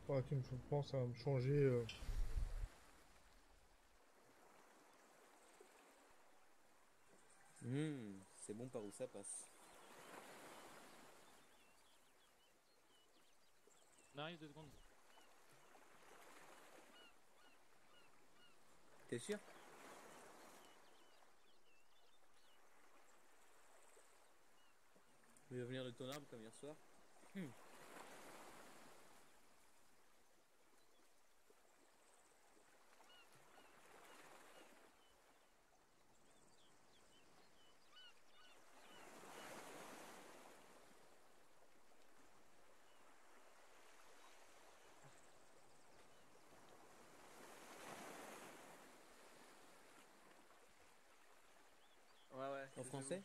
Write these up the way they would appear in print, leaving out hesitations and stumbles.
Ouais, qui je pense à me changer. C'est bon par où ça passe. On arrive 2 secondes. T'es sûr? Il va venir de ton arbre comme hier soir. Ouais, ouais. En c'est français?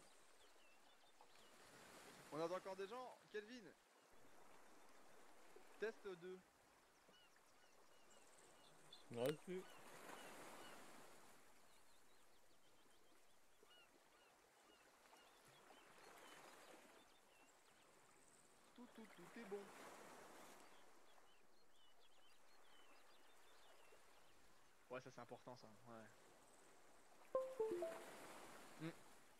où On entend encore des gens. Kelvin, test 2. Reçu. Tout est bon. Ouais, ça c'est important ça. Ouais. Hmm.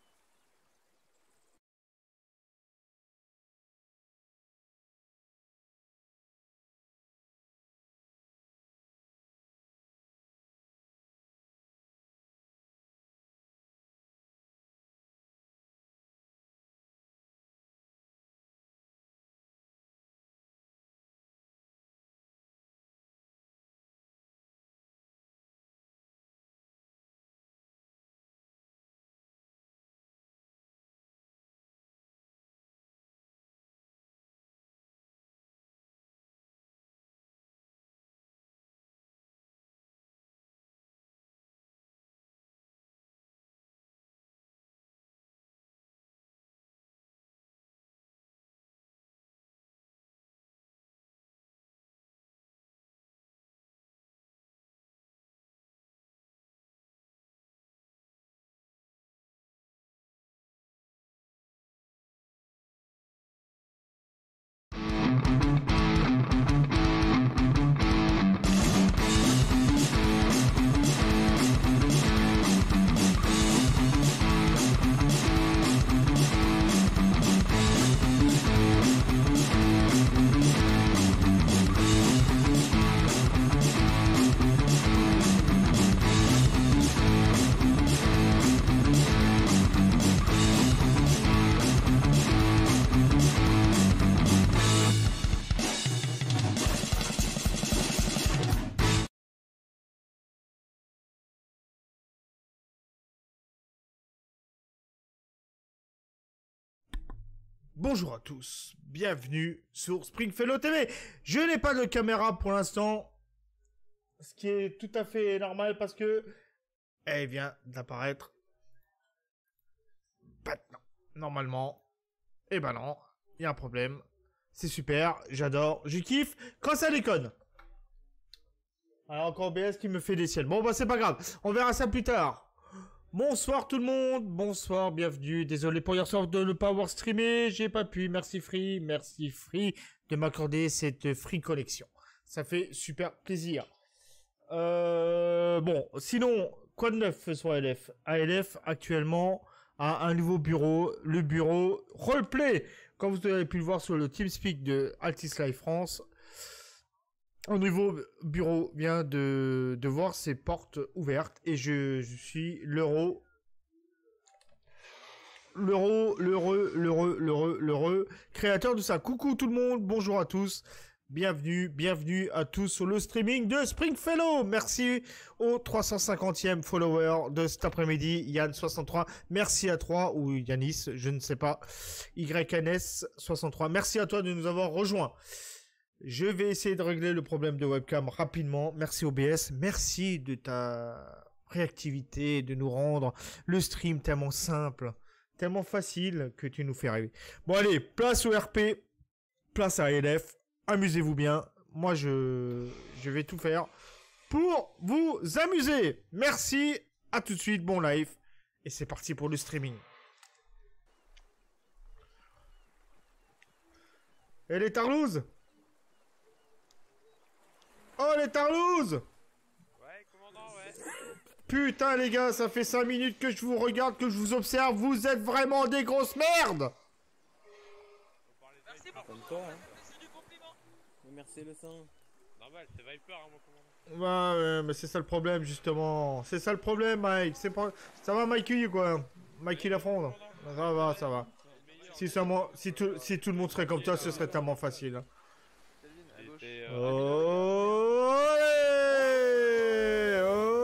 Bonjour à tous, bienvenue sur Springfellow TV. Je n'ai pas de caméra pour l'instant, ce qui est tout à fait normal parce que elle vient d'apparaître maintenant. Normalement, eh ben non, il y a un problème. C'est super, j'adore, je kiffe quand ça déconne. Alors encore OBS qui me fait des siennes. Bon bah c'est pas grave, on verra ça plus tard. Bonsoir tout le monde, bonsoir, bienvenue. Désolé pour hier soir de ne pas avoir streamé, j'ai pas pu. Merci Free de m'accorder cette Free collection. Ça fait super plaisir. Bon, sinon, quoi de neuf sur ALF? ALF actuellement a un nouveau bureau, le bureau Roleplay. Comme vous avez pu le voir sur le TeamSpeak de Altis Live France, au nouveau bureau vient de voir ses portes ouvertes et je suis l'heureux créateur de ça. Coucou tout le monde, bonjour à tous, bienvenue à tous sur le streaming de Springfellow. Merci au 350e follower de cet après-midi, Yann63. Merci à toi, ou Yanis, je ne sais pas, YNS63. Merci à toi de nous avoir rejoints. Je vais essayer de régler le problème de webcam rapidement. Merci OBS, merci de ta réactivité, de nous rendre le stream tellement simple, tellement facile que tu nous fais rêver. Bon allez, place au RP, place à LF, amusez-vous bien. Moi je vais tout faire pour vous amuser. Merci, à tout de suite, bon live. Et c'est parti pour le streaming. Et les tarlouses? Oh les tarlouses! Ouais, commandant, ouais. Putain les gars, ça fait 5 minutes que je vous regarde, que je vous observe, vous êtes vraiment des grosses merdes! Merci Comme toi, hein. Merci du compliment. Merci le sang. Normal, c'est Viper, hein, mon commandant. Ouais, mais c'est ça le problème justement. C'est ça le problème, Mike. C'est pas... Ça va, Mikey, quoi? Mikey Lafronde. Ça va, ça va. Si seulement, si tout le monde serait comme toi, ce serait tellement facile. Hein. Kelvin, à gauche. C'était, Olé!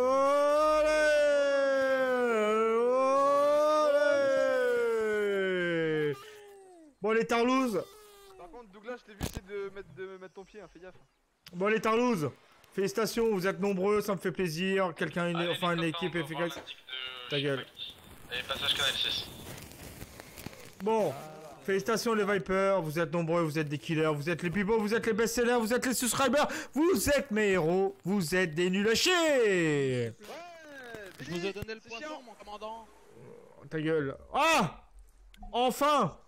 Olé! Bon, les tarlouses. Par contre, Douglas, je t'ai vu essayer de me mettre ton pied, hein, fais gaffe. Bon, les tarlouses. Félicitations, vous êtes nombreux, ça me fait plaisir. Quelqu'un, enfin une équipe efficace. Ta gueule. Et passage canal 6. Bon, félicitations les Vipers, vous êtes nombreux, vous êtes des killers, vous êtes les plus beaux, vous êtes les best-sellers, vous êtes les subscribers, vous êtes mes héros, vous êtes des nuls à chier. Ouais. Je vous ai donné le C'est poisson, chiant. mon commandant. Ta gueule. Ah! Enfin!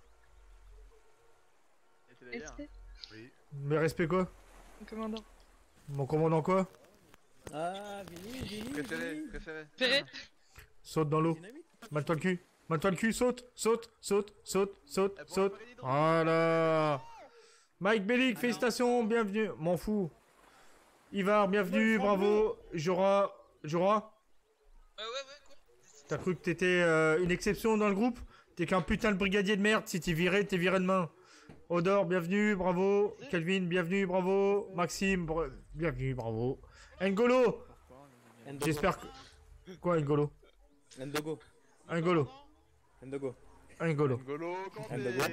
Et t'es derrière. Respect, Mais respect quoi? commandant. Mon commandant quoi? Ah, Vini. Préféré, préféré. Ferré, Saute dans l'eau. Dynamite. Mets-toi le cul. Mets-toi le cul, saute, saute, saute, saute, saute, Elle pourra saute. pas gagner dans- Voilà. Mike Bellic, non. félicitations, bienvenue. M'en fous. Ivar, bienvenue, bravo. Jora. Ouais, quoi. T'as cru que t'étais une exception dans le groupe? T'es qu'un putain de brigadier de merde. Si t'es viré de main. Odor, bienvenue, bravo. Kelvin, bienvenue, bravo. Maxime, bienvenue, bravo. N'Golo, Ndogo. j'espère que... Quoi, N'Golo? Ndogo. N'Golo. Ndogo. N'Golo. N'Golo Kanté.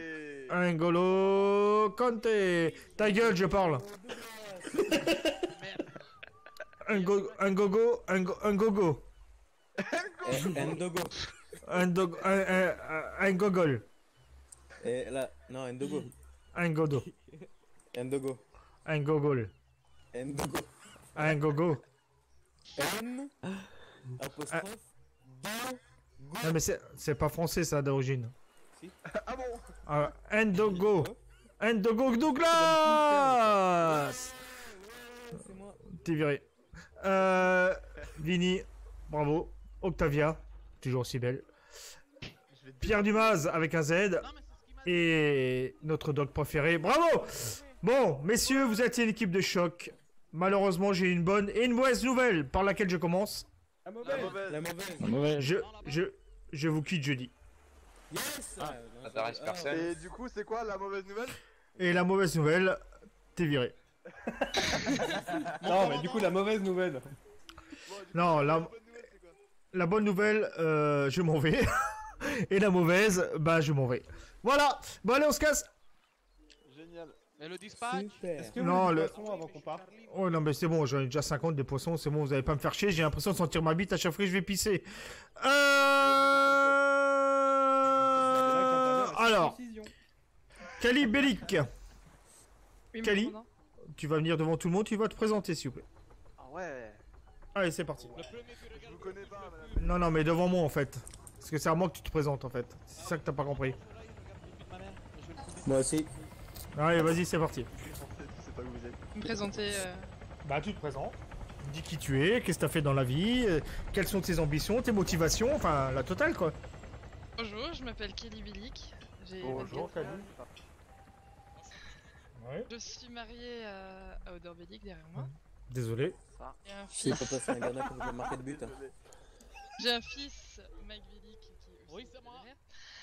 N'Golo Kanté. Ta gueule, je parle. N'Gogo, N'Gogo. Ndogo. N'Gogol. Et là, non, Ndogo. N'Godo. Ndogo. N'Gogol. Ndogo. N'Gogo. N. Apostrophe. Do. Non mais c'est pas français ça d'origine. Ah bon? N'Dogo. N'Dogo Douglas. C'est moi. T'es viré. Vini, bravo. Octavia, toujours aussi belle. Je vais te Pierre Dumas avec un Z. Non, mais c'est ce qui m'a dit. Et notre dog préféré. Bravo! Bon, messieurs, vous êtes une équipe de choc. Malheureusement, j'ai une bonne et une mauvaise nouvelle par laquelle je commence. La La mauvaise. mauvaise. La mauvaise. Je vous quitte jeudi. Yes. Ah, non, t'intéresses ah, personne. Et du coup, c'est quoi la mauvaise nouvelle? Et la mauvaise nouvelle, t'es viré. Non, mais du coup, la mauvaise nouvelle. Bon, du coup, Non, la bonne nouvelle, c'est quoi? La bonne nouvelle, je m'en vais. Et la mauvaise, bah je m'en vais. Voilà. Bon allez, on se casse. Génial. Et le dispatch. Super. Est-ce que Non, le... avant qu'on parte? Oh non mais c'est bon, j'en ai déjà 50 des poissons, c'est bon, vous allez pas me faire chier, j'ai l'impression de sentir ma bite à chaque fois que je vais pisser. Alors, Kali Bellic, oui, mon Kali. commandant. tu vas venir devant tout le monde, tu vas te présenter s'il vous plaît. Ah ouais. Allez, c'est parti. Je vous connais pas, madame. Non, non, mais devant moi en fait. Parce que c'est à moi que tu te présentes en fait. C'est ça que t'as pas compris. Moi aussi. Allez, vas-y, c'est parti. C'est pas où vous êtes. Me présenter. Bah, tu te présentes. Dis qui tu es, qu'est-ce que t'as fait dans la vie, quelles sont tes ambitions, tes motivations, enfin la totale quoi. Bonjour, je m'appelle Kelly Bilic. J'ai Bonjour, 24 ans. Kali. Ouais. Je suis mariée à Odor Bilic derrière moi. Désolé. J'ai un C'est fils, pas passer un Ghana comme j'ai marqué de but. Hein. j'ai un fils, Mike Bilic, qui est aussi Oui, c'est moi. derrière.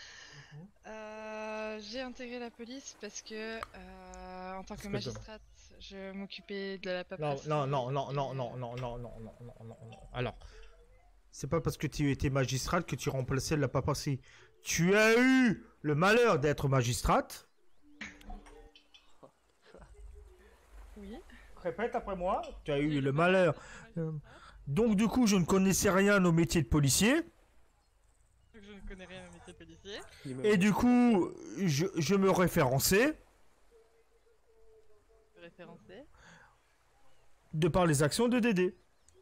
J'ai intégré la police parce que en tant que que magistrate, je m'occupais de la Non, paperasse. non, non, non, non, non, non, non, non, non, non, non, non. Alors, c'est pas parce que tu étais magistrate que tu remplaçais la paperasserie. Tu as eu le malheur d'être magistrate. Oui. Répète après moi. Tu as eu le malheur. Donc du coup, je ne connaissais rien au métier de policier. Je ne connais rien au métier de policier. Et du coup, je me référençais Référencé. de par les actions de Dédé.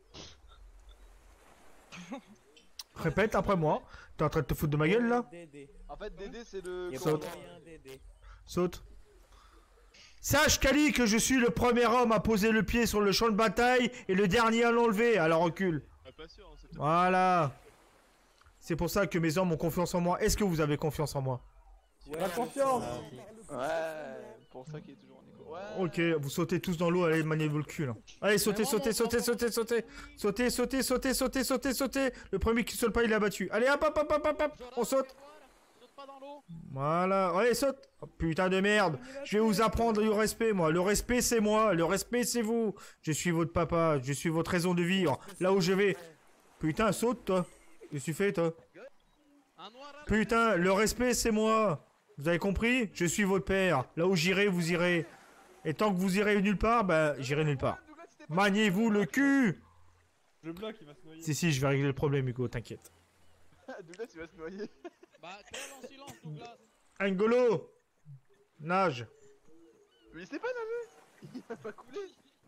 Répète après moi. T'es en train de te foutre de ma gueule là? Dédé. En fait, Dédé, c'est le. Il y a Saute. pas moyen, Dédé. Saute. Sache, Kali, que je suis le premier homme à poser le pied sur le champ de bataille et le dernier à l'enlever. Alors recule. Pas sûr, hein, c'est Voilà. C'est pour ça que mes hommes ont confiance en moi. Est-ce que vous avez confiance en moi? La confiance. Ouais, pour ça qu'il est toujours en écho. Ouais. Ok, vous sautez tous dans l'eau, allez, maniez-vous le cul là. Allez, sautez, sautez, sautez, sautez, sautez. Sautez, sautez, sautez, sautez, sautez, sautez. Le premier qui saute pas, il est abattu. Allez, hop, hop, hop, hop, hop, hop. On saute. Saute pas dans l'eau. Voilà, allez, saute. Oh, putain de merde. Je vais vous apprendre le respect, moi. Le respect, c'est moi. Le respect, c'est vous. Je suis votre papa. Je suis votre raison de vivre. Là où je vais. Putain, saute, toi. Qu'est-ce que tu fais, toi? Un noir à Putain, le respect, c'est moi. Vous avez compris? Je suis votre père. Là où j'irai, vous irez. Et tant que vous irez nulle part, bah, j'irai nulle part. Maniez-vous le cul. Je bloque, il va se noyer. Si, je vais régler le problème, Hugo, t'inquiète. Douglas, il va se noyer. Bah, crève en silence, Douglas. Angolo, nage. Mais il sait pas nager. Il va pas couler.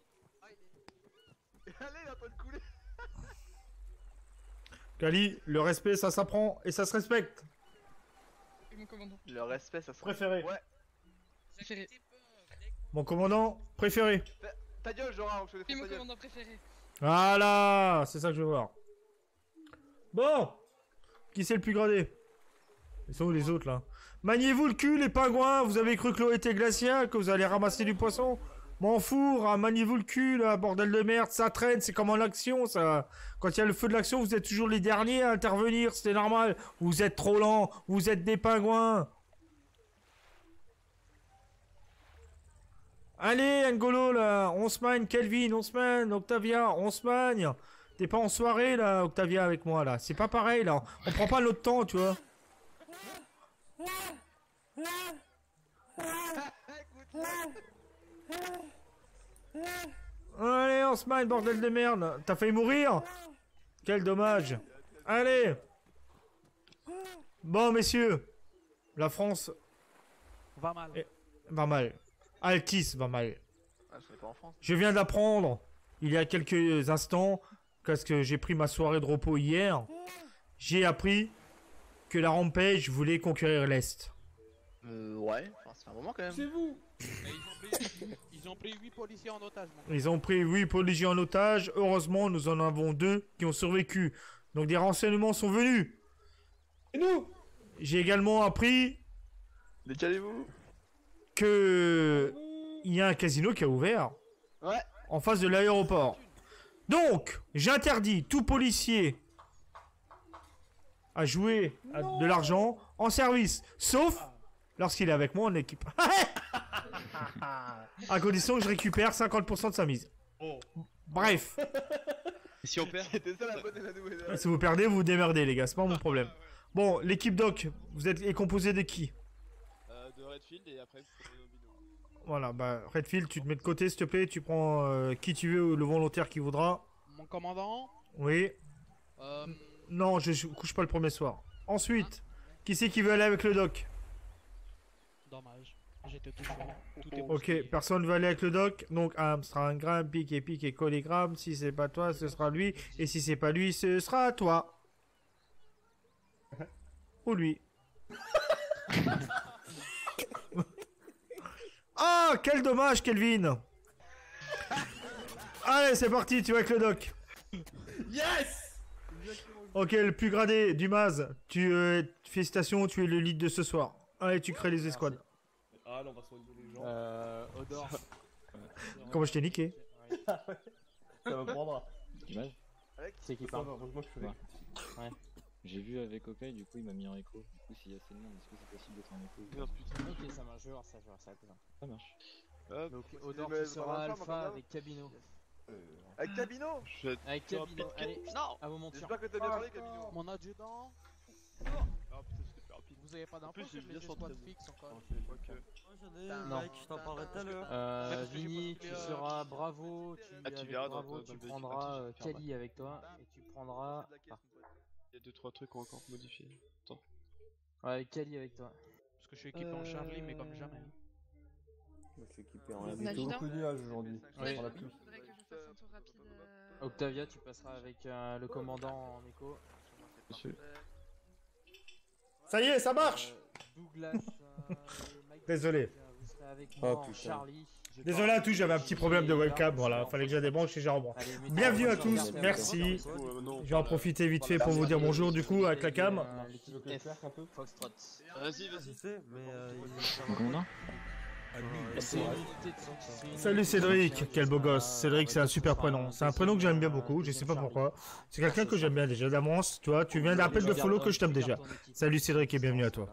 Allez, il a pas de couler. Kali, le respect, ça s'apprend et ça se respecte. Mon commandant Le respect, ça se Préféré. Ouais. préféré. Mon commandant préféré. Ta gueule, Joran, je te Oui, défonce mon ta gueule. commandant préféré. Voilà, c'est ça que je veux voir. Bon, qui c'est le plus gradé? Ils sont où les autres là? Maniez-vous le cul les pingouins. Vous avez cru que l'eau était glaciale, que vous allez ramasser du poisson? M'en fous, hein, maniez-vous le cul là, bordel de merde, ça traîne, c'est comme en action ça. Quand il y a le feu de l'action, vous êtes toujours les derniers à intervenir, c'est normal. Vous êtes trop lents, vous êtes des pingouins. Allez, Angolo là, on se magne, Kelvin, on se magne, Octavia, on se magne. T'es pas en soirée là, Octavia, avec moi là, c'est pas pareil là, on prend pas notre temps, tu vois. Allez, on se magne, bordel de merde. T'as failli mourir? Quel dommage. Allez. Bon, messieurs. La France Va mal. va mal. Altis va mal. Ah, je serais pas en France. Je viens d'apprendre, il y a quelques instants, parce que j'ai pris ma soirée de repos hier, j'ai appris que la Rampage voulait conquérir l'Est. Ouais, enfin, c'est un moment quand même. C'est vous. Ils ont pris 8 policiers en otage, mon gars. Ils ont pris 8 policiers en otage. Heureusement, nous en avons 2 qui ont survécu. Donc des renseignements sont venus. Et nous? J'ai également appris Décalez-vous. que il y a un casino qui a ouvert Ouais. en face de l'aéroport. Donc, j'interdis tout policier à jouer à de l'argent en service, sauf lorsqu'il est avec moi en équipe. À condition que je récupère 50% de sa mise. Bref, Et si on perd? C'était ça la bonne et la nouvelle. si vous perdez, vous vous démerdez les gars, c'est pas mon problème. Bon, l'équipe doc, vous êtes est composée de qui? De Redfield et après, vous prenez nos bidons. Voilà, bah Redfield, tu te mets de côté s'il te plaît, tu prends qui tu veux, le volontaire qui voudra. Mon commandant, Oui. euh, Non, je couche pas le premier soir. Ensuite, qui c'est qui veut aller avec le doc? dommage. J'étais tout seul. Tout est Ok, bousillé. personne veut aller avec le doc. Donc Armstrong, Graham, pique, colligramme. Si c'est pas toi, ce sera lui. Et si c'est pas lui, ce sera toi. Ou lui. Ah, quel dommage, Kelvin. Allez, c'est parti, tu vas avec le doc. Yes. Ok, le plus gradé, Dumas. Félicitations, tu es le lead de ce soir. Allez, tu crées les escouades. Ah non, on va soigner les gens. Odor. Comment je t'ai niqué? Ça va prendre. Image. C'est qui Ça parle? va, heureusement que je suis avec. J'ai vu avec Okai, du coup il m'a mis en écho. Du coup s'il y a assez de monde, est-ce que c'est possible d'être en écho? Ok, ça marche, je vais voir ça, Ça marche. Donc, Odor, Odor, tu tu seras seras alpha avec Cabino. Avec Cabino. Avec Cabino, allez, Non! à vos montures. J'espère que t'as bien parlé, Cabino. Mon adjudant. Ah putain, c'était rapide. Vous avez pas d'infos plus, sur j'ai les bien senti escouades ça. fixes encore? Non. Je t'en parlerai tout à l'heure. Parce que j'ai Vini, pas tu appelé, seras Bravo, tu verras dans Bravo, le tu véhicule, prendras quand tu Kali avec toi et tu prendras. Il y a 2-3 trucs encore modifiés. Ouais, Kali avec toi. Parce que je suis équipé en Charlie, mais comme jamais. Je suis équipé en Nagina. beaucoup de nuages aujourd'hui. Oui. Sur la Il pluie. faudrait que je fasse un tour rapide. Octavia, tu passeras avec le commandant en écho. Monsieur. Ça y est, ça marche. Douglas, et Mike, Désolé. vous serez seras avec Oh, moi en putain. Charlie. Je Désolé pars à tous, j'avais un petit problème de et là, webcam, je voilà, serai en fallait que fait- je la débranche et j'ai rebranché. Allez, mettez- Bienvenue à je tous, regarde merci. avec Je vais en profiter vite fait pour vous dire bonjour du coup avec la cam. Tu veux que je F, claque un peu Foxtrot. Vas-y, vas-y. Je sais, mais Combien? C'est une unité de- Salut Cédric, quel beau gosse. Cédric, c'est un super prénom. C'est un prénom que j'aime bien beaucoup, je sais pas pourquoi. C'est quelqu'un que j'aime bien déjà d'avance, tu vois. Tu viens d'un appel de follow que je t'aime déjà. Salut Cédric et bienvenue à toi.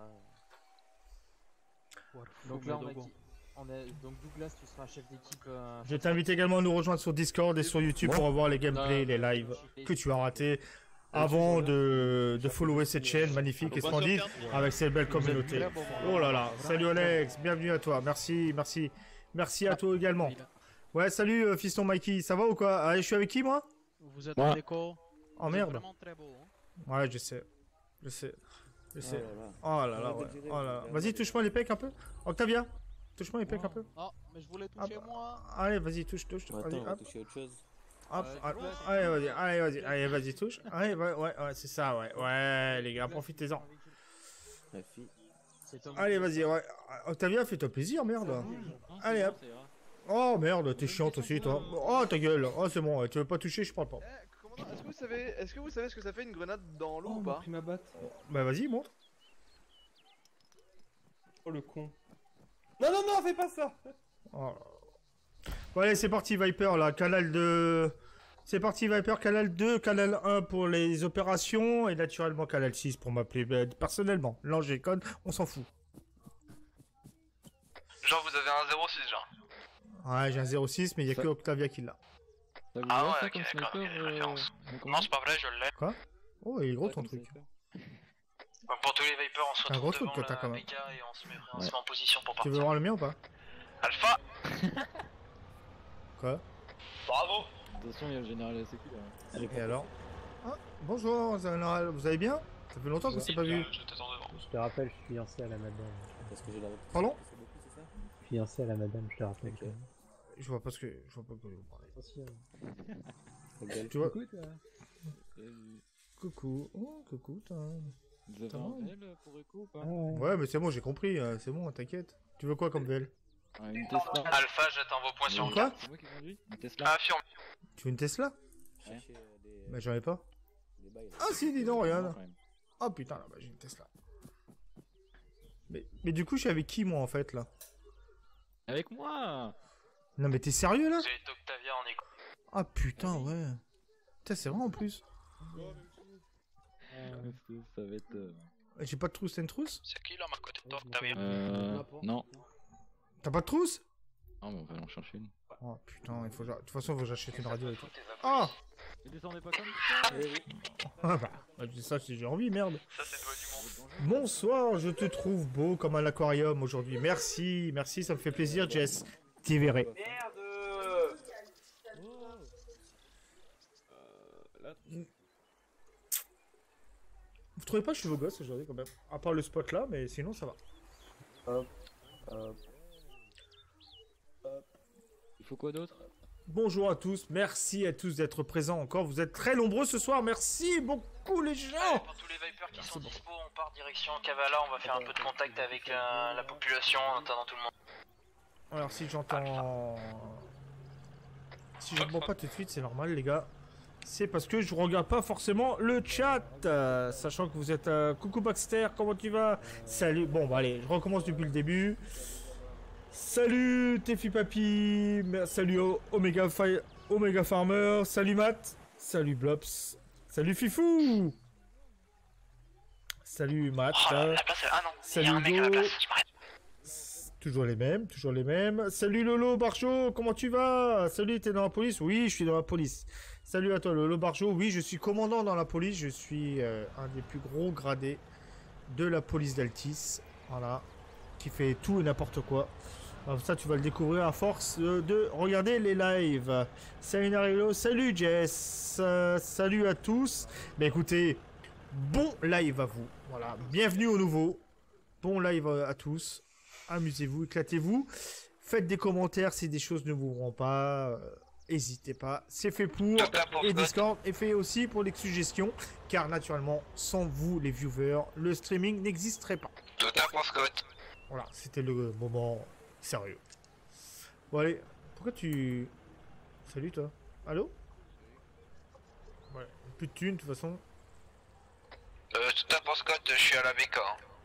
Donc là, donc Douglas, tu seras chef d'équipe. Je t'invite également à nous rejoindre sur Discord et sur YouTube pour revoir les gameplays, les lives que tu as ratés avant de follower cette chaîne magnifique et splendide avec cette belle communauté. Oh là là, salut Alex, bienvenue à toi, merci, merci. Merci à toi également. Ouais, salut fiston Mikey, ça va ou quoi? Ah, je suis avec qui moi? Vous êtes Ouais. en déco. Oh Vous êtes merde. vraiment très beau. Hein. Ouais, je sais. Je sais. Je sais. Oh là là. Oh là là, ouais. Oh là là. Vas-y, touche-moi les pecs un peu. Octavia, touche-moi les pecs un peu. Ah, mais je voulais toucher Hop. moi. Allez, vas-y, touche. Vas-y, Attends, on va hop. toucher à autre chose. Hop, Douglas, allez, vas-y, touche. Allez, ouais, c'est ça, ouais. Ouais, les gars, profitez-en. La fille. C'est Tom. Allez, vas-y, ouais. Octavia, fais-toi plaisir, merde. Allez, hop. Oh merde, t'es chiante aussi, toi. Oh, ta gueule. Oh, c'est bon, ouais, tu veux pas toucher, je parle pas. Eh, commandant, est-ce que vous savez ce que ça fait une grenade dans l'eau ou pas? ma batte. Bah, vas-y, montre. Oh le con. Non, non, non, fais pas ça. Oh. Bon, allez, c'est parti, Viper, là. Canal 2. C'est parti, Viper, canal 2, canal 1 pour les opérations et naturellement canal 6 pour m'appeler personnellement. L'ange code, on s'en fout. Genre, vous avez un 06, genre. Ouais, j'ai un 06, mais il y a que Octavia qui l'a. Ça vous Ah va, ouais, ça, ok, comme d'accord, sniper, ok, les références. comment Non, c'est pas vrai, je l'ai. Oh, il est gros Ça, ton comme truc. sniper. Pour tous les Vipers, on se C'est un gros retrouve truc que devant t'as la quand même. PK et on se met en position pour Tu partir. veux voir le mien ou pas? Alpha, Quoi? bravo. Attention, il y a le général à la sécu là. Et alors? Ah, bonjour, général, vous allez bien? Ça fait longtemps qu'on s'est pas vu. Je t'attends devant. je te rappelle, je suis fiancé à la madame. Parce que j'ai la Pardon? C'est beaucoup, c'est ça? Fiancé à la madame, je te rappelle. Ok. Je vois pas ce que vous parlez. Attention. Ta gueule. Tu vois? Écoute, Salut. Coucou. Oh, coucou, t'as... Vous avez un VL pour Echo ou pas? Ouais, mais c'est bon, j'ai compris, c'est bon, t'inquiète. Tu veux quoi comme VL? Ah, une Tesla. Alpha, j'attends vos points sur Mais- Quoi? C'est moi qui conduis? Une Tesla. Affirme. Tu veux une Tesla? Chercher Bah j'en ai pas. des bails. Ah si, dis donc, regarde. Quand même. Oh putain, là, bah j'ai une Tesla. Mais du coup, je suis avec qui, moi, en fait, là? Avec moi! Non, mais t'es sérieux, là? C'est Octavia en écho. Ah putain, ouais. Putain, c'est vrai, en plus. Ça va être. J'ai pas de trousse, t'as une trousse? C'est qui là, à côté de toi, Octavia? Non. T'as pas de trousse? Non, mais on va en chercher une. Oh putain, il faut... de toute façon, il faut que j'achète une radio et tout. Ah! Et descendez pas comme ça! Ah bah, je dis ça si j'ai envie, merde. Ça, c'est doigt du monde. Bonsoir, je te trouve beau comme un aquarium aujourd'hui. Merci, ça me fait plaisir, Jess. T'y verrai. Vous trouvez pas que je suis beau gosse aujourd'hui quand même? À part le spot là, mais sinon ça va. Il faut quoi d'autre? Bonjour à tous, merci à tous d'être présents encore. Vous êtes très nombreux ce soir, merci beaucoup les gens. Pour tous les Vipers qui sont dispo, on part direction Kavala, on va faire un peu de contact avec la population en attendant tout le monde. Alors si j'entends... Si je réponds pas tout de suite, c'est normal les gars. C'est parce que je regarde pas forcément le chat. Sachant que vous êtes... Coucou Baxter, comment tu vas? Salut, bon bah allez, je recommence depuis le début. Salut Tefi Papi, salut Omega Farmer, salut Matt, salut Blops, salut Fifou, salut Matt, Oh, la place, ah non, il y a salut un mec à la Hugo, place, je m'arrête. toujours les mêmes, salut Lolo Barjo, comment tu vas? Salut, t'es dans la police? Oui, je suis dans la police. Salut à toi Lolo Barjo, oui, je suis commandant dans la police, je suis un des plus gros gradés de la police d'Altis, voilà, qui fait tout et n'importe quoi. Alors ça, tu vas le découvrir à force de regarder les lives. Salut Narilo, salut Jess, salut à tous. Mais écoutez, bon live à vous. Voilà, bienvenue au nouveau. Bon live à tous. Amusez-vous, éclatez-vous. Faites des commentaires si des choses ne vous vont pas. N'hésitez pas. C'est fait pour. Et Discord est fait aussi pour les suggestions. Car naturellement, sans vous, les viewers, le streaming n'existerait pas. Tout à pour Scott. Voilà, c'était le moment Sérieux. Bon allez, pourquoi tu... Salut toi. Allô? Ouais, plus de thunes de toute façon. Tout à pour Scott, je suis à la BK.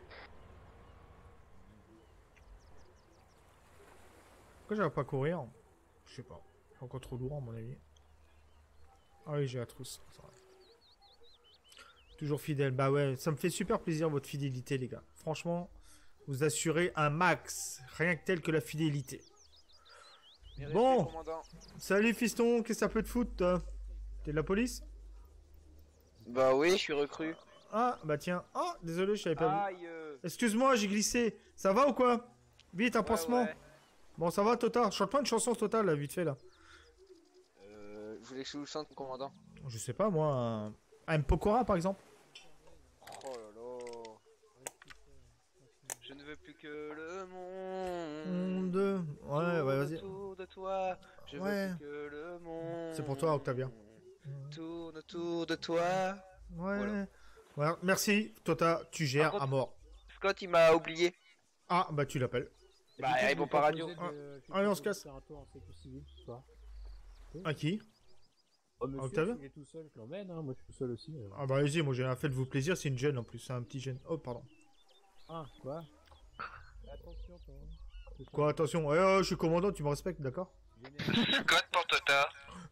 Pourquoi j'arrive pas à courir? Je sais pas. C'est encore trop lourd à mon avis. Ah oui, j'ai la trousse. Ça va. Toujours fidèle. Bah ouais, ça me fait super plaisir votre fidélité les gars. Franchement, vous assurez un max. Rien que tel que la fidélité. Bon. Salut fiston, qu'est-ce que ça peut te foutre toi? T'es de la police? Bah oui, je suis recrue. Ah bah tiens. Ah désolé, je savais pas vu. Aïe. Excuse-moi, j'ai glissé. Ça va ou quoi? Vite, un pansement. ouais. Bon, ça va, Tota? Chante-moi une chanson totale, là, vite fait, là. Je voulais que je vous chante, commandant. Je sais pas, moi, un Pokora, par exemple. Oh là là. Je ne veux plus que le monde. Ouais, vas-y. Autour de toi. Je Ouais. veux plus que le monde. C'est pour toi, Octavien. Tourne autour de toi. Ouais. Voilà. Ouais, merci, Tota, tu gères Par contre- à mort. Scott, il m'a oublié. Ah, bah tu l'appelles. Bah, ils vont pas radio. Allez, on se casse. Faire un tour en sécu civil ce soir. À qui? Oh, monsieur, Octavien s'il est tout seul, je l'emmène, hein. Moi je suis tout seul aussi. Ah bah allez-y, moi j'ai rien fait de vous plaisir, c'est une jeune en plus, c'est un petit jeune. Oh, pardon. Ah, quoi? Attention, toi. Quoi, attention, je suis commandant, tu me respectes, d'accord? Scott pour Tota.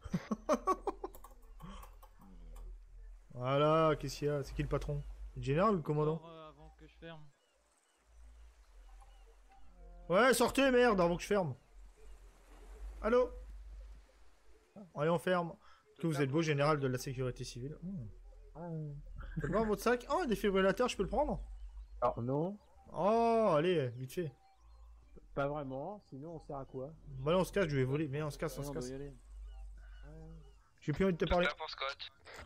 Voilà, qu'est-ce qu'il y a? C'est qui le patron? Le général ou le commandant? Avant que je ferme. Ouais, sortez, merde, avant que je ferme. Allô? Allez, on ferme. Que vous êtes beau, général de la sécurité civile. Faites voir votre sac. Oh, un défibrillateur, je peux le prendre? Alors non, Oh, allez, vite fait. pas vraiment, sinon on sert à quoi? Bah là, on se casse, je vais voler. Mais on se casse, on Ouais, se on doit casse. y aller. J'ai plus envie de te parler. Tota pour Scott.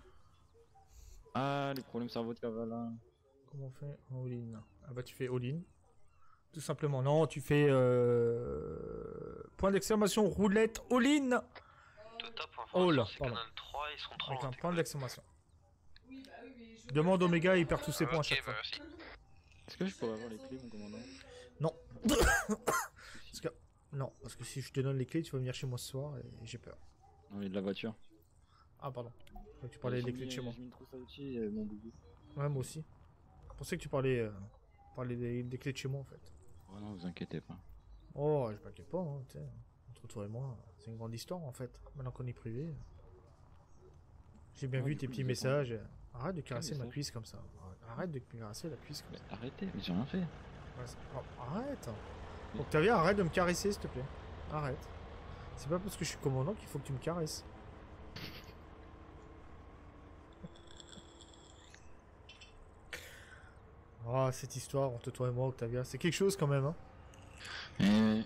Ah, les problèmes cerveau de Kavala. Comment on fait? All-in. Ah bah, tu fais all-in. Tout simplement. Non, tu fais point d'exclamation roulette all-in. Tota pour Oh là, information, c'est pardon. Canal 3, ils sont 3. Avec un point d'exclamation. Demande Omega, il perd tous ses points à chaque fois. merci. Est-ce que je pourrais avoir les clés, mon commandant? Non. Non, parce que si je te donne les clés, tu vas venir chez moi ce soir et j'ai peur. Non, mais de la voiture. Ah, pardon. Je croyais que tu parlais des clés de chez moi. J'ai mis une trousse à outils et mon boubou. Ouais, moi aussi. Je pensais que tu parlais, des clés de chez moi en fait. Oh non, vous inquiétez pas. Oh, je m'inquiète pas, hein, tu sais. Entre toi et moi, c'est une grande histoire en fait. Maintenant qu'on est privé. J'ai bien Ouais, vu du tes coup, petits vous êtes messages. Arrête de caresser ma message cuisse comme ça. Arrête de caresser la cuisse comme ça. Mais arrêtez, mais j'ai rien fait. Ouais, arrête. Octavien, arrête de me caresser s'il te plaît. Arrête. C'est pas parce que je suis commandant qu'il faut que tu me caresses. Oh, cette histoire entre toi et moi, Octavia, c'est quelque chose quand même, hein. Eh,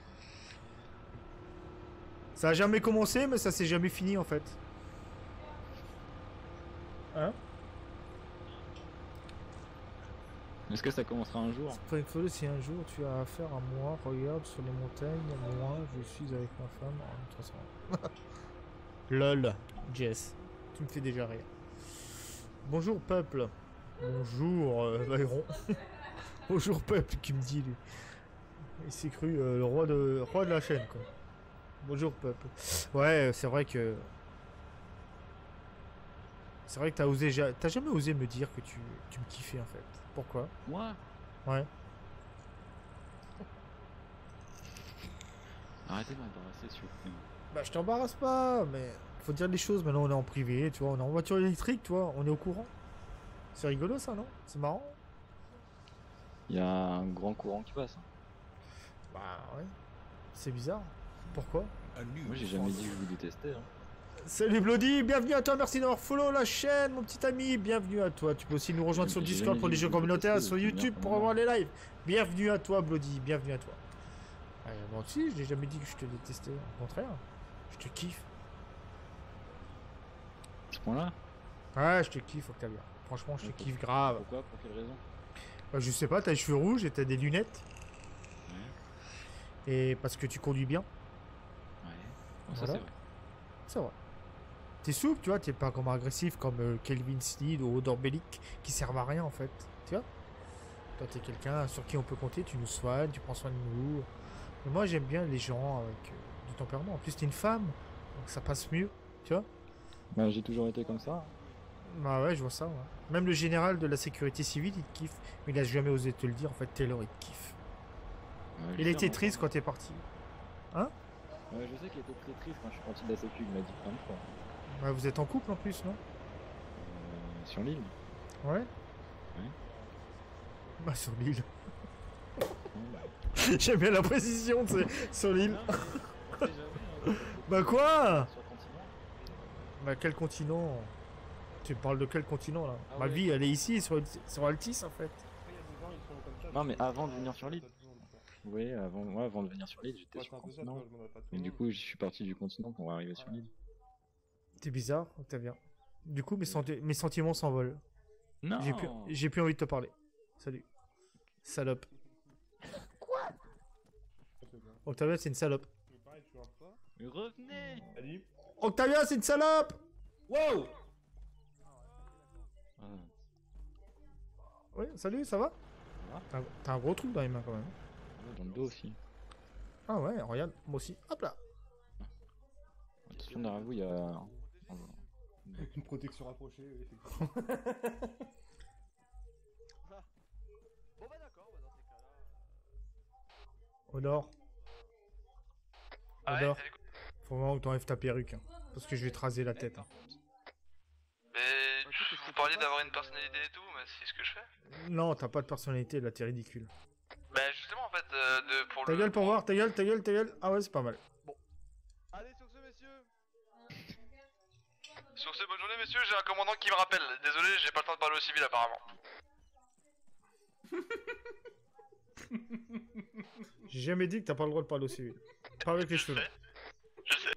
Ça a jamais commencé, mais ça s'est jamais fini en fait. Hein? est-ce que ça commencera un jour? Frank Follow, si un jour tu as affaire à moi, regarde sur les montagnes, moi je suis avec ma femme en 300. LOL, Jess, tu me fais déjà rire. Bonjour peuple. Bonjour Byron. Bonjour peuple qui me dit lui. Il s'est cru le roi de la chaîne quoi. Bonjour peuple. Ouais, c'est vrai que t'as jamais osé me dire que tu me kiffais en fait. Pourquoi? Moi? Ouais. Arrêtez de m'embarrasser, s'il vous plaît. Bah je t'embarrasse pas, mais faut dire les choses. Maintenant on est en privé, tu vois, on est en voiture électrique, tu vois, on est au courant. C'est rigolo ça, non? C'est marrant. Il y a un grand courant qui passe. Hein. Bah ouais. C'est bizarre. Pourquoi? Moi, j'ai jamais dit que je vous détestais. Hein. Salut Bloody, bienvenue à toi, merci d'avoir follow la chaîne, mon petit ami, bienvenue à toi. Tu peux aussi nous rejoindre sur J'ai Discord jamais pour dit les que jeux je communautaires, détestais, sur c'est YouTube bien pour pour avoir les lives. Bienvenue à toi Bloody, bienvenue à toi. Moi aussi, je n'ai jamais dit que je te détestais, au contraire, je te kiffe. À ce point-là? Ouais, je te kiffe Octavia, franchement je te kiffe grave. Pourquoi? Pour quelle raison? Bah, je sais pas, t'as les cheveux rouges et t'as des lunettes. Ouais. Et parce que tu conduis bien. Ouais. Bon, Voilà. ça, c'est vrai. C'est vrai. T'es souple, tu vois, t'es pas comme agressif comme Kelvin Steed ou Odor Bellic qui servent à rien en fait. Tu vois? Toi t'es quelqu'un sur qui on peut compter, tu nous soignes, tu prends soin de nous. Et moi, j'aime bien les gens avec du tempérament. En plus, t'es une femme, donc ça passe mieux, tu vois. Bah, j'ai toujours été comme ça. Bah ouais, je vois ça. Ouais. Même le général de la sécurité civile, il te kiffe. Mais il a jamais osé te le dire. En fait, Taylor, il te kiffe. Ouais, Il je était sais, triste quand t'es parti. Ouais, je sais qu'il était très triste quand je suis parti de la sécu, il m'a dit plein de fois. Bah, vous êtes en couple en plus, non? Sur l'île. Ouais. Ouais. Bah, sur l'île. Ouais, bah, J'aime bien la précision, c'est sur l'île. non, mais on sait jamais, hein, Bah quoi? sur le continent. Bah quel continent? Tu parles de quel continent là? Ah Ma ouais. vie elle est ici sur Altis en fait. Non, mais avant de venir sur l'île. Oui, avant de venir sur l'île, j'étais sur le continent. Mais du coup, je suis parti du continent pour arriver sur l'île. T'es bizarre, Octavien. Du coup mes sentiments s'envolent. Non. J'ai plus envie de te parler. Salut. Salope. Quoi? Octavien c'est une salope. Mais revenez. Octavien c'est une salope! Wow. Ah, Oui, salut, ça va? T'as un gros truc dans les mains quand même. ouais, dans le dos aussi. Ah ouais, regarde, moi aussi. Hop là. Attention, derrière vous, il y a. Une protection rapprochée, effectivement. Bon bah d'accord, bah dans ces cas-là. Au nord. Ah Au ouais, nord. salut. Faut vraiment que t'enlèves ta perruque. Hein, parce que je vais te raser la tête. Hein. Mais vous parliez d'avoir une personnalité et tout, mais c'est ce que je fais. Non, t'as pas de personnalité là, t'es ridicule. Bah justement en fait, pour Ta gueule pour voir, ta gueule, ta gueule, ta gueule. Ah ouais, c'est pas mal. Allez sur ce messieurs. Sur ce, bonne journée messieurs, j'ai un commandant qui me rappelle. Désolé, j'ai pas le temps de parler au civil apparemment. J'ai jamais dit que t'as pas le droit de parler au civil. Pas avec les cheveux. longs. Je sais.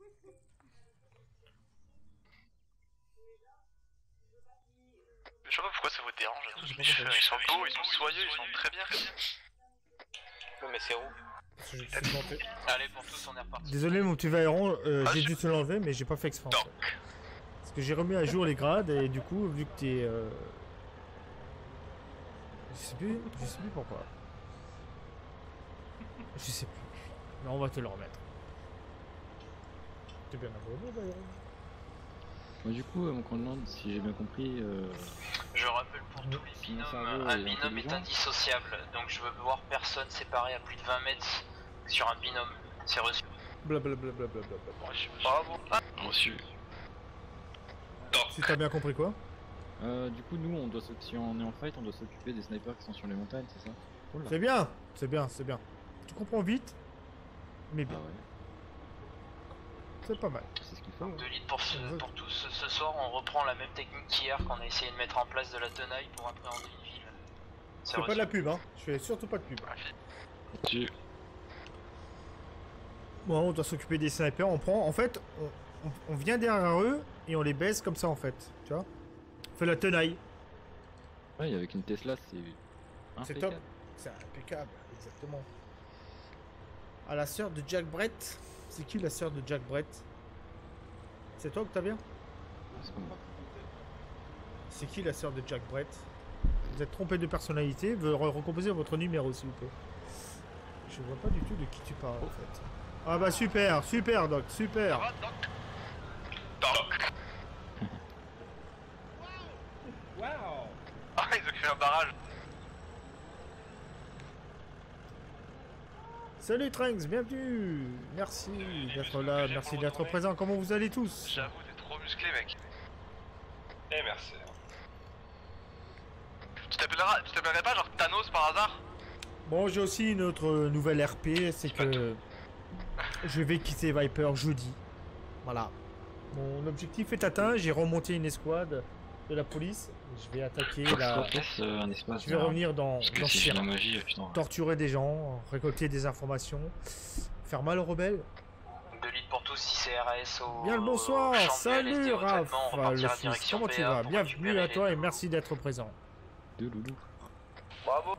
Je sais pas pourquoi ça vous dérange. Ils sont beaux, ils sont soyeux, ils sont très bien. Ouais, mais c'est où? Parce que je me suis planté. Allez, pour tous, on est reparti. Désolé mon petit Vaéron, j'ai dû te l'enlever mais j'ai pas fait exprès. En fait. Parce que j'ai remis à jour les grades et du coup vu que t'es... Je sais plus pourquoi. Je sais plus. Mais on va te le remettre. T'es bien abonné Vaéron. Moi, du coup, mon commandant, si j'ai bien compris, Je rappelle pour tous les Si mon binômes, cerveau un est binôme est intelligent. indissociable, donc je veux voir personne séparé à plus de 20 mètres sur un binôme. C'est reçu. Blablabla. Bravo. Reçu. Si t'as bien compris quoi? du coup, nous, si on est en fight, on doit s'occuper des snipers qui sont sur les montagnes, c'est ça? Oula. C'est bien, c'est bien, c'est bien. Tu comprends vite, mais Ah bien. ouais, C'est pas mal. c'est ce qu'il faut. Donc hein. de lead pour tous, ce soir on reprend la même technique qu'hier qu'on a essayé de mettre en place de la tenaille pour appréhender une ville. Je fais pas de la pub, hein. Je fais surtout pas de pub. Bon, on doit s'occuper des snipers. On prend, en fait, on vient derrière eux et on les baisse comme ça en fait. Tu vois? On fait la tenaille. Ouais, avec une Tesla, c'est. C'est impeccable. top. C'est impeccable, exactement. Ah, la sœur de Jack Brett. C'est qui la sœur de Jack Brett? C'est toi, Octavien? C'est pas moi. C'est qui la sœur de Jack Brett? Vous êtes trompé de personnalité. Veuillez recomposer votre numéro, s'il vous plaît. Je vois pas du tout de qui tu parles, en fait. Ah bah super, super, Doc, super. Wow. Ah, ils ont créé un barrage. Salut Trunks, bienvenue. Merci d'être là, merci d'être présent. Comment vous allez tous? J'avoue, t'es trop musclé, mec. Eh, merci. Tu t'appellerais pas genre Thanos par hasard? Bon, j'ai aussi une autre nouvelle RP, c'est que je vais quitter Viper jeudi. Voilà. Mon objectif est atteint, j'ai remonté une escouade de la police. Je vais attaquer la... Je vais revenir dans Sierra, torturer des gens, récolter des informations, faire mal aux rebelles. De lead pour tous, si c'est RAS au. Bien le bonsoir, champ de salut LSD au Raph, traitement, on le repartira fils, direction comment tu PA vas? pour Bienvenue récupérer à toi les- et merci d'être présent. De loulou. Bravo.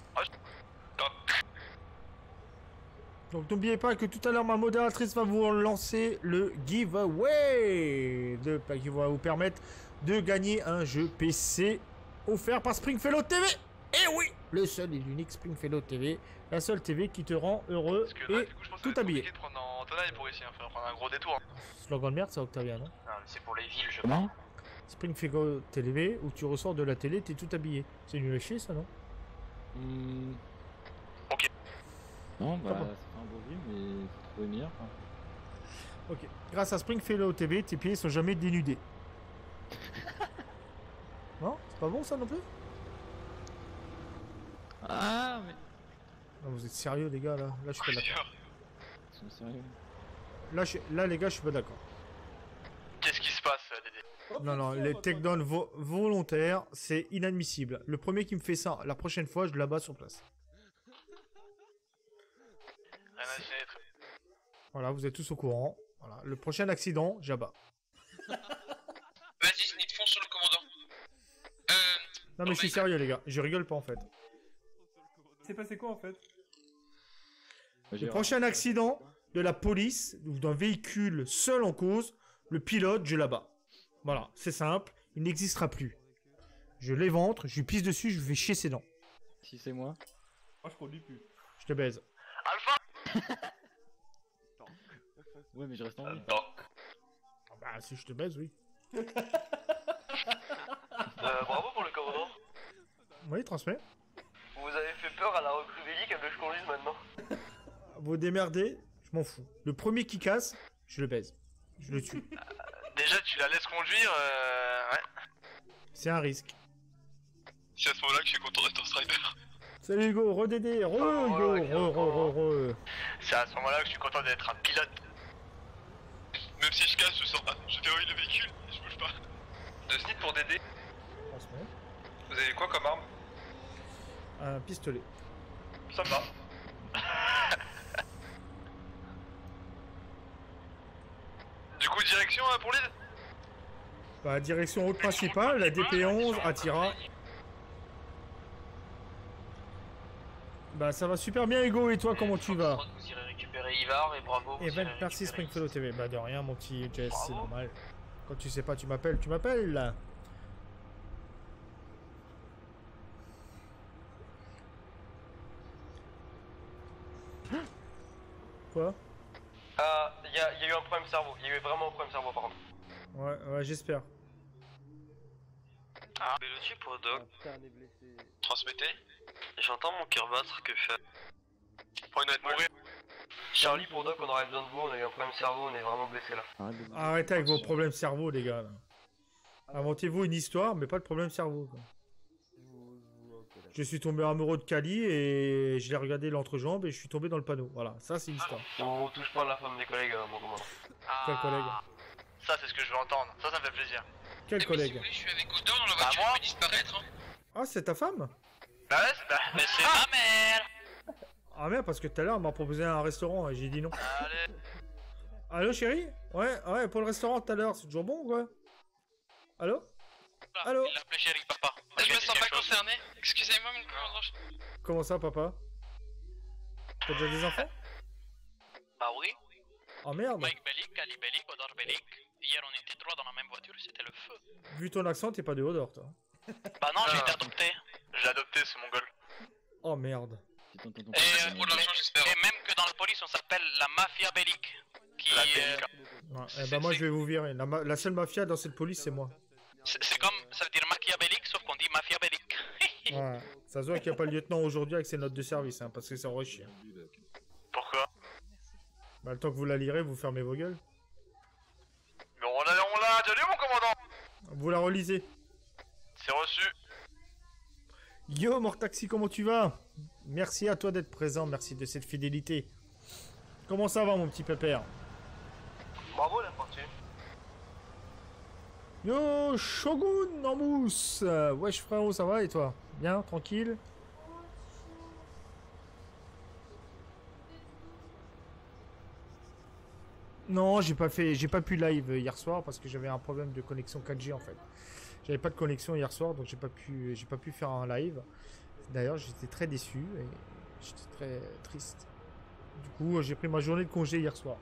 Donc n'oubliez pas que tout à l'heure ma modératrice va vous lancer le giveaway qui va vous permettre de gagner un jeu PC offert par Springfellow TV. Eh oui, le seul et l'unique Springfellow TV, la seule TV qui te rend heureux Parce que là, et du coup, je pense que tout ça va être habillé. compliqué de prendre en tenaille pour ici, hein. Faudra prendre un gros détour. Slogan de merde, c'est Octavia, non? Non, mais c'est pour les villes, je Comment? Springfellow TV, où tu ressors de la télé, t'es tout habillé. C'est nul à chier, ça, non? Ok. Non, bah, Comment? c'est pas un beau vue, mais faut trouver meilleur, quoi. Ok. Grâce à Springfellow TV, tes pieds sont jamais dénudés. Non? C'est pas bon, ça, non plus? Ah, mais. Non, vous êtes sérieux, les gars, là? Là, je suis pas d'accord. Ils sont sérieux. Là, les gars, je suis pas d'accord. Qu'est-ce qui se passe, Dédé? Non, non, les takedowns volontaires, c'est inadmissible. Le premier qui me fait ça, la prochaine fois, je l'abats sur place. Rien à signaler, très Voilà, vous êtes tous au courant. Voilà, le prochain accident, j'abats. Vas-y, Snid, fonce sur le commandant. Non, mais je suis sérieux, les gars. Je rigole pas, en fait. C'est passé quoi en fait? Le prochain accident de la police ou d'un véhicule seul en cause, le pilote, je l'abats. Voilà, c'est simple, il n'existera plus. Je l'éventre, je lui pisse dessus, je lui fais chier ses dents. Si c'est moi. Moi je conduis plus. Je te baise. Alpha! Ouais, mais je reste en vie. Bah, si je te baise, oui. Bravo pour le commandant. Oui, transmets. Vous avez fait peur à la recrue Vélique, elle veut que je conduise maintenant. Vous démerdez, je m'en fous. Le premier qui casse, je le baise. Je le tue. Déjà, tu la laisses conduire, ouais. C'est un risque. C'est à ce moment-là que je suis content d'être Strider. Salut Hugo, re-Dédé, Hugo, C'est à ce moment-là que je suis content d'être un pilote. Même si je casse, je sors pas. Je déroule le véhicule et je bouge pas. De Snid pour Dédé. Transmets. Vous avez quoi comme arme? Un pistolet. Ça me va. Du coup, direction pour l'île? Bah, direction route principale, la DP11 attira. Bah, ça va super bien, Hugo, et toi, comment tu vas? Vous irez récupérer Ivar et bravo. Et ben, merci Springfellow TV. Bah, de rien, mon petit Jess, c'est normal. Quand tu sais pas, tu m'appelles, là. Quoi? Il y a eu un problème cerveau. Il y a eu vraiment un problème cerveau par contre. Ouais, j'espère. Ah, Bellotti pour Doc. Putain, on est blessé. Transmettez. J'entends mon cœur battre, que faire? Pour une être mourir. Charlie pour Doc, on aurait besoin de vous, on a eu un problème cerveau, on est vraiment blessé là. Arrêtez avec vos problèmes cerveau, les gars. Là. Inventez-vous une histoire, mais pas de problème cerveau. Quoi. Je suis tombé amoureux de Kali et je l'ai regardé l'entrejambe et je suis tombé dans le panneau. Voilà, ça c'est l'histoire. On touche pas à la femme des collègues, mon commandant. Quel collègue? Ça, c'est ce que je veux entendre. Ça me fait plaisir. Quel collègue? Je suis avec Odor dans la voiture, il peut disparaître. Ah, c'est ta femme? Bah ouais, mais c'est ma mère. Ah merde, parce que tout à l'heure, elle m'a proposé un restaurant et j'ai dit non. Allez. Allô, chérie? Ouais, pour le restaurant tout à l'heure, c'est toujours bon ou quoi? Allô? Allô? Il l'appelait chéri, papa. Je me sens pas concerné. Excusez-moi, mon commandant. Comment ça, papa? T'as déjà des enfants? Bah oui. Oh merde. Mike Bellic, Ali Bellic, Odor Bellic. Hier, on était trois dans la même voiture, c'était le feu. Vu ton accent, t'es pas de Odor, toi. Bah non, j'ai été adopté. Je l'ai adopté, ce mongol. Oh merde. Et même que dans la police, on s'appelle la mafia bellique. Qui Ouais, eh ben moi je vais vous virer. La seule mafia dans cette police, c'est moi. c'est comme, ça veut dire machiavélique, sauf qu'on dit mafia bellique. Ouais. Ça se voit qu'il n'y a pas le lieutenant aujourd'hui avec ses notes de service, hein, parce que ça aurait chier. Pourquoi? Bah le temps que vous la lirez, vous fermez vos gueules. Mais on l'a déjà lu, mon commandant. Vous la relisez. C'est reçu. Yo Mortaxi, comment tu vas? Merci à toi d'être présent, merci de cette fidélité. Comment ça va mon petit pépère? Bravo, la partie. Yo Shogun en mousse. Wesh frérot, ça va et toi? Bien, tranquille? Non, j'ai pas pu live hier soir parce que j'avais un problème de connexion 4G en fait. J'avais pas de connexion hier soir donc j'ai pas pu faire un live. D'ailleurs, j'étais très déçu et j'étais très triste. Du coup, j'ai pris ma journée de congé hier soir.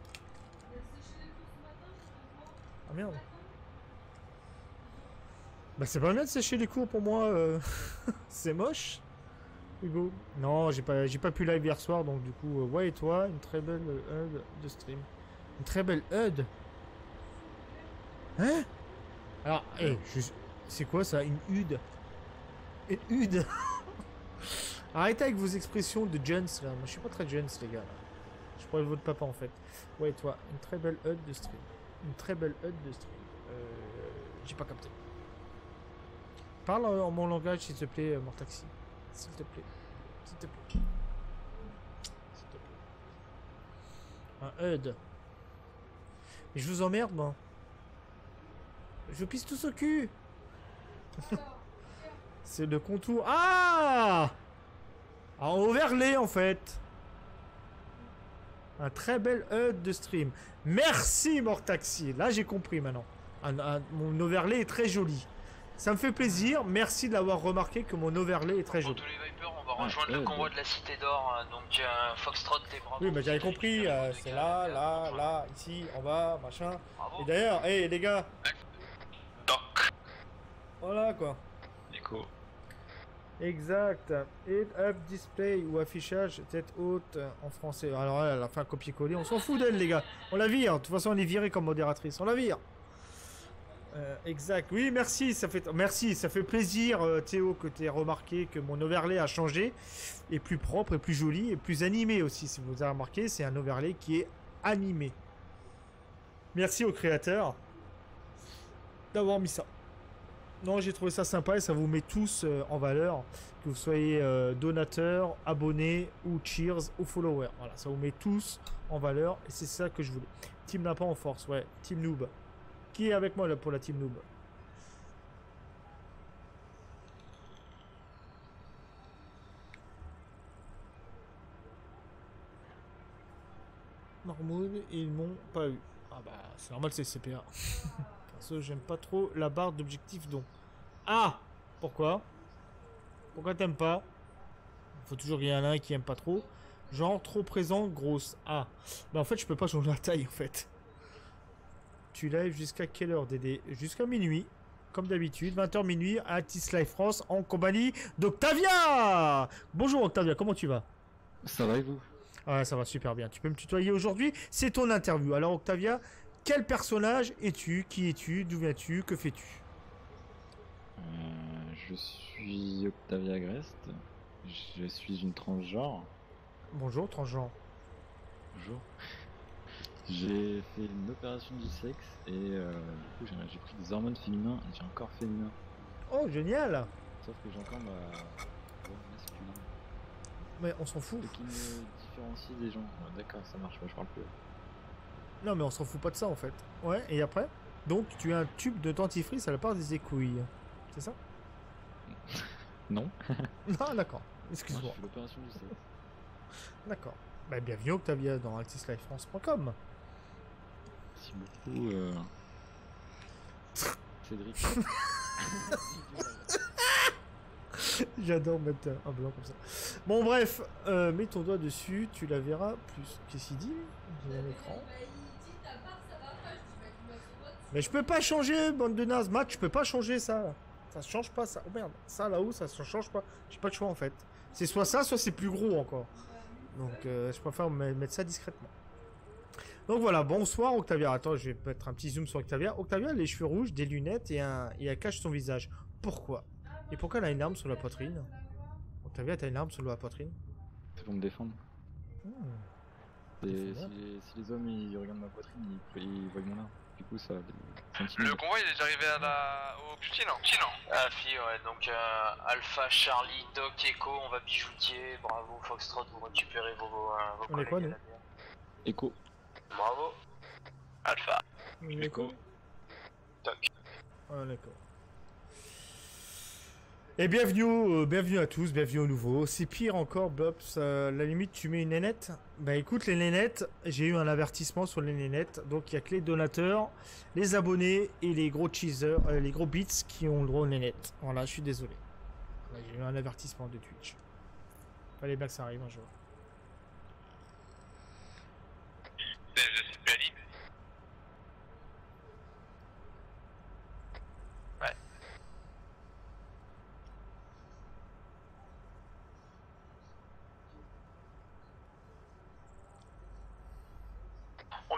Ah merde. Bah c'est pas bien de sécher les cours pour moi. C'est moche. Hugo. Non, j'ai pas pu live hier soir, donc du coup, ouais et toi, une très belle HUD de stream. Une très belle HUD. Hein? Alors, c'est quoi ça? Une HUD? Une HUD? Arrêtez avec vos expressions de Jones là. Moi je suis pas très Jones les gars. Là. Je pourrais votre papa en fait. Ouais et toi, une très belle HUD de stream. Une très belle HUD de stream. J'ai pas capté. Parle en mon langage s'il te plaît, Mortaxi. S'il te plaît. S'il te plaît. S'il te plaît. Un HUD. Mais je vous emmerde moi. Je vous pisse tous au cul. C'est le contour. Ah! En overlay en fait. Un très bel HUD de stream. Merci Mortaxi. Là j'ai compris maintenant. Mon overlay est très joli. Ça me fait plaisir. Merci de l'avoir remarqué que mon overlay est très joli. Pour tous les Vipers, on va rejoindre le convoi de la Cité d'Or. Donc Foxtrot et Bravo. Oui, mais j'avais compris. C'est là, là, là, ici, en bas, machin. Bravo. Et d'ailleurs, hey les gars. Voilà quoi. Écho. Exact. Head up display ou affichage tête haute en français. Alors là, elle a fait un copier-coller. On s'en fout d'elle, les gars. On la vire. De toute façon, on est viré comme modératrice. On la vire. Exact. Oui, merci. Ça fait plaisir, Théo, que tu aies remarqué que mon overlay a changé. Et plus propre, et plus joli, et plus animé aussi. Si vous avez remarqué, c'est un overlay qui est animé. Merci au créateur d'avoir mis ça. Non, j'ai trouvé ça sympa et ça vous met tous en valeur, que vous soyez donateur, abonné ou cheers ou follower. Voilà, ça vous met tous en valeur et c'est ça que je voulais. Team n'a pas en force, ouais. Team noob. Qui est avec moi là pour la team noob? Normoud, ils m'ont pas eu. Ah bah, c'est normal, c'est CPA. Perso, j'aime pas trop la barre d'objectif don. Ah! Pourquoi? Pourquoi t'aimes pas? Faut toujours qu'il y en ait un qui aime pas trop. Genre trop présent, grosse. Ah. Bah en fait, je peux pas changer la taille en fait. Tu live jusqu'à quelle heure, Dédé? Jusqu'à minuit. Comme d'habitude, 20h minuit à Tis Live France en compagnie d'Octavia! Bonjour Octavia, comment tu vas? Ça va et vous? Ah, ça va super bien. Tu peux me tutoyer aujourd'hui? C'est ton interview. Alors Octavia, quel personnage es-tu? Qui es-tu? D'où viens-tu? Que fais-tu? Je suis Octavia Agreste. Je suis une transgenre. Bonjour transgenre. Bonjour. J'ai fait une opération du sexe et du coup j'ai pris des hormones féminins et j'ai un corps féminin. Oh génial! Sauf que j'ai encore ma voix masculine. Mais on s'en fout. Ce qui me différencie des gens. Ouais, d'accord, ça marche, moi je parle plus. Non mais on s'en fout pas de ça en fait. Ouais, et après? Donc tu as un tube de dentifrice à la part des écouilles. C'est ça? Non. Ah d'accord, excuse-moi. Moi, je fais l'opération du sexe. D'accord. Bah bienvenue Octavia dans altislivefrance.com. Merci beaucoup Cédric. J'adore mettre un blanc comme ça. Bon bref, mets ton doigt dessus, tu la verras plus. Qu'est-ce qu'il dit? J'ai un écran. Mais je peux pas changer, bande de nazes. Matt, je peux pas changer ça. Ça se change pas ça. Oh merde, ça là-haut, ça se change pas. J'ai pas de choix en fait. C'est soit ça, soit c'est plus gros encore. Donc je préfère mettre ça discrètement. Donc voilà, bonsoir Octavia. Attends, je vais mettre un petit zoom sur Octavia. Octavia a les cheveux rouges, des lunettes et elle cache son visage. Pourquoi? Et pourquoi elle a une arme sur la poitrine? Octavia, t'as une arme sur la poitrine? C'est pour me défendre. Et si les hommes ils regardent ma poitrine, ils voient mon arme. Du coup ça Le convoi il est déjà arrivé au Beauty non? Ah fi ouais, donc Alpha, Charlie, Doc, Echo, on va bijoutier, bravo Foxtrot, vous récupérez vos on est quoi nous? Echo. Bravo. Alpha. Echo. Doc. Ah d'accord. Et bienvenue à tous, bienvenue aux nouveaux. C'est pire encore, Bobs. La limite, tu mets une nénette. Bah écoute, les nénettes, j'ai eu un avertissement sur les nénettes. Donc il y a que les donateurs, les abonnés et les gros cheesers, les gros bits qui ont le droit aux nénettes. Voilà, je suis désolé. Là, j'ai eu un avertissement de Twitch. Fallait bien que ça arrive un jour.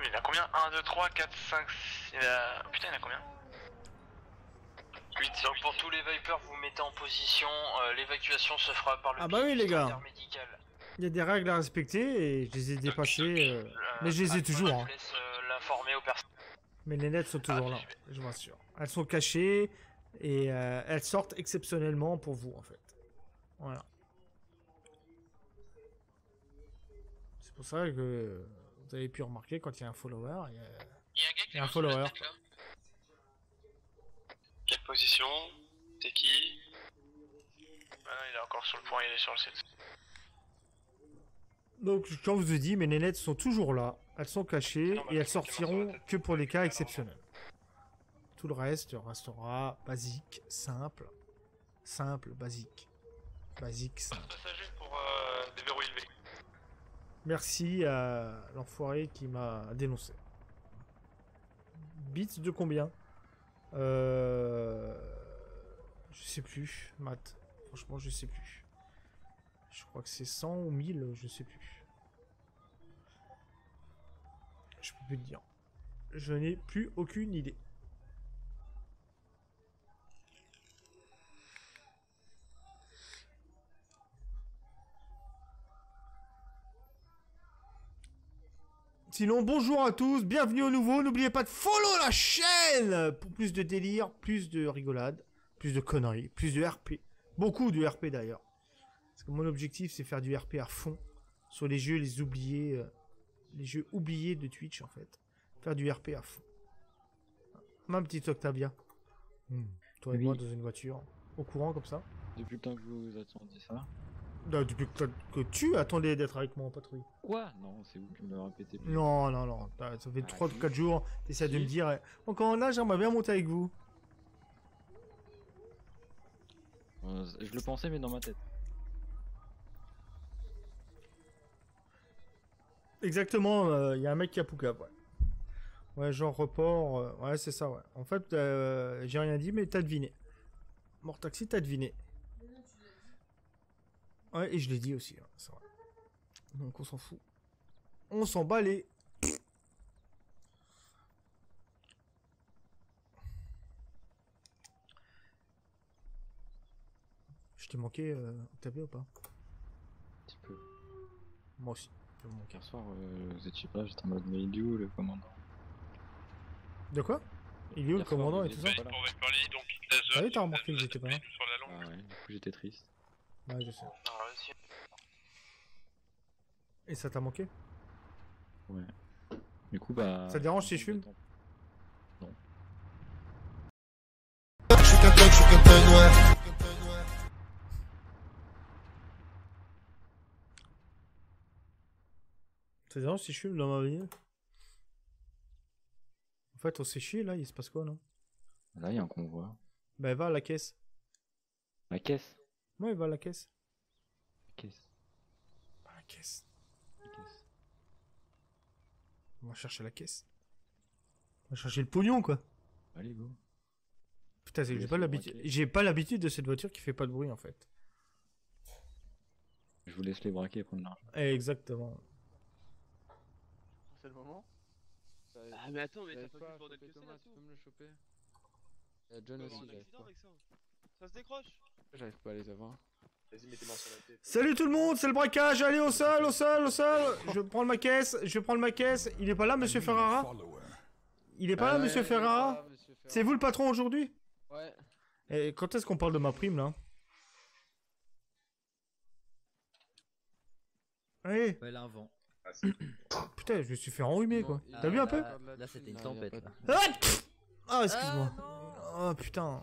il a combien? 1, 2, 3, 4, 5, 6... Putain, il a combien? 8. Donc pour tous les Vipers, vous mettez en position, l'évacuation se fera par le Ah bah oui, les gars. standard médical. Il y a des règles à respecter et je les ai dépassées. Mais je les ai toujours. Je Hein. vous laisse l'informer aux personnes. Mais les nettes sont toujours là, je vous rassure. Elles sont cachées et elles sortent exceptionnellement pour vous en fait. Voilà. C'est pour ça que vous avez pu remarquer quand il y a un follower, il y a un follower. Quelle position? T'es qui? Ah non, il est encore sur le point, il est sur le site. Donc quand je vous ai dit, mes nénettes sont toujours là. Elles sont cachées et elles sortiront que pour les cas exceptionnels. Tout le reste restera basique, simple. Simple, basique. Basique, simple. Passager pour déverrouiller le véhicule. Merci à l'enfoiré qui m'a dénoncé. Bits de combien? Je sais plus, Matt. Franchement, je sais plus. Je crois que c'est 100 ou 1000, je sais plus. Je peux plus te dire. Je n'ai plus aucune idée. Sinon, bonjour à tous, bienvenue au nouveau. N'oubliez pas de follow la chaîne pour plus de délire, plus de rigolade, plus de conneries, plus de RP. Beaucoup de RP d'ailleurs. Parce que mon objectif, c'est faire du RP à fond sur les jeux, les jeux oubliés de Twitch en fait. Faire du RP à fond. Ma petite Octavia. Toi et moi dans une voiture, au courant comme ça. Depuis le temps que vous attendiez ça. Depuis que tu attendais d'être avec moi en patrouille. Quoi? Non, c'est vous qui me le répétez. Non, non, non. Ça fait 3-4 jours, t'essaies de me dire encore là, j'aimerais bien monter avec vous. Je le pensais, mais dans ma tête. Exactement, il y a un mec qui a Poucave, ouais. Ouais, genre report, ouais, c'est ça, ouais. En fait, j'ai rien dit, mais t'as deviné. Mort taxi, t'as deviné. Ouais, et je l'ai dit aussi, hein, c'est vrai. Donc on s'en fout. On s'en bat les... Je t'ai manqué, Octavia ou pas? Un petit peu. Moi aussi. Hier soir, vous étiez pas, j'étais en mode mais il est où le commandant? De quoi? Il est où le commandant et tout ça? Ah oui, t'as remarqué que j'étais pas là. Ah ouais, du coup j'étais triste. Ouais, je sais. Et ça t'a manqué? Ouais. Du coup, bah... Ça te dérange si je fume? Non. Ça te dérange si je fume dans ma vie? En fait, on s'est chié là, il se passe quoi non? Là, il y a un convoi. Bah, va à la caisse. La caisse? Ouais, va à la caisse. La caisse. Va à la caisse. La caisse. On va chercher la caisse. On va chercher le pognon quoi. Allez, go. Putain, c'est que j'ai pas l'habitude de cette voiture qui fait pas de bruit en fait. Je vous laisse les braquer et prendre l'argent. Exactement. C'est le moment. Ah mais attends, mais t'as pas vu le bordel que c'est Thomas, là tu peux me le choper? John aussi, j'arrive pas. Ça se décroche. J'arrive pas à les avoir. Vas-y, mets tes mains sur la tête. Salut tout le monde, c'est le braquage, allez au sol, au sol, au sol. Je vais prendre ma caisse, Il est pas là, monsieur Ferrara? Il est pas là, monsieur Ferrara? C'est vous le patron aujourd'hui? Ouais. Et quand est-ce qu'on parle de ma prime là? Allez. Ouais, là, un vent. Putain, je me suis fait enrhumer quoi. T'as vu un peu? Là, c'était une tempête. Là. Ah, excuse-moi. Oh putain.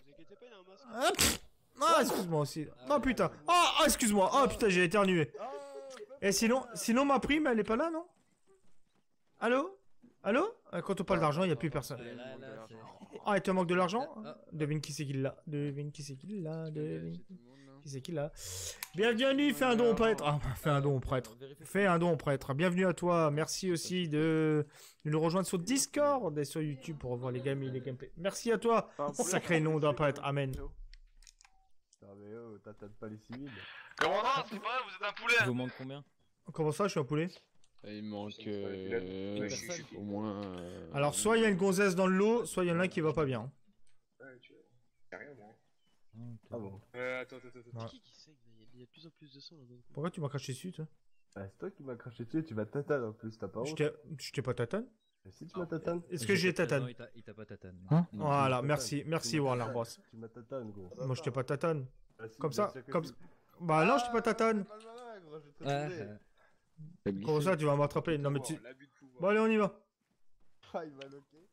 Ah, excuse-moi aussi. Oh putain. Ah, excuse-moi. Oh putain, j'ai éternué. Et sinon ma prime, elle est pas là, non? Allô? Allô? Quand on parle d'argent, il n'y a plus personne. Ah, il te manque de l'argent? Devine qui c'est qui l'a. Devine qui c'est qui l'a. Devine qui c'est qui l'a. Bienvenue, fais un don au prêtre. Ah, fais un don au prêtre. Fais un don au prêtre. Bienvenue à toi. Merci aussi de nous rejoindre sur Discord et sur YouTube pour revoir les games et les gameplays. Merci à toi. Sacré nom d'un prêtre. Amen. Ah mais oh, t'attends pas les civils. Commandant, c'est pas, vous êtes un poulet. Vous manque combien? Comment ça, je suis un poulet? Il manque au moins. Alors, soit il y a une gonzesse dans le lot, soit il y en a un qui va pas bien. Ouais, tu vois. Y'a rien, moi. Ah bon. Attends. Ouais. Qui sait il y a de plus en plus de sang là-dedans. Pourquoi tu m'as craché dessus, toi? Bah, c'est toi qui m'as craché dessus, tu m'as tatane en plus, t'as pas honte. Je t'ai pas tatane? Si tu m'as tatane. Est-ce que j'ai tatane? Non, il t'a pas tatane. Hein? Voilà, merci Warner Bros. Tu m'as tatane, gros. Moi je t'ai pas tatane. Bah, si, Comme bien ça, sûr que comme si. ça. Bah non, je t'ai pas tatane. Pas le malin, gros, je vais te trouver. Comment ça, tu vas m'attraper? Non mais tu... Bon allez, on y va. Ah, il m'a loqué.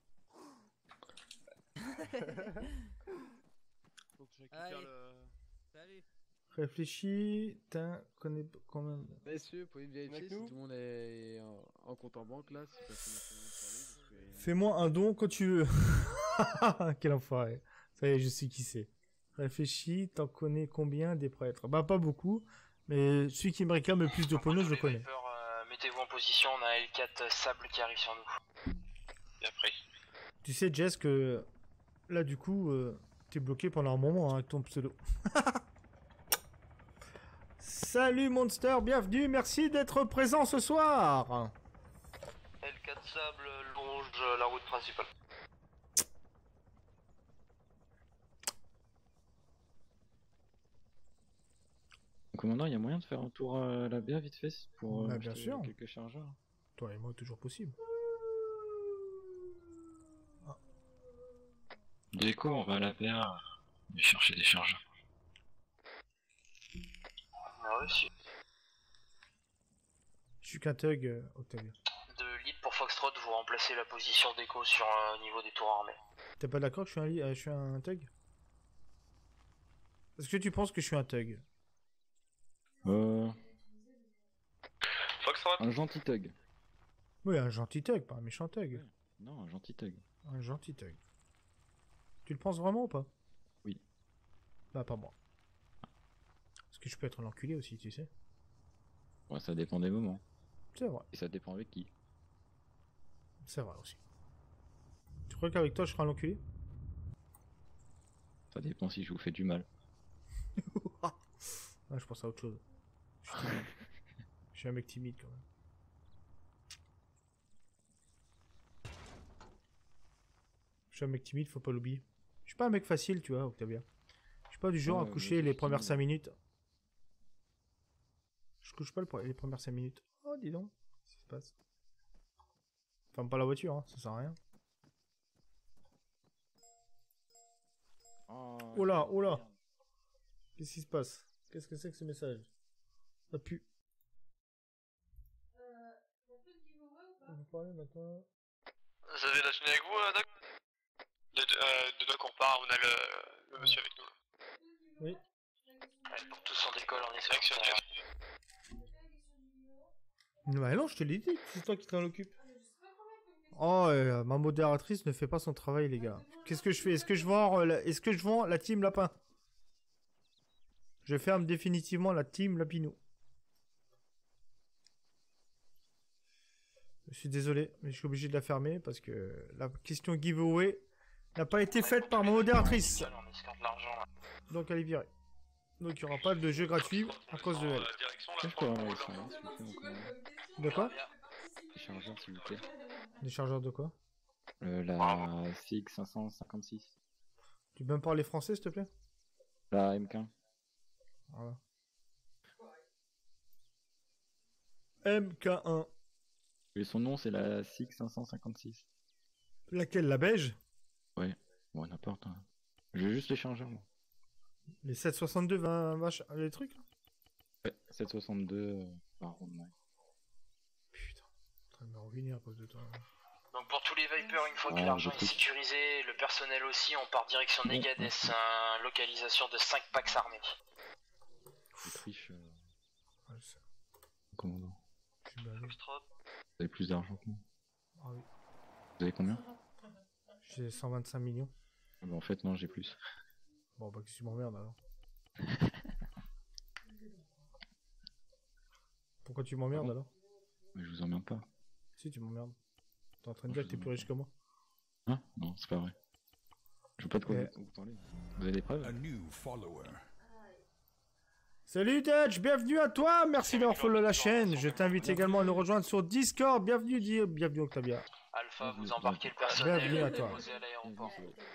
Faut que je récupère le... Salut. Réfléchis, connais combien... Messieurs, vous pouvez vérifier si tout le monde est en compte en banque là, si personne n'a sur lui. Fais-moi un don quand tu veux. Quel enfoiré. Ça y est, je sais qui c'est. Réfléchis, t'en connais combien des prêtres? Bah pas beaucoup, mais celui qui me réclame le plus de pognon, je le connais. Mettez-vous en position, on a un L4 sable qui arrive sur nous. Et après. Tu sais Jess que là du coup, t'es bloqué pendant un moment hein, avec ton pseudo. Salut Monster, bienvenue, merci d'être présent ce soir. L4 sable longe la route principale. Commandant, il y a moyen de faire un tour à la BA vite fait pour Bah, bien acheter sûr. quelques chargeurs. Toi et moi, toujours possible. Déco, on va à la BA chercher des chargeurs. On a réussi. Je suis qu'un thug, Octavia. De lead pour Foxtrot, vous remplacez la position d'écho sur niveau des tours armés. T'es pas d'accord que je suis un thug? Est-ce que tu penses que je suis un thug? Foxtrot. Un gentil thug. Oui, un gentil thug, pas un méchant thug. Ouais. Non, un gentil thug. Un gentil thug. Tu le penses vraiment ou pas? Oui. Bah, pas moi. Parce que je peux être un enculé aussi, tu sais. Ouais, ça dépend des moments. C'est vrai. Et ça dépend avec qui. C'est vrai aussi. Tu crois qu'avec toi, je serai un enculé? Ça dépend si je vous fais du mal. Ah, je pense à autre chose. Je suis timide. Je suis un mec timide quand même. Je suis un mec timide, faut pas l'oublier. Je suis pas un mec facile, tu vois, Octavia. Je suis pas du genre à coucher les premières 5 minutes. Je couche pas les premières 5 minutes. Oh, dis donc. Qu'est-ce qui se passe? Ferme pas la voiture, hein, ça sert à rien. Oh là, oh là. Qu'est-ce qui se passe? Qu'est-ce que c'est que ce message? Ça pue. On va parler maintenant. Vous avez la chaîne avec vous, Doc? De Doc, on part, on a le monsieur avec nous. Oui. Ouais, pour tous en décolle, on est sélectionné. Bah non, je te l'ai dit, c'est toi qui t'en occupe. Oh, ma modératrice ne fait pas son travail, les gars. Qu'est-ce que je fais? Est-ce que je vends la team Lapin? Je ferme définitivement la team Lapinou. Je suis désolé, mais je suis obligé de la fermer parce que la question giveaway n'a pas été faite par ma modératrice. Donc elle est virée. Donc il n'y aura pas de jeu gratuit à cause de elle. De quoi? Des chargeurs, s'il vous plaît. Des chargeurs de quoi? La CX556. Tu peux me parler français, s'il te plaît? La MK1. Voilà. MK1. Et son nom, c'est la CX556. Laquelle? La beige? Ouais, bon, n'importe. Hein. Je veux juste les chargeurs, moi. Les 762, 20, les trucs là? Ouais, 762 par rondement. Putain, en train de me ruiner à cause de toi. Donc pour tous les Vipers, une fois que l'argent est sécurisé, le personnel aussi, on part direction Negades, localisation de 5 packs armés. Je triche. Ouais, je sais. Commandant. Je suis balèze. Vous avez plus d'argent que moi. Ah oui. Vous avez combien? J'ai 125 millions. Ah bah en fait, non, j'ai plus. Bon, bah, que tu m'emmerdes alors. Pourquoi tu m'emmerdes alors? Mais je vous emmerde pas. Si, tu m'emmerdes. T'es en train de dire que t'es plus riche que moi? Hein? Non, c'est pas vrai. Je veux pas de quoi vous parler. Vous avez des preuves? Salut Dutch, bienvenue à toi, merci d'avoir follow la chaîne. Je t'invite également à nous rejoindre sur Discord. Bienvenue Dio, bienvenue Octavia. Alpha, vous embarquez le personnel. Bienvenue à toi. Déposé à l'aéroport.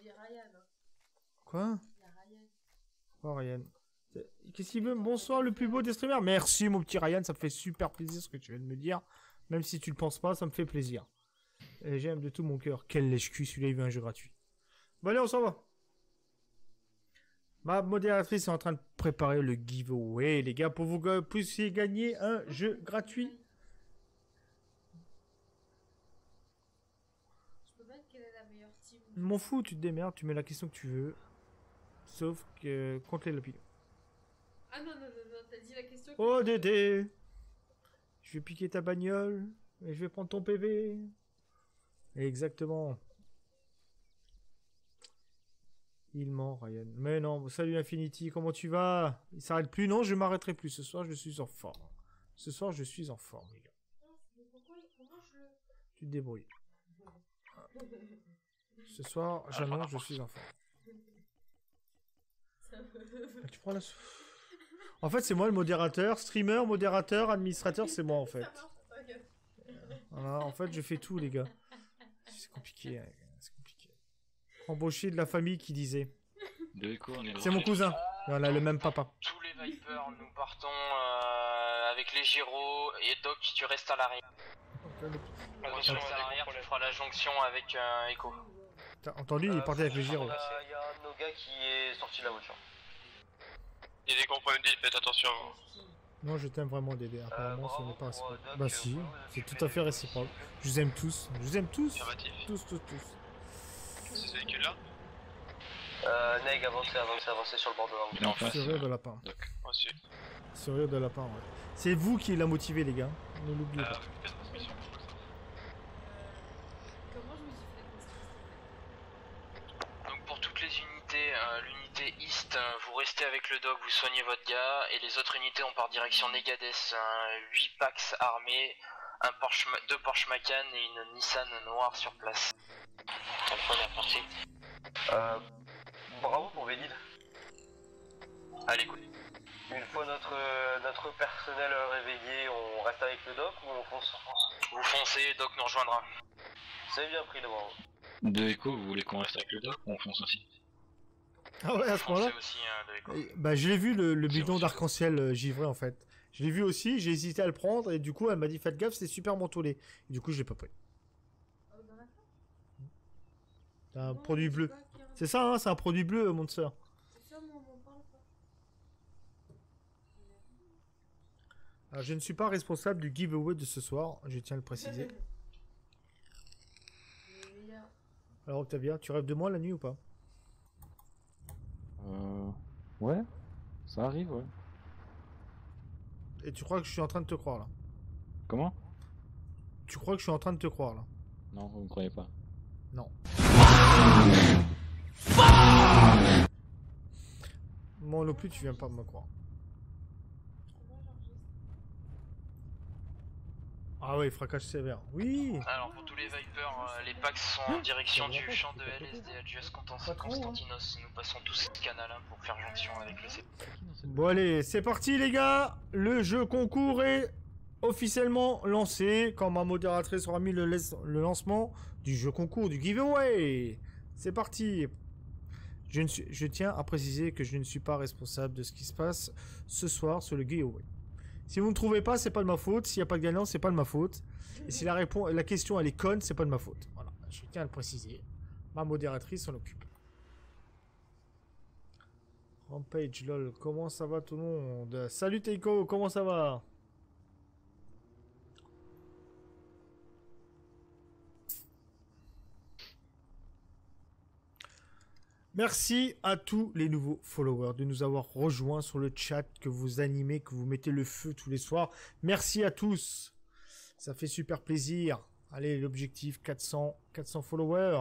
Quoi? Oh Ryan. Qu'est-ce qu'il veut? Bonsoir le plus beau des streamers. Merci mon petit Ryan, ça me fait super plaisir ce que tu viens de me dire. Même si tu le penses pas, ça me fait plaisir. Et j'aime de tout mon cœur. Quel lèche-cul, celui-là il veut un jeu gratuit. Bon allez, on s'en va. Ma modératrice est en train de préparer le giveaway, les gars, pour vous puissiez gagner un jeu gratuit. Je peux mettre quelle est la meilleure team. M'en fous, tu te démerdes, tu mets la question que tu veux. Sauf que contre les lapins. Ah non, t'as dit la question. Oh Dédé, je vais piquer ta bagnole et je vais prendre ton PV. Exactement. Il ment, Ryan. Mais non, salut Infinity, comment tu vas? Il s'arrête plus? Non, je m'arrêterai plus. Ce soir, je suis en forme. Ce soir, je suis en forme, les gars. Tu te débrouilles. Ce soir, j'annonce, je suis en forme. Tu prends la... En fait, c'est moi le modérateur. Streamer, modérateur, administrateur, c'est moi en fait. Voilà, en fait, je fais tout, les gars. C'est compliqué, c'est compliqué. Embauché de la famille qui disait. C'est mon cousin. Voilà, le même papa. Tous les Vipers, nous partons avec les Giro et Doc, tu restes à l'arrière. On reste à l'arrière, tu feras la jonction avec Echo. T'as entendu, il partait avec les gyros. Il y a un de nos gars qui est sorti de la voiture. Il y a des gros problèmes faites attention. Non, je t'aime vraiment, Dédé. Apparemment, ce n'est pas réciproque. Bah si, c'est tout à fait réciproque. Je vous aime tous. Je vous aime tous. Tous. C'est ce véhicule-là? Neg, avancez sur le bord de la route. Sourire de lapin. Ensuite. Sourire de lapin, ouais. C'est vous qui l'a motivé, les gars. Ne l'oubliez pas. Comment je me suis fait construire? Donc pour toutes les unités, l'unité East, vous restez avec le dog, vous soignez votre gars, et les autres unités on part direction Negades, 8 packs armés, deux Porsche Macan et une Nissan noire sur place. Merci. Bravo pour Vénide. Allez, écoute. Une fois notre personnel réveillé, on reste avec le doc ou on fonce? Vous foncez, Doc nous rejoindra. C'est bien pris devant vous. De Echo, vous voulez qu'on reste avec le doc ou on fonce aussi? Ah ouais, à ce moment-là Aussi, bah je l'ai vu le bidon d'arc-en-ciel givré en fait. Je l'ai vu aussi, j'ai hésité à le prendre et du coup elle m'a dit faites gaffe, c'est super mentholé. Et du coup je l'ai pas pris. C'est un produit bleu. C'est ça, hein, c'est un produit bleu, mon sœur. Alors, je ne suis pas responsable du giveaway de ce soir, je tiens à le préciser. Alors Octavia, tu rêves de moi la nuit ou pas? Ouais, ça arrive, ouais. Et tu crois que je suis en train de te croire là? Comment? Tu crois que je suis en train de te croire là? Non, vous me croyez pas. Non. Moi non plus, tu viens pas de me croire. Ah ouais, fracas sévère. Oui. Alors pour tous les Vipers, les packs sont en direction du champ de LSD Adjust Constantinos. Nous passons tous ce canal pour faire jonction avec le C. Bon allez, c'est parti les gars. Le jeu concours est officiellement lancé quand ma modératrice aura mis le lancement du jeu concours, du giveaway. C'est parti. Je tiens à préciser que je ne suis pas responsable de ce qui se passe ce soir sur le giveaway. Si vous ne trouvez pas, c'est pas de ma faute. S'il n'y a pas de gagnant, c'est pas de ma faute. Et si la question elle est conne, c'est pas de ma faute. Voilà, je tiens à le préciser. Ma modératrice s'en occupe. Rampage lol, comment ça va tout le monde? Salut Teiko, comment ça va? Merci à tous les nouveaux followers de nous avoir rejoints sur le chat, que vous animez, que vous mettez le feu tous les soirs. Merci à tous. Ça fait super plaisir. Allez, l'objectif 400 followers.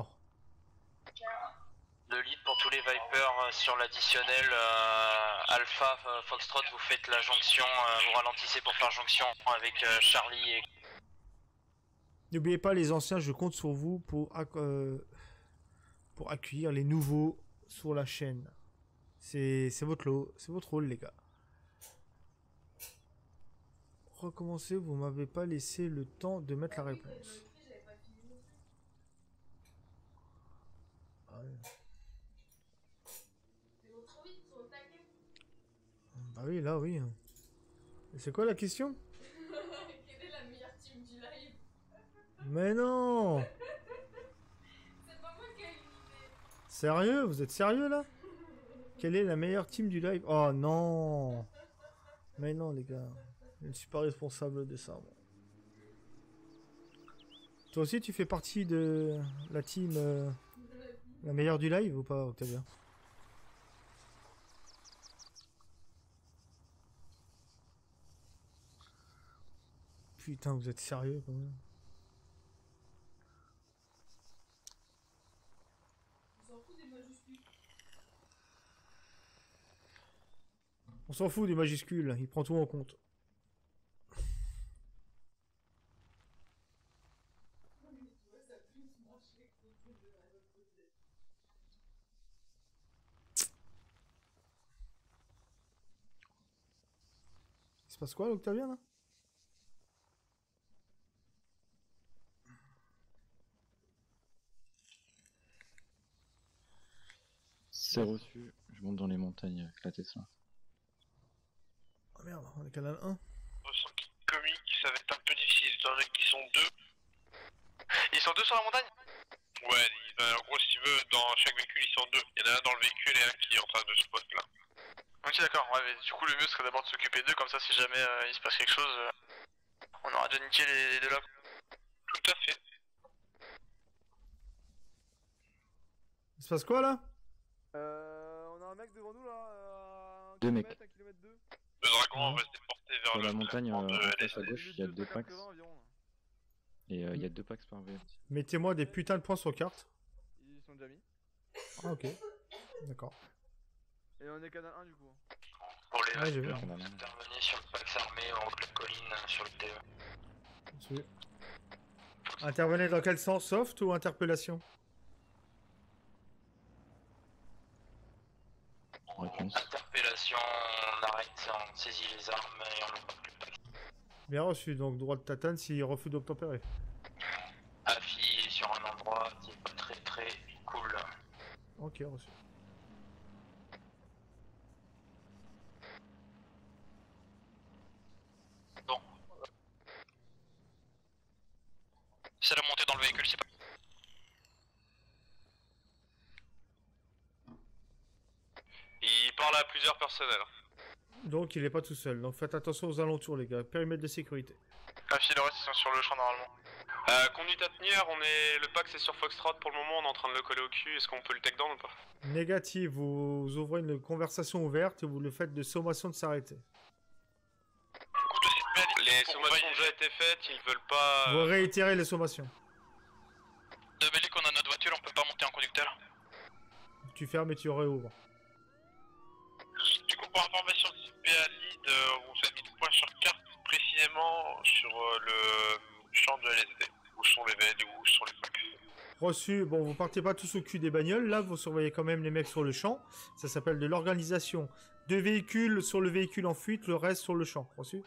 Le lead pour tous les Vipers sur l'additionnel Alpha Foxtrot, vous faites la jonction, vous ralentissez pour faire jonction avec Charlie et... N'oubliez pas les anciens, je compte sur vous pour accueillir les nouveaux sur la chaîne. C'est votre rôle les gars. recommencer, vous m'avez pas laissé le temps de mettre la réponse. Ah ouais. Bah oui, là, oui. Et c'est quoi la question? Quelle est la meilleure team du live? Mais non! C'est pas moi qui ai une idée. Sérieux? Vous êtes sérieux là? Quelle est la meilleure team du live? Oh non! Mais non les gars. Je ne suis pas responsable de ça. Moi. Toi aussi tu fais partie de la team la meilleure du live ou pas Octavia? Putain vous êtes sérieux quand même? On s'en fout des majuscules, il prend tout en compte. Il se passe quoi l'Octavien là? C'est reçu, je monte dans les montagnes avec la Tesla. Oh merde, on est canal 1. Ressenti comique, ça va être un peu difficile étant donné qu'ils sont deux. Ils sont deux sur la montagne? Ouais, en gros, si tu veux, dans chaque véhicule, ils sont deux. Il y en a un dans le véhicule et un qui est en train de ce poste là. Ok, d'accord, ouais, mais du coup, le mieux serait d'abord de s'occuper d'eux, comme ça, si jamais il se passe quelque chose, on aura déjà niqué les deux là. Tout à fait. Il se passe quoi là? On a un mec devant nous là, Deux mecs. 1 km 2. Le dragon va se déporter vers Sur la montagne, en de face à gauche, il y a deux packs. Et il y a deux packs par V. Mettez-moi des putains de points sur carte. Ils sont déjà mis. Ah ok. D'accord. Et on est canal 1 du coup. Pour les Ouais, j'ai vu. intervenez sur le Pax armé en haut de la colline sur le TE. Suivi. Intervenez dans quel sens? Soft ou interpellation? Réponse. Interpellation, on arrête, on saisit les armes et on n'embarque plus le Pax. Bien reçu, donc droit de tatane s'il refuse d'obtempérer. Afi est sur un endroit qui est pas très cool. Ok, reçu. Bon. C'est la montée dans le véhicule, c'est pas... Il parle à plusieurs personnels. Donc il est pas tout seul, donc faites attention aux alentours les gars, périmètre de sécurité. Afi, le reste, ils sont sur le champ normalement. Conduite à tenir, le pack c'est sur Foxtrot pour le moment, on est en train de le coller au cul, est-ce qu'on peut le take down ou pas? Négatif, vous ouvrez une conversation ouverte et vous le faites de sommation de s'arrêter. Les sommations ont déjà été faites, ils veulent pas... Vous réitérez les sommations. De Bellic, on a notre voiture, on peut pas monter en conducteur. Tu fermes et tu réouvres. Du coup, pour information, CPA lead, on s'est mis 2 points sur carte, précisément sur le champ de LSD. Où sont les VL, où sont les packs? Reçu, bon vous partez pas tous au cul des bagnoles, là vous surveillez quand même les mecs sur le champ. Ça s'appelle de l'organisation. 2 véhicules sur le véhicule en fuite, le reste sur le champ. Reçu.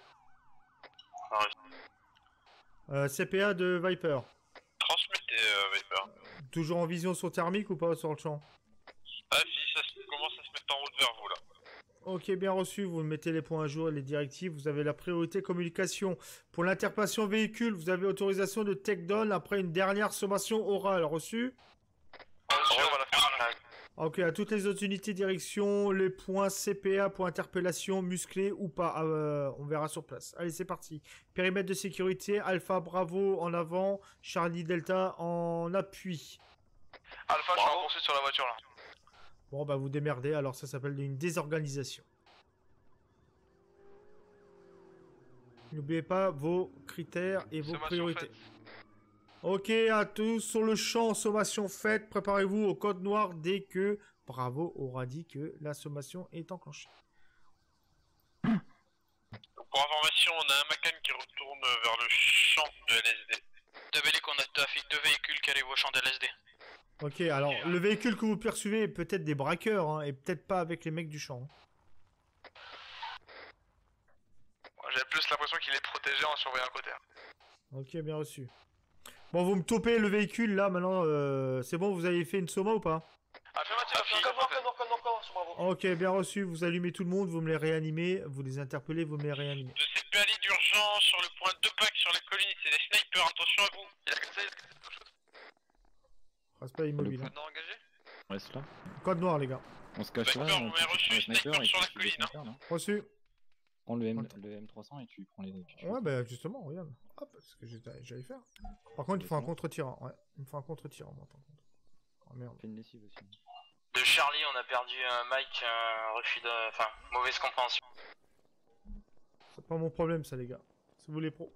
CPA de Viper. Transmettez Viper. Toujours en vision sur thermique ou pas sur le champ? Ah si, ça commence à se mettre en route vers vous là. Ok, bien reçu, vous mettez les points à jour et les directives, vous avez la priorité communication. Pour l'interpellation véhicule, vous avez autorisation de take-down après une dernière sommation orale, reçu? Ok, à toutes les autres unités direction, les points CPA pour interpellation, musclé ou pas, on verra sur place. Allez, c'est parti. Périmètre de sécurité, Alpha Bravo en avant, Charlie Delta en appui. Alpha, je suis en poursuite sur la voiture là. Bon, bah vous démerdez, alors ça s'appelle une désorganisation. N'oubliez pas vos critères et vos priorités. Ok, à tous sur le champ, sommation faite. Préparez-vous au code noir dès que Bravo aura dit que la sommation est enclenchée. Pour information, on a un Macan qui retourne vers le champ de LSD. De Bellic, on a 2 véhicules qui arrivent au champ de LSD. Ok, alors le véhicule que vous percevez est peut-être des braqueurs, hein, et peut-être pas avec les mecs du champ. J'ai plus l'impression qu'il est protégé en surveillant à côté. Ok, bien reçu. Bon, vous me topez le véhicule là maintenant. C'est bon, vous avez fait une soma ou pas? Affirmatif, sur Bravo. Ok, bien reçu. Vous allumez tout le monde, vous me les réanimez, vous les interpellez, vous me les réanimez. de CPALI d'urgence sur le point 2 packs sur la colline, c'est des snipers, attention à vous. Il a cassé. Reste pas immobile. Hein. Non engagé. Reste là. Code noir, les gars. On se cache là, Sniper, on vous m'avez reçu, tue le sniper sniper et sur tu la tues le colline, hein. sniper, non? Reçu. Prends le M300 et tu prends les... Ouais, bah justement, regarde. Hop, c'est ce que j'allais faire. Par contre, il faut un contre-tirant. Ouais, il me faut un contre-tirant, moi, par contre. Oh merde. Fais une lessive aussi. De Charlie, on a perdu Mike, refus de... Enfin, mauvaise compréhension. C'est pas mon problème, ça, les gars. C'est vous les pros.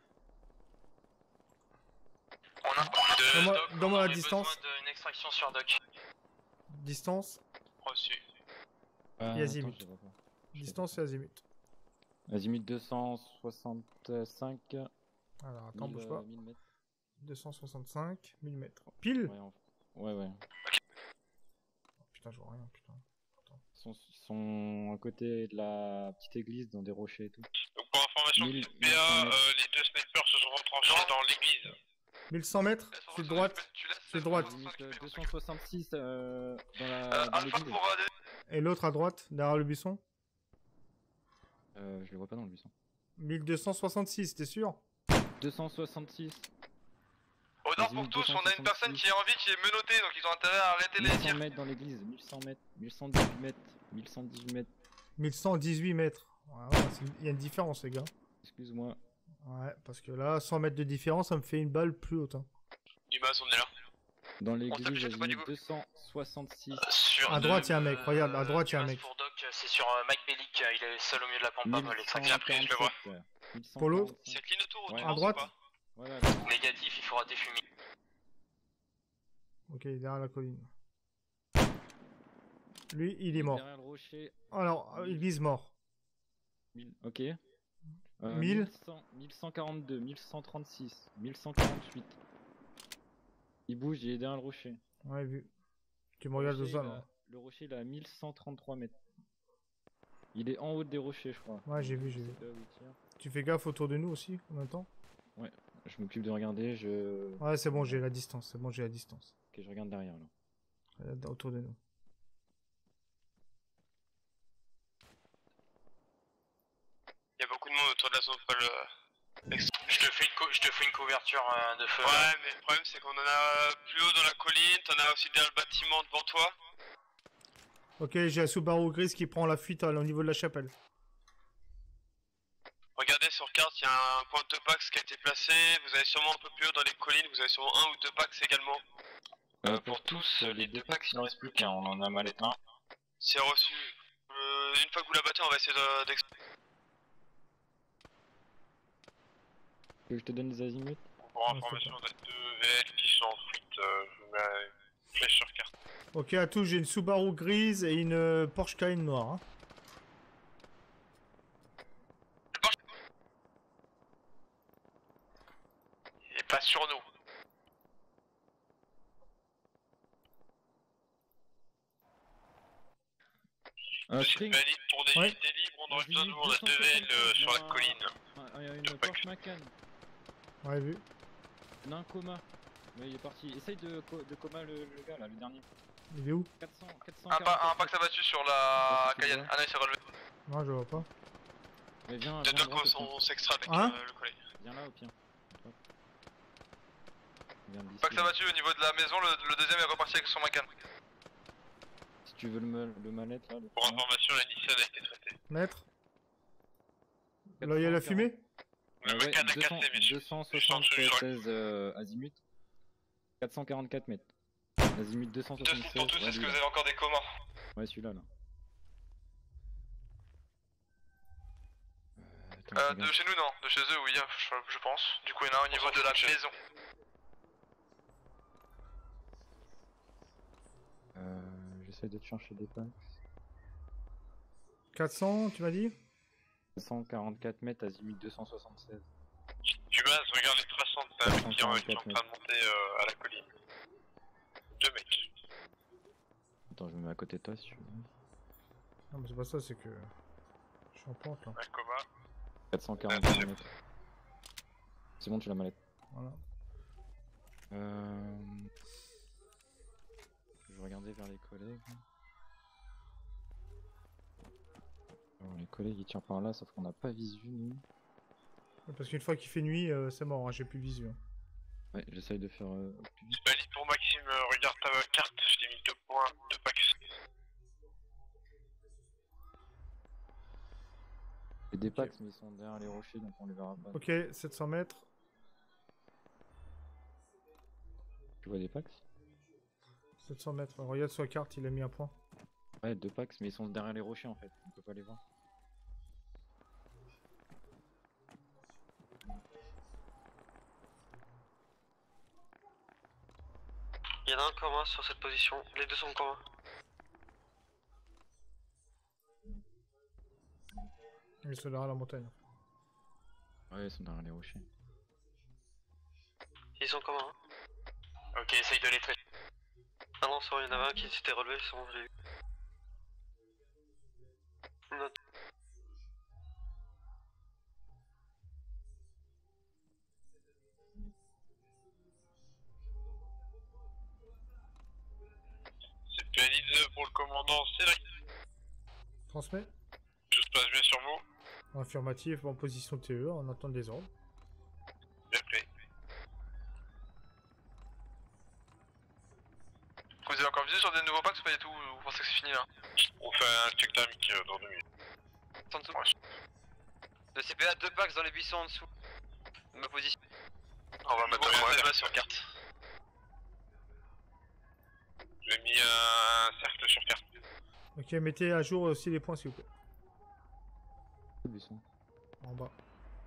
On a Donne-moi- Doc, donne-moi on la aurait distance. besoin d'une extraction sur Doc. Distance. Reçu. Ah, Et azimut. attends, je vois pas. Distance et azimut. Azimut 265. Alors, attends, bouge pas. 1000 mètres. 265 mm. Pile. Ouais. Oh, putain, je vois rien, putain. Ils sont à côté de la petite église dans des rochers et tout. Donc pour information, 1000 CPA, les deux snipers se sont retranchés dans l'église. 1100 mètres. Sud droite. Sud droite. Azimut 266 dans l'église. Et l'autre à droite, derrière le buisson. Je le vois pas dans le buisson. 1266, t'es sûr? 266. Au nord pour tous, on a une personne qui est en vie qui est menottée, donc ils ont intérêt à arrêter les 1100 tirs. mètres dans l'église, 1100 mètres, 1118 mètres, 1118 mètres. 1118 mètres. Ouais, il y a une différence, les gars. Excuse-moi. Ouais, parce que là, 100 mètres de différence, ça me fait une balle plus haute. Hein. Dimas, on est là. Dans l'église, s'affiche, c'est pas du Azimut 266. À droite, il y a un mec, regarde, à droite, il y a un mec. Pour Doc, c'est sur Mike Bellic, il est seul au milieu de la pampa, l'extraction. je le vois. Polo. C'est clean autour, Ouais. À droite. Voilà. Négatif, il faut rater fumée. Ok, il est derrière la colline. Lui, il est mort. Derrière le rocher. Alors, il vise mort. Ok. 1000. 1142, 1136, 1148. Il bouge, il est derrière le rocher. Ouais, vu. Tu me regardes de ça, là. Le rocher, il est à 1133 mètres. Il est en haut des rochers, je crois. Ouais, j'ai vu, j'ai vu. C'est là où il tire. Tu fais gaffe autour de nous aussi, en même temps? Ouais, je m'occupe de regarder, Ouais, c'est bon, j'ai la distance. C'est bon, j'ai la distance. Ok, je regarde derrière, là. Regarde autour de nous. Il y a beaucoup de monde autour de la zone, pas le... Je te fais une couverture de feu. Ouais, mais le problème c'est qu'on en a plus haut dans la colline, t'en as aussi derrière le bâtiment devant toi. Ok, j'ai un Subaru grise qui prend la fuite au niveau de la chapelle. Regardez sur carte, il y a un point de Pax qui a été placé, vous avez sûrement un peu plus haut dans les collines, vous avez sûrement un ou deux Pax également. Pour tous, les deux packs, il en reste plus qu'un, on en a mal éteint. C'est reçu. Une fois que vous la battez, on va essayer d'exploser. Que je te donne des azimuts? Pour information, on a deux VL qui sont en fuite, je vous mets une flèche sur carte. Ok, à tout, j'ai une Subaru grise et une Porsche Cayenne noire. Hein. Il est pas sur nous. Spring. Valide pour des unités libres, on aurait besoin de vous, on a deux VL sur la colline. Il y a une Porsche Macan. Ouais, vu. Il y en a un coma. Ouais, il est parti. Essaye de coma le gars là, le dernier. Il est où? 400. Un Pax abattu sur la Cayenne. Ah non, il s'est relevé. Non, je vois pas. Mais viens, Deux viens, Doc, on s'extrait avec Hein le collègue. viens là au pire. Pax abattu au niveau de la maison, le deuxième est reparti avec son Macan. Si tu veux le mallette là. Pour information, la Nissan a été traitée. Maître. Là, il y a la fumée? Le Macan a cassé, messieurs. 276 azimut. 444 mètres. Azimut 276. Pour tous, ouais, est-ce que lui, vous là. avez encore des communs? Ouais, celui-là là. De chez nous, non. De chez eux, oui, je pense. Du coup, il y en a un au niveau de la maison. J'essaie de te chercher des packs. 400, tu m'as dit? 144 mètres, azimut 276. Dubas, regarde les 300 de ta qui sont en train de monter à la colline. 2 mecs. Attends, je me mets à côté de toi si tu veux. Non, mais c'est pas ça, c'est que. Je suis en pente là. Un coma. 441 mètres. C'est bon, tu l'as mallette. Voilà. Je vais regarder vers les collègues. Alors, les collègues ils tirent par là, sauf qu'on n'a pas visu nous. Parce qu'une fois qu'il fait nuit, c'est mort, hein, j'ai plus de vision. Ouais, j'essaye de faire au plus vite. Valide pour Maxime, regarde ta carte, je t'ai mis 2 points, 2 packs. Il y a des packs, mais ils sont derrière les rochers, donc on les verra pas. Ok, 700 mètres. Tu vois des packs? 700 mètres, regarde sur la carte, il a mis un point. Ouais, 2 packs, mais ils sont derrière les rochers en fait, on peut pas les voir. Il y en a un coma sur cette position, les deux sont en coma. Ils sont derrière la montagne. Ouais, ils sont derrière les rochers. Ils sont en coma, hein. Ok, essaye de les traiter. Ah non, c'est vrai, il y en avait un qui s'était relevé, c'est bon, je l'ai eu. Note. C'est valide pour le commandant Cédric. Transmet. Tout se passe bien sur vous. Affirmatif, en position TE, on attend des ordres. Bien pris. Vous avez encore visé sur des nouveaux packs ou pas du tout? Vous pensez que c'est fini là? On fait un check thermique dans 2 minutes. En dessous. Le CPA 2 packs dans les buissons en dessous. De ma position. On va mettre un débat sur carte. J'ai mis un cercle sur carte. Ok, mettez à jour aussi les points s'il vous plaît. Buisson. En bas.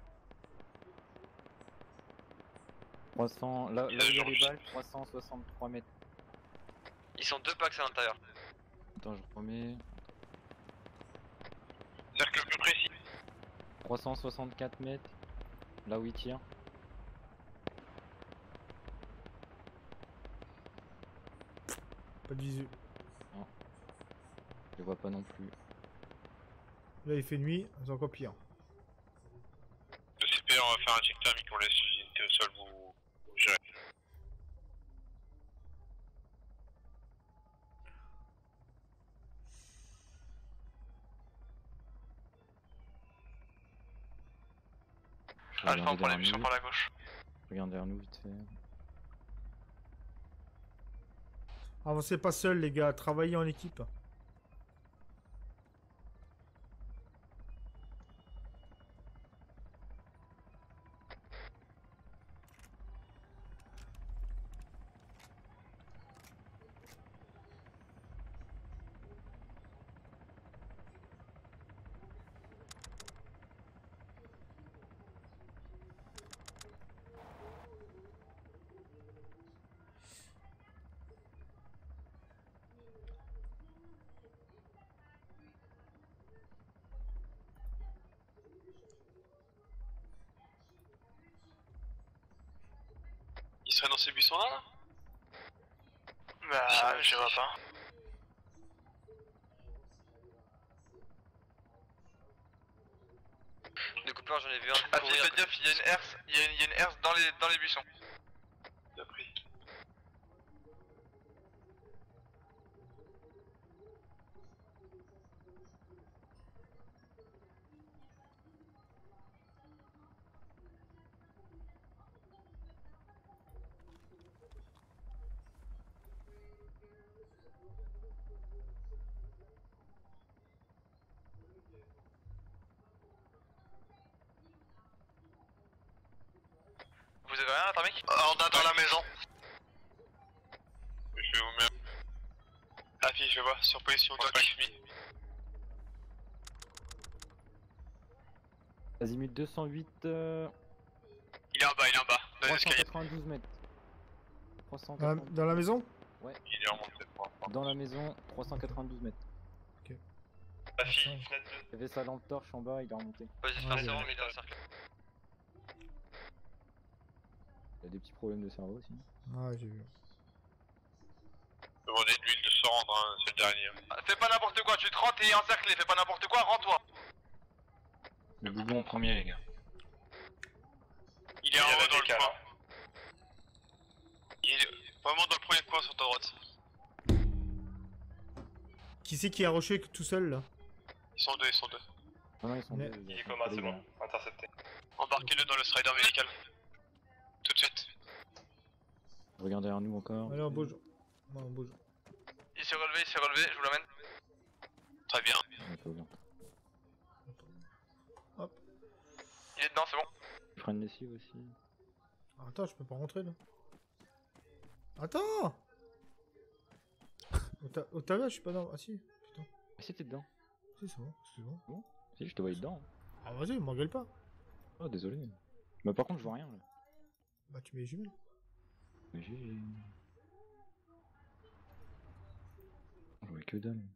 300, là où il y a les balles, 363 mètres. Ils sont 2 packs à l'intérieur. Attends, je remets. Cercle plus précis. 364 mètres. Là où il tire. Pas de visu. Non. Je les vois pas non plus. Là il fait nuit, c'est encore pire. Le CPR, on va faire un check thermique, on laisse les unités au sol, vous gérez. Alpha, on prend les missions par la gauche. Regarde derrière nous vite fait. Avancez pas seul les gars, travaillez en équipe. Il serait dans ces buissons là? Bah, je vois pas. De Cooper, j'en ai vu un. Ah, faites gaffe, il y a une herse, il y a une herse dans les buissons. Bien pris. Vous avez rien, thermique? On a dans la maison. Je vais vous mettre. Ah, fille, je vois, sur position On pack mis. Azimut 208. Il est en bas, dans les escaliers. 392 mètres. Dans 392. la maison? Ouais. Il est remonté pour Dans la maison, 392 mètres. Ah, fille, fenêtre 2. Il y avait sa lampe torche en bas, il est remonté. Vas-y, Ah, c'est bien. bon, mais dans le cercle. Il y a des petits problèmes de cerveau aussi. Ah j'ai vu. Demandez de l'huile de se rendre, hein, c'est le dernier. Fais pas n'importe quoi, tu te rends, t'es encerclé, fais pas n'importe quoi, rends-toi. Le boubou en premier, les gars. Il est en haut dans le coin. Il est vraiment dans le premier coin sur ta droite. Qui c'est qui a rushé tout seul là? Ils sont deux, ils sont deux. Ah non, ils sont Mais- deux. Il est coma, c'est bon. Intercepté. Embarquez-le dans le strider médical. Tout de suite. Regarde derrière nous encore. Allez, on bouge. Non, on bouge. Il s'est relevé, je vous l'amène. Très bien. Ouais, faut bien. Hop. Il est dedans, c'est bon. Je ferai une lessive aussi. Attends, je peux pas rentrer là. Attends. Otavia, je suis pas dans. Ah si, putain. Mais si t'es dedans. Si, c'est bon, excuse-moi. Bon. Si, je te voyais dedans. Ah vas-y, m'engueule pas. Oh, désolé. Mais par contre, je vois rien là. Bah tu mets les jumelles. Mais j'ai. Je vois que dalle.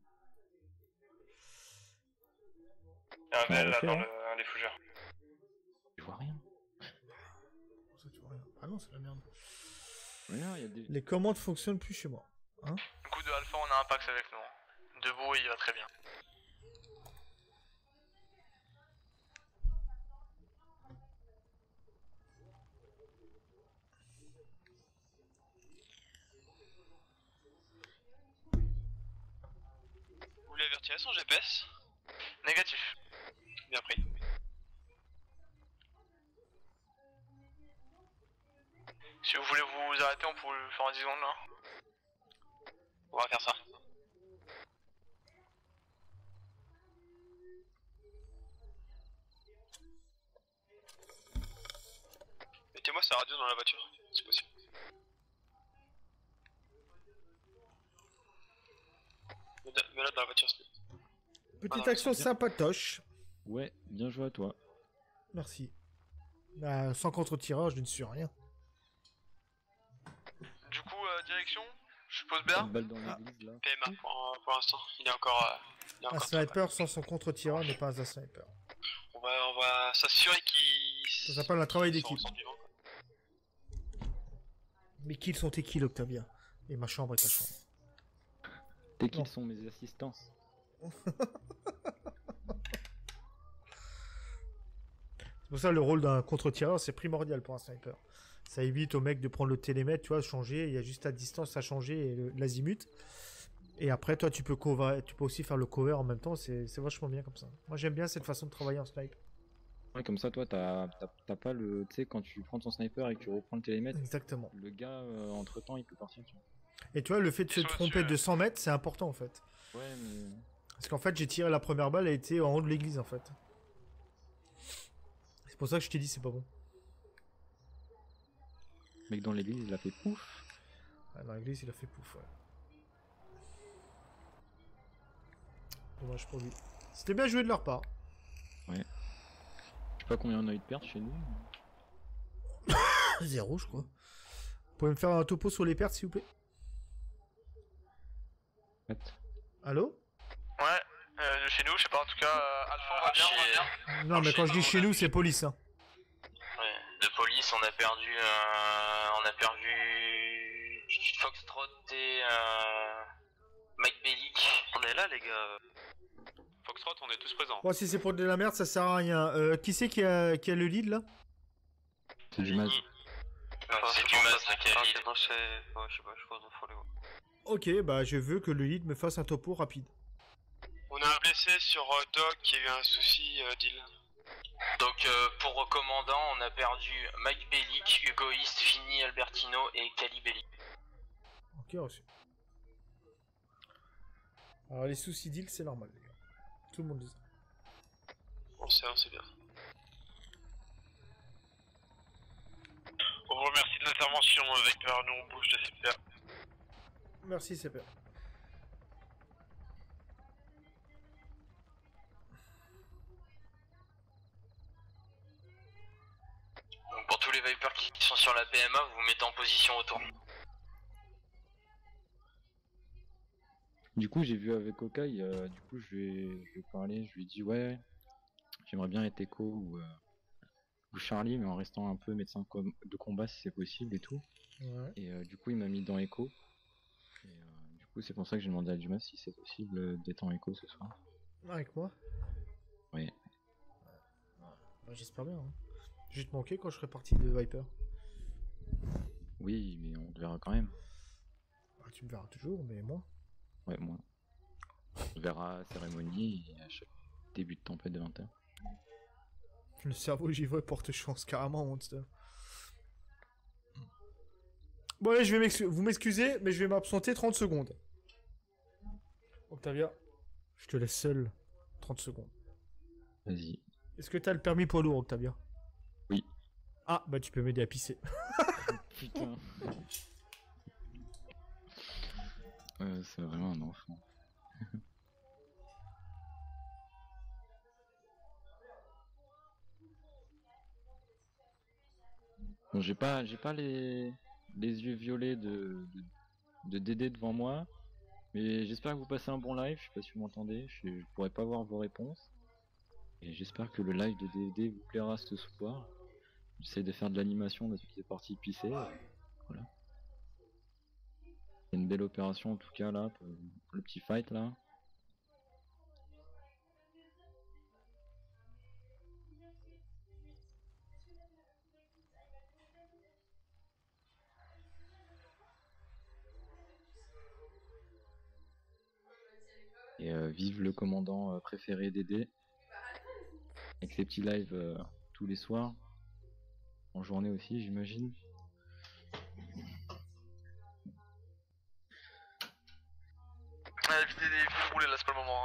Il y a un bel là refait, dans hein. un des fougères. Je vois rien. Comment ça, tu vois rien? Ah non, c'est la merde. Rien, il y a des. Les commandes fonctionnent plus chez moi. Hein? Coup de Alpha, on a un Pax avec nous. Debout, il va très bien. Vous voulez avertir son GPS? Négatif. Bien pris. Si vous voulez vous arrêter, on peut le faire en 10 secondes là. On va faire ça. Mettez-moi sa radio dans la voiture, c'est possible. Mets-la dans la voiture, s'il te plaît. Petite action sympatoche. Ouais, bien joué à toi. Merci. Bah, sans contre-tirage, je ne suis rien. Du coup, direction, je suppose Pas bien. de balle dans l'église là. PMA pour l'instant, il est encore. Un sniper sans son contre-tirage n'est pas un sniper. On va s'assurer qu'il. Ça s'appelle un travail d'équipe. Ils sont vivants, quoi. Mes kills sont tes kills, Octavia. Et ma chambre est ta chambre. Tes kills Non. sont mes assistances. C'est pour ça le rôle d'un contre-tireur, c'est primordial pour un sniper. Ça évite au mec de prendre le télémètre, tu vois, changer. Il y a juste ta distance à changer et l'azimut. Et après, toi, tu peux aussi faire le cover en même temps. C'est vachement bien comme ça. Moi, j'aime bien cette façon de travailler en sniper. Ouais, comme ça, toi, t'as pas le. Tu sais, quand tu prends ton sniper et que tu reprends le télémètre, Exactement. le gars, entre temps, il peut partir. Tu vois. Et tu vois, le fait de se tromper de 100 mètres, c'est important en fait. Ouais, mais. Parce qu'en fait, j'ai tiré la première balle, elle était en haut de l'église en fait. C'est pour ça que je t'ai dit, c'est pas bon. Le mec dans l'église, il a fait pouf. Ouais, dans l'église, il a fait pouf, ouais. Dommage pour lui. C'était bien joué de leur part. Ouais. Je sais pas combien on a eu de pertes chez nous. 0, je crois. Vous pouvez me faire un topo sur les pertes, s'il vous plaît? Allô? Ouais, chez nous, je sais pas, en tout cas, Alpha, on va bien, on va bien. Non, mais quand je dis chez nous, c'est police. Hein. Ouais, de police, on a perdu Foxtrot et Mike Bellic. On est là, les gars. Foxtrot, on est tous présents. Bon, si c'est pour de la merde, ça sert à rien. Qui c'est qui a le lead là? C'est du Maz. C'est du Maz là qui a le lead. Non, c'est. Ouais, je sais pas, je crois qu'il faut les voir. Ok, bah je veux que le lead me fasse un topo rapide. On a un blessé sur Doc qui a eu un souci, deal. Donc pour recommandant, on a perdu Mike Bellic, Hugo East, Vinny Albertino et Cali Bellic. Ok, reçu. Alors les soucis deal, c'est normal, les gars. Tout le monde dit ça. On sait bien. On vous remercie de l'intervention avec nous on bouge de CPA. Merci, c'est peur. Donc pour tous les Vipers qui sont sur la PMA, vous vous mettez en position autour. Du coup, j'ai vu avec Okai, du coup, je lui ai parlé, je lui ai dit, ouais, j'aimerais bien être Echo ou Charlie, mais en restant un peu médecin de combat si c'est possible et tout. Ouais. Et du coup, il m'a mis dans Echo. Et du coup, c'est pour ça que j'ai demandé à Dumas si c'est possible d'être en Echo ce soir. Avec moi? Oui. Bah, j'espère bien. Hein. Je vais te manquer quand je serai parti de Viper. Oui, mais on te verra quand même. Bah, tu me verras toujours, mais moi. Ouais, moi. On verra à la cérémonie et à chaque début de tempête de 20h. Le cerveau givré porte chance, carrément, Monster. Bon, allez, vous m'excusez, mais je vais m'absenter 30 secondes. Octavia, je te laisse seul 30 secondes. Vas-y. Est-ce que t'as le permis poids lourd, Octavia? Oui. Ah, bah tu peux m'aider à pisser. Putain. C'est vraiment un enfant. Bon, j'ai pas les yeux violets de Dédé devant moi, mais j'espère que vous passez un bon live. Je sais pas si vous m'entendez, je pourrais pas voir vos réponses. Et j'espère que le live de Dédé vous plaira ce soir. J'essaie de faire de l'animation depuis qu'il est parti pisser. Voilà. C'est une belle opération en tout cas là, pour le petit fight là. Et vive le commandant préféré Dédé. Avec ses petits lives tous les soirs. En journée aussi, j'imagine. Évitez des feux roulés là, c'est pas le moment. Hein.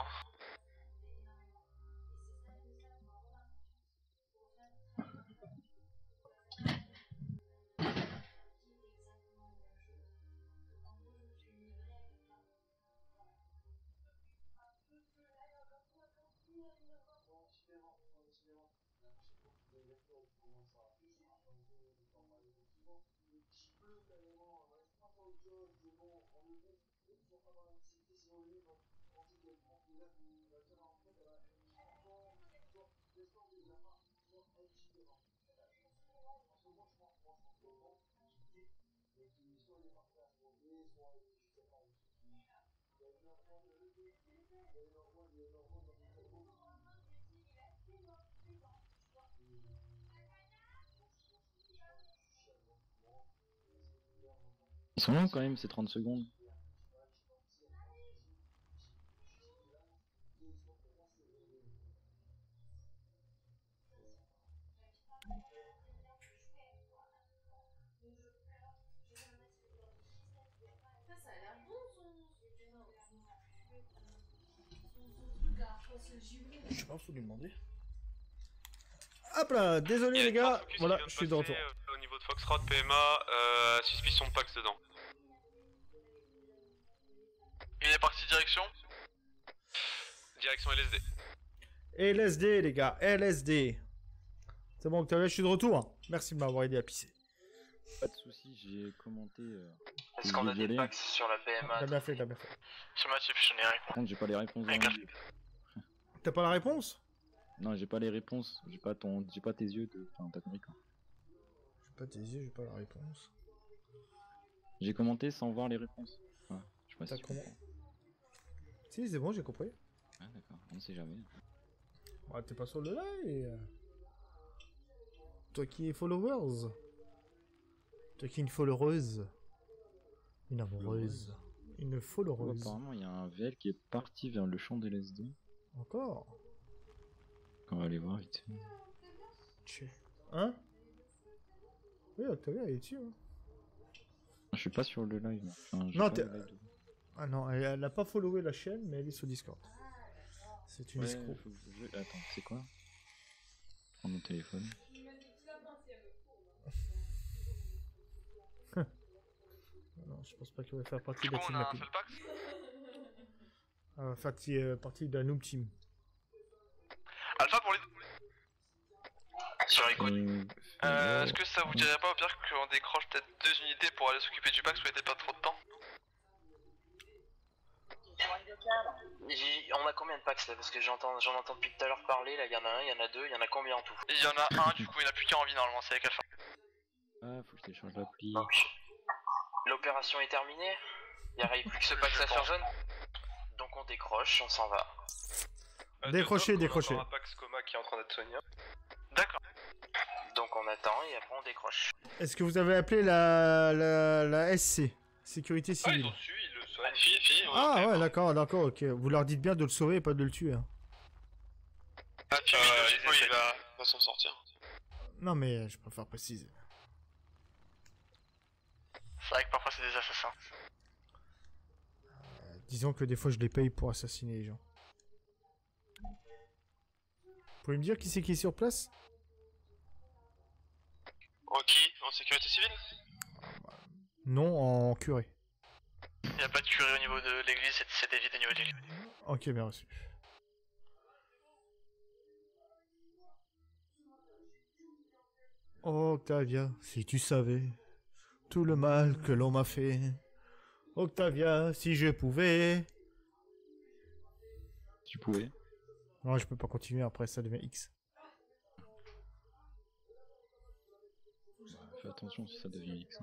Ils sont longs quand même ces 30 secondes. Je sais pas, faut lui demander. Hop là, désolé les gars, voilà, je suis de retour. Au niveau de Foxtrot, PMA, suspicion de Pax dedans. Il est parti direction LSD. LSD les gars, LSD. C'est bon, Octavia, je suis de retour. Hein. Merci de m'avoir aidé à pisser. Pas de soucis, j'ai commenté. Est-ce qu'on a des packs sur la PMA? T'as bien fait, t'as bien fait. Affirmatif, je n'ai rien. Par contre, j'ai pas les réponses. T'as pas la réponse? Non, j'ai pas les réponses. J'ai pas tes yeux de. Enfin, ta connerie quoi. J'ai pas tes yeux, j'ai pas la réponse. J'ai commenté sans voir les réponses. Ouais, je sais pas si tu comprends. Si, c'est bon, j'ai compris. Ah, d'accord, on sait jamais. Ouais, t'es pas sur le live. Toi qui es followers. Toi qui es une followeuse. Une amoureuse. Une followeuse. Apparemment, il y a un VL qui est parti vers le champ de LSD. Encore? On va aller voir vite. Hein? Oui, Octavia, elle est dessus. Hein. Je suis pas sur le live. Enfin, non, t'es... Ah non, elle a pas followé la chaîne, mais elle est sur Discord. C'est une escroc. Attends, c'est quoi? Prends mon téléphone. Non, je pense pas qu'elle va faire partie de la team. Elle va faire partie de la noob team. Alpha pour les... Sur écoute. Est-ce que ça vous dirait pas au pire qu'on décroche peut-être 2 unités pour aller s'occuper du pack, souhaitez pas trop de temps? On a combien de packs là? Parce que j'en entends depuis tout à l'heure parler, là il y en a un, il y en a deux, il y en a combien en tout? Il y en a un, du coup il n'y en a plus qu'un en vie normalement, c'est avec Alpha. Ah, faut que je télécharge l'appli. L'opération est terminée, il n'y a plus que ce pack à faire jaune. Donc on décroche, on s'en va. Décrochez. On a un Pax Coma qui est en train d'être soigné. D'accord. Donc on attend et après on décroche. Est-ce que vous avez appelé la SC, Sécurité Civile? Ils le soignent. Ah ouais, d'accord, ok. Vous leur dites bien de le sauver et pas de le tuer. Hein. Ah, puis il va s'en sortir. Non mais je préfère préciser. C'est vrai que parfois c'est des assassins. Disons que des fois je les paye pour assassiner les gens. Vous pouvez me dire qui c'est qui est sur place? En qui? En sécurité civile? Non, en curé. Il n'y a pas de curé au niveau de l'église, c'est David au niveau de l'église. Ok, bien reçu. Oh, Octavia, si tu savais tout le mal que l'on m'a fait. Octavia, si je pouvais. Tu pouvais. Non, je peux pas continuer, après ça devient X. Fais attention si ça devient X.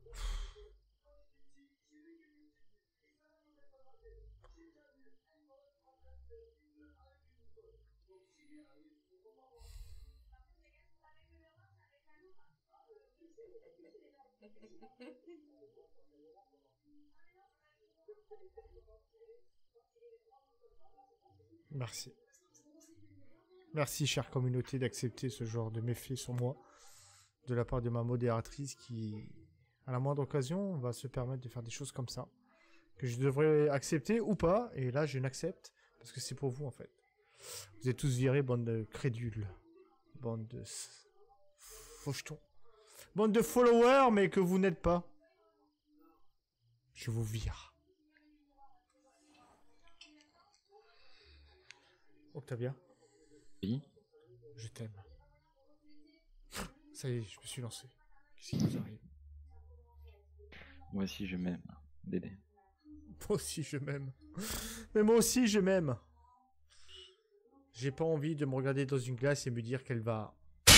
Merci. Merci, chère communauté, d'accepter ce genre de méfait sur moi de la part de ma modératrice qui, à la moindre occasion, va se permettre de faire des choses comme ça. Que je devrais accepter ou pas, et là je n'accepte, parce que c'est pour vous en fait. Vous êtes tous virés, bande de crédules. Bande de fauchetons. Bande de followers, mais que vous n'êtes pas. Je vous vire. Octavia. Oui. Je t'aime. Ça y est, je me suis lancé. Qu'est-ce qui nous arrive? Moi aussi je m'aime, Dédé. Moi aussi je m'aime. Mais moi aussi je m'aime. J'ai pas envie de me regarder dans une glace et me dire qu'elle va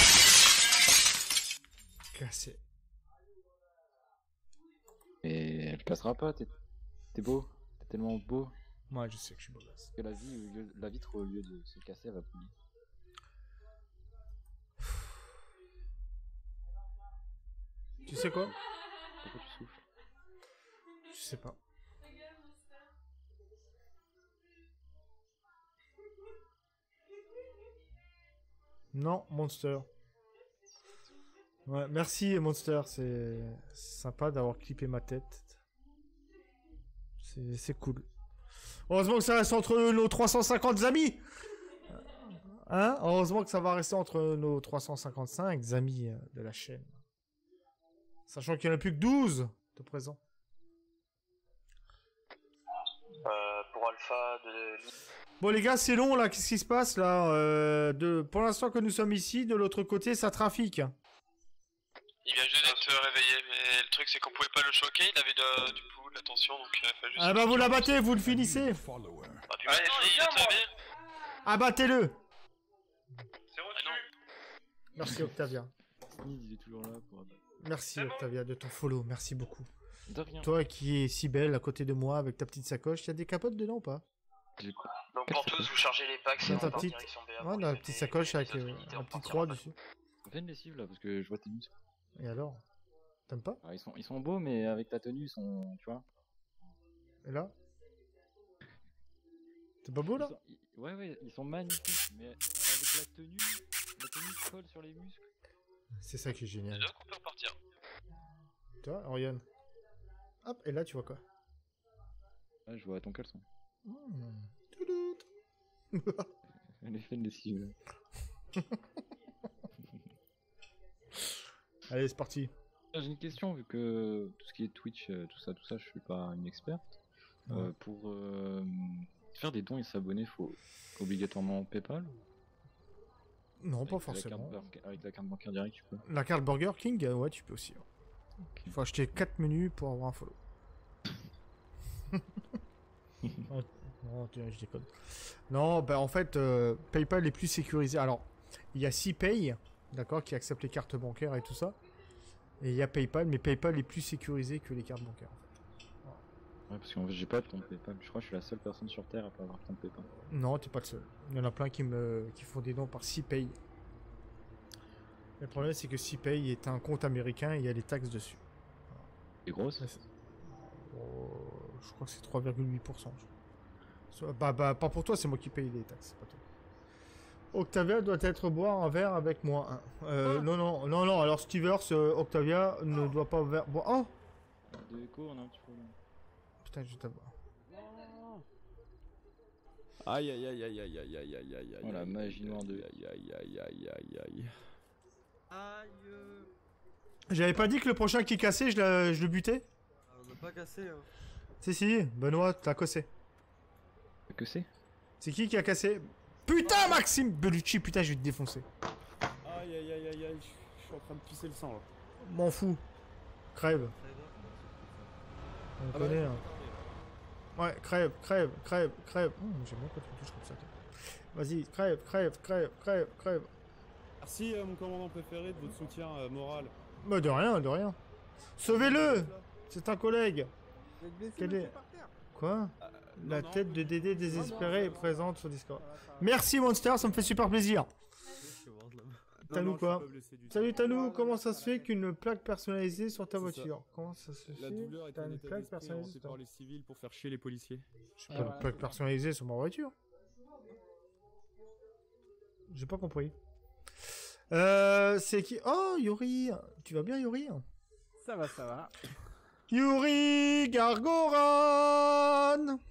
casser. Et elle cassera pas, t'es beau, t'es tellement beau. Moi je sais que je suis beau gosse. Que la vitre au lieu de se casser, elle va brûler. Tu sais quoi? Pourquoi tu souffles? Je sais pas. Non, Monster. Ouais, merci Monster, c'est sympa d'avoir clippé ma tête. C'est cool. Heureusement que ça reste entre nos 350 amis. Hein? Heureusement que ça va rester entre nos 355 amis de la chaîne. Sachant qu'il n'y en a plus que 12 de présent. Pour Alpha de... Bon les gars, c'est long là, qu'est-ce qui se passe là? Pour l'instant que nous sommes ici, de l'autre côté, ça trafique. Il vient juste d'être réveillé, mais le truc c'est qu'on pouvait pas le choquer, il avait du coup de la tension, donc il a fallu juste... Ah bah vous l'abattez, vous le finissez. Ah puis maintenant il vient de se réveiller. Abattez-le. C'est reçu. Merci Octavia. Il est toujours là pour abattre. Merci Octavia de ton follow, merci beaucoup. De rien. Toi qui es si belle à côté de moi avec ta petite sacoche, il y a des capotes dedans ou pas? Donc pour tous, vous chargez les packs, Dans et ta on part petite... direction BA. Ouais, dans la petite sacoche avec la petite croix dessus. Fais une lessive là parce que je vois tes muscles. Et alors? T'aimes pas? Alors, ils sont beaux mais avec ta tenue ils sont, tu vois. Et là? C'est pas beau là? Ouais, ils sont magnifiques, mais avec la tenue colle sur les muscles. C'est ça qui est génial. C'est là qu'on peut repartir. Toi, Orion. Hop, et là tu vois quoi? Là je vois ton caleçon. Toudout. Elle est fait une lessive là. Allez, c'est parti. J'ai une question, vu que tout ce qui est Twitch, tout ça, je suis pas une experte. Ouais. Pour faire des dons et s'abonner, faut obligatoirement PayPal? Non, pas Avec forcément. Avec la carte bancaire directe, tu peux. La carte Burger King, ouais, tu peux aussi. Il faut acheter 4 menus pour avoir un follow. Non, je déconne. Non, bah en fait, PayPal est plus sécurisé. Alors, il y a CPay, d'accord, qui accepte les cartes bancaires et tout ça. Et il y a PayPal, mais PayPal est plus sécurisé que les cartes bancaires. En fait. Ouais, parce qu'en fait, j'ai pas de compte PayPal. Je crois que je suis la seule personne sur Terre à pas avoir de compte PayPal. Non, t'es pas le seul. Il y en a plein qui font des dons par CPay. Le problème, c'est que CPay est un compte américain et il y a les taxes dessus. C'est grosse. Je crois que c'est 3,8%. Bah, pas pour toi, c'est moi qui paye les taxes, pas toi. Octavia doit être boire un verre avec moi. Non, alors Stevers, Octavia ne doit pas boire. Oh De écho, on a un petit peu. Putain, je t'avoue. Aïe aïe aïe aïe aïe aïe aïe aïe aïe. Oh la magie noire de. Aïe aïe aïe aïe aïe aïe. Aïe. J'avais pas dit que le prochain qui cassait, je le butais? On m'a pas cassé. Hein. Si, Benoît, t'as cassé. Que c'est? C'est qui a cassé? Putain, Maxime Bellucci, putain, je vais te défoncer. Aïe aïe aïe aïe aïe, je suis en train de pisser le sang là. M'en fous. Crève. On connaît, hein. Ouais, crève. J'aime bien quand tu me touches comme ça. Vas-y, crève. Merci mon commandant préféré de votre soutien moral. Bah de rien. Sauvez-le. C'est un collègue. Quel est... Quoi? La tête de Dédé désespérée est présente sur Discord. Merci Monster, ça me fait super plaisir. Tanou quoi? Salut Tanou, comment ça se fait qu'une plaque personnalisée sur ta voiture? Comment ça se fait? La douleur est T'as un une état plaque d'esprit personnalisée inventé par les civils pour faire chier les policiers. J'ai pas de plaque personnalisée sur ma voiture. J'ai pas compris. C'est qui? Oh Yuri. Tu vas bien Yuri? Ça va. Yuri Gargoran.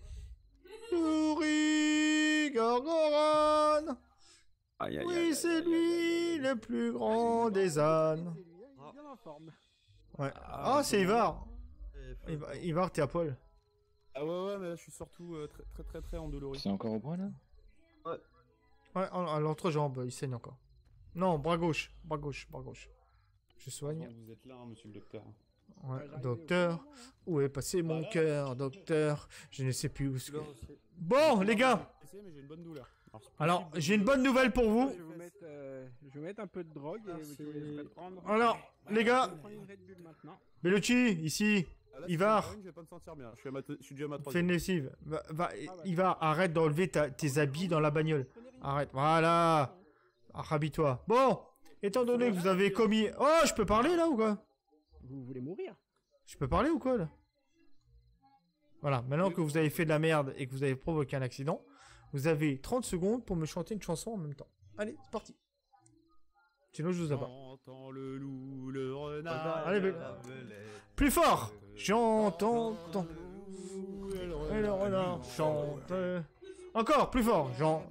Oui, c'est lui le plus grand des ânes. Ouais. Ah, c'est Ivar. Ivar, t'es à poil. Ah ouais, mais là je suis surtout très endolori. C'est encore au point là? Ouais, à l'entrejambe, il saigne encore. Non, bras gauche. Je soigne. Vous êtes là, hein, monsieur le docteur. Ouais, docteur, où est passé mon cœur, docteur? Je ne sais plus où. Bon, les gars. Alors, j'ai une bonne nouvelle pour vous. Je vais vous mettre un peu de drogue et vous pouvez prendre. Alors, les gars. Bellucci, ici. Ivar. Je vais pas me sentir bien. Je suis déjà à ma Fais troisième. une lessive. Ivar, arrête d'enlever tes habits dans la bagnole. Arrête. Voilà. Rhabille-toi. Bon, étant donné que vous avez commis... Oh, je peux parler là ou quoi? Vous voulez mourir? Je peux parler ou quoi là? Voilà, maintenant que vous avez fait de la merde et que vous avez provoqué un accident, vous avez 30 secondes pour me chanter une chanson en même temps. Allez, c'est parti. Sinon je vous abats. J'entends le loup, le renard. Allez, plus fort. J'entends et le renard chante. Encore plus fort.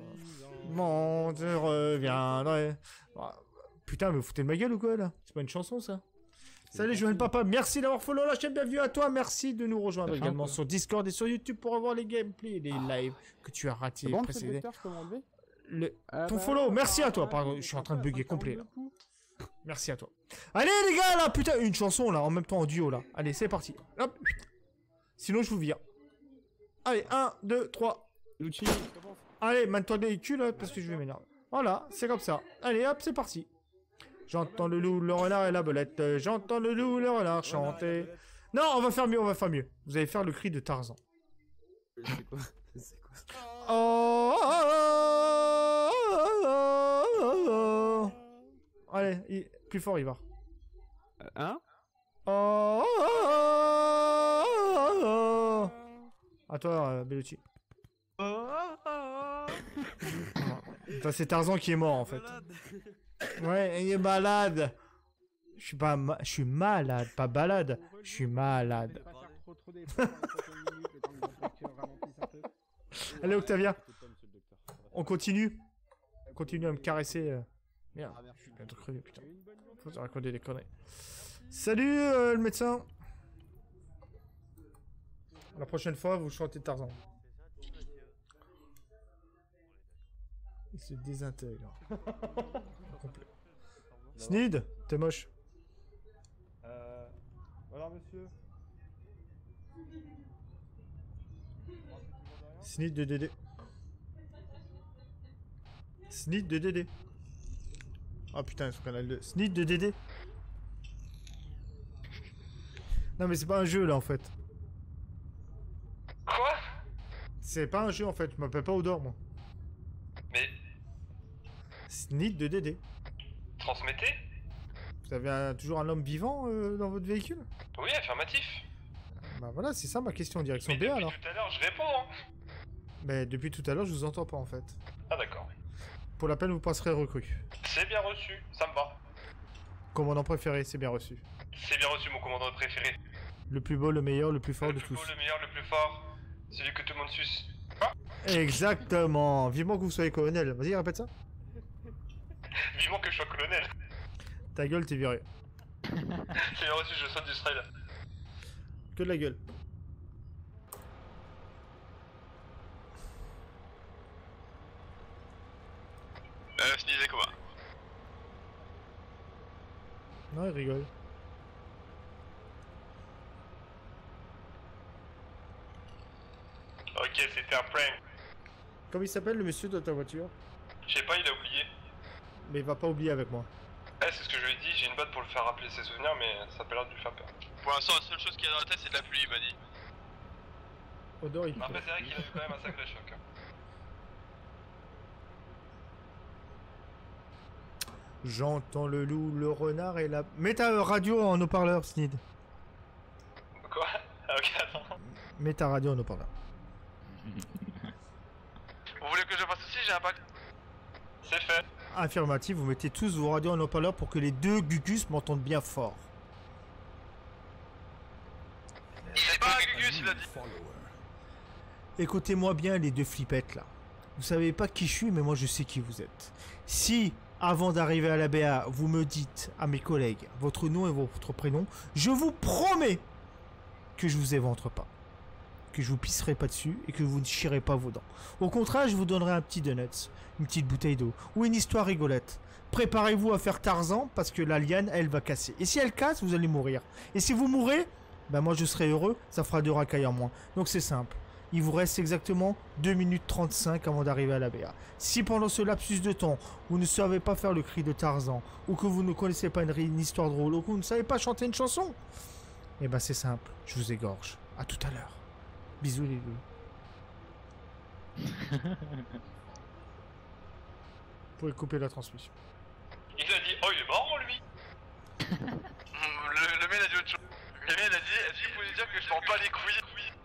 Je reviendrai. Putain, mais vous foutez de ma gueule ou quoi là? C'est pas une chanson ça? Salut Joël Papa, merci d'avoir follow la chaîne, bienvenue à toi, merci de nous rejoindre également sur Discord et sur YouTube pour avoir les gameplays et les lives que tu as ratés précédemment. Ton follow, merci à toi, pardon, je suis en train de bugger complet là. Merci à toi. Allez les gars là, putain, une chanson là, en même temps en duo là. Allez, c'est parti. Hop. Sinon je vous vire. Allez, 1, 2, 3. Allez, maintenant les culs là, parce que je vais m'énerver. Voilà, c'est comme ça. Allez hop, c'est parti. J'entends le loup, le renard et la belette. J'entends le loup, le renard chanter. Non, on va faire mieux. Vous allez faire le cri de Tarzan. C'est quoi? Oh, allez, plus fort, il va. Hein? À toi, Bellucci. C'est Tarzan qui est mort en fait. Ouais, il est malade. Je suis malade, pas balade. Je suis malade. Allez Octavia. On continue. Continue à me caresser. Merde, je suis bientôt crevé, putain. Faut se raconter des conneries. Salut le médecin. La prochaine fois, vous chantez Tarzan. Il se désintègre. Complet. Snid, t'es moche. Alors monsieur. Snid de Dédé. Snid de Dédé. Ah putain, son canal 2. Snid de Dédé. Non mais c'est pas un jeu là en fait. Quoi? C'est pas un jeu en fait, je m'appelle pas Odor moi. Mais... Snid de Dédé. Transmettez? Vous avez toujours un homme vivant dans votre véhicule? Oui, affirmatif. Bah voilà, c'est ça ma question, direction Mais B depuis alors. tout à l'heure, je réponds, hein. Mais depuis tout à l'heure, je vous entends pas en fait. Ah d'accord. Pour la peine, vous passerez recrue. C'est bien reçu, ça me va. Commandant préféré, c'est bien reçu. C'est bien reçu, mon commandant préféré. Le plus beau, le meilleur, le plus fort de Le plus tous. beau, le meilleur, le plus fort. Celui que tout le monde suce. Exactement. Vivement que vous soyez colonel. Vas-y, répète ça. Vivement que je sois colonel. Ta gueule, t'es viré. C'est bien reçu, je saute du stride. Que de la gueule. Fini les combats. Non, il rigole. Ok, c'était un prank. Comment il s'appelle le monsieur de ta voiture? Je sais pas, il a oublié. Mais il va pas oublier avec moi. Ouais, c'est ce que je lui ai dit, j'ai une botte pour le faire rappeler ses souvenirs, mais ça a pas l'air de lui faire peur. Pour l'instant, la seule chose qu'il y a dans la tête, c'est de la pluie, il m'a dit. Odor, il Après, c'est vrai qu'il a eu quand même un sacré choc. Hein. J'entends le loup, le renard et la... Mets ta radio en haut-parleur, Snid. Quoi? Ah, ok, attends. Mets ta radio en haut-parleur. Vous voulez que je fasse aussi? J'ai un pack. C'est fait. Affirmatif, vous mettez tous vos radios en haut-parleur pour que les deux Gugus m'entendent bien fort. C'est pas un Gugus, il a dit. Écoutez-moi bien les deux flippettes là. Vous savez pas qui je suis, mais moi je sais qui vous êtes. Si, avant d'arriver à la BA, vous me dites à mes collègues votre nom et votre prénom, je vous promets que je vous éventre pas. Que je vous pisserai pas dessus et que vous ne chierez pas vos dents. Au contraire, je vous donnerai un petit donuts, une petite bouteille d'eau ou une histoire rigolette. Préparez-vous à faire Tarzan parce que la liane, elle va casser. Et si elle casse, vous allez mourir. Et si vous mourrez, ben moi je serai heureux, ça fera 2 racailles en moins. Donc c'est simple. Il vous reste exactement 2 minutes 35 avant d'arriver à la BA. Si pendant ce lapsus de temps, vous ne savez pas faire le cri de Tarzan, ou que vous ne connaissez pas une histoire drôle, ou que vous ne savez pas chanter une chanson, eh ben c'est simple, je vous égorge. À tout à l'heure. Bisous les deux. Vous pouvez couper la transmission. Il a dit, oh il est marrant lui. le mec a dit autre chose. Le mec a dit, est-ce qu'il faut lui dire que je m'en bats les couilles?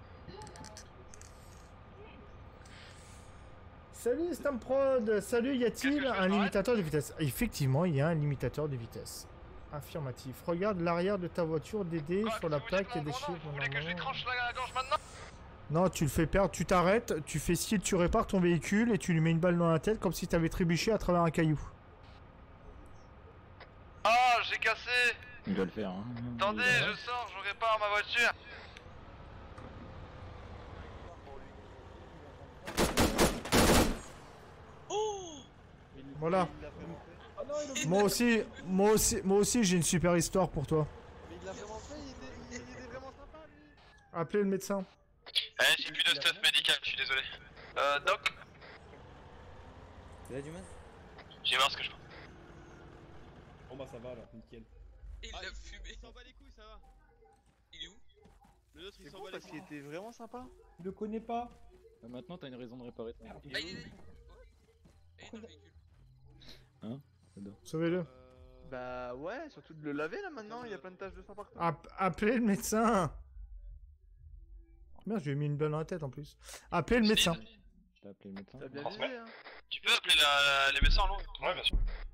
Salut Stamprod, salut, y a-t-il un limitateur de vitesse? Effectivement, il y a un limitateur de vitesse. Affirmatif. Regarde l'arrière de ta voiture, Dédé, sur la plaque, il y a des chiffres. Vous voulez que je lui tranche la gorge maintenant? Non, tu le fais perdre, tu t'arrêtes, tu fais style, tu répares ton véhicule et tu lui mets une balle dans la tête comme si t'avais trébuché à travers un caillou. Ah, j'ai cassé. Il doit le faire, hein. Attendez, je sors, je répare ma voiture. Voilà. Moi aussi j'ai une super histoire pour toi. Mais il l'a vraiment fait, il était vraiment sympa lui. Appelez le médecin. Eh, j'ai plus de stuff médical, je suis désolé. Doc. C'est là du mal? J'ai marre ce que je fais. Bon bah ça va alors, nickel. Il l'a fumé. Il s'en bat les couilles, ça va. Il est où? Le nôtre il s'en bat les couilles. Parce qu'il était vraiment sympa. Je le connais pas. Maintenant t'as une raison de réparer ton véhicule. Ah, il est là. Il est dans le véhicule. Hein? J'adore. Sauvez-le. Bah ouais, surtout de le laver là maintenant, il y a plein de taches de sang partout. Appelez le médecin. Merde, je lui ai mis une balle dans la tête en plus. Appelez le médecin. Je t'ai appelé le médecin. T'as bien visé hein. Tu peux appeler les médecins en long? Ouais, bien sûr.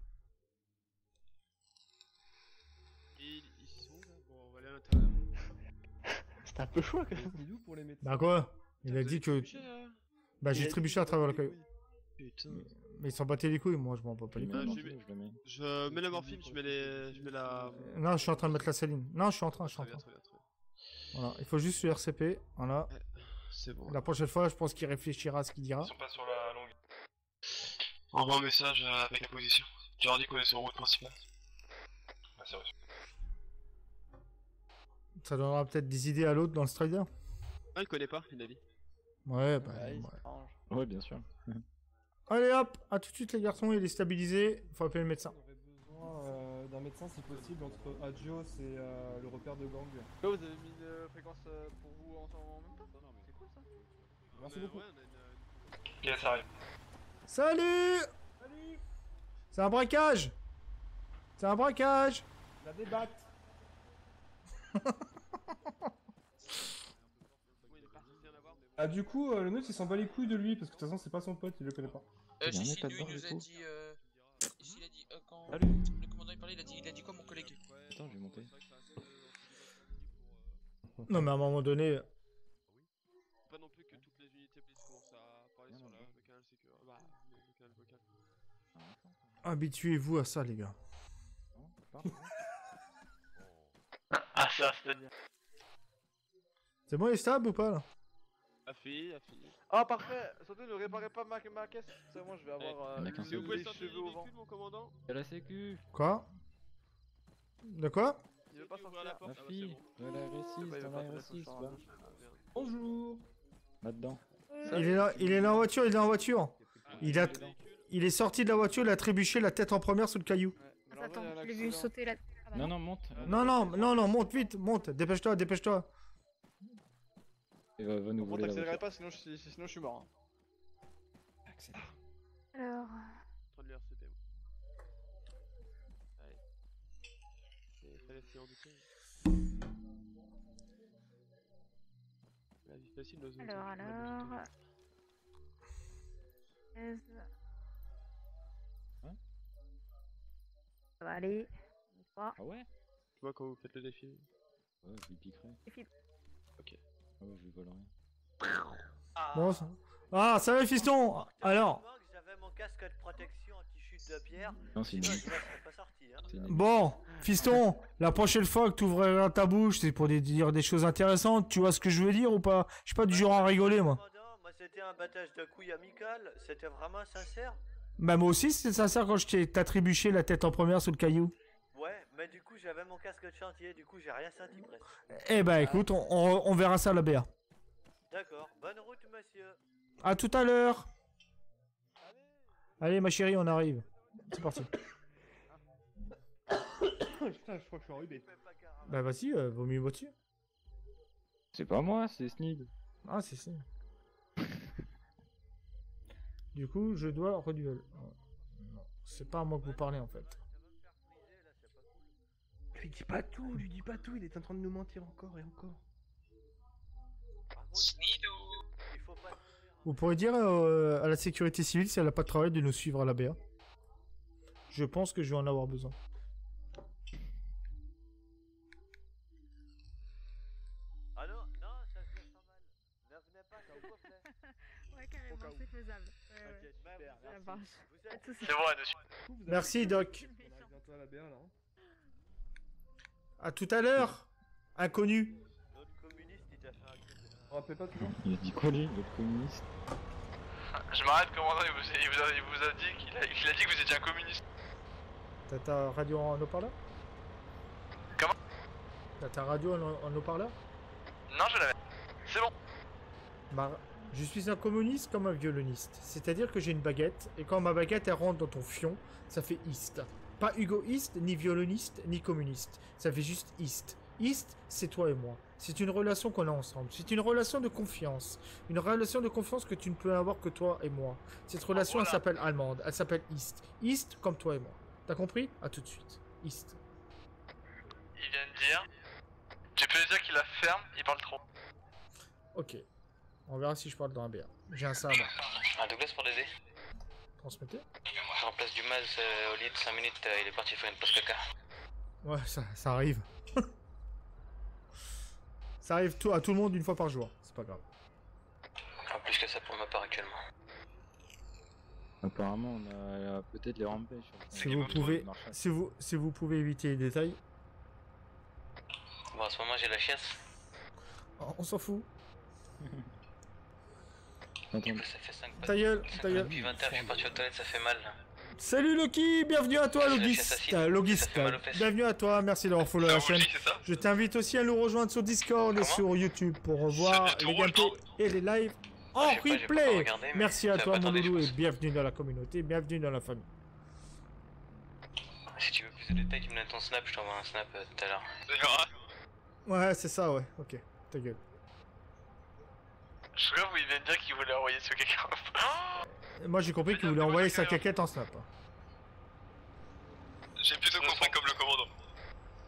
Ils sont là. Bon, on va aller à l'intérieur. C'était un peu chaud quand même. C'est d'où pour les médecins? Bah quoi? Il a dit que... Bah j'ai trébuché à travers le caillou. Putain. Mais ils s'en battaient les couilles, moi je m'en bats pas les couilles. Je mets la morphine, je mets la... Non, je suis en train de mettre la saline. Non, je suis en train. Voilà, il faut juste le RCP, voilà. C'est bon. La prochaine fois, je pense qu'il réfléchira à ce qu'il dira. Ils sont pas sur la longue. Envoie un message avec la position. Tu leur dis qu'on est sur la route principale. Bah, c'est reçu. Ça donnera peut-être des idées à l'autre dans le Strider. Ah, il connaît pas, il a dit. Ouais, bah... Ouais, bien sûr. Allez hop, à tout de suite les garçons, il est stabilisé, faut appeler le médecin. On aurait besoin d'un médecin si possible entre Agios et le repère de gang. Là, vous avez mis une fréquence pour vous en même temps? Non, mais c'est cool ça. Merci beaucoup. Ok, ça arrive. Salut! C'est un braquage! C'est un braquage! La débatte. Ah du coup, le nôtre il s'en bat les couilles de lui parce que de toute façon c'est pas son pote, il le connaît pas. Si, si, lui, il nous a dit. Ici, il a dit. Quand le commandant il parlait, il a dit quoi, mon collègue? Attends, je vais monter. Non, mais à un moment donné. Pas non plus que toutes les unités puissent commencer à parler sur le canal sécuritaire. Bah, le canal vocal. Habituez-vous à ça, les gars. Ah, ça, C'est bon, il est stable ou pas là? Affi, affi. Ah, parfait. Surtout, ne réparez pas ma caisse. C'est bon, je vais avoir Il y en a qu'un seul. les cheveux au vent. Mon commandant. Y'a la sécu. Quoi? De quoi? Il veut pas sortir. La fille, dans la R6, dans la R6, va. Bonjour. Là-dedans. Il est dans la voiture, il est dans la voiture. Il est sorti de la voiture, il a trébuché la tête en première sous le caillou. Attends, je l'ai vu sauter la... Non, non, monte. Non, monte vite, monte, dépêche-toi, dépêche-toi. Il va nous voler la voiture. Pas, sinon je suis mort. Alors... En train de lire CP. Allez. C'est laisser en douter. La vie facile nos Alors... 16... Hein? Ça va aller. 3. Ah ouais? Tu vois quand vous faites le défi? Ouais, je lui piquerai. Défi. Ok. Ah ouais, je lui volerai. Bon, ça... Ah, ça va, fiston. Alors... J'avais mon casque de protection anti-chute de pierre. Non, c'est sinon, nul. je serais pas sorti. Hein. Bon, fiston, la prochaine fois que tu ouvriras ta bouche, c'est pour dire des choses intéressantes. Tu vois ce que je veux dire ou pas? Je suis pas du genre à rigoler, moi. Moi, c'était un battage de couilles amical. C'était vraiment sincère. Bah, moi aussi, c'était sincère quand je t'ai trébuché la tête en première sous le caillou. Ouais, mais du coup, j'avais mon casque de chantier. Du coup, j'ai rien senti presque. Eh bah, écoute, on verra ça à la BA. D'accord, bonne route, monsieur. À tout à l'heure. Allez, ma chérie, on arrive. C'est parti. Putain, je crois que je suis enrhumé. Bah, vas-y, vaut mieux voiture. C'est pas moi, c'est Sneed. Ah, c'est Sneed. Du coup, je dois reduel. Non, c'est pas à moi que vous parlez en fait. Lui dis pas tout, il est en train de nous mentir encore et encore. Vous pourrez dire à la sécurité civile si elle a pas de travail de nous suivre à la BA. Je pense que je vais en avoir besoin. Ah non, ça se sent mal. Ne venez pas, s'il vous plaît. Ouais, carrément, c'est faisable. La vache. C'est bon, dessus. Merci, Doc. On arrive bientôt à la BA là. À tout à l'heure, inconnu. Notre communiste, il t'a fait un coup. On rappelle pas toujours. Il a dit quoi lui, le communiste? Je m'arrête, commandant, il vous a dit qu'il a dit que vous étiez un communiste. T'as ta radio en haut-parleur? Comment? T'as ta radio en haut-parleur? Non, je l'avais. C'est bon. Bah, je suis un communiste comme un violoniste. C'est-à-dire que j'ai une baguette, et quand ma baguette elle rentre dans ton fion, ça fait East. Pas Hugoiste, ni violoniste, ni communiste. Ça fait juste East. East, c'est toi et moi. C'est une relation qu'on a ensemble. C'est une relation de confiance. Une relation de confiance que tu ne peux avoir que toi et moi. Cette relation, elle s'appelle allemande. Elle s'appelle East. East comme toi et moi. T'as compris? À tout de suite. East. Il vient de dire. Tu peux lui dire qu'il la ferme, il parle trop. Ok. On verra si je parle dans un BA. J'ai un sabre. Un Douglas pour l'aider. Transmettez. Je remplace du Maz au lit de 5 minutes, il est parti faire une pause caca. Ouais, ça arrive. Ça arrive à tout le monde une fois par jour. C'est pas grave. En plus que ça pour ma part actuellement. Apparemment, on a peut-être les rampés sur le Si vous pouvez éviter les détails. Bon, en ce moment, j'ai la chiasse. On s'en fout. Ça fait 5 pas. Ta gueule, ta gueule. Depuis 20h, je suis parti aux toilettes, ça fait mal. Salut Loki, bienvenue à toi Logiste. Bienvenue à toi, merci d'avoir follow la chaîne. Je t'invite aussi à nous rejoindre sur Discord et sur YouTube pour revoir les gameplays et les lives en replay. Merci à toi mon loulou et bienvenue dans la communauté, bienvenue dans la famille. Si tu veux plus de détails, tu me donnes ton snap, je t'envoie un snap tout à l'heure. Ouais, c'est ça, ouais, ok, ta gueule. Je crois qu'il vient de dire qu'il voulait envoyer sur quelqu'un. Moi j'ai compris qu'il voulait envoyer sa caquette en snap. J'ai plutôt compris comme le commandant.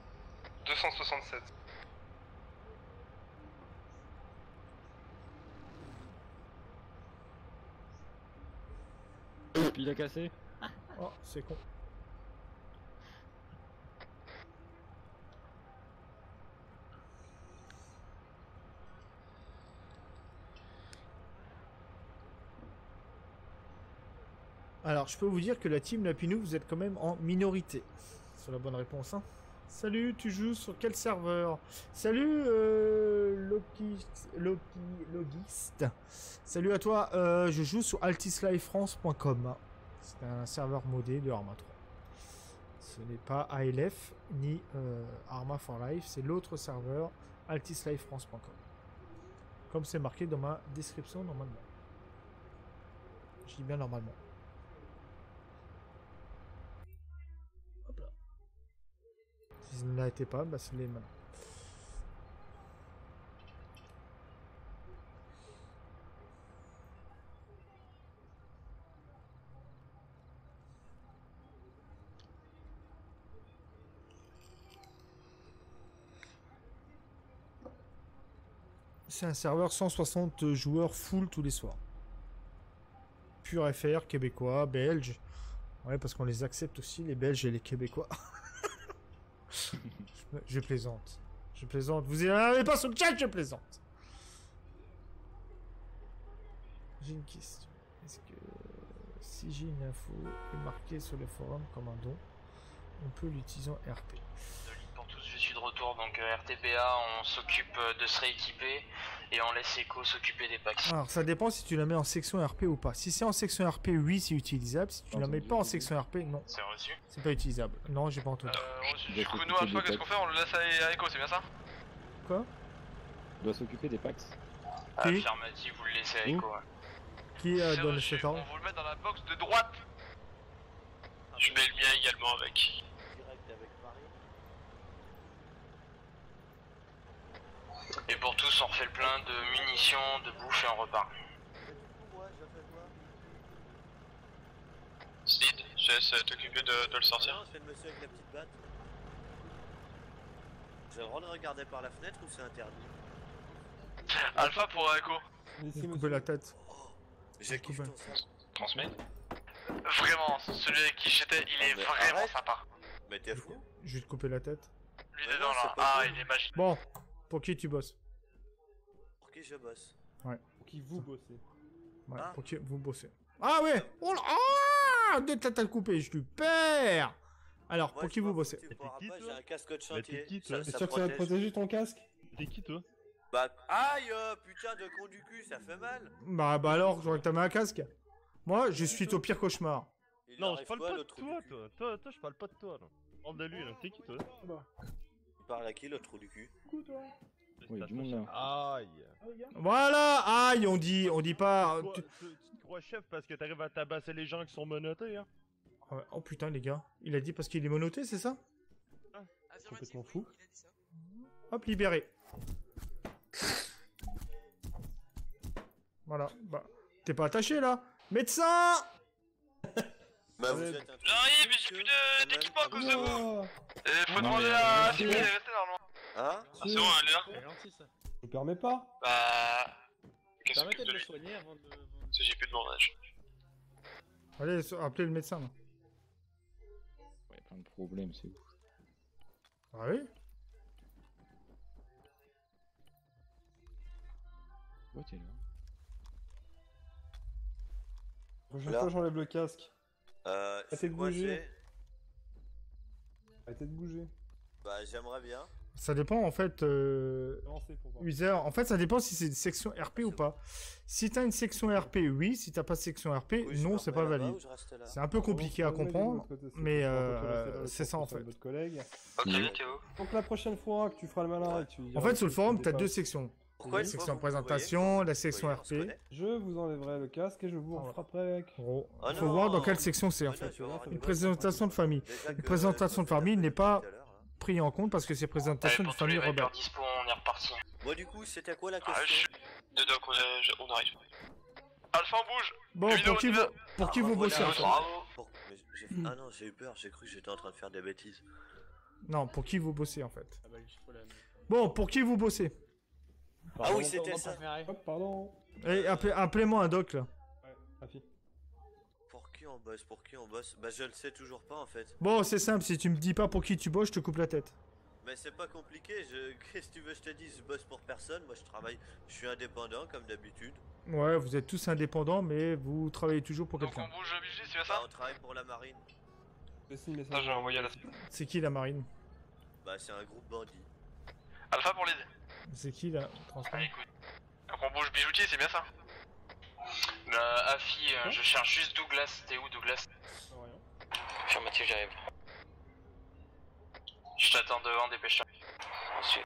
267. Puis il a cassé. Oh, c'est con. Alors, je peux vous dire que la team Lapinou, vous êtes quand même en minorité. C'est la bonne réponse, hein. Salut, tu joues sur quel serveur? Salut, Logist. Salut à toi, je joue sur altislivefrance.com. C'est un serveur modé de Arma 3. Ce n'est pas ALF ni Arma for Life, c'est l'autre serveur, altislivefrance.com. Comme c'est marqué dans ma description normalement. Je dis bien normalement. Hop là. Si ça ne l'a été pas, bah c'est les mains. C'est un serveur 160 joueurs full tous les soirs. Pur FR, québécois, belge. Ouais, parce qu'on les accepte aussi, les belges et les québécois. Je plaisante. Je plaisante. Vous n'avez pas sur le chat, je plaisante. J'ai une question. Est-ce que si j'ai une info est marquée sur le forum comme un don, on peut l'utiliser en RP? Pour tous, je suis de retour, donc RTPA, on s'occupe de se rééquiper et on laisse Echo s'occuper des packs. Alors ça dépend si tu la mets en section RP ou pas. Si c'est en section RP, oui, c'est utilisable. Si tu la mets pas en section RP, non. C'est reçu. C'est pas utilisable. Non, j'ai pas entendu. Du coup, nous, Alpha, qu'est-ce qu'on fait? On le laisse à Echo, c'est bien ça? Quoi? Il doit s'occuper des packs. Affirmative, vous le laissez à Echo. Ouais. Qui donne ce temps? On vous le met dans la box de droite. Je mets le mien également avec. Et pour tous, on refait le plein de munitions, de bouffe et on repart. Speed, je laisse t'occuper de le sortir. Non, c'est le monsieur avec la petite batte. J'ai le droit de regarder par la fenêtre ou c'est interdit? Alpha pour Echo. J'ai coupé la tête. J'ai coupé ton sang. Transmets. Vraiment, celui avec qui j'étais, il est vraiment sympa. Mais t'es fou? Je vais te couper la tête. Lui dedans là, ah il est magique. Bon, pour qui tu bosses? Pour qui je bosse? Ouais. Pour qui vous bossez? Ouais, Ah. pour qui vous bossez? Ah ouais! Oh là, ah, deux têtes à couper, je lui perds! Alors, pour qui vous bossez? J'ai un casque de chantier. T'es sûr que ça va te protéger ton casque? T'es qui toi? Bah, aïe, putain de con du cul, ça fait mal. Bah alors, j'aurais que t'as mis un casque. Moi, je suis au pire cauchemar. Non, je parle pas de toi, toi, je parle pas de toi, là. Je parle de lui, là. T'es qui, toi? Il parle à qui, le trou du cul? Oui, du monde là. Aïe. Voilà! Aïe, on dit pas... Tu te crois chef parce que t'arrives à tabasser les gens qui sont menottés, hein? Ouais, oh putain, les gars. Il a dit parce qu'il est monoté, c'est ça? Complètement fou. Hop, libéré. Voilà, bah... T'es pas attaché, là? Médecin! Bah, vous êtes un truc. J'arrive, mais j'ai plus d'équipement à cause de vous. Faut demander à Philippe de rester normalement. Hein? Ah, c'est bon, elle est là. C'est gentil ça. Je vous permets pas? Bah... Qu'est-ce Permettez que de le lui? soigner avant de... Si j'ai plus de bandage. Allez, appelez le médecin, là. Ouais, plein de problèmes, c'est ouf. Ah oui? Ouais, t'es là. Prochaine fois, j'enlève le casque. C'est de quoi bouger. c'est? Arrêtez de bouger. Bah, j'aimerais bien. Ça dépend, en fait... User, en fait, ça dépend si c'est une section RP ou pas. Si t'as une section RP, oui. Si t'as pas de section RP, non, c'est pas valide. C'est un peu compliqué à comprendre, mais c'est ça, en fait. Ok, Théo. Donc la prochaine fois que tu feras le malin et que tu... En fait, sur le forum, t'as deux sections. Pourquoi La une fois section vous présentation, la section RP. Je vous enlèverai le casque et je vous frapperai avec. Gros. Oh Faut non. voir dans quelle section c'est, en Ouais, non, fait. tu vas voir, Une présentation de famille. Une présentation de famille n'est pas pris en compte parce que c'est présentation de famille Robert. Dispo, on est reparti. Moi, du coup, c'était quoi la Ah, je question? suis... De doc, on arrive. Alpha, on bouge. Bon, pour qui vous bossez, en fait? Ah non, j'ai eu peur, j'ai cru que j'étais en train de faire des bêtises. Non, pour qui vous bossez en fait. Ah bah, je trouve la même. Bon, pour qui vous bossez? Ah oui, c'était ça. Hop, pardon. Et appelez-moi un doc là. Ouais, Rafi. Pour qui on bosse? Pour qui on bosse? Bah je le sais toujours pas en fait. Bon, c'est simple, si tu me dis pas pour qui tu bosses, je te coupe la tête. Mais c'est pas compliqué, qu'est-ce que tu veux que je te dise? Je bosse pour personne, moi je travaille, je suis indépendant comme d'habitude. Ouais, vous êtes tous indépendants, mais vous travaillez toujours pour quelqu'un. bouge le budget, c'est bien Bah, ça? on travaille pour la marine. Ah, j'ai envoyé à la... C'est qui la marine? Bah c'est un groupe bandit. Alpha pour lead. C'est qui la transport? Donc on bouge bijoutier, c'est bien ça? Afi, je cherche juste Douglas. T'es où, Douglas? Affirmatif, j'arrive. Je t'attends devant, dépêche-toi. Ensuite.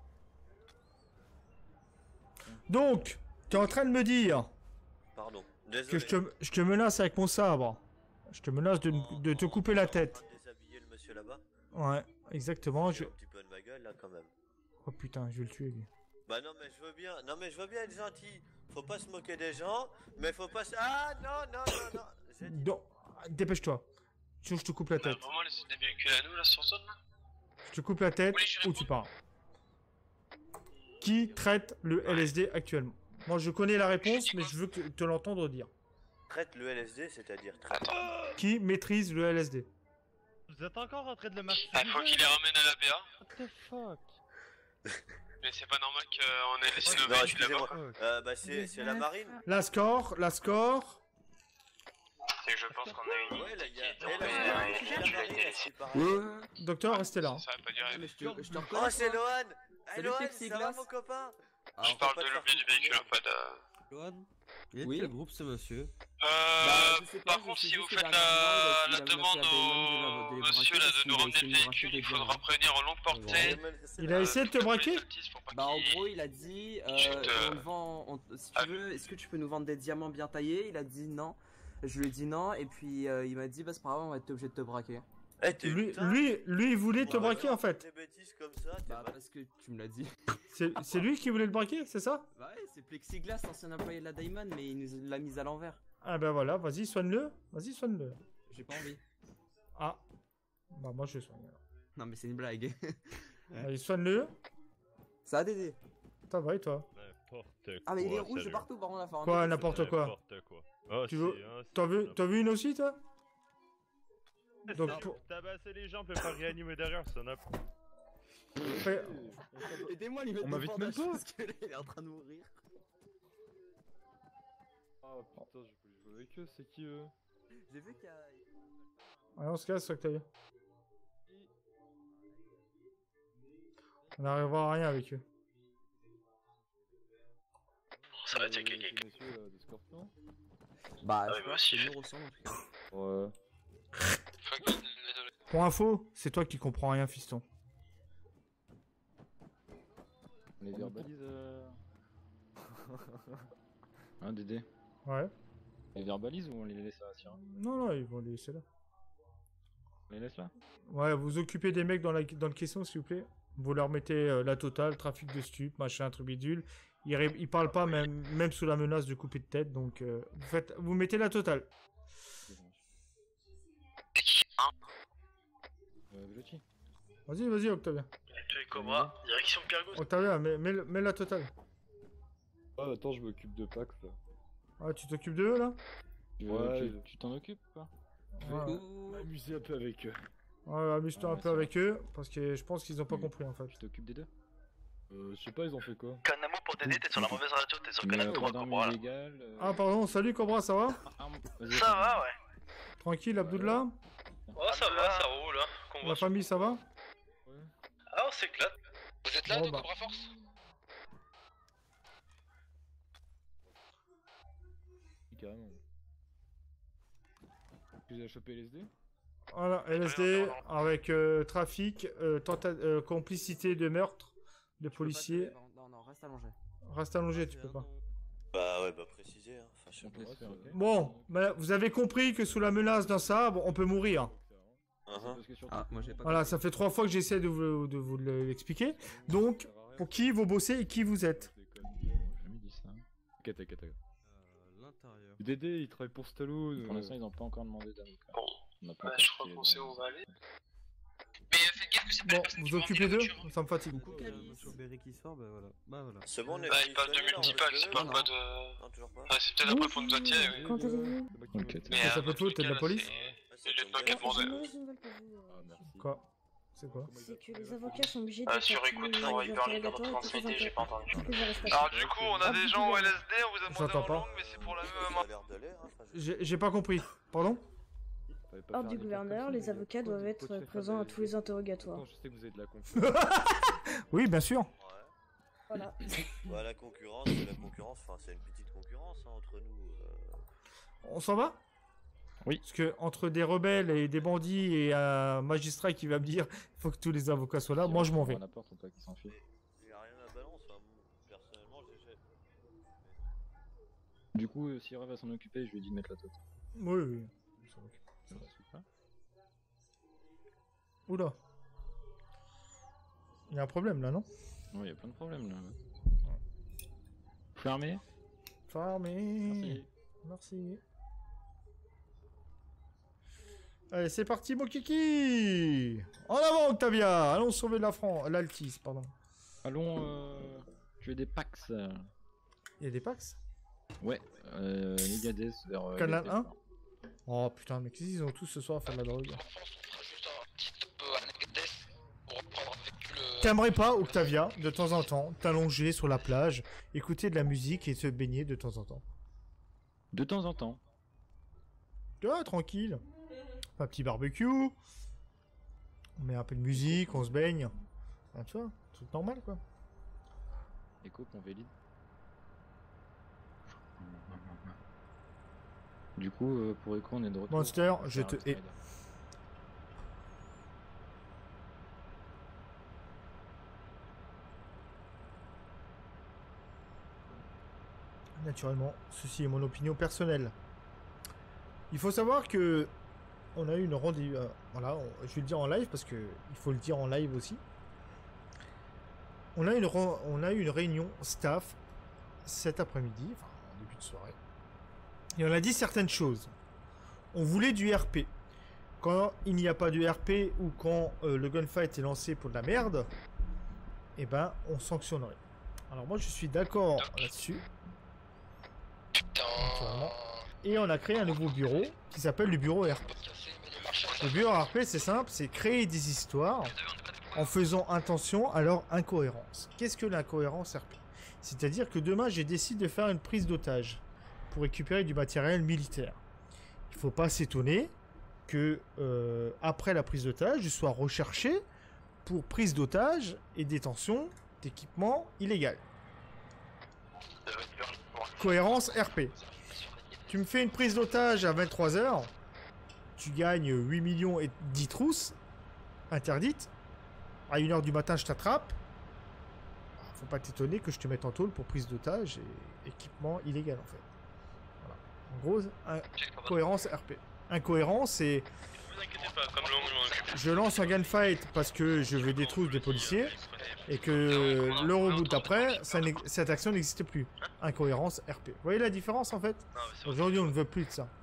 Donc, tu es en train de me dire Pardon, que désolé. je te menace avec mon sabre. Je te menace de te couper la tête. Déshabiller le monsieur là-bas. Ouais, exactement. Un petit peu de ma gueule là quand même. Oh putain, je vais le tuer lui. Bah non mais je veux bien, non mais je veux bien être gentil. Faut pas se moquer des gens, mais faut pas se... Ah non. J'ai dit- Donc, dépêche-toi. Sinon, je te coupe la tête. Vraiment laisser des véhicules à nous là sur zone là? Je te coupe la tête ou tu pars. Qui traite le LSD actuellement? Moi, je connais la réponse, mais je veux te l'entendre dire. Traite le LSD, c'est-à-dire traite. Qui maîtrise le LSD? Vous êtes encore en train de le marcher. Il faut qu'il les ramène à la BA. What the fuck? Mais c'est pas normal qu'on ait laissé nos Non, véhicules là-bas. excusez-moi. Bah c'est la marine. La score. C'est que je pense qu'on a une Ouais, là, unité y qui a- est et là, tombée y a- et y a la qui a marine été aussi, laissée. pareil. Docteur, restez là. Ça va pas durer. Mais je te reconnais. Oh c'est Lohan. Hey, Salut, Lohan, Plexiglas. ça va mon copain? Je parle de l'objet du véhicule, pas de... Lohan, il est de Oui. quel groupe ce monsieur? je sais pas, Par je contre, sais si juste vous que faites dernièrement, la il a demande menacé à Damon de au les monsieur braquer là parce de nous qu'il a ramener essayé le de nous racheter véhicule, des il faudra biens. prévenir en longue portée. Il a essayé de te braquer? Bah en gros il a dit on vend, si tu veux, est-ce que tu peux nous vendre des diamants bien taillés? Il a dit non. Je lui ai dit non et puis il m'a dit bah c'est pas grave, on va être obligé de te braquer. Lui, il voulait te braquer en fait. Des bêtises comme ça, Bah parce que tu me l'as dit. C'est lui qui voulait le braquer, c'est ça? Bah ouais, c'est Plexiglas, l'ancien employé de la Diamond, mais il nous l'a mise à l'envers. Ah ben voilà, vas-y, soigne-le. Vas-y, soigne-le. J'ai pas envie. Ah. Bah moi je soigne alors. Non mais c'est une blague. Allez, soigne-le. Ça a Dédé. Ça va et toi? Ah mais il est rouge de partout par contre la forme. Quoi, n'importe quoi? Tu veux... T'as vu une aussi toi? Donc pour... Tabasser les gens, peut pas réanimer derrière, ça n'a pas. Aidez-moi à lui mettre On des m'invite bandages même pas. parce que là, il est en train de mourir. Oh putain, je peux jouer avec eux, c'est qui eux? J'ai vu qu'il y a... Allez, on se casse, Octavia. On n'arrivera à rien avec eux. Ça va, tiens, quelqu'un. Monsieur des scorpions? Bah, Ah oui, je moi pense aussi, que je nous ressemble en tout cas. Ouais. Pour info, c'est toi qui comprends rien, fiston. On les verbalise. Hein, Dédé? Ouais. On les verbalise ou on les laisse à la sirène? Non, ils vont les laisser là. On les laisse là? Ouais, vous occupez des mecs dans le caisson, s'il vous plaît. Vous leur mettez la totale, trafic de stupes, machin, truc bidule. Ils parlent pas, même sous la menace de couper de tête, donc vous mettez la totale. Veloci. Vas-y, Octavien. Tu es Cobra, direction Pirgos. Octavien, mets la totale. Ah, attends, je m'occupe de Pax là. Ah, tu t'occupes d'eux là? Tu t'en occupes ou pas? Ouais. M'amuser un peu avec eux. Ouais, amuse-toi un peu avec eux, parce que je pense qu'ils ont pas compris en fait. Tu t'occupes des deux? Je sais pas, ils ont fait quoi? Canamo pour t'aider, t'es sur la mauvaise radio, t'es sur le canal 3 Cobra là. Ah, pardon, salut Cobra, ça va? Ça va, ouais. Tranquille, Abdullah? Oh, ça va, ça roule, hein. La famille, ça va? Ah, on s'éclate. Vous êtes là, Bon, de bah. Cobra Force? Carrément. Tu les as chopé LSD? Voilà, LSD avec trafic, complicité de meurtre de policiers. Non, reste allongé. Reste allongé, tu peux pas. Bah ouais, bah préciser, hein. Enfin, je sais pas. Bon, bah, vous avez compris que sous la menace d'un sabre, on peut mourir. Ah, moi j'ai pas Voilà, ça fait 3 fois que j'essaie de vous l'expliquer. Donc, pour qui vous bossez et qui vous êtes? Jamais dit ça. T'inquiète. L'intérieur. Dédé, il travaille pour Stallone. Pour l'instant, ils ont pas encore demandé d'avocat. On n'a pas Ouais, je crois qu'on sait où on va aller. Mais faites gaffe que Bon, vous occupez d'eux, ça me fatigue. Sur Berry qui sort, bah voilà. Bah voilà. C'est bon, on est Il parle de multipack, c'est pas de. Non, toujours pas. Ah, c'est peut-être après pour nous attirer, oui. Quand allez-vous? Mais Ça peut être t'es de la police? C'est le lieutenant qui a demandé. Quoi? C'est quoi? C'est que les avocats sont obligés de Sur écoute pour Hyperlink de retransmettre, j'ai pas entendu. Alors du coup, on a des gens au LSD, on vous a demandé J'entends en pas. langue, mais c'est pour la même... J'ai pas compris. Pardon? Ordre du gouverneur, les avocats doivent être présents à tous les interrogatoires. Je sais que vous avez de la confiance. Oui, bien sûr. Voilà. Ouais, la concurrence, c'est la concurrence, enfin c'est une petite concurrence hein, entre nous. On s'en va? Oui. Parce que entre des rebelles et des bandits et un magistrat qui va me dire il faut que tous les avocats soient là, moi je m'en vais. Il y a rien à balance, hein. Personnellement j'ai... Du coup, Sierra va s'en occuper, je lui ai dit de mettre la tête. Oui, oui. Ça va, super. Oula. Il y a un problème là, non? Ouais, il y a plein de problèmes là. Fermé. Fermé. Merci. Allez, c'est parti, mon kiki. En avant, Octavia. Allons sauver l'Altis, pardon. Allons tuer des Pax. Il y a des Pax? Ouais, Negades vers... Canal 1. Oh putain, mais qu'est-ce qu'ils ont tous ce soir à faire de la drogue? T'aimerais pas, Octavia, de temps en temps, t'allonger sur la plage, écouter de la musique et se baigner de temps en temps? De temps en temps. Ouais, tranquille. Un petit barbecue. On met un peu de musique, on se baigne. Ah, tu vois, truc normal quoi. Écho qu'on valide. Du coup, pour Echo, on est de retour. Monster, je te hais. Naturellement, ceci est mon opinion personnelle. Il faut savoir que on a eu une rendez-vous. Voilà, je vais le dire en live parce que il faut le dire en live aussi. On a eu une réunion staff cet après-midi, enfin en début de soirée. Et on a dit certaines choses. On voulait du RP. Quand il n'y a pas de RP ou quand le gunfight est lancé pour de la merde, eh ben on sanctionnerait. Alors moi je suis d'accord là-dessus. Et on a créé un nouveau bureau qui s'appelle le bureau RP. Le bureau RP c'est simple, c'est créer des histoires en faisant attention à leur incohérence. Qu'est-ce que l'incohérence RP? C'est-à-dire que demain je décide de faire une prise d'otage pour récupérer du matériel militaire. Il ne faut pas s'étonner que après la prise d'otage, je sois recherché pour prise d'otage et détention d'équipement illégal. Cohérence RP. Tu me fais une prise d'otage à 23 h, tu gagnes 8 millions et 10 trousses interdites. À 1 h du matin, je t'attrape. Faut pas t'étonner que je te mette en tôle pour prise d'otage et équipement illégal en fait. Voilà. En gros, cohérence RP. Incohérence, c'est je lance un gunfight parce que je veux des trousses des policiers et que le reboot d'après, cette action n'existe plus. Incohérence RP. Vous voyez la différence en fait? Aujourd'hui, on ne veut plus de ça.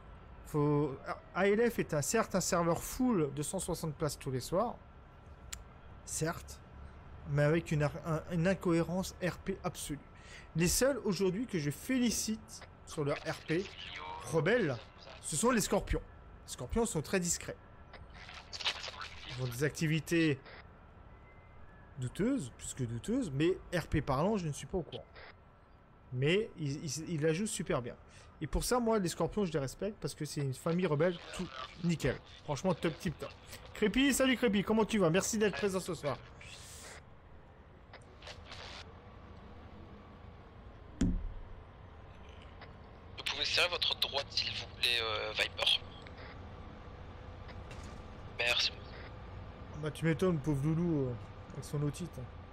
ALF est certes un serveur full de 160 places tous les soirs, certes, mais avec une incohérence RP absolue. Les seuls aujourd'hui que je félicite sur leur RP rebelle, ce sont les scorpions. Les scorpions sont très discrets. Ils ont des activités douteuses, plus que douteuses, mais RP parlant, je ne suis pas au courant. Mais ils la jouent super bien. Et pour ça, moi, les scorpions, je les respecte parce que c'est une famille rebelle, tout nickel. Franchement, top, tip top. Crépy, salut Crépy, comment tu vas? Merci d'être présent ce soir. Vous pouvez serrer votre droite, s'il vous plaît, Viper. Merci. Bah, tu m'étonnes, pauvre loulou, avec son otite.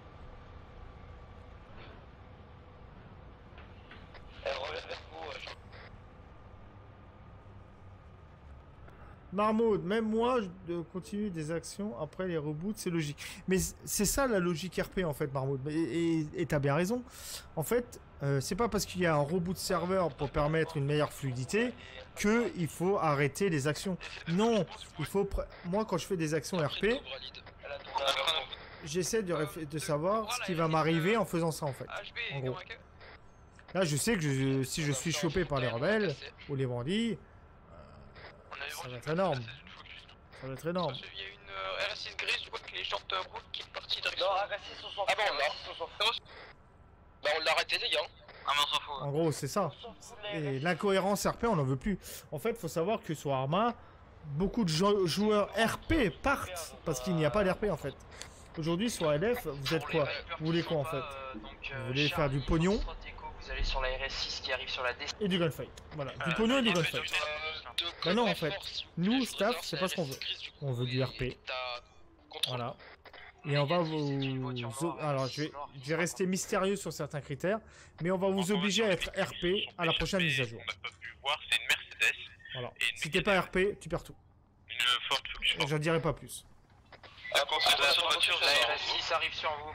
Marmaud, même moi, de continuer des actions après les reboots, c'est logique. Mais c'est ça la logique RP en fait, Marmaud. Et t'as bien raison. En fait, c'est pas parce qu'il y a un reboot serveur pour permettre une meilleure fluidité qu'il faut arrêter les actions. Non, il faut. Moi, quand je fais des actions RP, J'essaie de savoir ce qui va m'arriver en faisant ça en fait. En gros. Là, je sais que si je suis chopé par les rebelles ou les bandits, ça va être énorme. Ça va être énorme. Il y a une RS6 grise, je vois que les jantes roulent qui est partie direction. Non, RS6 on s'en fout. Ah bon, on l'a. Bah on l'a arrêté les gars. Ah mais on s'en fout. En gros, c'est ça. Et l'incohérence RP, on n'en veut plus. En fait, faut savoir que sur Arma, beaucoup de joueurs RP partent parce qu'il n'y a pas d'RP en fait. Aujourd'hui, sur LF, vous êtes quoi? Vous voulez quoi en fait? Vous voulez faire du pognon Vous allez sur la RS6 qui arrive sur la DC. et du gunfight. Voilà, du pognon et du gunfight. Bah non, en fait, nous, staff, c'est pas ce qu'on veut. On veut du RP. Voilà. Et on va vous... Alors, je vais rester mystérieux sur certains critères, mais on va vous obliger à être RP à la prochaine mise à jour. On n'a pas pu voir, c'est une Mercedes. Voilà. Si t'es pas RP, tu perds tout. Une Ford Focus. Et j'en dirai pas plus. La concentration de voiture, la RS6 arrive sur vous.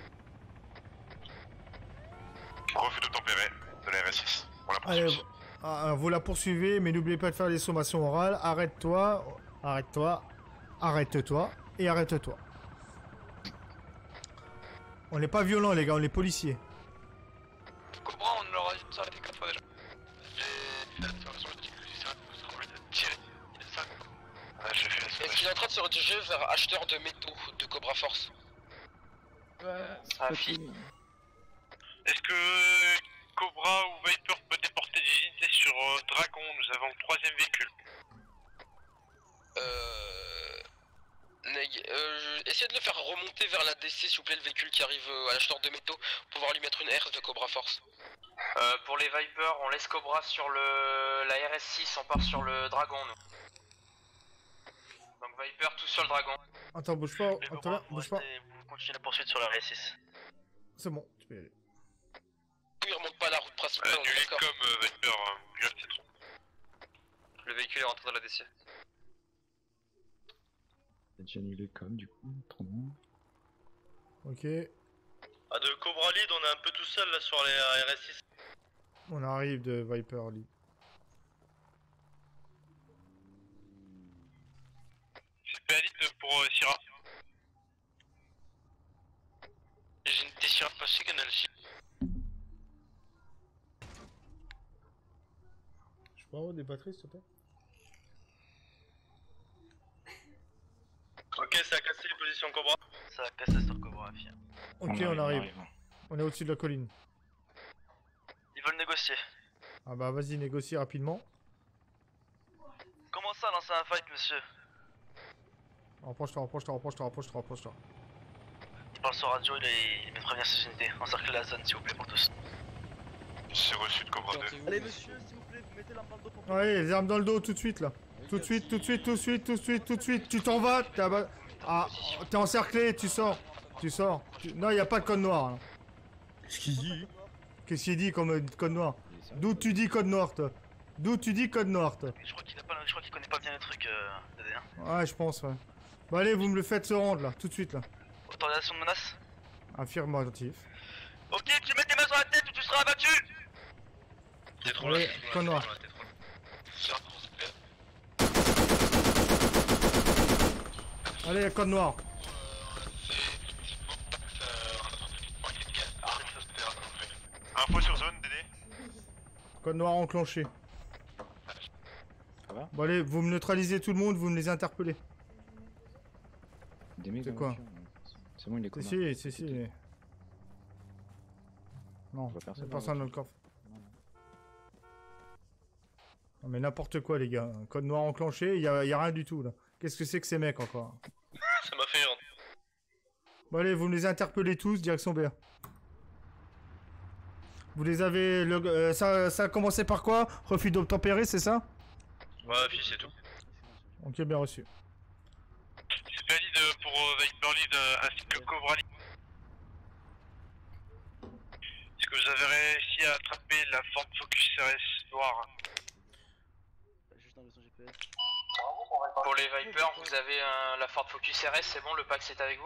Refus d'obtempérer de la RS6. On la Allez, vous la poursuivez, mais n'oubliez pas de faire les sommations orales. Arrête-toi, arrête-toi, arrête-toi et arrête-toi. On n'est pas violents les gars, on est policiers. Cobra, on leur a arrêté 4 fois déjà. Est-ce qu'il est en train de se rediriger vers acheteur de métaux de Cobra Force? Ça file. Est-ce que Cobra ou Viper peut déporter des unités sur Dragon? Nous avons le 3ème véhicule. Essayez de le faire remonter vers la DC s'il vous plaît, le véhicule qui arrive à l'acheteur de métaux, pour pouvoir lui mettre une R de Cobra Force. Pour les Vipers, on laisse Cobra sur la RS6, on part sur le Dragon nous. Donc Viper tout sur le Dragon. Attends, bouge pas, attends, bouge pas. Vous continuez la poursuite sur la RS6. C'est bon, tu peux y aller. Il remonte pas la route principale, on est d'accord. Comme Viper, c'est trop. Le véhicule est rentré dans la DC. J'ai déjà annulé comme du coup, trop bon. Ok. Ah, de Cobra Lead, on est un peu tout seul là sur les RS6. On arrive de Viper Lead. C'est valide pour Syrah. J'ai une Syrah passée canal 6. Je peux avoir des batteries s'il te plaît? Ok, ça a cassé les positions Cobra. Ça a cassé sur Cobra, fier. Ok, on arrive. On est au-dessus de la colline. Ils veulent négocier. Ah bah vas-y, négocie rapidement. Comment ça lancer un fight, monsieur? Rapproche-toi, rapproche-toi, rapproche-toi, rapproche-toi, rapproche-toi. Je parle sur radio, il me prévient ses unités. Encerclez la zone s'il vous plaît pour tous. C'est reçu de Cobra 2. Allez monsieur, s'il vous plaît, vous mettez l'arme dans le dos pour... Allez, les armes dans le dos tout de suite là. Tout de suite, tout de suite, tout de suite, tout de suite, tout de suite. Tu t'en vas, t'es encerclé, tu sors. Tu sors. Non, il n'y a pas de code noir. Hein. Qu'est-ce qu'il dit? Qu'est-ce qu'il dit comme code noir? D'où tu dis code noir, toi? D'où tu dis code noir, toi? Je crois qu'il connaît pas bien les trucs, DD. Ouais, je pense, ouais. Bon, allez, vous me le faites se rendre là, tout de suite là. Autorisation de menace? Affirmatif. Ok, tu mets tes mains sur la tête ou tu seras abattu! T'es trop Allez, code noir. Allez, code noir. Info sur zone, Dédé. Code noir enclenché. Ça va? Bon allez, vous me neutralisez tout le monde, vous me les interpellez. C'est quoi? C'est bon, il est commun. Si. Non, c'est personne dans le coffre. Non mais n'importe quoi les gars. Code noir enclenché, y a rien du tout là. Qu'est-ce que c'est que ces mecs encore? Ça m'a fait rire. Bon allez, vous me les interpellez tous, direction B. Vous les avez... ça a commencé par quoi? Refus d'obtempérer, c'est ça? Ouais, puis c'est tout. Ok, bien reçu. C'est valide pour Viper Lead ainsi que Cobra Lead. Est-ce que vous avez réussi à attraper la Ford Focus RS noire? Pour les Vipers, vous avez la Ford Focus RS, c'est bon, le pack c'est avec vous?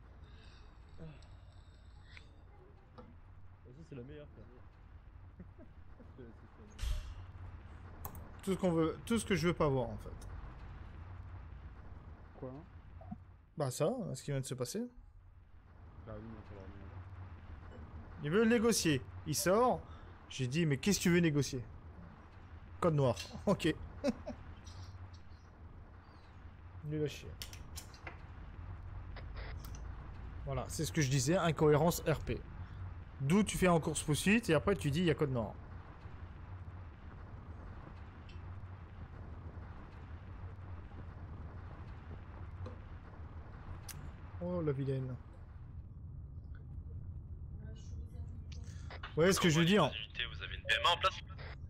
Vas-y, c'est la meilleure. Tout ce qu'on veut, tout ce que je veux pas voir en fait. Quoi? Bah ça, ce qui vient de se passer. Bah oui, on peut leur demander. Il veut négocier. Il sort. J'ai dit, mais qu'est-ce que tu veux négocier? Code noir. Ok. Nul à chier. Voilà, c'est ce que je disais, incohérence RP. D'où tu fais en course-poursuite et après tu dis il y a code noir. Oh la vilaine. Ouais, ce que je veux dire. Vous avez une PMA en place?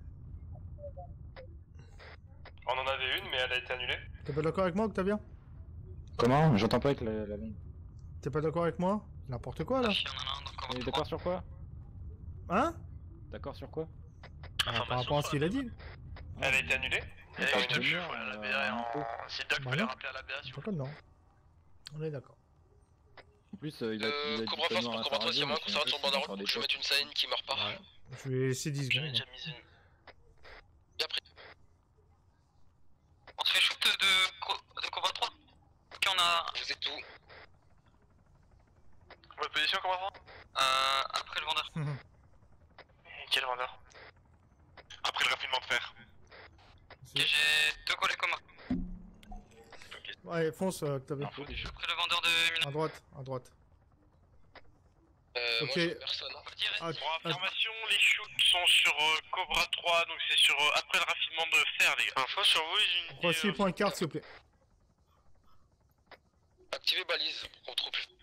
On en avait une, mais elle a été annulée. T'es pas d'accord avec moi, Octavien? Comment? J'entends pas avec la ligne. T'es pas d'accord avec moi? N'importe quoi là. On est d'accord sur quoi? Hein? D'accord sur quoi? Par rapport à ce qu'il a dit. Elle a été annulée? Il y a une demi-heure, Si Doc Bah peut les non. rappeler à la BA, s'il vous Pourquoi non? On est d'accord. En plus, il a dit Cobra Force pour Cobra 3, s'il y a moyen qu'on s'arrête sur le bord de la route pour que je mette une saline qui meurt pas. Je vais laisser 10 secondes. Bien pris. On se fait shoot de Cobra 3. Ok, on a. Je sais tout. Votre position, Cobra 3? Après le vendeur. Quel vendeur? Après le raffinement de fer. Ok, j'ai 2 collègues communs. Ouais, fonce, Octavien. Après le vendeur de Milan. À droite, à droite. Ok. Moi, je vois personne. Ah, Pour information, les shoots sont sur Cobra 3, donc c'est sur après le raffinement de fer, les gars. Info sur vous, les unités. Voici point de carte, s'il vous plaît. Activez balise, on trouve plus.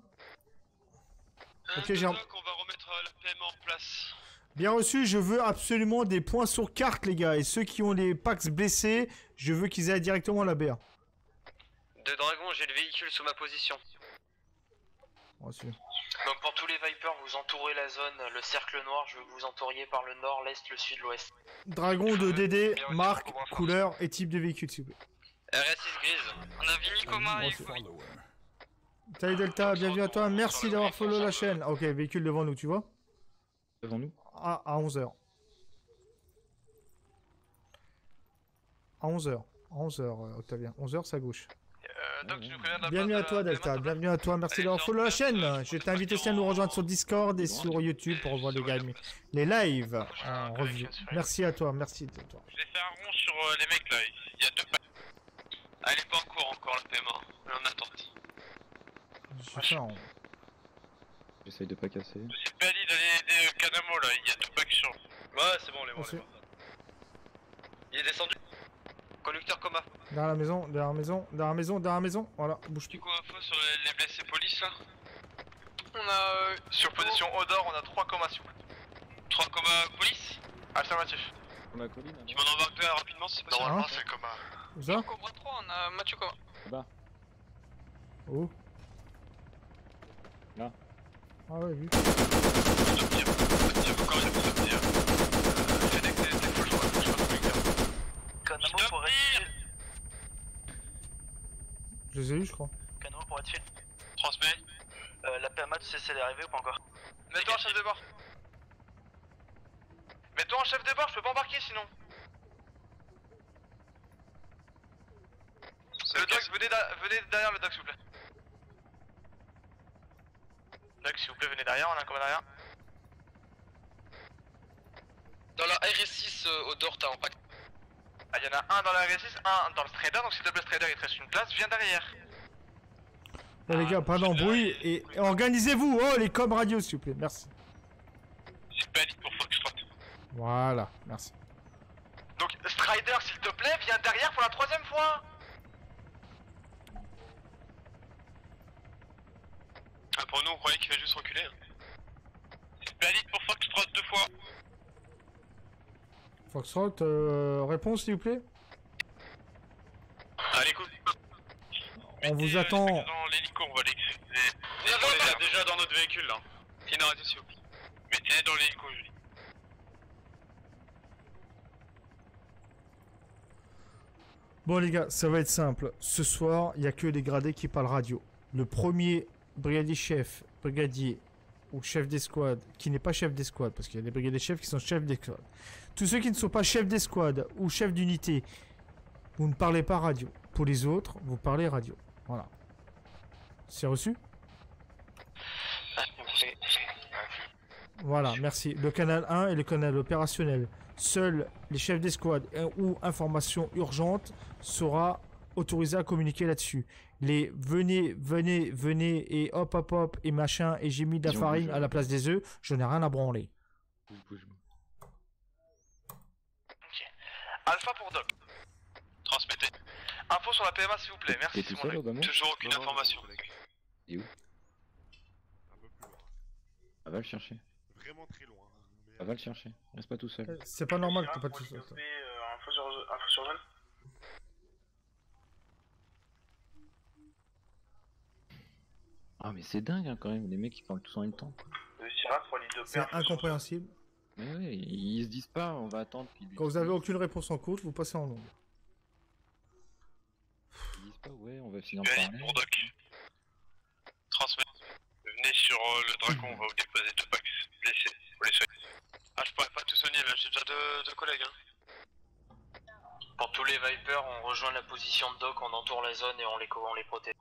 Ok, j'ai On va remettre la PMA en place. bien reçu. Je veux absolument des points sur carte, les gars. Et ceux qui ont des packs blessés, je veux qu'ils aillent directement à la BA. De Dragon, j'ai le véhicule sous ma position. Reçu. Donc pour tous les Vipers, vous entourez la zone, le cercle noir, je veux que vous entouriez par le nord, l'est, le sud, l'ouest. Dragon de DD, marque, couleur et type de véhicule, s'il vous plaît. RS6 grise. On a Vini Coma et Salut Delta, bienvenue à toi. Merci d'avoir follow la chaîne. Ok, véhicule devant nous, tu vois? Devant nous? À 11h. À 11h. À 11h, Octavien. 11h, c'est à gauche. Doc, tu nous préviens de la Bienvenue à toi Delta, bienvenue à toi, merci d'avoir follow la chaîne. Je t'invite aussi à nous rejoindre sur Discord et sur YouTube pour revoir les lives en review. Merci à toi, merci de toi. Je vais faire un rond sur les mecs là, il y a 2 packs. Elle est pas en cours encore la PMA, mais on attend. Je fais ça en... J'essaye de pas casser. C'est pas dit d'aller aider Kanamo là, il y a 2 packs sur. Ouais, c'est bon, on les voit. Il est descendu. Conducteur coma. Derrière la maison, derrière la maison, derrière la maison, derrière la maison, voilà, bouge plus. Du coup, info sur les blessés police là. On a sur position Odor, on a 3 comas s'il vous plaît. 3 comas police. Affirmatif. On a colline. Tu m'en embarques 2 rapidement si c'est possible. Normalement c'est coma. Où ça? Cobra 3, on a Mathieu Coma. Là-bas. Où? Là. Ah ouais, vu. Kanamo pour être Je les ai eu, je crois. Kanamo pour être fil. Transmet. La PMA, tu sais si elle est arrivée ou pas encore? Mets-toi en chef de bord. Mets-toi en chef de bord, je peux pas embarquer sinon. Le doc, venez derrière le doc s'il vous plaît. Doc, s'il vous plaît, venez derrière, on a un commun derrière. Dans la RS6 Odor, t'as un pack. Ah, y'en a un dans la RS6, un dans le Strader, donc s'il te plaît, Strader, il te reste une place, viens derrière. Oh, les gars, pas d'embrouille et organisez-vous, oh les coms radio s'il vous plaît, merci. C'est pas dit pour Foxtrot. Voilà, merci. Donc, Strider, s'il te plaît, viens derrière pour la 3ème fois. Ah, pour nous, on croyait qu'il fallait juste reculer. C'est pas dit pour Foxtrot 2 fois. Foxtrot, réponse s'il vous plaît. Allez, écoute. On vous attend. Dans l'hélico, on va les. On les a déjà dans notre véhicule là. C'est une radio s'il vous plaît. Mettez-les dans l'hélico, je dis. Bon les gars, ça va être simple. Ce soir, il n'y a que les gradés qui parlent radio. Le premier brigadier chef, brigadier ou chef d'escouade, qui n'est pas chef d'escouade, parce qu'il y a des brigadiers chefs qui sont chefs d'escouade. Tous ceux qui ne sont pas chefs d'escouade ou chefs d'unité, vous ne parlez pas radio. Pour les autres, vous parlez radio. Voilà. C'est reçu? Voilà, merci. Le canal 1 est le canal opérationnel. Seuls les chefs d'escouade ou informations urgentes sera autorisé à communiquer là-dessus. Les venez et hop et machin et j'ai mis de la farine à la place des œufs, je n'ai rien à branler. Alpha pour Doc. Transmettez. Info sur la PMA s'il vous plaît, merci. T'es tout seul, Obama? Toujours aucune information. Et où? Ah, va le chercher. Vraiment très loin. Ah, va le chercher. Reste pas tout seul. C'est pas normal que t'es pas tout seul. Info sur zone. Ah, mais c'est dingue hein, quand même, les mecs ils parlent tous en même temps. C'est incompréhensible. Mais ouais, ils se disent pas, on va attendre qu'ils disent. Quand vous avez aucune réponse en courte, vous passez en longue. Ils disent pas, ouais, on va finir par parler. Pour Doc. Transmettez. Venez sur le dragon, on va vous déposer 2 packs blessés. Pour les soigner. Ah, je pourrais pas tout soigner là, j'ai déjà deux collègues. Hein. Pour tous les Vipers, on rejoint la position de Doc, on entoure la zone et on les protège.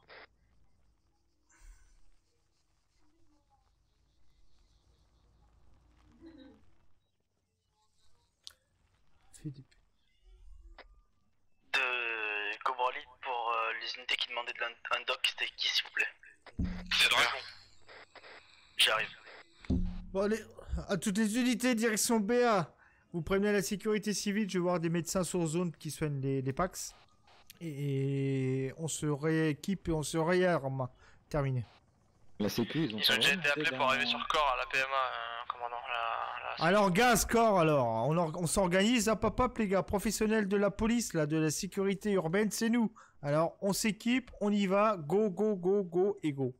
De Cobra Lead pour les unités qui demandaient un doc, c'était qui s'il vous plaît? C'est Dragon. J'arrive. Bon allez, à toutes les unités, direction BA. Vous prévenez la sécurité civile, je vais voir des médecins sur zone qui soignent les PAX. Et on se rééquipe et on se réarme. Terminé. La sécu, ils ont déjà été appelés pour arriver sur corps à la PMA, commandant. Alors gaz, corps alors, on s'organise, hop les gars, professionnels de la police, là, de la sécurité urbaine, c'est nous. Alors on s'équipe, on y va, go et go.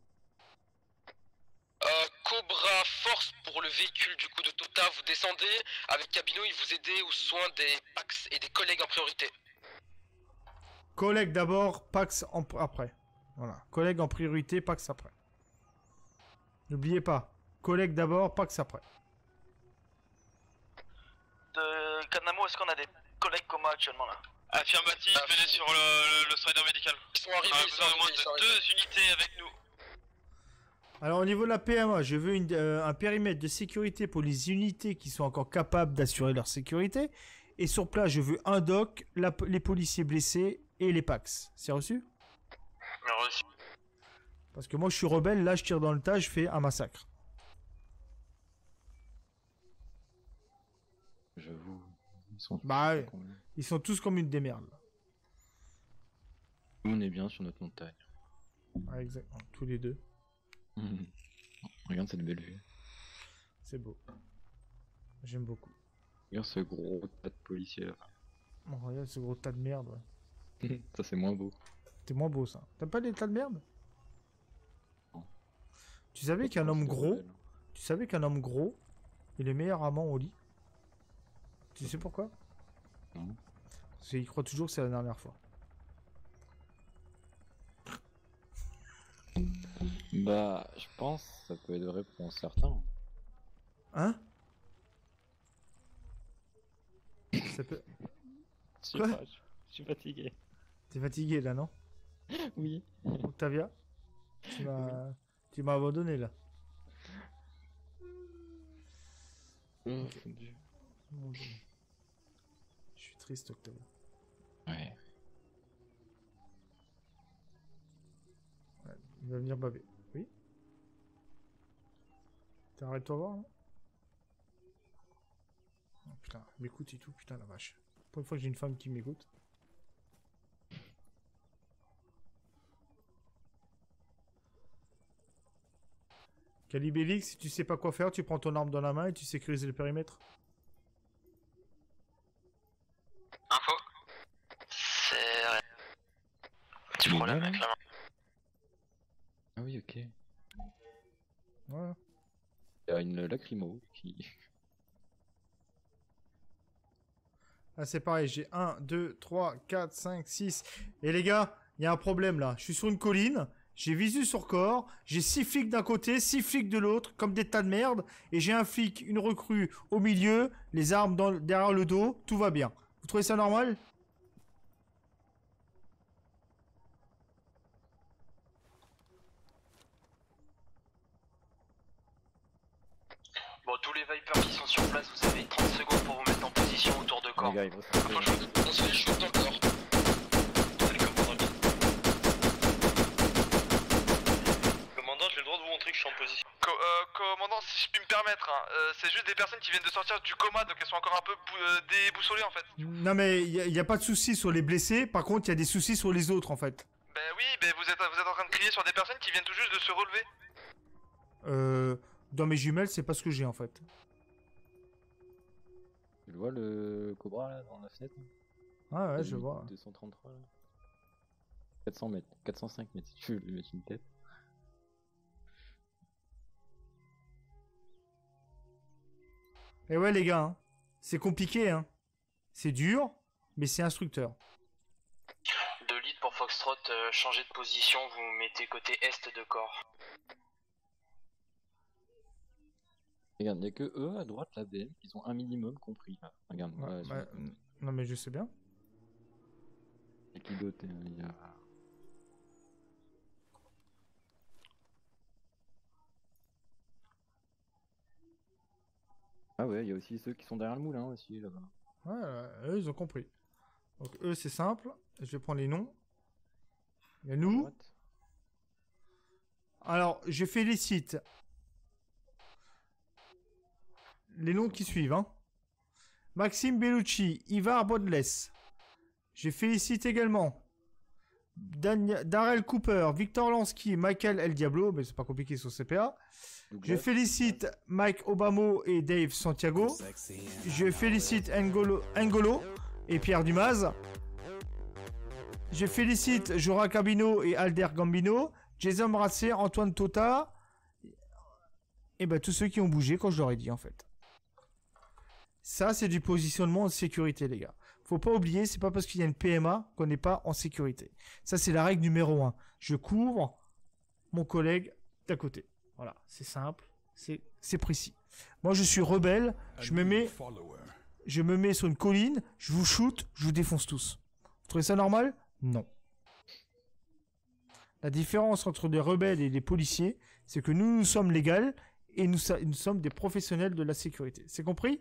Cobra Force pour le véhicule du coup de Tota, vous descendez, avec Cabino il vous aidez aux soins des Pax et des collègues en priorité. Collègues d'abord, Pax après. Voilà, collègues en priorité, Pax après. N'oubliez pas, collègues d'abord, Pax après. De Kanamo, est-ce qu'on a des collègues coma actuellement là? Affirmatif, venez sur le strider médical. Ils sont arrivés, ils sont arrivés, deux unités avec nous. Alors au niveau de la PMA, je veux un périmètre de sécurité pour les unités qui sont encore capables d'assurer leur sécurité. Et sur place, je veux un doc, les policiers blessés et les Pax. C'est reçu? Reçu. Parce que moi je suis rebelle, là je tire dans le tas, je fais un massacre. J'avoue, ils sont ils sont tous comme une démerde. Nous on est bien sur notre montagne. Ah, exactement, tous les deux. Regarde cette belle vue. C'est beau. J'aime beaucoup. Regarde ce gros tas de policiers là. Oh, regarde ce gros tas de merde. Ouais. Ça c'est moins beau. C'est moins beau ça. T'aimes pas les tas de merde? Non. Tu savais qu'un homme gros, est le meilleur amant au lit? Tu sais pourquoi? Non. Parce qu'il croit toujours que c'est la dernière fois. Bah, je pense que ça peut être vrai pour certains. Hein? Ça peut... Quoi? Je suis fatigué. T'es fatigué là, non? Oui. Octavia? Tu m'as abandonné là. Mon Dieu. Je suis triste, Octavia. Ouais. Il va venir baver. Oui? T'arrêtes-toi voir, là? Oh, putain, il m'écoute et tout, putain la vache. Pour une fois que j'ai une femme qui m'écoute. Calibélix, si tu sais pas quoi faire, tu prends ton arme dans la main et tu sécurises le périmètre. Info. C'est rien. Petit problème avec la main. Ah oui, ok. Voilà. Il y a une lacrymo qui... Ah c'est pareil, j'ai 1, 2, 3, 4, 5, 6. Et les gars, il y a un problème là. Je suis sur une colline, j'ai visu sur corps, j'ai 6 flics d'un côté, 6 flics de l'autre, comme des tas de merde. Et j'ai un flic, une recrue au milieu, les armes derrière le dos, tout va bien. Vous trouvez ça normal? tous les Vipers qui sont sur place, vous avez 30 secondes pour vous mettre en position autour de corps. Les gars, On se fait shoot dans le corps. Commandant, j'ai le droit de vous montrer que je suis en position. Commandant, si je puis me permettre, hein, c'est juste des personnes qui viennent de sortir du coma, donc elles sont encore un peu déboussolées en fait. Non mais il y a pas de soucis sur les blessés, par contre il y a des soucis sur les autres en fait. Ben oui, vous êtes en train de crier sur des personnes qui viennent tout juste de se relever. Dans mes jumelles, c'est pas ce que j'ai en fait. Tu le vois le Cobra là dans la fenêtre? Ah ouais, je vois. 233 là. 400 mètres, 405 mètres si tu veux lui mettre une tête. Et ouais les gars, hein, c'est compliqué hein. C'est dur, mais c'est instructeur. 2 leads pour Foxtrot, changez de position, vous vous mettez côté est de corps. Regarde, il n'y a que eux à droite, la BM, ils ont un minimum compris. Là. Regarde, Ouais, non mais je sais bien. Et qui d'autre il y a... Ah ouais, il y a aussi ceux qui sont derrière le moulin aussi là-bas. Ouais, eux ils ont compris. Donc eux c'est simple, je vais prendre les noms. Il y a nous. Alors, je félicite les noms qui suivent. Hein. Maxime Bellucci, Ivar Bodless. Je félicite également Darrell Cooper, Victor Lansky, Michael El Diablo, mais c'est pas compliqué sur CPA. Je félicite Mike Obama et Dave Santiago. Je félicite Ngolo et Pierre Dumas. Je félicite Jora Cabino et Alder Gambino. Jason Brassé, Antoine Tota. Et ben tous ceux qui ont bougé quand je leur ai dit en fait. Ça c'est du positionnement de sécurité les gars. Faut pas oublier, c'est pas parce qu'il y a une PMA qu'on n'est pas en sécurité. Ça c'est la règle numéro 1. Je couvre mon collègue d'à côté. Voilà, c'est simple, c'est précis. Moi je suis rebelle, je me mets sur une colline, je vous shoot, je vous défonce tous. Vous trouvez ça normal? Non. La différence entre les rebelles et les policiers, c'est que nous sommes légaux et nous sommes des professionnels de la sécurité. C'est compris?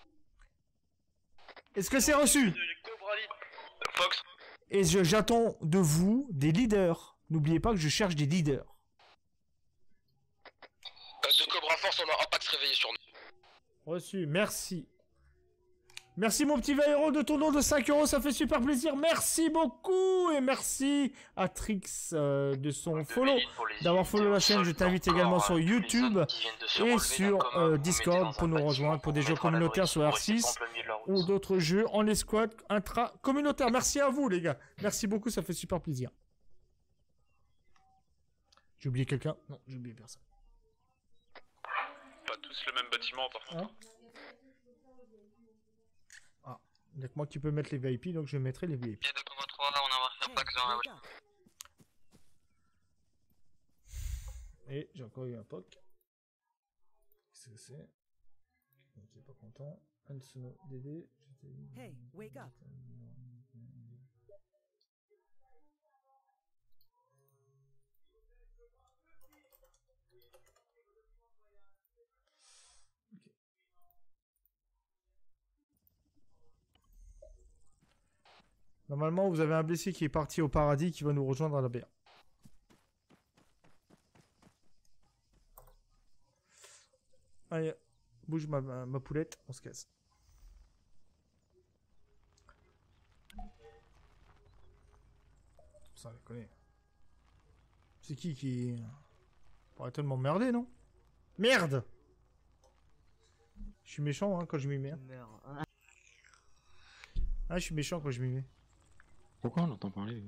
Est-ce que c'est reçu? Fox. Et j'attends de vous des leaders. N'oubliez pas que je cherche des leaders. De Cobra Force, on a Apax réveillé sur nous. Reçu, merci. Merci mon petit Vaero de ton don de 5 €, ça fait super plaisir. Merci beaucoup et merci à Trix de son follow, d'avoir follow la chaîne. Je t'invite également sur YouTube et sur Discord pour nous rejoindre pour des jeux communautaires sur R6 ou d'autres jeux en escouade intra-communautaire. Merci à vous les gars. Merci beaucoup, ça fait super plaisir. J'ai oublié quelqu'un? Non, j'ai oublié personne. Pas tous le même bâtiment par contre. Hein? Il n'y a que moi qui peux mettre les VIP, donc je mettrai les VIP. Il y a 2 Cobra 3, on a un Apax dans la rue. Et j'ai encore eu un POC. Qu'est-ce que c'est? Donc il est pas content. Ansono DD. Hey, wake up! Normalement, vous avez un blessé qui est parti au paradis qui va nous rejoindre à la BA. Allez, bouge ma poulette, on se casse. Ça déconne. C'est qui pourrait tellement m'emmerder, non? Merde! Je suis méchant hein, quand je m'y mets. Ah, je suis méchant quand je m'y mets. Pourquoi on entend parler?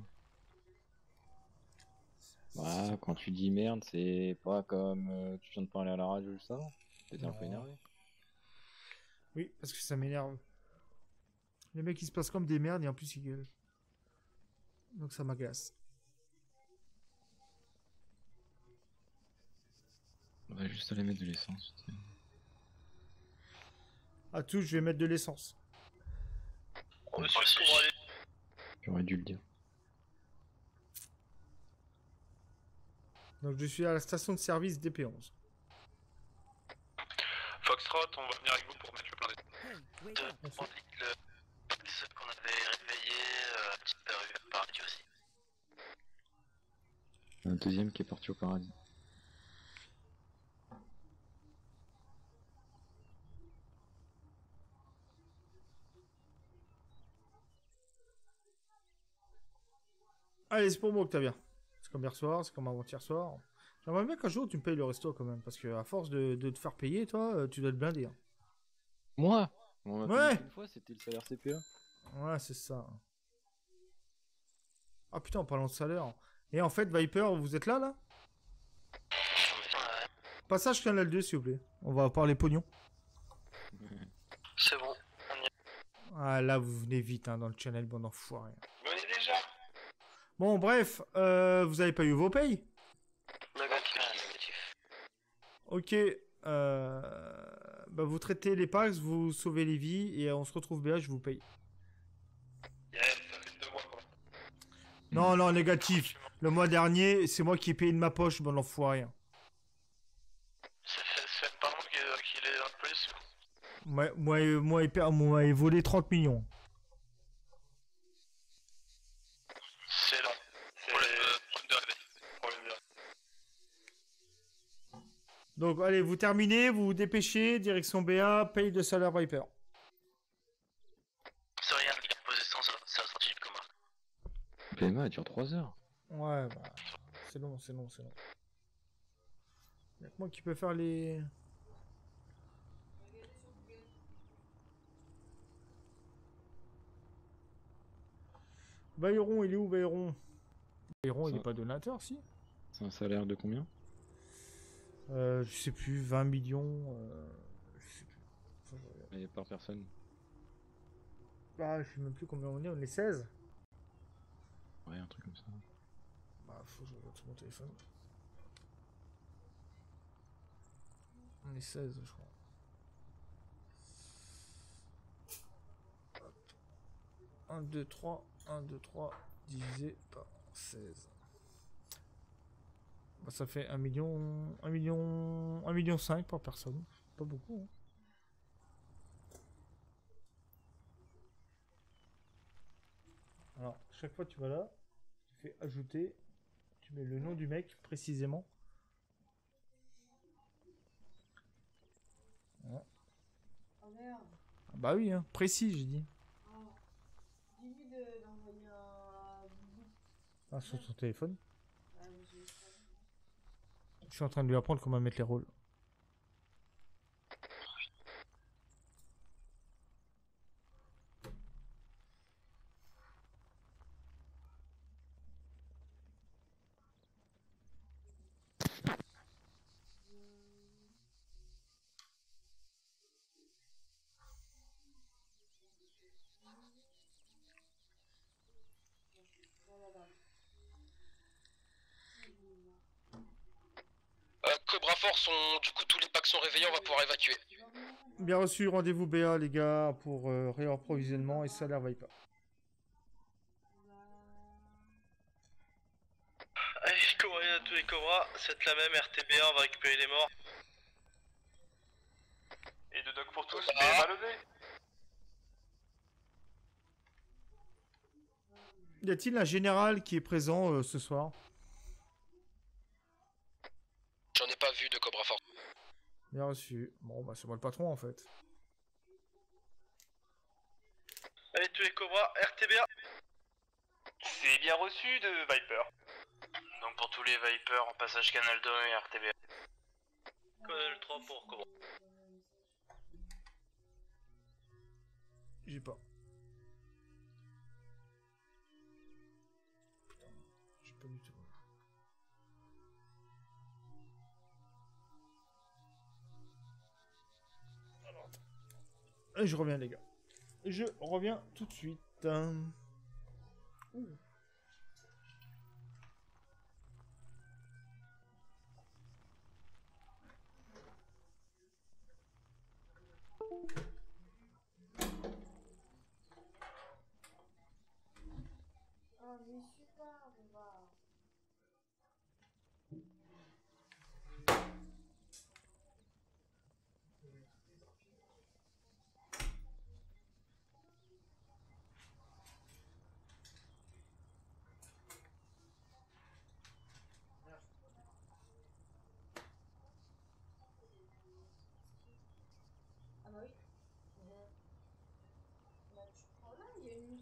Bah, quand tu dis merde, c'est pas comme tu viens de parler à la radio juste avant. T'étais un peu énervé. Oui, parce que ça m'énerve. Les mecs ils se passent comme des merdes et en plus ils gueulent. Donc ça m'agace. On va juste aller mettre de l'essence. À tous, je vais mettre de l'essence. J'aurais dû le dire. Donc je suis à la station de service DP11. Foxtrot, on va venir avec vous pour mettre le plein des... On dit que ceux qu'on avait réveillé a disparu par radio aussi. Un deuxième qui est parti au paradis. Allez, c'est pour moi, Octavia. C'est comme hier soir, c'est comme avant-hier soir. J'aimerais bien qu'un jour tu me payes le resto quand même, parce que à force de te faire payer, toi, tu dois te blinder. Hein. Moi on m'a Ouais. payé une fois, c'était le salaire CPA. Ouais, c'est ça. Ah putain, en parlant de salaire. Et en fait, Viper, vous êtes là Passage Canal 2, s'il vous plaît. On va parler pognon. C'est bon, on y est. Ah là, vous venez vite hein, dans le channel, bon enfoiré. Venez déjà. Bon, bref, vous avez pas eu vos payes? Négatif. Ok, bah vous traitez les packs, vous sauvez les vies et on se retrouve bien, je vous paye. Yes, ça fait 2 mois quoi. Non, non, négatif. Le mois dernier, c'est moi qui ai payé de ma poche, bon enfoiré. C'est pas moi qui l'ai dans le police. Moi, il volé 30 millions. C'est là. C'est problème de réveil. Problème de... Donc, allez, vous terminez, vous vous dépêchez, direction BA, paye de salaire Viper. C'est rien, le gars posé sans ça, c'est la sortie du coma. PMA, elle dure 3 heures. Ouais, bah, c'est long, c'est long, c'est long. Y'a que moi qui peux faire les... Bayron, il est où Bayron? Bayron, il est pas donateur, si? C'est un salaire de combien? Je sais plus, 20 millions... je sais plus. Et par personne. Ah, je sais même plus combien on est 16? Ouais, un truc comme ça. Bah, faut que je regarde sur mon téléphone. On est 16, je crois. Hop. 1, 2, 3, 1, 2, 3, divisé par 16. Bah, ça fait 1 million 5 par personne. Pas beaucoup, hein. Alors, chaque fois que tu vas là, tu fais ajouter, tu mets le nom du mec précisément. Voilà. Oh merde. Ah bah oui, hein, précis, j'ai dit. Oh. Dis-lui d'envoyer un bisou. Ah, sur son téléphone. Ah, mais je vais faire. Je suis en train de lui apprendre comment mettre les rôles. Cobra Force, du coup tous les packs sont réveillés, on va pouvoir évacuer. Bien reçu, rendez-vous BA les gars pour réapprovisionnement et salaire Viper. Allez, courrier à tous les Cobras, c'est la même RTB1, on va récupérer les morts. Et de doc pour tous, PMA levé. Y a-t-il un général qui est présent ce soir? J'en ai pas vu de Cobra Force. Bien reçu. Bon bah c'est moi le patron en fait. Allez, tous les Cobras, RTB1. C'est bien reçu de Viper. Donc pour tous les Vipers en passage Canal 2 et RTB. Canal 3 pour Cobra. J'ai pas. Putain, j'ai pas du tout. Alors, et je reviens les gars. Je reviens tout de suite. Ouh. Oh, mais super, on va.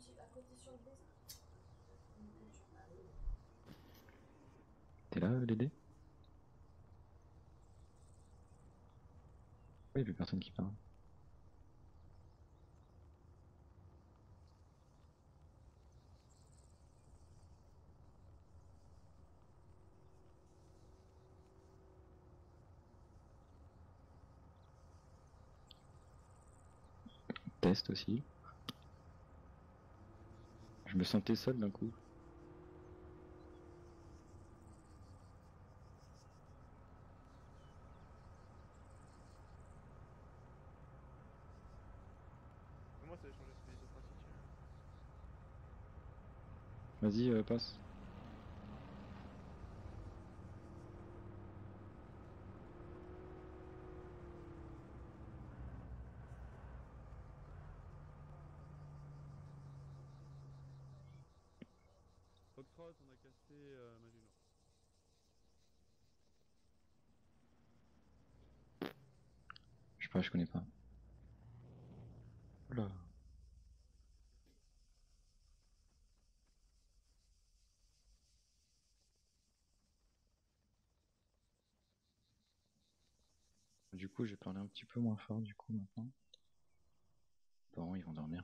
suis à côté sur le baiser. T'es là, Dédé? Oui, il y a plus personne qui parle. Test aussi. Je me sentais seul d'un coup. Comment ça a changé ce pays pratique? Vas-y, passe. Foxtrot, on a cassé Maginot. Je sais pas, je connais pas. Oula. Du coup, je vais parler un petit peu moins fort du coup maintenant. Bon, ils vont dormir.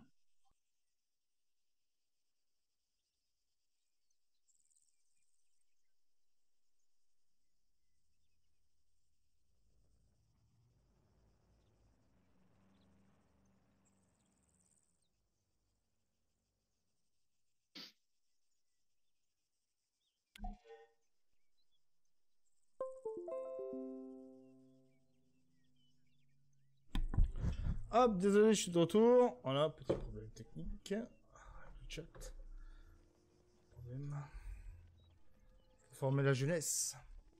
Hop, désolé, je suis de retour. Voilà, petit problème technique. Le chat. Problème. Former la jeunesse.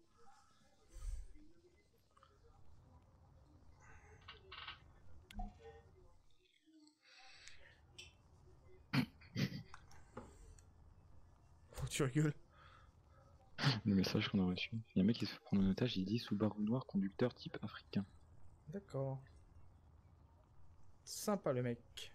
Faut que tu rigoles. Le message qu'on a reçu. Il y a un mec qui se fait prendre en otage, il dit Subaru noir, conducteur type africain. D'accord. Sympa le mec.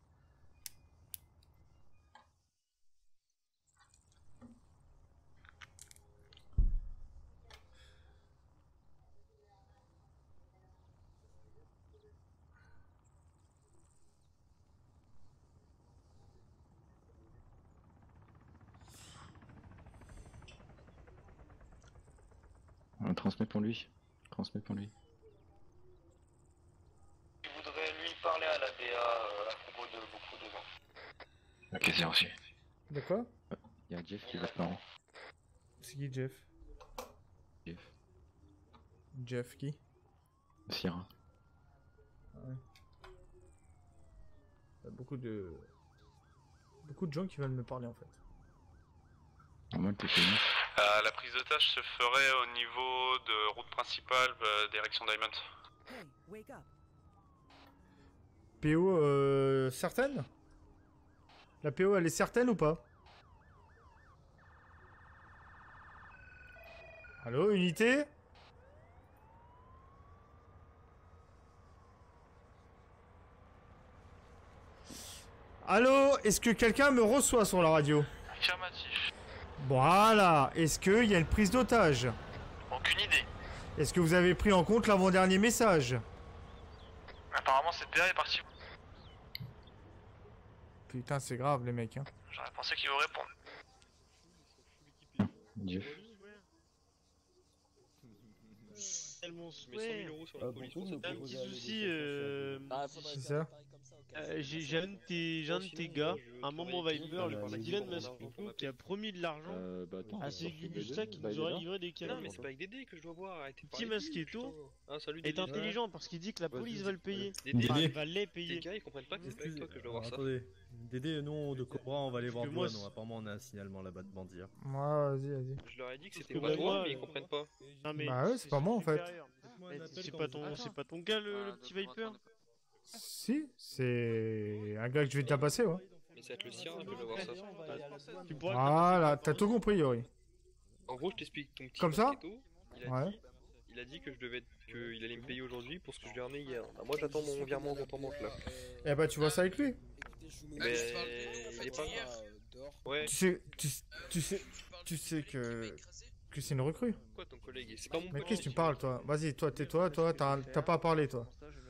On transmet pour lui. Transmet pour lui. Je voudrais lui parler à la BA à propos de beaucoup de gens. Ok, c'est reçu. De quoi? Il y a Jeff qui va te parler. C'est qui Jeff? Jeff. Jeff qui? Sierra. Ouais. Il y a beaucoup de gens qui veulent me parler en fait. Normal, t'es connu. La prise d'otage se ferait au niveau de route principale, direction Diamond. Hey, wake up. PO certaine? La PO elle est certaine ou pas? Allô, unité? Allô, est-ce que quelqu'un me reçoit sur la radio? Affirmatif. Voilà, est-ce qu'il y a une prise d'otage? Aucune idée. Est-ce que vous avez pris en compte l'avant-dernier message? Apparemment cette PA est partie. Putain, c'est grave les mecs, hein. J'aurais pensé qu'ils vont répondre. Jeff. Tellement souhait. Un petit souci, C'est ça? j'ai un de tes gars, un moment Viper, le petit Dylan Mascoco, qui a promis de l'argent à ces Gugus-là qui nous aurait livré des canons. Non mais c'est pas avec Dédé que je dois voir, arrêtez de Petit parler. Masquetto Salut, est Dédé. intelligent parce qu'il dit que la police va le payer. Dédé. Enfin, elle va les payer. Les gars ils comprennent pas que c'est pas avec toi que je dois voir ça. Attendez, Dédé, nous de Cobra, on va aller voir que moi, douane. Apparemment, on a un signalement là-bas de bandits. Ouais, vas-y, vas-y. Je leur ai dit que Parce c'était que pas bah, toi moi, mais ils comprennent pas. Non, mais Bah ouais, c'est pas moi en fait. supérieur. C'est pas ton gars le petit Viper? Si, c'est un gars que je vais tabasser, ouais. Mais ça va être le sien, je dois voir ça. Tu pourras Voilà, t'as tout compris, Yori. En gros je t'explique, ton petit Comme ça? Mosquito, il a dit que je devais qu'il allait me payer aujourd'hui pour ce que je lui ai ramené hier. Bah, moi j'attends mon virement en compte en banque là. Eh bah tu vois ça avec lui. Mais fait hier. Ouais. Tu sais que c'est une recrue. Quoi ton collègue? C'est pas mon Mais collègue. qu'est-ce que tu parles, toi? Vas-y, toi, tais-toi, toi, t'as pas à parler, toi.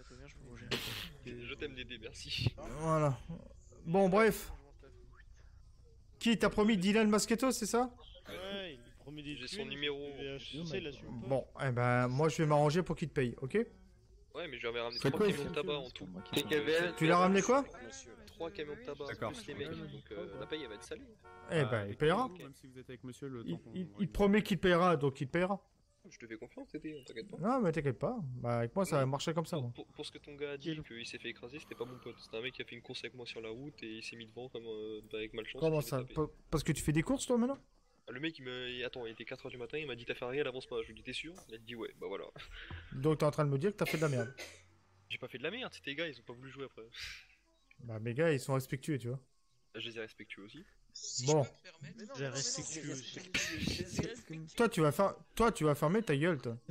Je t'aime Dédé, merci. Voilà. Bon, bref. Qui t'a promis Dylan Masqueto, c'est ça? Ouais, il me promet des J'ai thunes, son numéro. et HCC, il assume pas. Bon, eh ben, moi, je vais m'arranger pour qu'il te paye, ok? Ouais, mais je lui avais ramené C'est 3 quoi, camions ça de tabac en tout. Tu l'as ramené quoi? 3 camions de tabac, plus les mecs, donc la paye elle va être salée. Eh ben, il payera. Même si vous êtes avec monsieur, le Il te promet qu'il payera, donc il te payera. Je te fais confiance, Dédé, t'inquiète pas. Non, mais t'inquiète pas. Bah, avec moi, ça va marcher comme ça, moi. Pour ce que ton gars a dit qu'il s'est fait écraser, c'était pas mon pote. C'était un mec qui a fait une course avec moi sur la route et il s'est mis devant comme avec malchance. Comment il s'est ça? tapé. Parce que tu fais des courses, toi, maintenant? Le mec, Attends, il était 4h du matin, il m'a dit t'as fait rien, elle avance pas. Je lui ai dit t'es sûr? Il a dit ouais, bah voilà. Donc, t'es en train de me dire que t'as fait de la merde. J'ai pas fait de la merde, c'était les gars, ils ont pas voulu jouer après. Bah, mes gars, ils sont respectueux, tu vois. Je les ai respectueux aussi. Bon. J'ai respectueux aussi. Toi, tu vas fermer ta gueule, toi.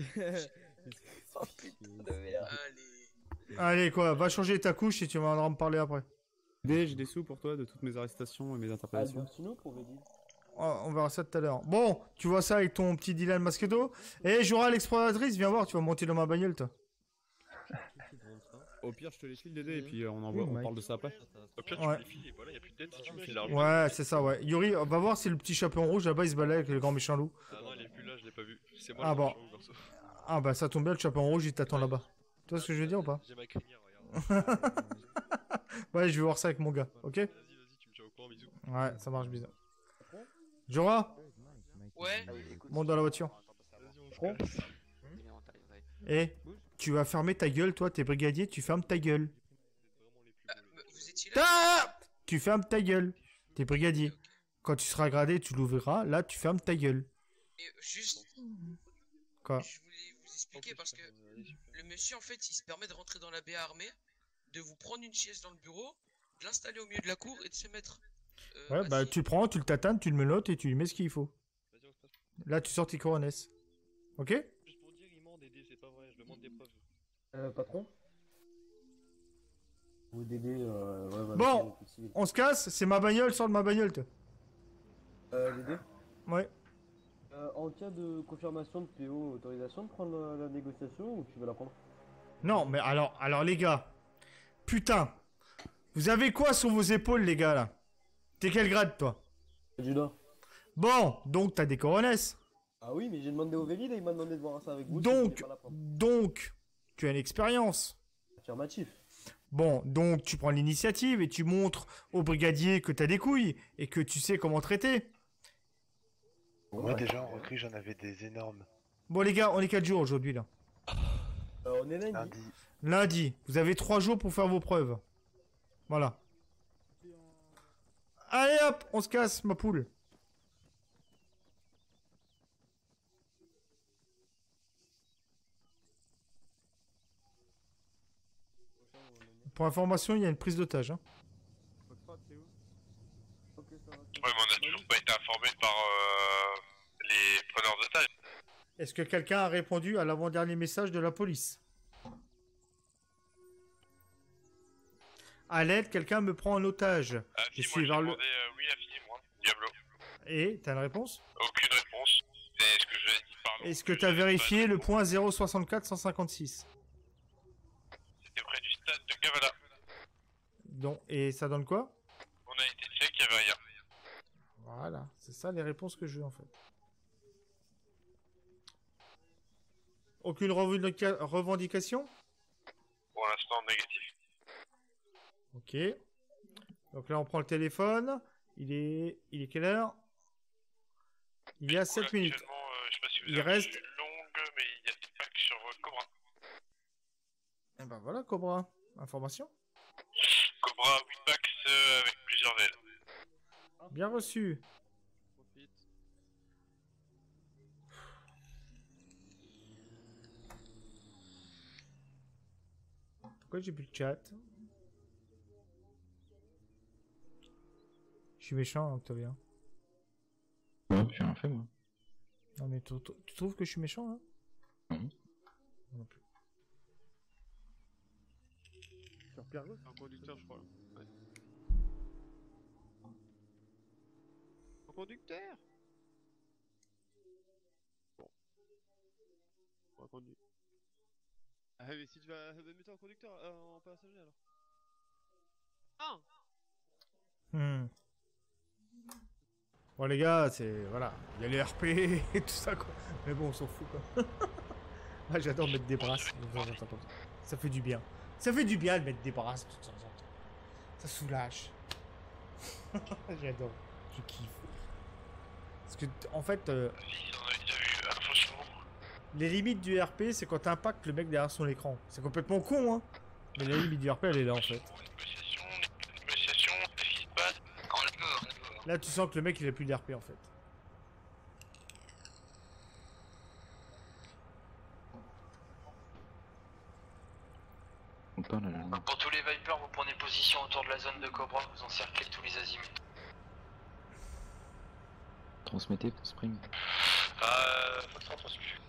Allez, quoi, va changer ta couche et tu vas me parler après. J'ai des sous pour toi de toutes mes arrestations et mes interpellations. On verra ça tout à l'heure. Bon, tu vois ça avec ton petit Dylan Masqueto. Et Jura l'exploratrice, viens voir, tu vas monter dans ma bagnole, toi. Au pire, je te les file, Dédé, et puis on parle de ça après. Au pire, tu Ouais. me les files et voilà, y'a plus de dette si tu me files l'argent. Ouais, c'est ça, ouais. Yuri, va voir si le petit chaperon rouge là-bas il se balade avec le grand méchant loup. Ah non, il est plus là, je l'ai pas vu. C'est moi Ah le bon. méchant loup, perso. Ah bah ça tombe bien, le chaperon rouge il t'attend là-bas. Tu vois ce que je veux dire ou pas? J'ai ma crinière, regarde. Ouais, je vais voir ça avec mon gars, ok? Vas-y, tu me tiens au courant, bisous. Ouais, ça marche bizarre. Jura? Ouais. Monte dans la voiture. Et tu vas fermer ta gueule, toi, t'es brigadier, tu fermes ta gueule. Vous étiez là? Tu fermes ta gueule. T'es brigadier. Quand tu seras gradé, tu l'ouvriras. Là, tu fermes ta gueule. Et juste, Quoi? je voulais vous expliquer parce que le monsieur en fait il se permet de rentrer dans la BA armée, de vous prendre une chaise dans le bureau, de l'installer au milieu de la cour et de se mettre. Ouais, bah tu le prends, tu le tatanes, tu le menottes et tu lui mets ce qu'il faut. Là, tu sors tes coronesses. Ok? Juste pour dire, il ment, Dédé, c'est pas vrai, je demande des preuves. Patron? Ou Dédé, Bon, on se casse, c'est ma bagnole, sors de ma bagnole, toi. Dédé? Ouais. En cas de confirmation de PO, autorisation de prendre la négociation ou tu veux la prendre? Non, mais alors les gars. Putain. Vous avez quoi sur vos épaules, les gars, là? T'es quel grade, toi? Adjudant. Bon, donc t'as des coronesses. Ah oui, mais j'ai demandé au Vélide et il m'a demandé de voir ça avec vous. Donc, tu as une expérience. Affirmatif. Bon, donc tu prends l'initiative et tu montres au brigadier que t'as des couilles et que tu sais comment traiter. Moi déjà en recrue j'en avais des énormes. Bon les gars, on est 4 jours aujourd'hui là. On est lundi. Lundi, vous avez 3 jours pour faire vos preuves. Voilà. Allez hop, on se casse ma poule. Pour information, il y a une prise d'otage. Hein. Ouais, mais on a toujours pas été informé par les preneurs d'otages. Est-ce que quelqu'un a répondu à l'avant-dernier message de la police? À l'aide, quelqu'un me prend en otage. Je suis vers le... oui, affinez-moi, Diablo. Et, t'as une réponse? Aucune réponse. C'est ce que je l'ai dit, pardon. Est-ce que t'as vérifié le point 064 156? C'était près du stade de Kavala. Donc, et ça donne quoi? On a été check, il y avait rien. Voilà, c'est ça les réponses que je veux en fait. Aucune revendication? Pour l'instant, négatif. Ok. Donc là, on prend le téléphone. Il est quelle heure? Il est à 7 minutes. Je sais pas si vous Il avez reste... une longue, mais il y a des packs sur Cobra. Et ben voilà, Cobra. Information. Cobra 8 packs avec plusieurs ailes. Bien reçu. Pourquoi j'ai plus le chat? Je suis méchant, Octavien. Ouais, j'ai rien fait moi. Non mais tu trouves que je suis méchant là? Non. Non plus. Sur Pierre Gauche, un conducteur, je crois. Ouais. conducteur. Bon. On va conduire. Ah mais si tu vas mets-toi en conducteur, en passager alors. Ah. Bon les gars, c'est... Voilà. Il y a les RP et tout ça quoi. Mais bon, on s'en fout quoi. Ah, j'adore mettre des brasses. Ça fait du bien. Ça fait du bien de mettre des brasses de temps en temps. Ça soulage. J'adore. Je kiffe. Parce que, en fait... les limites du RP, c'est quand t'impactes le mec derrière son écran. C'est complètement con, hein. Mais la limite du RP, elle est là, en fait. Là, tu sens que le mec, il a plus d'RP, en fait. Pour tous les Vipers, vous prenez position autour de la zone de Cobra, vous encerclez tous les azimuts. Transmettez pour Spring. Faut que ça transmute.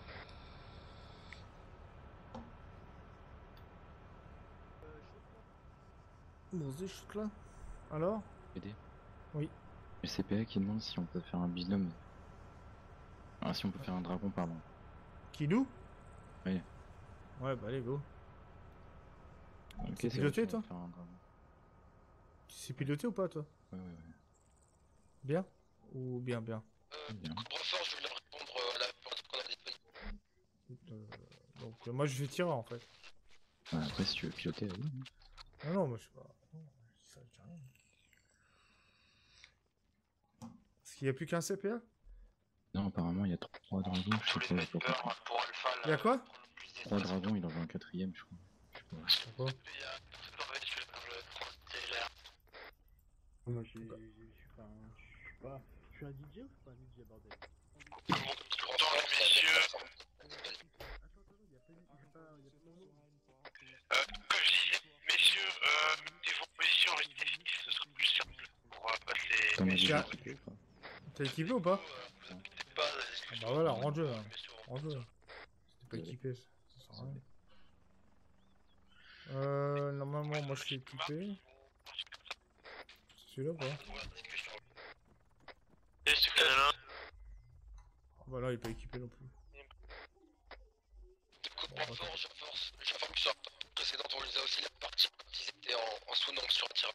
Bon, c'est chute là. Alors Aider. Oui. Le CPA qui demande si on peut faire un binôme. Ah, si on peut faire un dragon, pardon. Qui nous? Oui. Ouais, bah allez, go. Ok, c'est piloté, toi? Tu sais piloter ou pas, toi? Ouais. Bien? Ou bien? Bien. Fort, je voulais répondre à la porte qu'on a disponible. Donc, moi, je vais tirer, en fait. Ouais, après, si tu veux piloter, oui. Ah non, moi, je sais pas. Non, ça, je dis rien. Est-ce qu'il n'y a plus qu'un CPA? Non, apparemment, il y a 3 dragons, je sais pas pourquoi. Il y a quoi? 3 dragons, il en veut un 4ème, je crois. Pourquoi? Moi, je suis un DJ ou je suis pas un DJ, bordel? Comme je disais, messieurs, mettez vos positions, restez fixes, ce sera plus simple pour passer. T'es équipé ou pas? Bah voilà, rends-le là. Rends-le. T'es pas équipé, ça sert à rien. Normalement, moi je suis équipé. C'est celui-là ou pas? Bah là, il est pas équipé non plus. J'informe que sur la précédente, on les a aussi la partie quand ils étaient en sous-nombre sur un tir.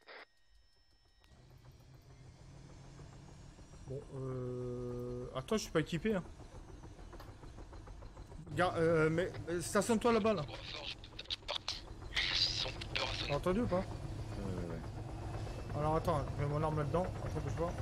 Bon, attends, je suis pas équipé. Hein. Mais stationne-toi là-bas là. T'as entendu ou pas? Ouais. Alors attends, je mets mon arme là-dedans. Attends, bouge pas.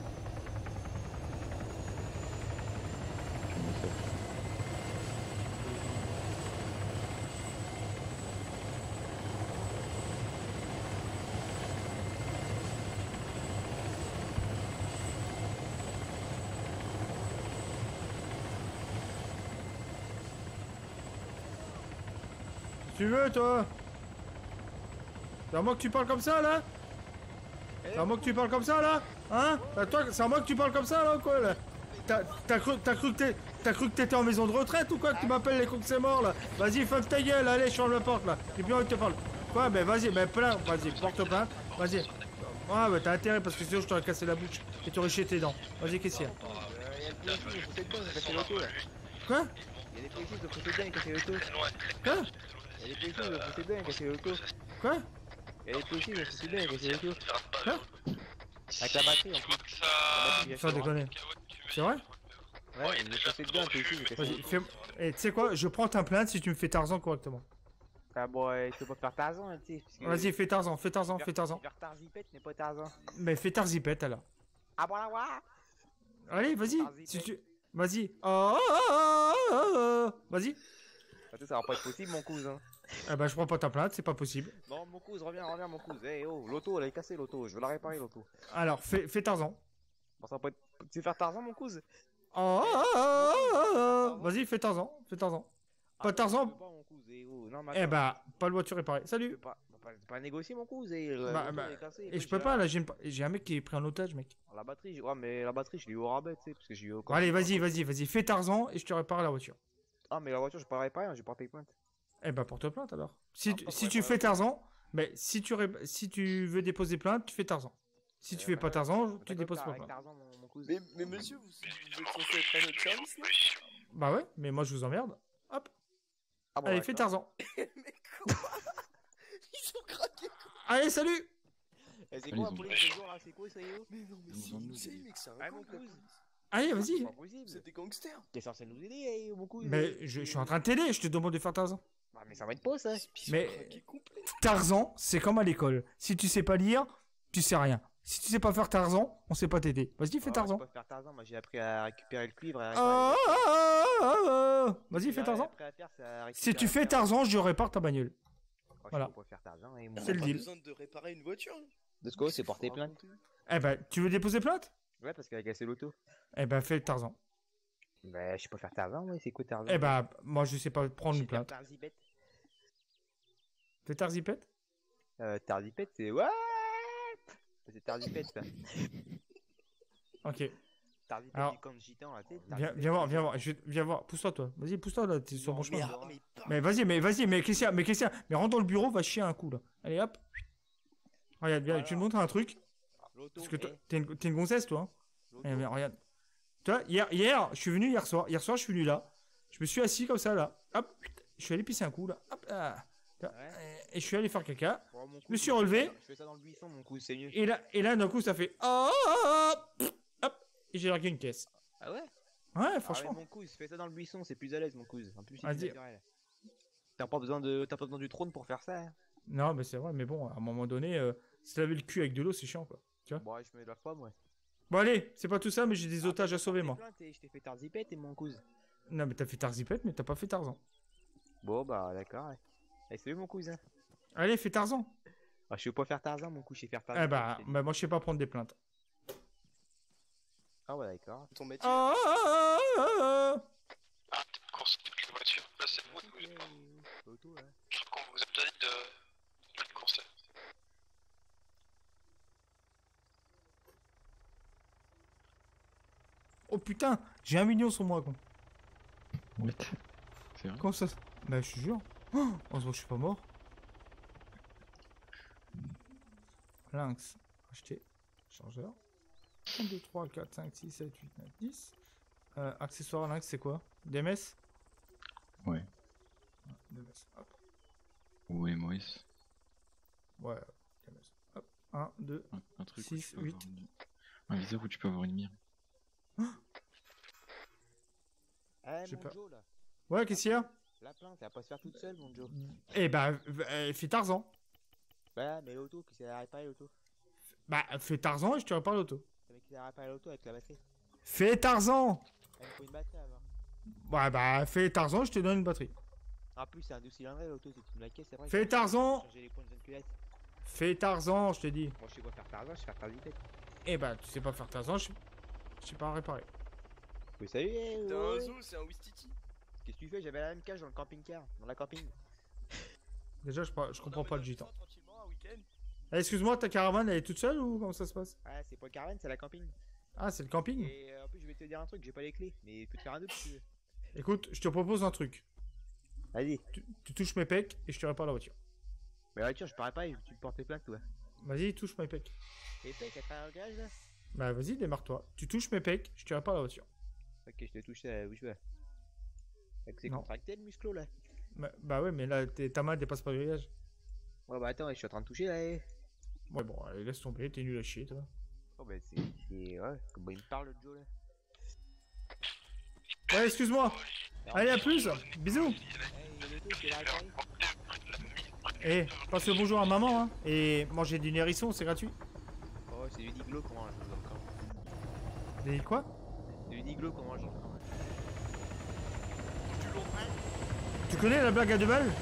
Tu veux toi? C'est à moi que tu parles comme ça là? C'est à moi que tu parles comme ça là? Hein? Toi, c'est à moi que tu parles comme ça là ou quoi là? T'as cru que t'étais en maison de retraite ou quoi? Que tu m'appelles les coups que c'est mort là? Vas-y, ferme ta gueule, allez, je ferme la porte là. J'ai plus envie de te parler. Quoi? Ben vas-y, ben plains, vas-y, porte plainte, vas-y. Ah bah t'as intérêt parce que sinon je t'aurais cassé la bouche et t'aurais chié tes dents. Vas-y, qu'est-ce qu'il y a? Quoi? Il y a des policiers qui ont poussé dedans et cassé l'auto. Quoi? Il y a des policiers qui ont poussé dedans et cassé l'auto. Quoi? Il y a des policiers qui ont poussé dedans et cassé l'auto. Quoi? Avec la batterie en plus. Sans déconner. C'est vrai? Ouais, il est passé dedans, un policier, il est cassé Vas-y, l'auto. tu sais quoi? Je prends ta plainte si tu me fais Tarzan correctement. Ah bon, il faut pas faire Tarzan, tu sais. Vas-y, fais Tarzan. Faire Tarzipette, mais pas Tarzan. Mais fais Tarzipette alors. Ah bon, là, Allez, vas-y. Si tu... Vas-y. Vas-y. Attends, ça va pas être possible, mon cousin. Eh ben, je prends pas ta plainte, c'est pas possible. Non, mon cousin, reviens, mon cousin. Eh oh, l'auto, elle est cassée, l'auto. Je veux la réparer, l'auto. Alors, fais Tarzan. Bon, ça va pas être... Tu veux faire Tarzan, mon cousin? Vas-y, fais Tarzan. Pas Tarzan. Eh bah, pas de voiture réparée. Salut. Pas négocier, mon cousin. Et je peux pas, là, j'ai un mec qui est pris en otage, mec. La batterie, ouais, mais la batterie, je l'ai eu au rabais, tu sais, parce que j'ai eu au... Allez, vas-y, fais Tarzan et je te répare la voiture. Ah, mais la voiture, je peux pas réparer, j'ai porté plainte. Eh bah, porte plainte alors. Si tu fais Tarzan, mais si tu veux déposer plainte, tu fais Tarzan. Si tu fais pas Tarzan, tu déposes pas plainte. Tarzan, mon Mais monsieur, vous êtes censé être à notre service, là? Bah ouais, mais moi je vous emmerde. Hop. Ah bon, Allez, d'accord. fais Tarzan. Mais quoi? Ils ont craqué quoi? Allez, salut. Eh, c'est quoi la police de jour là? C'est quoi ça, yo? Mais non, mais c'est mec, c'est un mon con, la cousin. police. Allez, vas-y. C'est pas possible. C'est des gangsters. T'es censé nous aider, mon cousin. Mais je suis en train de t'aider, je te demande de faire Tarzan. Ah, mais ça va être pas ça. Mais Tarzan, c'est comme à l'école. Si tu sais pas lire, tu sais rien. Si tu sais pas faire Tarzan, on sait pas t'aider. Vas-y, fais Tarzan. Je peux pas faire Tarzan, moi j'ai appris à récupérer le cuivre. Vas-y, fais Tarzan. Si tu fais Tarzan, je répare ta bagnole. Voilà. C'est le On a deal. besoin de réparer une voiture. De ce quoi, c'est porter plainte. Eh ben, tu veux déposer plainte? Ouais, parce qu'elle a cassé l'auto. Eh ben, fais Tarzan. Bah, je sais pas faire Tarzan, ouais, c'est quoi Tarzan? Eh ben, moi je sais pas prendre une plainte. Fais Tarzipette? Tarzipette, c'est what? C'est Tarzipette, ça. Ok. Tarzipette Alors, du camp de gitan, là, tu sais. Viens voir, viens voir. Pousse-toi, toi. Vas-y, pousse-toi, là, t'es sur mon chemin. Mais Mais vas-y, mais qu'est-ce qu'il y a? Mais rentre dans le bureau, va chier un coup, là. Allez, hop. Regarde, viens, je vais te montrer un truc. Parce que toi, t'es une gonzesse, toi. Hein. Eh, mais regarde. Tu vois, hier, je suis venu hier soir. Hier soir, je suis venu là. Je me suis assis comme ça, là. Hop. Je suis allé pisser un coup, là. Hop, là. Et je suis allé faire caca. Je me suis relevé. Je fais ça dans le buisson, mon cousin, c'est mieux. Et là, d'un coup, ça fait. Hop. Et j'ai largué une caisse. Ah ouais? Ouais, franchement. Ah ouais, mon cousin, fais ça dans le buisson, c'est plus à l'aise, mon cousin. En plus, c'est Vas-y. plus naturel. T'as pas besoin du trône pour faire ça. Hein. Non, mais c'est vrai, mais bon, à un moment donné, se laver le cul avec de l'eau, c'est chiant, quoi. Tu vois? Bon, ouais, je me lave pas, moi. Bon, allez, c'est pas tout ça, mais j'ai des otages à sauver, moi. Je t'ai fait Tarzipette et mon cousin. Non, mais t'as fait Tarzipette, mais t'as pas fait Tarzan. Bon, bah, d'accord, ouais. Allez, salut, mon cousin. Allez, fais Tarzan. Ah, je sais pas faire Tarzan, mon cousin, je sais faire Tarzan. Eh bah, moi, je sais pas prendre des plaintes. Ah ouais, d'accord. Ton métier. Course avec les voitures. Là, c'est moi qui vous ai pas. Je crois qu'on vous a déjà dit de courser. Oh putain, j'ai 1 million sur moi, con. What? C'est vrai? Comment ça? Bah, je te jure. Oh, heureusement que je suis pas mort. Lynx, acheter. Chargeur. 1, 2, 3, 4, 5, 6, 7, 8, 9, 10. Accessoire Lynx, c'est quoi? DMS? Ouais. DMS, hop. Ou MOS. Ouais, DMS. Hop. 1, 2, Un truc où 6, tu peux 8. avoir un viseur où tu peux avoir une mire. Eh, J'ai mon pas- Joe, là. Ouais, qu'est-ce qu'il y a? La plainte, elle va pas se faire toute seule, mon Joe. Eh bah, fais Tarzan. Bah, mais l'auto, qui s'est réparé l'auto. Bah, fais Tarzan et je te répare l'auto. Le mec qui a réparé l'auto avec la batterie. Fais Tarzan! Il me faut une batterie avant. Ouais, bah, fais Tarzan, je te donne une batterie. En plus, c'est un 12 cylindrés l'auto, c'est une la caisse, c'est vrai. Fais Tarzan! Changer les points de jeune culette. Fais Tarzan, je te dis. Moi, je sais pas faire Tarzan, je sais faire Tarzipette. Eh bah, tu sais pas faire Tarzan, je sais pas réparer. Oui, salut, T'es un zoo, c'est un Wistiti. Qu'est-ce que tu fais? J'avais la même cage dans le camping-car, dans la camping. Déjà, je comprends pas le gitan. Tranquillement, un week-end. Eh, excuse-moi, ta caravane, elle est toute seule ou comment ça se passe? Ouais, c'est pas le caravane, c'est la camping. Ah, c'est le camping? Et en plus, je vais te dire un truc, j'ai pas les clés, mais je peux te faire un double si tu veux. Écoute, je te propose un truc. Vas-y. Tu touches mes pecs et je te répare la voiture. Mais la voiture, je parais pas, tu me portes plainte, toi. Vas-y, touche mes pecs. Et pecs à travers le garage, là? Bah, vas-y, démarre-toi. Tu touches mes pecs, je te répare la voiture. Ok, je te touche où je veux. C'est Non. contracté le musclo, là. Bah ouais, mais là, ta main dépasse pas le grillage. Ouais, bah attends, je suis en train de toucher, là. Ouais, bon, allez, laisse tomber, t'es nul à chier, toi. Oh, bah c'est. Ouais, comment il me parle, le Joe, là. Ouais, excuse-moi. Allez, à plus. Bisous. Eh, passe le bonjour à maman, hein. Et manger du hérisson, c'est gratuit. Oh, c'est du diglo qu'on mange dans le camp. Des quoi? C'est du diglo qu'on mange dans le camp. Tu connais la blague à 2 balles?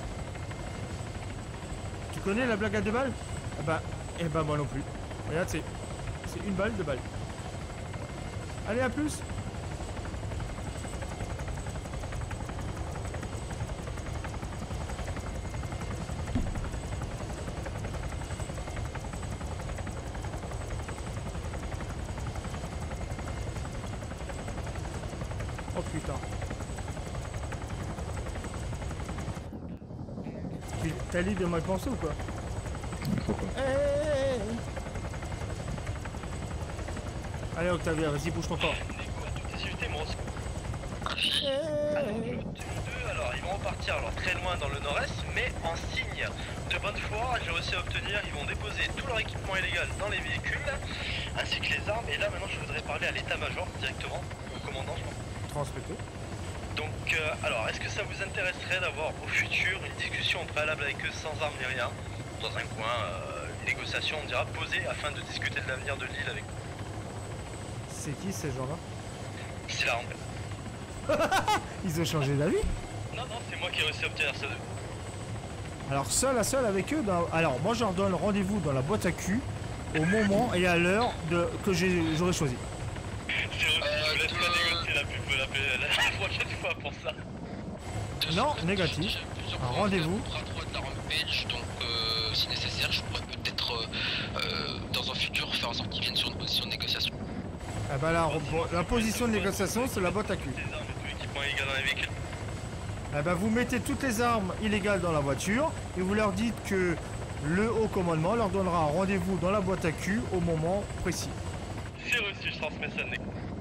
Tu connais la blague à 2 balles? Eh bah moi non plus. Regarde, c'est 1 balle, 2 balles. Allez, à plus. Oh putain. T'as l'idée de mal penser ou quoi? Allez Octavia, vas-y bouge ton corps. Alors ils vont repartir alors très loin dans le nord-est, mais en signe de bonne foi, j'ai réussi à obtenir, ils vont déposer tout leur équipement illégal dans les véhicules, ainsi que les armes, et là maintenant je voudrais parler à l'état-major directement, au commandant. Transmettez. Donc alors, est-ce que ça vous intéresserait d'avoir au futur une discussion préalable avec eux sans armes ni rien, dans un coin, une négociation on dira posée afin de discuter de l'avenir de l'île avec vous? C'est qui ces gens-là? C'est la rampe. Ils ont changé d'avis? Non, c'est moi qui ai réussi à obtenir ça d'eux. Alors seul à seul avec eux, alors moi je leur donne rendez-vous dans la boîte à cul au moment et à l'heure que j'aurais choisi. Je vous laisse la négocier la prochaine fois pour ça. Non, négatif. Un rendez-vous. Donc si nécessaire, je pourrais peut-être dans un futur faire en sorte qu'ils viennent sur une position de négociation. Ah bah la position de négociation c'est la boîte à cul. Ah bah vous mettez toutes les armes illégales dans la voiture et vous leur dites que le haut commandement leur donnera un rendez-vous dans la boîte à cul au moment précis. C'est reçu, je transmets ça.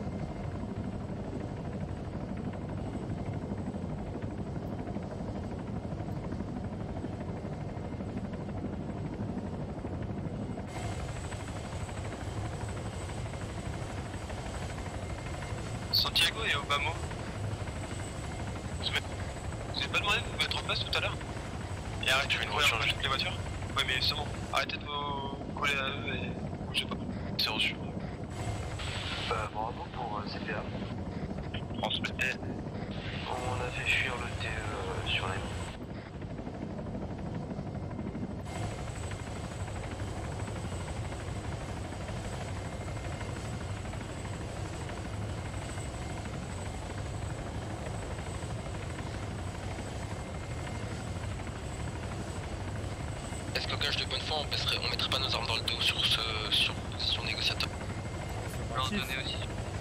Santiago et Obama. Vous avez pas demandé de vous mettre en place tout à l'heure? Et arrêtez de courir entre toutes les voitures? Ouais mais justement, arrêtez de vous coller à eux et bougez pas. C'est reçu. Bravo pour CPA. Transmettez. On a fait fuir le TE sur les... Est-ce qu'au gage de bonne foi, on mettrait pas nos armes dans le dos sur position négociateur? On peut en donner aussi.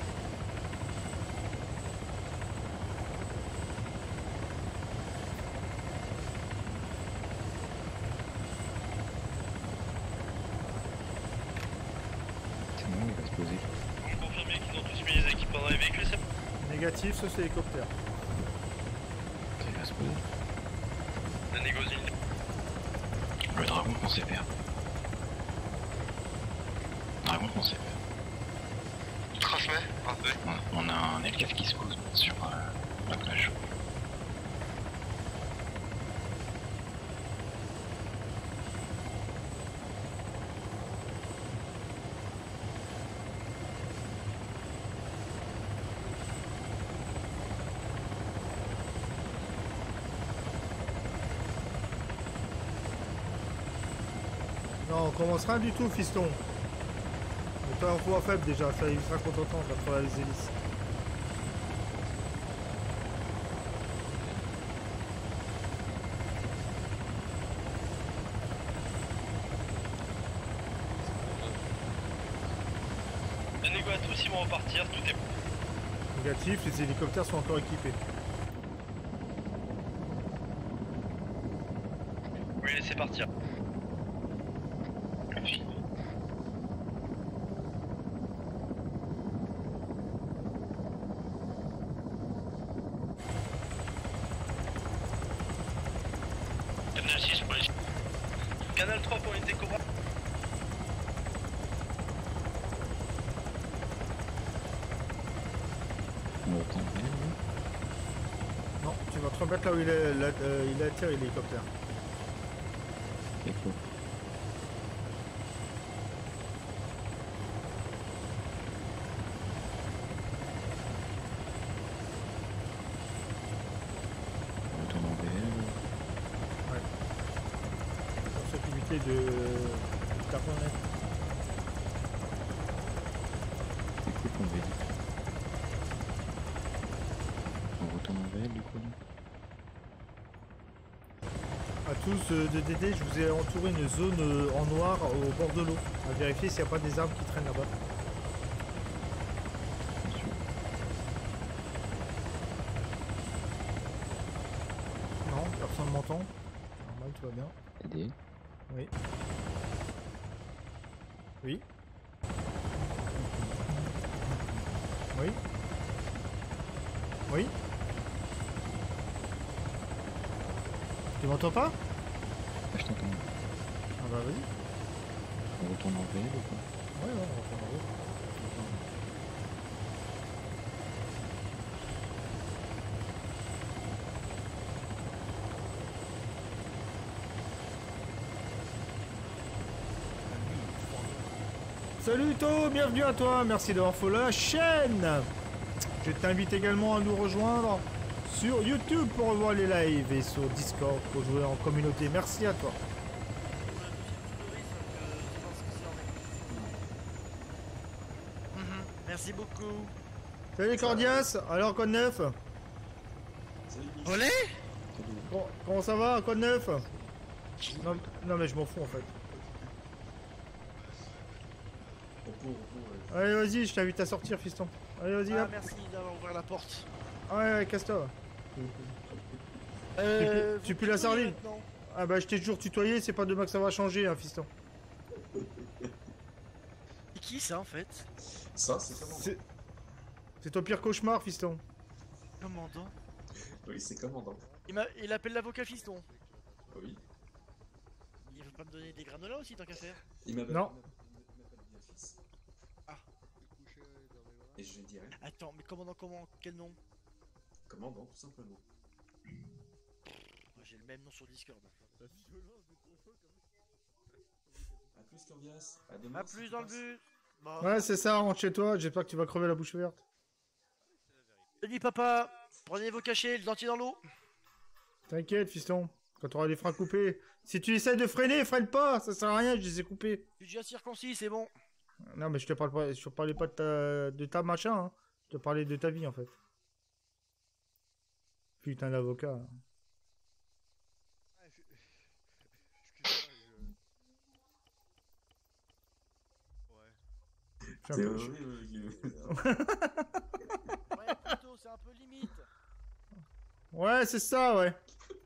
C'est bon, il va se poser. Vous confirmez qu'ils ont tous mis les équipements dans les véhicules, c'est... Négatif, ça c'est hélicoptère. Il va se poser. La négociation. Le dragon qu'on sait faire. Dragon qu'on sait faire. Transmets, parfait. On a un L4 qui se pose sur la plage. Non, on commence rien du tout, fiston. Mais toi, en voie faible déjà, ça il sera content d'être les hélices. Les négos à tous, ils vont repartir, tout est bon. Négatif, les hélicoptères sont encore équipés. Oui, laissez partir. Canal 6 pour les... Canal 3 pour unité Cobra. Non, tu vas te remettre là où il attire l'hélicoptère. C'est faux. On retourne en VL. Ouais. Pour s'occuper de Starnet. C'est cool qu'on VL. On retourne en VL du coup là. À tous de DD, je vous ai entouré une zone en noir au bord de l'eau. À vérifier s'il n'y a pas des armes qui traînent là-bas. Non, personne ne m'entend. Normal, tout va bien. DD. Oui. Oui. Oui. Oui. Tu m'entends pas? Je t'entends. Ah bah vas-y. On retourne en VL ou quoi? Ouais, on retourne en VL. Salut To, bienvenue à toi, merci d'avoir follow la chaîne. Je t'invite également à nous rejoindre sur YouTube pour revoir les lives et sur Discord pour jouer en communauté. Merci à toi. Merci beaucoup. Salut Cordias, alors code 9. Olé. Comment ça va, code 9? Non mais je m'en fous en fait. Allez vas-y, je t'invite à sortir fiston. Allez vas-y Ah, hop. merci d'avoir ouvert la porte. Ouais, casse-toi. Tu pues la sardine? Ah bah je t'ai toujours tutoyé, c'est pas demain que ça va changer hein fiston. C'est qui ça en fait? Ça, c'est commandant. C'est ton pire cauchemar fiston. Commandant? Oui, c'est commandant. Il appelle l'avocat fiston. Oui. Il veut pas me donner des granolas aussi tant qu'à faire? Non. Ah. Et je dirais. Attends, mais commandant comment? Quel nom? Commandant, tout simplement. J'ai le même nom sur Discord. A plus Cordias. À demain. A plus dans le but. Bon. Ouais c'est ça, rentre chez toi, j'espère que tu vas crever la bouche ouverte. Je dis papa, prenez vos cachets, le dentier dans l'eau. T'inquiète fiston, quand tu auras les freins coupés. Si tu essaies de freiner, freine pas, ça sert à rien, je les ai coupés. Je suis déjà circoncis, c'est bon. Non mais je te parlais pas de ta machin, hein. Je te parlais de ta vie en fait. Putain d'avocat. C'est horrible. Ouais, plutôt, c'est un peu limite. Ouais, c'est ça, ouais.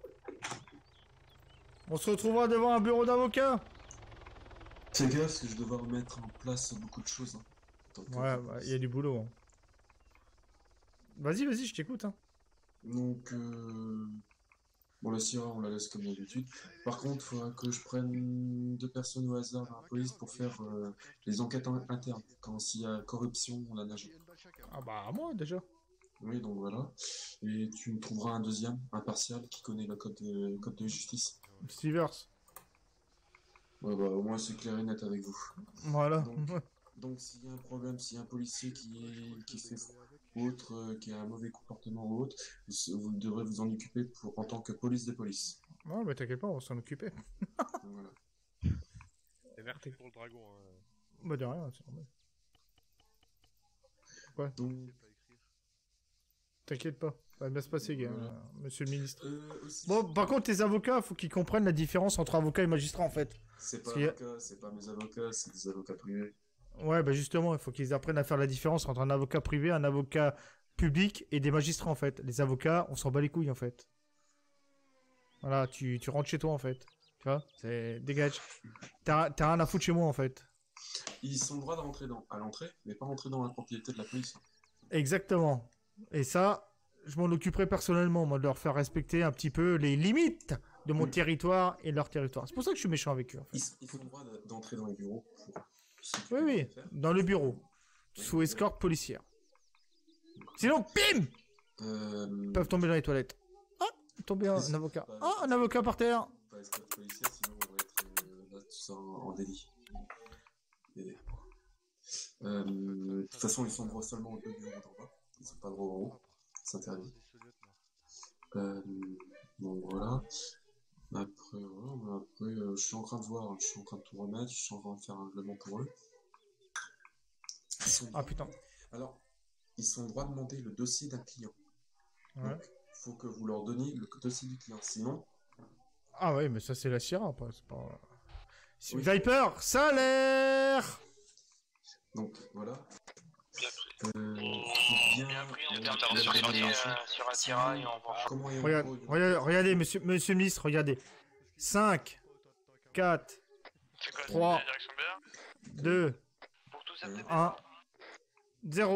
On se retrouvera devant un bureau d'avocat. Fais gaffe, parce que je dois remettre en place beaucoup de choses. Hein. Ouais, bah, il y a du boulot. Hein. Vas-y, je t'écoute. Hein. Donc, bon, la Sierra, on la laisse comme d'habitude. Par contre, il faudra que je prenne 2 personnes au hasard à la police pour faire les enquêtes internes. Quand s'il y a corruption, on la nage. Ah bah, moi, déjà. Oui, donc voilà. Et tu me trouveras un deuxième, impartial, qui connaît le code de justice. Stivers. Ouais, bah, au moins, c'est clair et net avec vous. Voilà. Donc s'il y a un problème, s'il y a un policier qui fait autre, qui a un mauvais comportement ou autre, vous devrez vous en occuper en tant que police des polices. Non, mais t'inquiète pas, on va s'en occuper. Voilà. Et merci pour le dragon. Hein. Bah de rien, c'est normal. Quoi? T'inquiète pas, ça va bien se passer, gars, monsieur le ministre. Bon, par contre, les avocats, faut qu'ils comprennent la différence entre avocat et magistrat, en fait. C'est pas avocat, c'est pas mes avocats, c'est des avocats privés. Ouais, bah justement, il faut qu'ils apprennent à faire la différence entre un avocat privé, un avocat public et des magistrats, en fait. Les avocats, on s'en bat les couilles, en fait. Voilà, tu rentres chez toi, en fait. Tu vois, c'est... Dégage. T'as rien à foutre chez moi, en fait. Ils ont le droit de rentrer à l'entrée, mais pas rentrer dans la propriété de la police. Exactement. Et ça, je m'en occuperai personnellement, moi, de leur faire respecter un petit peu les limites de mon territoire et de leur territoire. C'est pour ça que je suis méchant avec eux, en fait. Ils ont le droit d'entrer dans les bureaux. Oui, dans le bureau. Sous escorte policière. Sinon, bim Ils peuvent tomber dans les toilettes. Ah, tomber un avocat. Ah, un avocat par terre. Pas escorte policière, sinon on va être là, tout ça en délit. De toute façon, ils sont droits seulement au 2 bureaux d'en bas. Ils sont pas droits en haut. C'est interdit. Donc voilà. Après, je suis en train de voir, je suis en train de tout remettre, je suis en train de faire un règlement pour eux. Ah putain. Alors, ils sont droit de demander le dossier d'un client. Ouais. Donc, faut que vous leur donniez le dossier du client, sinon... Ah ouais, mais ça c'est la Sierra, après, c'est pas... Oui. Viper, salaire. Donc, voilà. Bien pris, on était intervenu sur Akira et on va... Regardez, monsieur le ministre, regardez. 5, 4, 3, 2, 1, 0.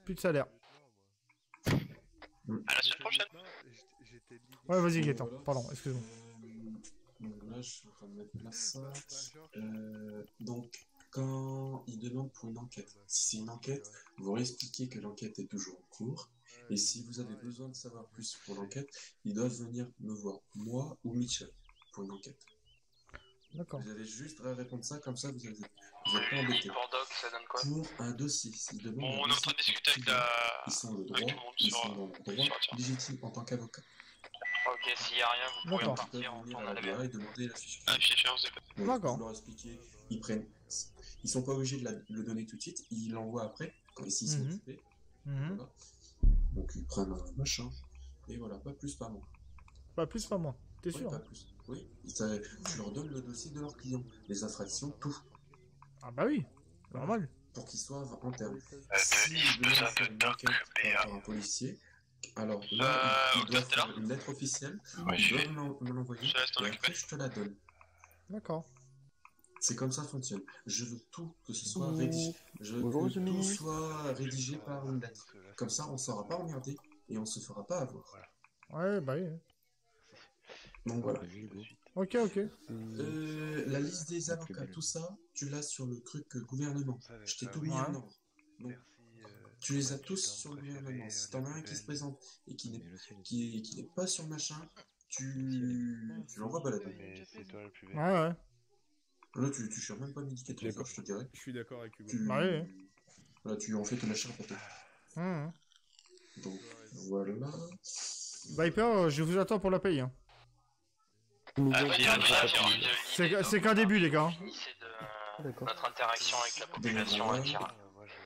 Plus de salaire. À la semaine prochaine. Ouais, vas-y, Gaëtan. Pardon, excuse-moi. Donc là, je suis en train de mettre là ça. Donc, quand il demande pour une enquête, si c'est une enquête, vous expliquez que l'enquête est toujours en cours. Et si vous avez besoin de savoir plus pour l'enquête, ils doivent venir me voir, moi ou Mitchell, pour une enquête. D'accord. Vous avez juste à répondre ça, comme ça vous êtes pas embêté. Pour Doc, ça donne quoi? Pour un dossier, s'ils demandent On est en train de discuter avec la... ils sont le avec droit, tout le monde ils sur... sont dans le droit légitime en tant qu'avocat. Ok, s'il y a rien, vous pouvez D'accord. repartir, on Venir tourne à à la la BA BA. et demander la fiche. Ah, fichier, on sait pas. Donc, D'accord. vous leur expliquez, ils sont pas obligés de le donner tout de suite, ils l'envoient après, quand ici ils sont occupés. Voilà. Donc ils prennent un machin, et voilà, pas plus, pas moins. Pas plus, pas moins. T'es Oui, sûr? pas plus. Oui, tu leur donnes le dossier de leurs clients, les infractions, tout. Ah bah oui, normal. Pour qu'ils soient en terme. Ils ont besoin de Doc, Par un policier, alors là, il doit faire une lettre officielle, il doit me l'envoyer, et après je te la donne. D'accord. C'est comme ça fonctionne. Je veux tout que ce soit rédigé. Je veux que tout soit rédigé par une lettre. Comme ça, on ne sera pas emmerdé et on ne se fera pas avoir. Ouais, bah oui. Donc voilà. Ok, ok. La liste des avocats, tout ça, tu l'as sur le truc gouvernement. Je t'ai tout mis en ordre. Donc, tu les as tous sur le gouvernement. Si t'en as un qui se présente et qui n'est pas sur le machin, tu l'envoies balader. Ouais, ouais. Là, tu cherches même pas d'indicateur, je te dirais. Je suis d'accord avec Hugo. Bah oui. Là, tu en fais ton machin à pâté. Donc, voilà. Viper, je vous attends pour la paye. Hein. C'est qu'un début, les gars. Notre interaction avec la population à Tira.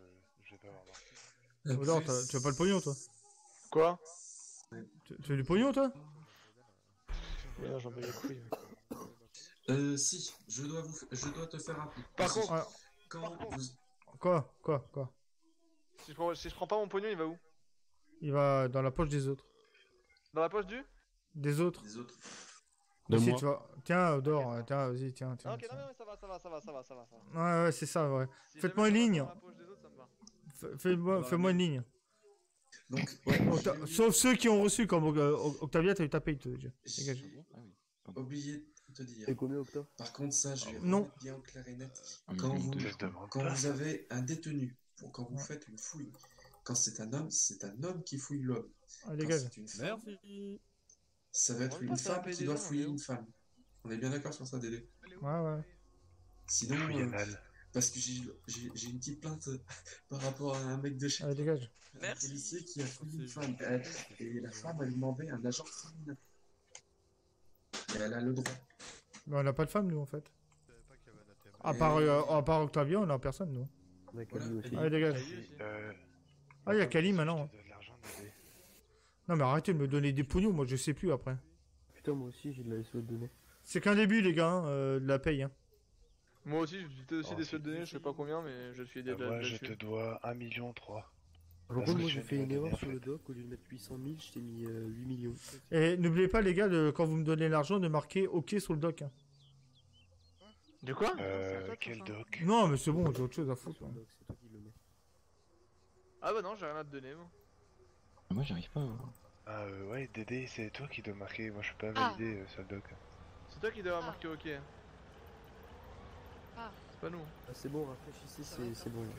Alors, tu as pas le pognon, toi? Quoi? Tu as du pognon, toi? Mais non, j'en veux les couilles. Si, je dois te faire un peu. Par contre, Quoi? Si je prends pas mon pognon, il va où? Il va dans la poche des autres. Dans la poche du? Des autres. De Ici, moi. tu vois. Tiens, Odor, tiens, vas-y, tiens. Ah, ok, non, mais ça va. Ouais, c'est ça, ouais. Si Faites-moi une jamais ça ligne. va dans la poche des autres, ça me va. Fais-moi une ligne. Donc, sauf ceux qui ont reçu, comme Octavia, t'as eu ta paye, déjà. Dégage. Oublié de te dire. Et combien, Octa? Par contre, ça, je vais Non. remettre bien au clair et net. Quand vous avez un détenu, quand vous faites une fouille, quand c'est un homme qui fouille l'homme. Ah, dégage. Quand c'est une femme, Merci. ça va être une femme qui doit fouiller une femme. On est bien d'accord sur ça, Dédé? Ouais. Sinon, parce que j'ai une petite plainte par rapport à un mec de chez Allez, dégage. un policier qui a fouillé une femme. Et la femme a demandé un agent féminin. Et elle a le droit. Mais on n'a pas de femme, nous, en fait. À part Octavia, on n'a personne, nous. Allez, dégage. Ah, il y a Kali maintenant. Non, mais arrêtez de me donner des pognons, moi je sais plus après. Putain, moi aussi j'ai de la SO de donner. C'est qu'un début, les gars, de la paye. Hein. Moi aussi, j'ai aussi des seuls données, je sais pas combien, mais je suis déjà. Moi, je te dois 1,3 million. Par contre, moi j'ai fait une erreur sur le doc, au lieu de mettre 800 000, je t'ai mis 8 millions. Et n'oubliez pas, les gars, quand vous me donnez l'argent, de marquer OK sur le doc. Hein. De quoi? Quel doc? Non, mais c'est bon, j'ai autre chose à foutre. Hein. C'est toi qui le mets. Ah bah non, j'ai rien à te donner, moi. Moi, j'arrive pas à voir. Ah ouais, Dédé, c'est toi qui dois marquer. Moi, je peux pas valider sur le doc. C'est toi qui dois marquer OK. C'est pas nous. Ah, c'est bon, rafraîchissez, c'est bon.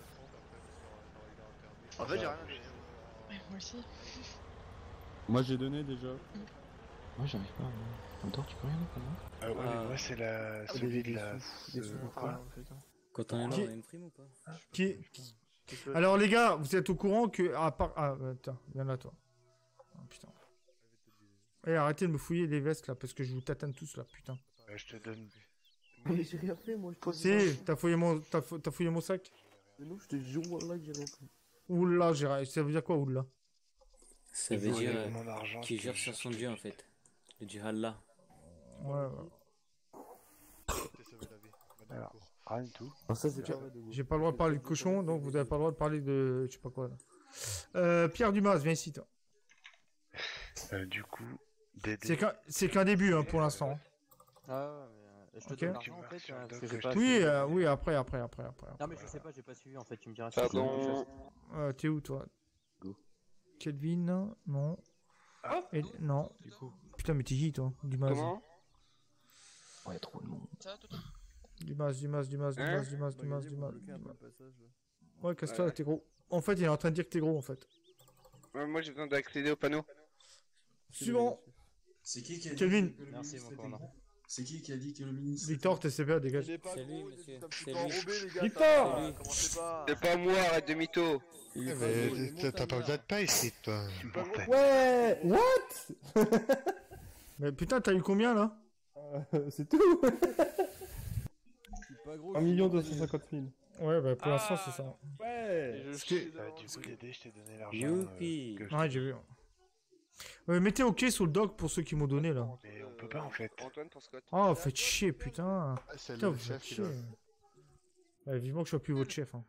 En fait, j'ai rien à donner. Ouais, moi aussi. Moi, j'ai donné déjà. Moi, j'arrive pas à voir. Odor, tu peux rien pour moi? Ouais, mais moi, c'est celui de la. Quoi? Quand on est mort, on a une prime ou pas? Alors, les gars, vous êtes au courant que. Ah, attends, viens là, toi. Oh, putain. Eh, arrêtez de me fouiller les vestes là, parce que je vous tatane tous là, putain. Ouais, je te donne. Mais j'ai rien fait, moi. Si, t'as fouillé mon sac? Mais non, je te jure, là que j'ai rien fait. Oula, ça veut dire quoi, oula? Ça veut dire qu'il gère sur son dieu en fait. Le dieu Allah. Ouais. Alors, rien du tout. J'ai pas le droit de parler de cochon, donc vous avez pas le droit de parler de. Je sais pas quoi là. Pierre Dumas, viens ici, toi. Du coup, Dédé. C'est qu'un début hein, pour l'instant. Ah, Je te Ok. donne l'argent en fait, parce que j'ai pas. Oui, oui, après. Non, mais je sais pas, j'ai pas suivi en fait, tu me diras. Pardon. T'es où toi? Kelvin, non. Et, non. Putain, mais t'es qui toi? Dimas. Comment? Ouais, trop de monde. Dimas. Bloqué un peu le passage, là. Ouais, casse-toi, Ouais. t'es gros. En fait, il est en train de dire que t'es gros en fait. Ouais, moi j'ai besoin d'accéder au panneau. Suivant. C'est qui a dit Kelvin. que le Merci, ministre mon était commandant. gros? C'est qui a dit que le ministre Victor, TCPA, dégage. Il est pas C'est lui, gros, il monsieur. est un petit C'est peu lui. enrobé, les gars. Victor ça va, commencez pas. C'est pas moi, arrête de mytho. Il est pas Mais gros, il est t'as pas montagnard. besoin de pas ici, toi. Ouais. What? Mais putain, t'as eu combien là? C'est tout. C'est pas gros. 1 250 000. Ouais, bah pour l'instant, c'est ça. Ouais. Je Ce sais, qui- là, Du coup, Dédé, je t'ai donné l'argent. Youpi. que je Ouais, t'ai j'ai dit. vu. Mettez OK sur le doc pour ceux qui m'ont donné là. Mais on peut pas en fait. Antoine pour Scott. Oh, faites chier, putain. C'est Putain, le vous chef faites qui chier. doit. Ouais, vivement que je sois plus votre chef. Hein.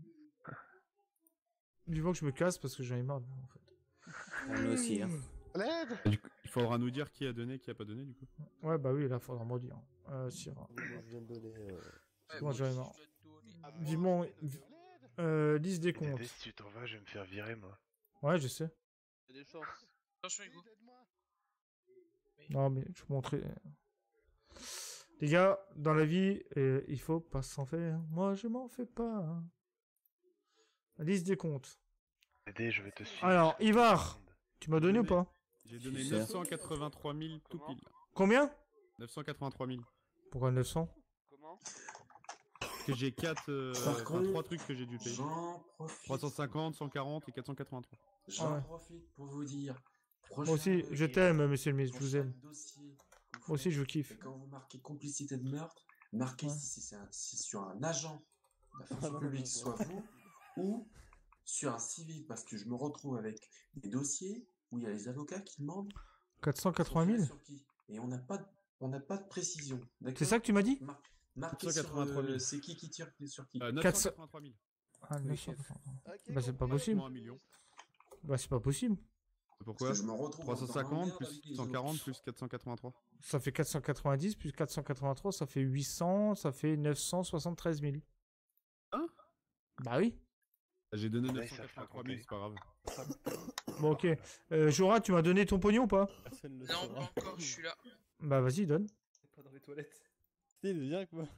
Vivement que je me casse parce que j'en ai marre de vous, en fait. On est aussi, hein. L'aide. Du coup, il faudra nous dire qui a donné, qui a pas donné du coup. Ouais, bah oui, là, faudra m'en dire. Syrah. Je viens de donner. C'est bon, j'en ai marre. Vivement. Liste des Dédé, comptes. si tu t'en vas, je vais me faire virer, moi. Ouais, je sais. Il y a des chances. Attention, Hugo. Non, mais je vais montrer. Les gars, dans la vie, il faut pas s'en faire. Moi, je m'en fais pas. Hein. Liste des comptes. Dédé, je vais te suivre. Alors, Ivar, tu m'as donné ou pas? J'ai donné C'est ça. 983 000 tout pile. Combien? 983 000. Pourquoi 900? Comment? Parce que j'ai 3 trucs que j'ai dû payer. J'en profite. 350, 140 et 483. J'en Ouais. profite pour vous dire. Moi aussi, je t'aime, monsieur le ministre, je vous aime. Moi aussi, je vous kiffe. Et quand vous marquez complicité de meurtre, marquez si c'est sur un agent de la fonction publique, soit vous, ou sur un civil, parce que je me retrouve avec des dossiers où il y a les avocats qui demandent 480 000? sur qui. Et on n'a pas de précision. d'accord? C'est ça que tu m'as dit? Marquez sur 483 000. c'est qui tire sur qui. 983 000. Ah, Oui, 980. Ok, Bah, c'est pas compris. possible. Moi, 1 million. Bah, c'est pas possible. Pourquoi? Parce que je me retrouve dans la 350 merde plus avec les 140 autres. plus 483. Ça fait 490 plus 483, ça fait 800, ça fait 973 000. Hein? Bah oui. J'ai donné Ouais, ça fait 983 000, c'est pas grave. Bon, ok. Jora, tu m'as donné ton pognon ou pas? Personne ne Non, pas encore, je suis là. Bah, vas-y, donne. Pas dans les toilettes. Steve, viens avec moi.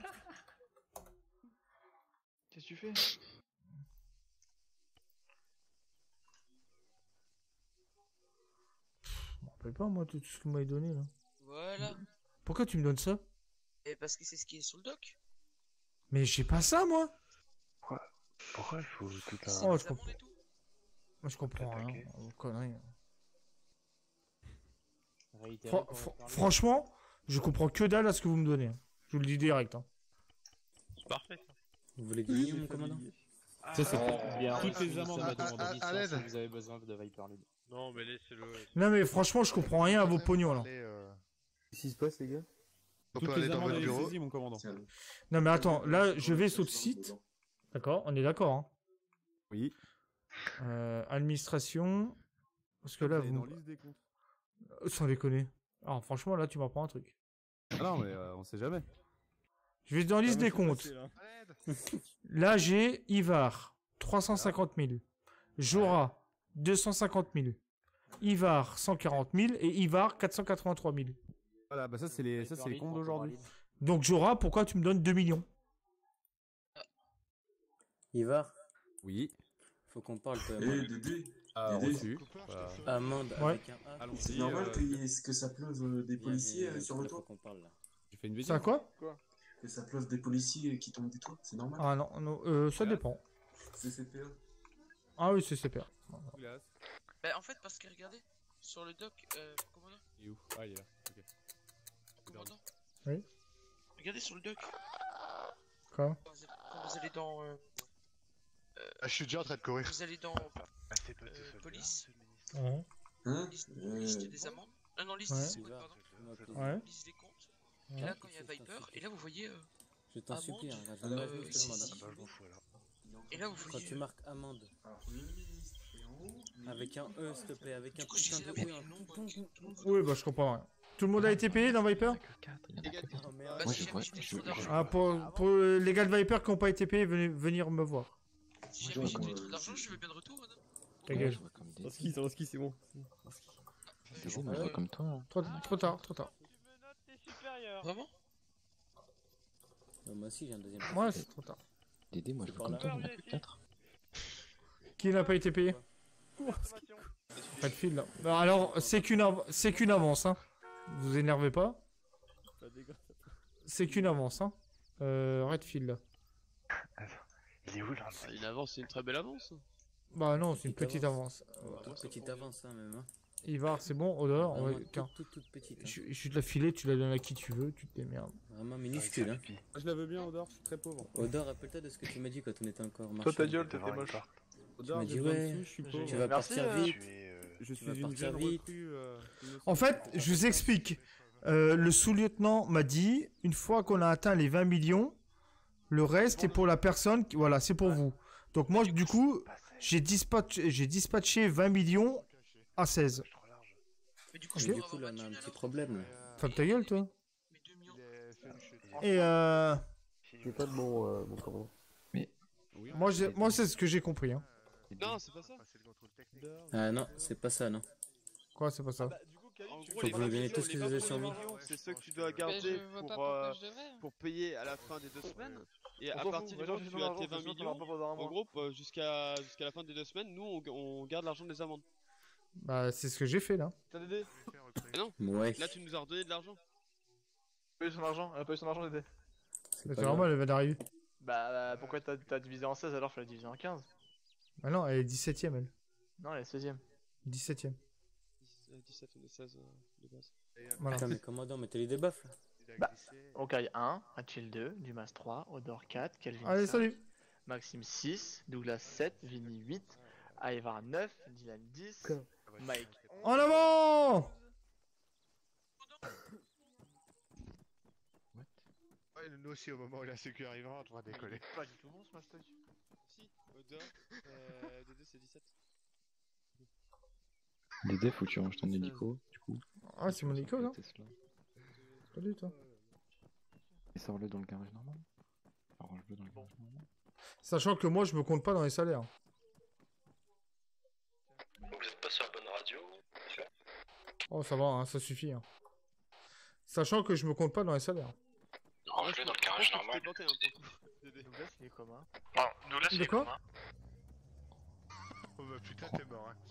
Qu'est-ce que tu fais? Je me rappelle pas, moi, de tout ce que vous m'avez donné, là. Voilà. Pourquoi tu me donnes ça? Et parce que c'est ce qui est sur le doc. Mais j'ai pas ça, moi! Pourquoi il faut tout un. Oh, je comprends. Moi, je comprends rien. Oh, connerie. Franchement, je comprends que dalle à ce que vous me donnez. Hein. Je vous le dis direct. Hein. C'est parfait. Vous voulez gagner, mon commandant? Ça, c'est bien. toutes les amendes à demander. À l'aide. Vous avez besoin de Viper Lead. Non, mais laissez-le. Non, mais franchement, je comprends rien à vos pognons, là. Qu'est-ce qui se passe, les gars? On Toutes peut les aller dans amendes votre et les bureau. saisies, mon commandant. Non, mais attends, là, je vais sur le site. D'accord, on est d'accord. Hein. Oui. Administration. Parce que là, Vous allez vous. dans liste des comptes. Sans déconner. Alors, franchement, là, tu m'apprends un truc. Ah non, mais on sait jamais. Je vais dans liste des comptes. Là, j'ai Ivar, 350 000. Jora, 250 000. Ivar, 140 000. Et Ivar, 483 000. Voilà, bah ça, c'est les comptes d'aujourd'hui. Donc, Jora, pourquoi tu me donnes 2 millions? Ivar? Oui. Faut qu'on parle de Eh, Dédé. Ah, Dédé. reçu. amende Ouais. avec un A. Allons-y. C'est normal que ça pleuve des policiers sur le toit. Faut qu'on parle là. J'ai fait une bêtise. Ça quoi? Que ça pleuve des policiers qui tombent des toits, c'est normal. Ah non, non ça dépend. C'est CPA. Ah oui, c'est super. Bah, en fait, parce que regardez, sur le doc, commandant. Il est où? Ah, il est là. Ok. Commandant. Oui. Regardez sur le doc. Quoi? Quand vous allez dans. Ah, je suis déjà en train de courir. Vous allez dans. Assez peu de Police. Ouais. Hein? Liste des amendes. Non, liste Ouais. des comptes, pardon. Ouais. Liste des comptes. Ouais. Et là, quand il y a Viper, et là, vous voyez. Je t'en amende, supplie, hein, je alors, te demande. saisie. Et là, vous Quand voyez. tu marques amende, avec un E, s'il te plaît, avec un putain de E, un Oui, bah je comprends rien. Tout le monde a été payé dans Viper? Moi, je vois. Ah, pour les gars de Viper qui n'ont pas été payés, venir me voir. Si jamais j'ai donné trop d'argent, je veux bien de retour, madame. Ta gueule. En ski, c'est bon. Dédé, moi, je vois comme toi. Hein. Trop tard. Vraiment? Moi aussi, j'ai un deuxième. Ouais, c'est trop tard. Dédé, moi, je vois comme toi, il y en a que 4. Qui n'a pas été payé? Pas de fil là. Bah, alors, c'est qu'une avance, hein. Vous énervez pas. C'est qu'une avance, hein. Redfield là. Il est où là? Une avance, c'est une très belle avance. Bah non, c'est une petite avance. Petite avance, hein, même. Hein. Ivar, c'est bon, Odor. Vraiment, Ouais, tiens. toute petite. Hein. Je te la filais, tu la donnes à qui tu veux, tu te démerdes. Vraiment minuscule, hein. Je la veux bien, Odor, je suis très pauvre. Odor, rappelle-toi de ce que tu m'as dit quand on était encore marché. Toi ta gueule, t'étais moche. Tu m'as dit ouais, tu vas partir vite. Je Tu vas suis une partir jeune vite. recrue. En fait, je vous explique. Le sous-lieutenant m'a dit, une fois qu'on a atteint les 20 millions, le reste est pour la personne, voilà, c'est pour vous. Donc moi, du coup, j'ai dispatché 20 millions à 16. Mais du coup, Mais du coup, là, on a un petit problème. Là. Ferme ta gueule, toi. Et J'ai pas de bon commandant. moi, c'est ce que j'ai compris. Hein. Non, c'est pas ça. Ah non, c'est pas ça, non. Quoi, c'est pas ça? Faut que vous me donniez tout ce que vous avez sur vous. C'est ceux que tu dois garder pour payer à la fin des 2 semaines. Et à partir du moment où tu as tes 20 millions, en gros, jusqu'à la fin des 2 semaines, nous on garde l'argent des amendes. Bah, c'est ce que j'ai fait là. T'as Dédé? Non, ouais. Là tu nous as redonné de l'argent. Elle a pas eu son argent, Dédé. C'est normal, elle va d'arriver. Bah pourquoi t'as divisé en 16 alors qu'il fallait diviser en 15? Bah non, elle est 17ème, elle. Non, elle est 16ème. 17ème. 17 ou 16 de base. Voilà. Putain, mais commandant, mettez les debuffs là. Bah, Okai 1, Hatchill 2, Dumas 3, Odor 4, Kelvin Allez, 5, salut. Maxime 6, Douglas 7, Vinny 8, Ivar 9, Dylan 10, Mike. En avant! Ouais, nous aussi, au moment où la sécu arrivera, on va décoller. Pas du tout bon ce mastoc. Si, Odor, Dédé c'est 17. Dédé, faut que tu ranges ton hélico, du coup. Ah, c'est mon hélico, là? Salut, toi. Et sors-le dans le garage normal. Range-le dans le garage normal. Sachant que moi, je me compte pas dans les salaires. Vous êtes pas sur la bonne radio? Oh, ça va, hein, ça suffit. Hein. Sachant que je me compte pas dans les salaires. Range-le dans le garage normal. Douglas, il est comment? Douglas, il est quoi? comment? Oh bah putain, t'es mort, hein.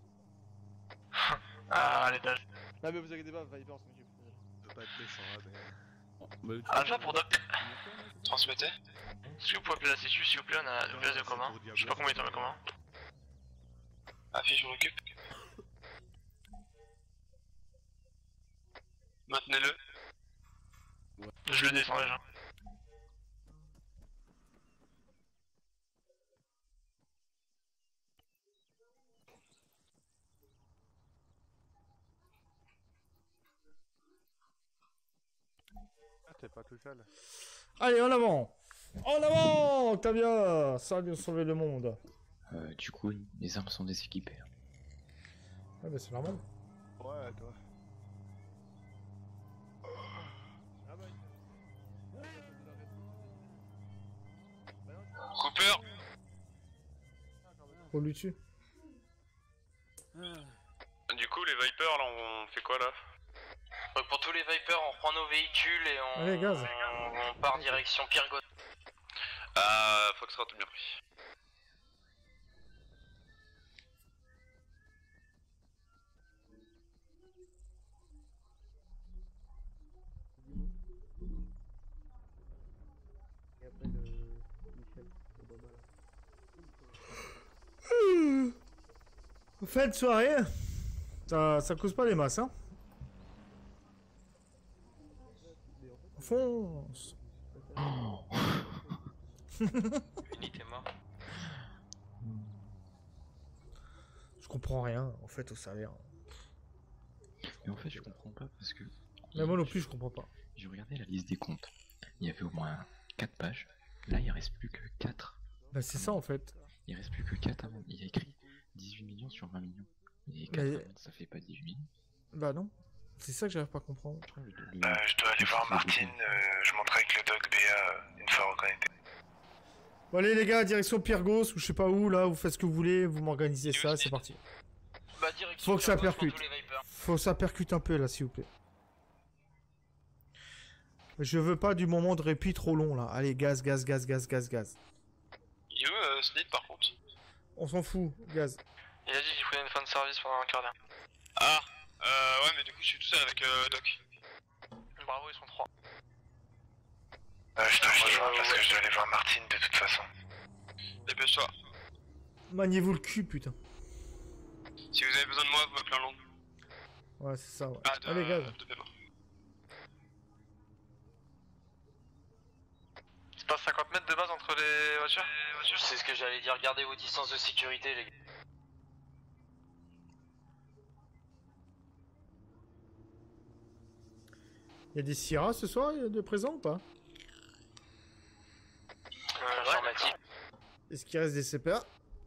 Ah, l'étage. Ah, mais vous inquiétez pas, Viper s'en occupe. Je veux pas être méchant, hein, mais... Alpha pour Doc. Transmettez. Est-ce que vous pouvez appeler la sécu s'il vous plaît? On a Douglas de commun. Je sais pas combien il est en commun. Affiche, je m'occupe. Maintenez-le. Je le descends déjà. Ah, t'es pas tout seul. Allez, en avant! En avant, Octavia! Ça va bien sauver le monde. Du coup, les armes sont déséquipées. Ah, bah c'est normal. Ouais, toi. Cooper! Pour lui dessus. Du coup, les Vipers, là, on fait quoi là? Donc pour tous les Vipers, on reprend nos véhicules et Allez, gaz. on part direction Pyrgos. Ah, Foxtrot, bien pris. Et après le Michel Obama là. Fin de soirée. Ça cause pas les masses, hein. Fonce. Unité mort. Je comprends rien, en fait, au salaire. Mais en fait, je comprends pas parce que. Mais moi non plus, je comprends pas. J'ai regardé la liste des comptes. Il y avait au moins 4 pages. Là, il reste plus que 4. Bah, c'est ça en fait. Il reste plus que 4 avant. Il y a écrit 18 millions sur 20 millions. Et 4 Mais- amendes, ça fait pas 18 millions. Bah non. C'est ça que j'arrive pas à comprendre. Je dois aller voir Martine, je monterai avec le doc BA une fois reconnecté. Bon allez les gars, direction Pyrgos ou je sais pas où là, vous faites ce que vous voulez, vous m'organisez ça, c'est parti. Bah, direction Faut que ça Pyrgos pour percute. tous les Vipers. Faut que ça percute un peu là s'il vous plaît. Je veux pas du moment de répit trop long là. Allez, gaz, gaz, gaz, gaz, gaz, gaz. Il est où Snid par contre? On s'en fout, gaz. Il a dit qu'il prenait une fin de service pendant un quart d'heure. Ah, ouais, mais du coup je suis tout seul avec Doc. Bravo, ils sont 3. Je dois rejoindre parce que je dois aller voir Martine de toute façon. Dépêche-toi. Maniez-vous le cul, putain. Si vous avez besoin de moi, vous m'appelez en long. Ouais, c'est ça, ouais. Ah, de, Allez, gaz. de paiement. C'est pas 50 mètres de base entre les voitures? C'est ce que j'allais dire, gardez vos distances de sécurité les gars. Il y a des Sierra ce soir de présent ou pas? Informatique. Est-ce qu'il reste des CPA?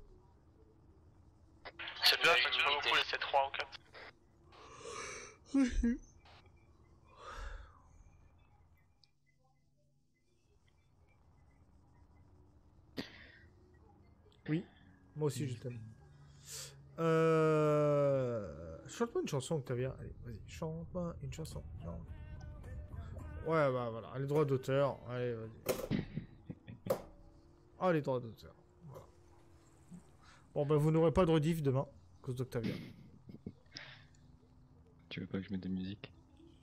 C'est bien, ça pas beaucoup, laisser 3 ou 4. Oui, moi aussi je t'aime. Chante-moi une chanson, Octavia. Allez, vas-y, chante-moi une chanson. Chante. Ouais, bah voilà, les droits d'auteur. Allez, vas-y. Ah, les droits d'auteur. Voilà. Bon, bah vous n'aurez pas de rediff demain, à cause d'Octavia. Tu veux pas que je mette de musique?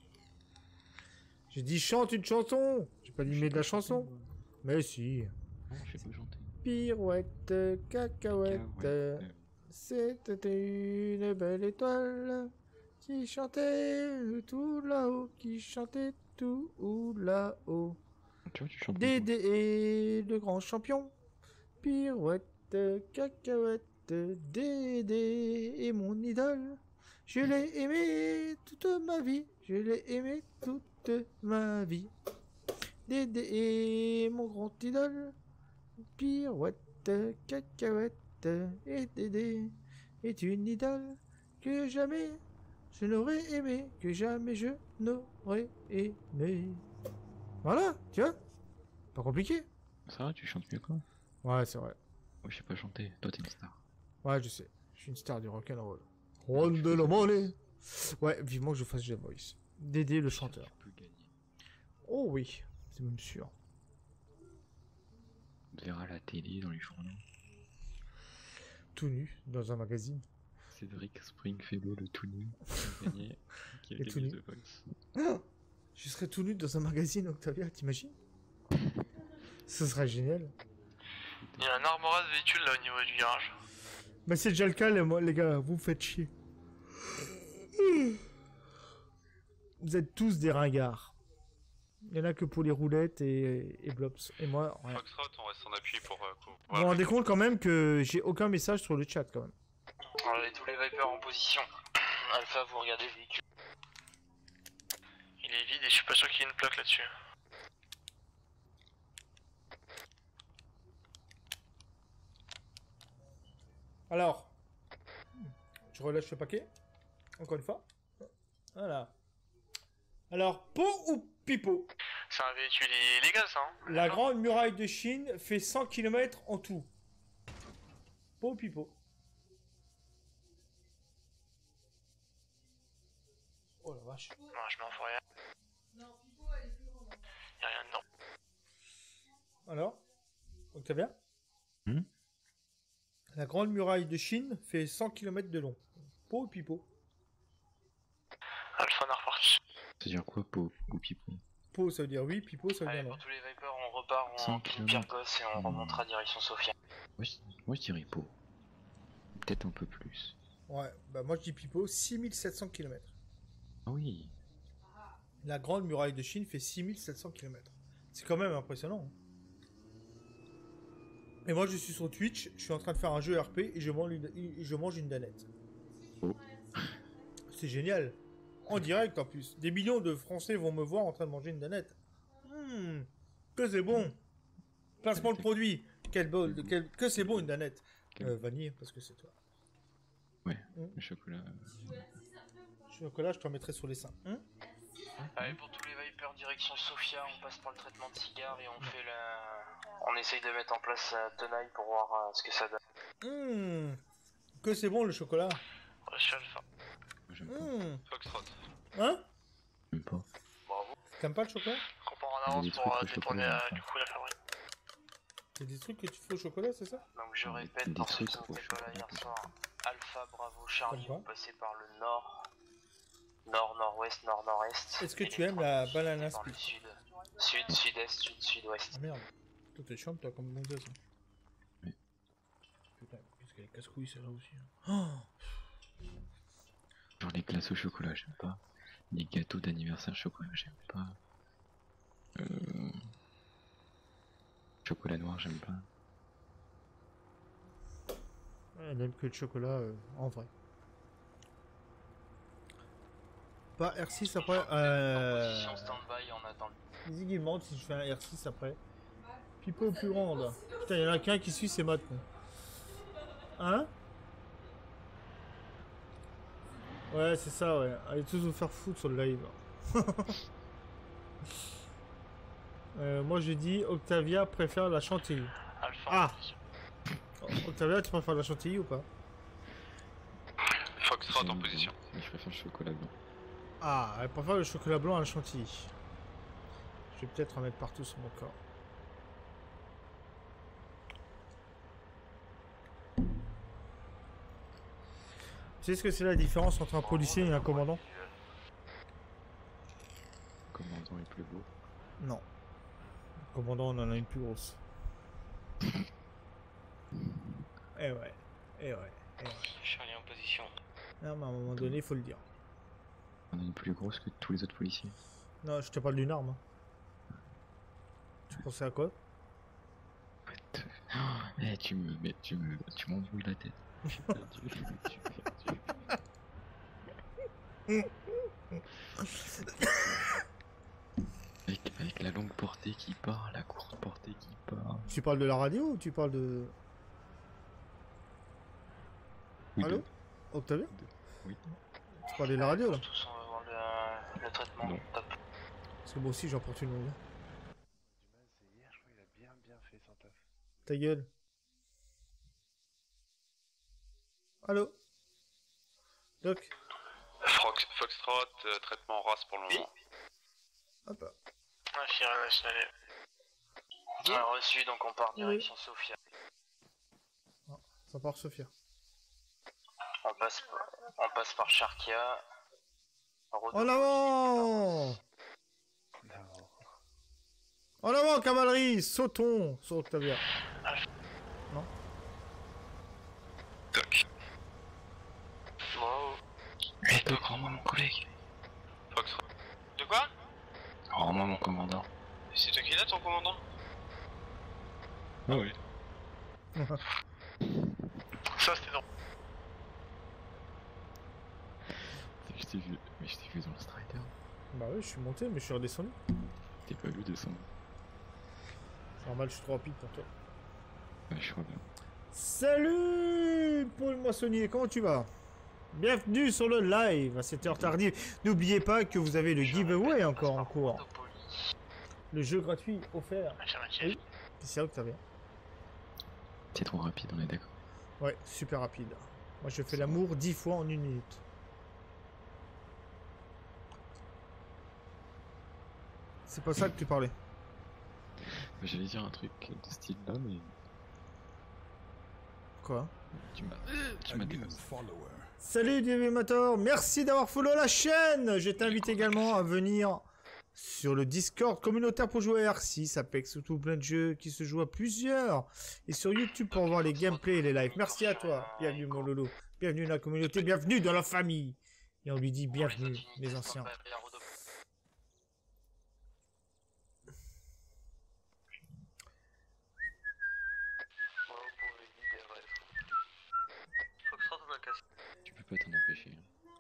J'ai dit chante une chanson. J'ai pas dit mets de la chanson. Mais si. Non, je sais pas chanter. Pirouette, cacahuète, c'était une belle étoile qui chantait tout là-haut, qui chantait tout là-haut. Tu vois, tu chantes. Dédé est le grand champion. Pirouette, cacahuète, Dédé est mon idole. Je l'ai aimé toute ma vie. Je l'ai aimé toute ma vie. Dédé est mon grand idole. Pirouette, cacahuète, et Dédé est une idole que jamais je n'aurais aimé, que jamais je n'aurais aimé. Voilà, tu vois? Pas compliqué. Ça va, tu chantes mieux quoi? Ouais, c'est vrai. Moi, je sais pas chanter. Toi, t'es une star. Ouais, je sais. Je suis une star du rock'n'roll. Run de la monnaie. Ouais, vivement que je fasse The Voice. Dédé le chanteur. Oh oui, c'est même sûr. On verra à la télé, dans les journaux. Tout nu, dans un magazine. Cédric Springfellow, le tout nu, qui a gagné, tout nu. The Voice. Ah, je serais tout nu dans un magazine, Octavia, t'imagines? Ce serait génial. Il y a un armorat de véhicule là au niveau du garage. Mais c'est déjà le cas, les gars, vous me faites chier. Vous êtes tous des ringards. Il y en a que pour les roulettes et Blops. Et moi, rien. Foxtrot, on reste en appui pour... Vous vous rendez compte quand même que j'ai aucun message sur le chat quand même. Allez, tous les Vipers en position. Alpha, vous regardez le véhicule. Il est vide et je suis pas sûr qu'il y ait une plaque là-dessus. Alors, je relâche le paquet. Encore une fois. Voilà. Alors, pot ou pipeau? C'est un véhicule illégal ça, hein? La grande muraille de Chine fait 100 km en tout. Pot ou pipeau? Oh la vache. Non, je m'en fous rien. Non, Pipo, elle est plus grande. Y'a rien dedans. Alors, Octavia? La grande muraille de Chine fait 100 km de long. Pot ou pipeau? Alpha on est reparti. Ça veut dire quoi, pot ou pipeau? Pot ça veut dire oui, pipeau ça veut dire Allez, non. pour tous les Vipers, on repart 100 en Pyrgos et on remontera direction Sofia. Moi, je dirais pot. Peut-être un peu plus. Ouais, bah moi je dis pipeau, 6700 km. Ah oui. La grande muraille de Chine fait 6700 km. C'est quand même impressionnant. Hein. Et moi je suis sur Twitch, je suis en train de faire un jeu RP et je mange une danette. Oh. C'est génial. En direct en plus. Des millions de Français vont me voir en train de manger une danette. Que c'est bon. Placement le produit. Que c'est bon une danette. Vanille, parce que c'est toi. Ouais, le chocolat. Chocolat, je t'en mettrai sur les seins. Hein? Allez, pour tous les Vipers direction Sofia, on passe par le traitement de cigare et on fait la... On essaye de mettre en place la tenaille pour voir ce que ça donne. Que c'est bon le chocolat. Je suis Alpha. Foxtrot. Hein? J'aime pas. Bravo. T'aimes pas le chocolat? On part en avance pour détourner du coup la fabrique. C'est des trucs que tu fais au chocolat, c'est ça? Donc je répète, parce que vous n'étiez pas là hier soir. Alpha, Bravo, Charlie, vous passez par le nord. Nord-nord-ouest, nord-nord-est. Est-ce que tu aimes la banana split? split? Sud, sud-est, sud-sud-ouest. Ah merde. Toi t'es chiant toi comme bon gars ça. Oui. Putain, qu'est-ce qu'elle est casse-couille celle-là aussi. Hein. Oh. Genre les glaces au chocolat, j'aime pas. Les gâteaux d'anniversaire chocolat, j'aime pas. Chocolat noir, j'aime pas. Elle n'aime que le chocolat en vrai. Pas R6 après. Stand-by en attendant. Ziggy demande si je fais un R6 après. Pipo plus grande. Putain, il y en a qu'un qui suit, c'est Matt. Hein? Ouais, c'est ça, ouais. Allez tous vous faire foutre sur le live. Moi je dis Octavia préfère la chantilly. Ah! Octavia, tu préfères la chantilly ou pas? Foxtrot en position. Je préfère le chocolat blanc. Ah, elle préfère le chocolat blanc à la chantilly. Je vais peut-être en mettre partout sur mon corps. Tu sais ce que c'est la différence entre un policier et un commandant? Le commandant est plus beau. Non. Le commandant, on en a une plus grosse. Eh ouais. Eh ouais. Eh ouais. Charlie en position. Non, mais à un moment donné, il faut le dire. On a une plus grosse que tous les autres policiers. Non, je te parle d'une arme. Tu pensais à quoi? Eh, tu m'embrouilles la tête. Je suis perdu. Avec la longue portée qui part, la courte portée qui part. Tu parles de la radio ou tu parles de... Oui, allô? Octavia? Oui. Tu parlais de la radio là? Tous on va voir le traitement. Non. Top. Parce que moi aussi j'en porte une longue. C'est hier, je crois qu'il a bien fait son taf. Ta gueule. Allô? Doc? Foxtrot, traitement race pour le moment. Hop là. Infirmière nationale. On a reçu, donc on part direction Sofia. Non, ça part Sofia. On passe par Sharkia. En avant! En avant, cavalerie! Sautons sur Octavia. Non? Doc. Wow. Eh, Doc, rends-moi mon collègue. Foxtrot. De quoi? Rends-moi mon commandant. C'est toi qui l'as, ton commandant? Ah oui. Ça, c'était non. Je t'ai vu, mais je t'ai vu dans le Strider. Bah oui, je suis monté, mais je suis redescendu. T'es pas vu descendre. C'est normal, je suis trop rapide pour toi. Ouais, je crois bien. Salut Paul Moissonnier, comment tu vas? Bienvenue sur le live à cette heure tardive. N'oubliez pas que vous avez le giveaway encore en cours. Le jeu gratuit offert. Oui, c'est ça que t'avais. T'es trop rapide, on est d'accord. Ouais, super rapide. Moi je fais l'amour 10 fois en 1 minute. C'est pas ça que tu parlais. J'allais dire un truc de ce style là, mais... Quoi? Tu m'as dégoûté. Salut Divimator, merci d'avoir follow la chaîne. Je t'invite également à venir sur le Discord communautaire pour jouer à R6, Apex, surtout plein de jeux qui se jouent à plusieurs. Et sur YouTube pour voir les gameplays et les lives. Merci à toi, bienvenue mon Lolo. Bienvenue dans la communauté, bienvenue dans la famille. Et on lui dit bienvenue, les anciens. Tu peux pas t'en empêcher.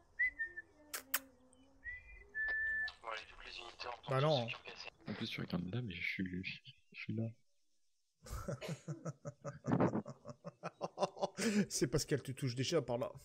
Bah non. En plus tu regardes là, mais je suis là. C'est parce qu'elle te touche déjà par là.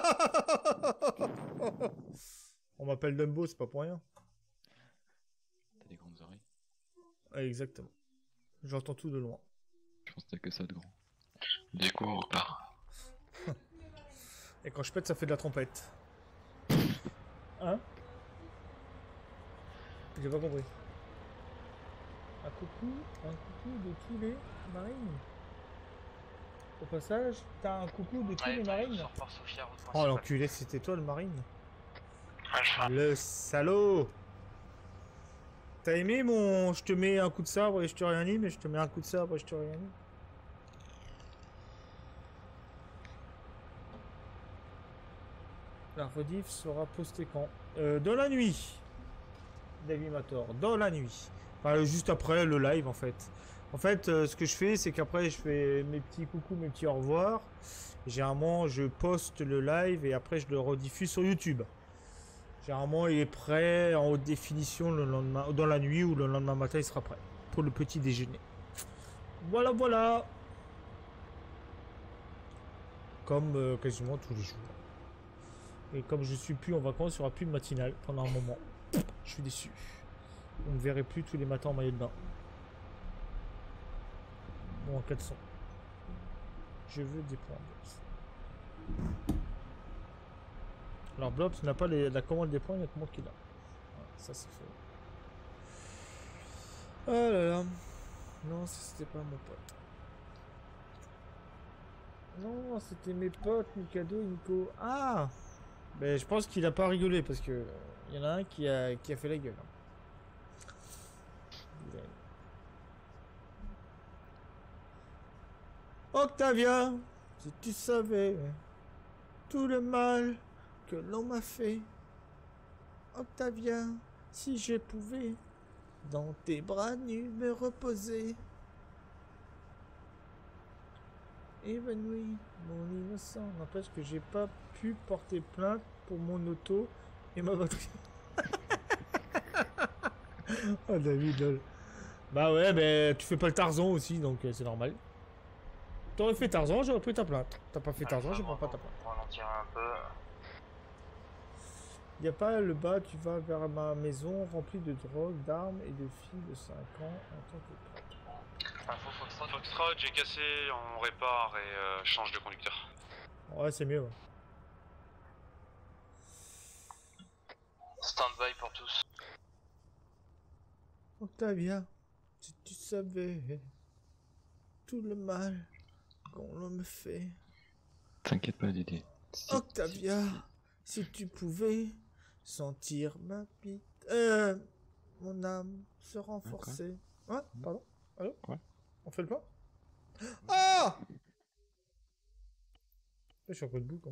On m'appelle Dumbo, c'est pas pour rien. T'as des grandes oreilles. Ouais, exactement. J'entends tout de loin. Je pense que t'as que ça de grand. Du coup, on repart. Et quand je pète, ça fait de la trompette. Hein? J'ai pas compris. Un coucou de tous les marines. Au passage, t'as un coucou de tous les marines. Oh l'enculé, c'était toi le marine. Le salaud. T'as aimé mon... Je te mets un coup de sabre et je te réanime, mais je te mets un coup de sabre et je te réanime. La rediff sera postée quand? Dans la nuit. Davimator, dans la nuit. Enfin, juste après le live en fait. En fait, ce que je fais, c'est qu'après je fais mes petits coucous, mes petits au revoir. Généralement, je poste le live et après je le rediffuse sur YouTube. Généralement, il est prêt en haute définition le lendemain, dans la nuit ou le lendemain matin, il sera prêt pour le petit déjeuner. Voilà, voilà. Comme quasiment tous les jours. Et comme je suis plus en vacances, il n'y aura plus de matinale pendant un moment. Je suis déçu. Vous ne me verrez plus tous les matins en maillot de bain. Ou en caleçon. Je veux des points. Alors Blobs n'a pas la commande des points, il y a que moi qui l'a. Voilà, ça c'est fait. Oh là là. Non, c'était pas mon pote. Non, c'était mes potes, Mikado et Nico. Ah! Ben, je pense qu'il a pas rigolé parce que il y en a un qui a fait la gueule. Octavia, si tu savais tout le mal que l'on m'a fait. Octavia, si je pouvais dans tes bras nus me reposer. Évanoui, mon innocent. N'empêche que j'ai pas pu porter plainte pour mon auto et ma batterie. Oh David, lol. Bah ouais, mais tu fais pas le Tarzan aussi, donc c'est normal. T'aurais fait Tarzan, j'aurais pris ta plainte. T'as pas fait Tarzan, je prends pas ta plainte. Ralentir un peu. Y a pas le bas, tu vas vers ma maison remplie de drogue, d'armes et de filles de 5 ans en tant que prêtre. Foxtrot, j'ai cassé, on répare et change de conducteur. Ouais, c'est mieux. Ouais. Stand-by pour tous. Octavia, si tu savais tout le mal qu'on me fait. T'inquiète pas, Dédé. Octavia, si tu pouvais sentir ma bite, mon âme se renforcer. Ouais, pardon. Allô? Ouais. On fait le plan? Ah! Je suis un peu debout, quoi.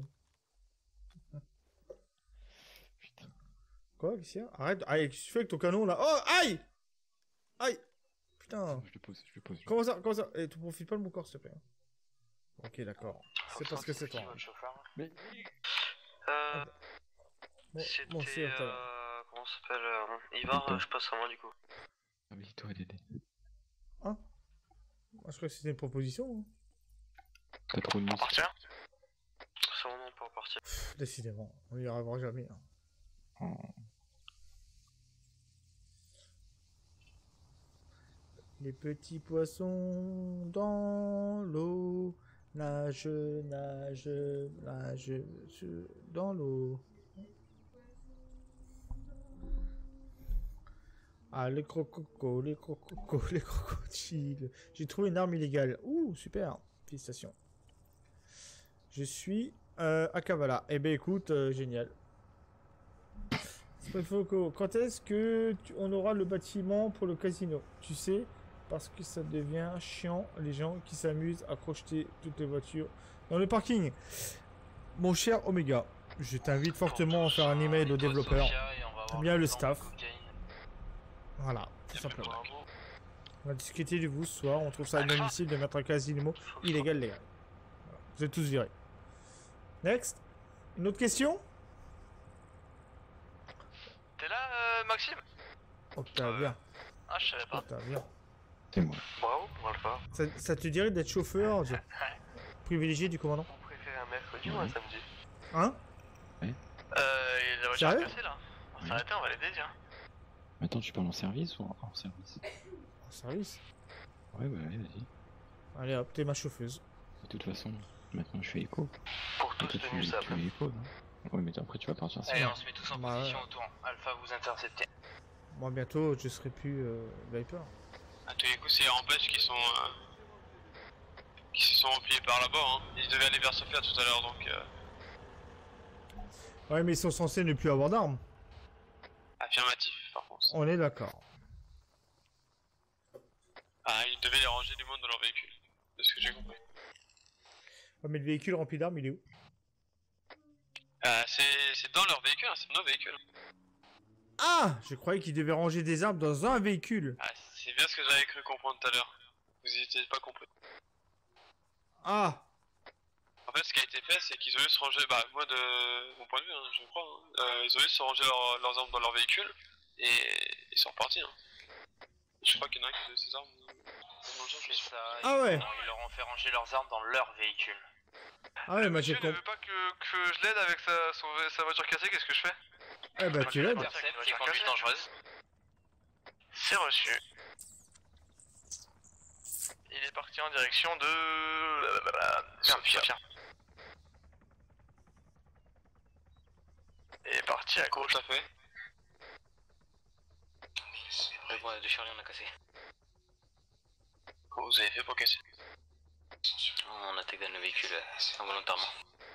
Putain. Quoi, qu'est-ce qu'il y a? Arrête, qu'est-ce que tu fais avec ton canon, là? Oh, aïe! Aïe! Putain. Je le pose. Comment ça? Et tu profites pas de mon corps, s'il te plaît. Ok, d'accord. C'est parce que c'est toi. Mais... C'était... Bon, comment ça s'appelle Ivar, je passe à moi du coup. Ah oui, toi, Dédé. Hein? Moi, je crois que c'était une proposition. Hein. T'as trop de muscles. C'est bon, on peut repartir. Décidément, on y arrivera jamais. Hein. Les petits poissons dans l'eau nagent dans l'eau. Ah, les crocodiles. J'ai trouvé une arme illégale. Ouh, super. Félicitations. Je suis à Kavala. Eh ben écoute, génial. Quand est-ce que on aura le bâtiment pour le casino? Tu sais, parce que ça devient chiant, les gens qui s'amusent à crocheter toutes les voitures dans le parking. Mon cher Omega, je t'invite fortement à faire un email au développeur, bien le staff. Voilà, tout simplement. On va discuter de vous ce soir. On trouve ça inadmissible de mettre un casino illégal légal. Voilà. Vous êtes tous virés. Next. Une autre question? T'es là, Maxime? Octavia. Ah, je savais pas. Octavia. C'est moi. Bravo, on va le faire. Ça te dirait d'être chauffeur? privilégié du commandant? Vous préférez un mercredi ou un samedi? Hein? Il est la voiture Sérieux? cassée là. On va s'arrêter, on va l'aider, tiens. Attends, tu parles en service ou en service? En service? Ouais, bah ouais, vas-y. Allez hop, t'es ma chauffeuse. De toute façon, maintenant je fais écho. Pour tous tu tenus fais écho, non? Ouais, mais après tu vas partir sur Allez, on se met tous en Bah, position autour. Alpha, vous interceptez. Moi bientôt je serai plus Viper. À tous les coups, c'est Rampage qui se sont repliés par là-bas. Hein. Ils devaient aller vers Sofia tout à l'heure donc. Ouais, mais ils sont censés ne plus avoir d'armes. Affirmatif, par contre. On est d'accord. Ah, ils devaient les ranger du monde dans leur véhicule, de ce que j'ai compris. Ouais, mais le véhicule rempli d'armes, il est où? C'est dans leur véhicule, hein, c'est nos véhicules. Ah! Je croyais qu'ils devaient ranger des armes dans un véhicule. Ah, c'est bien ce que j'avais cru comprendre tout à l'heure. Vous y étiez pas compris. Ah! En fait, ce qui a été fait, c'est qu'ils ont eu se ranger, bah, moi de mon point de vue, hein, je crois, hein, ils ont eu se ranger leurs armes dans leur véhicule et ils sont repartis. Hein. Je crois qu'il y en a un qui a ses armes dans le C'est ça. Ah ouais. Ils leur ont fait ranger leurs armes dans leur véhicule. Ah ouais, moi j'ai Monsieur ne veut pas que je l'aide avec sa voiture cassée, qu'est-ce que je fais? Eh bah tu l'aides. Qui est conduite dangereuse. C'est reçu. Il est parti en direction de... Sofia. Il est parti à gauche. Tout à fait. Ouais, bon, de Charlie, on a cassé. Comment vous avez fait pour casser? On a takedown le véhicule involontairement.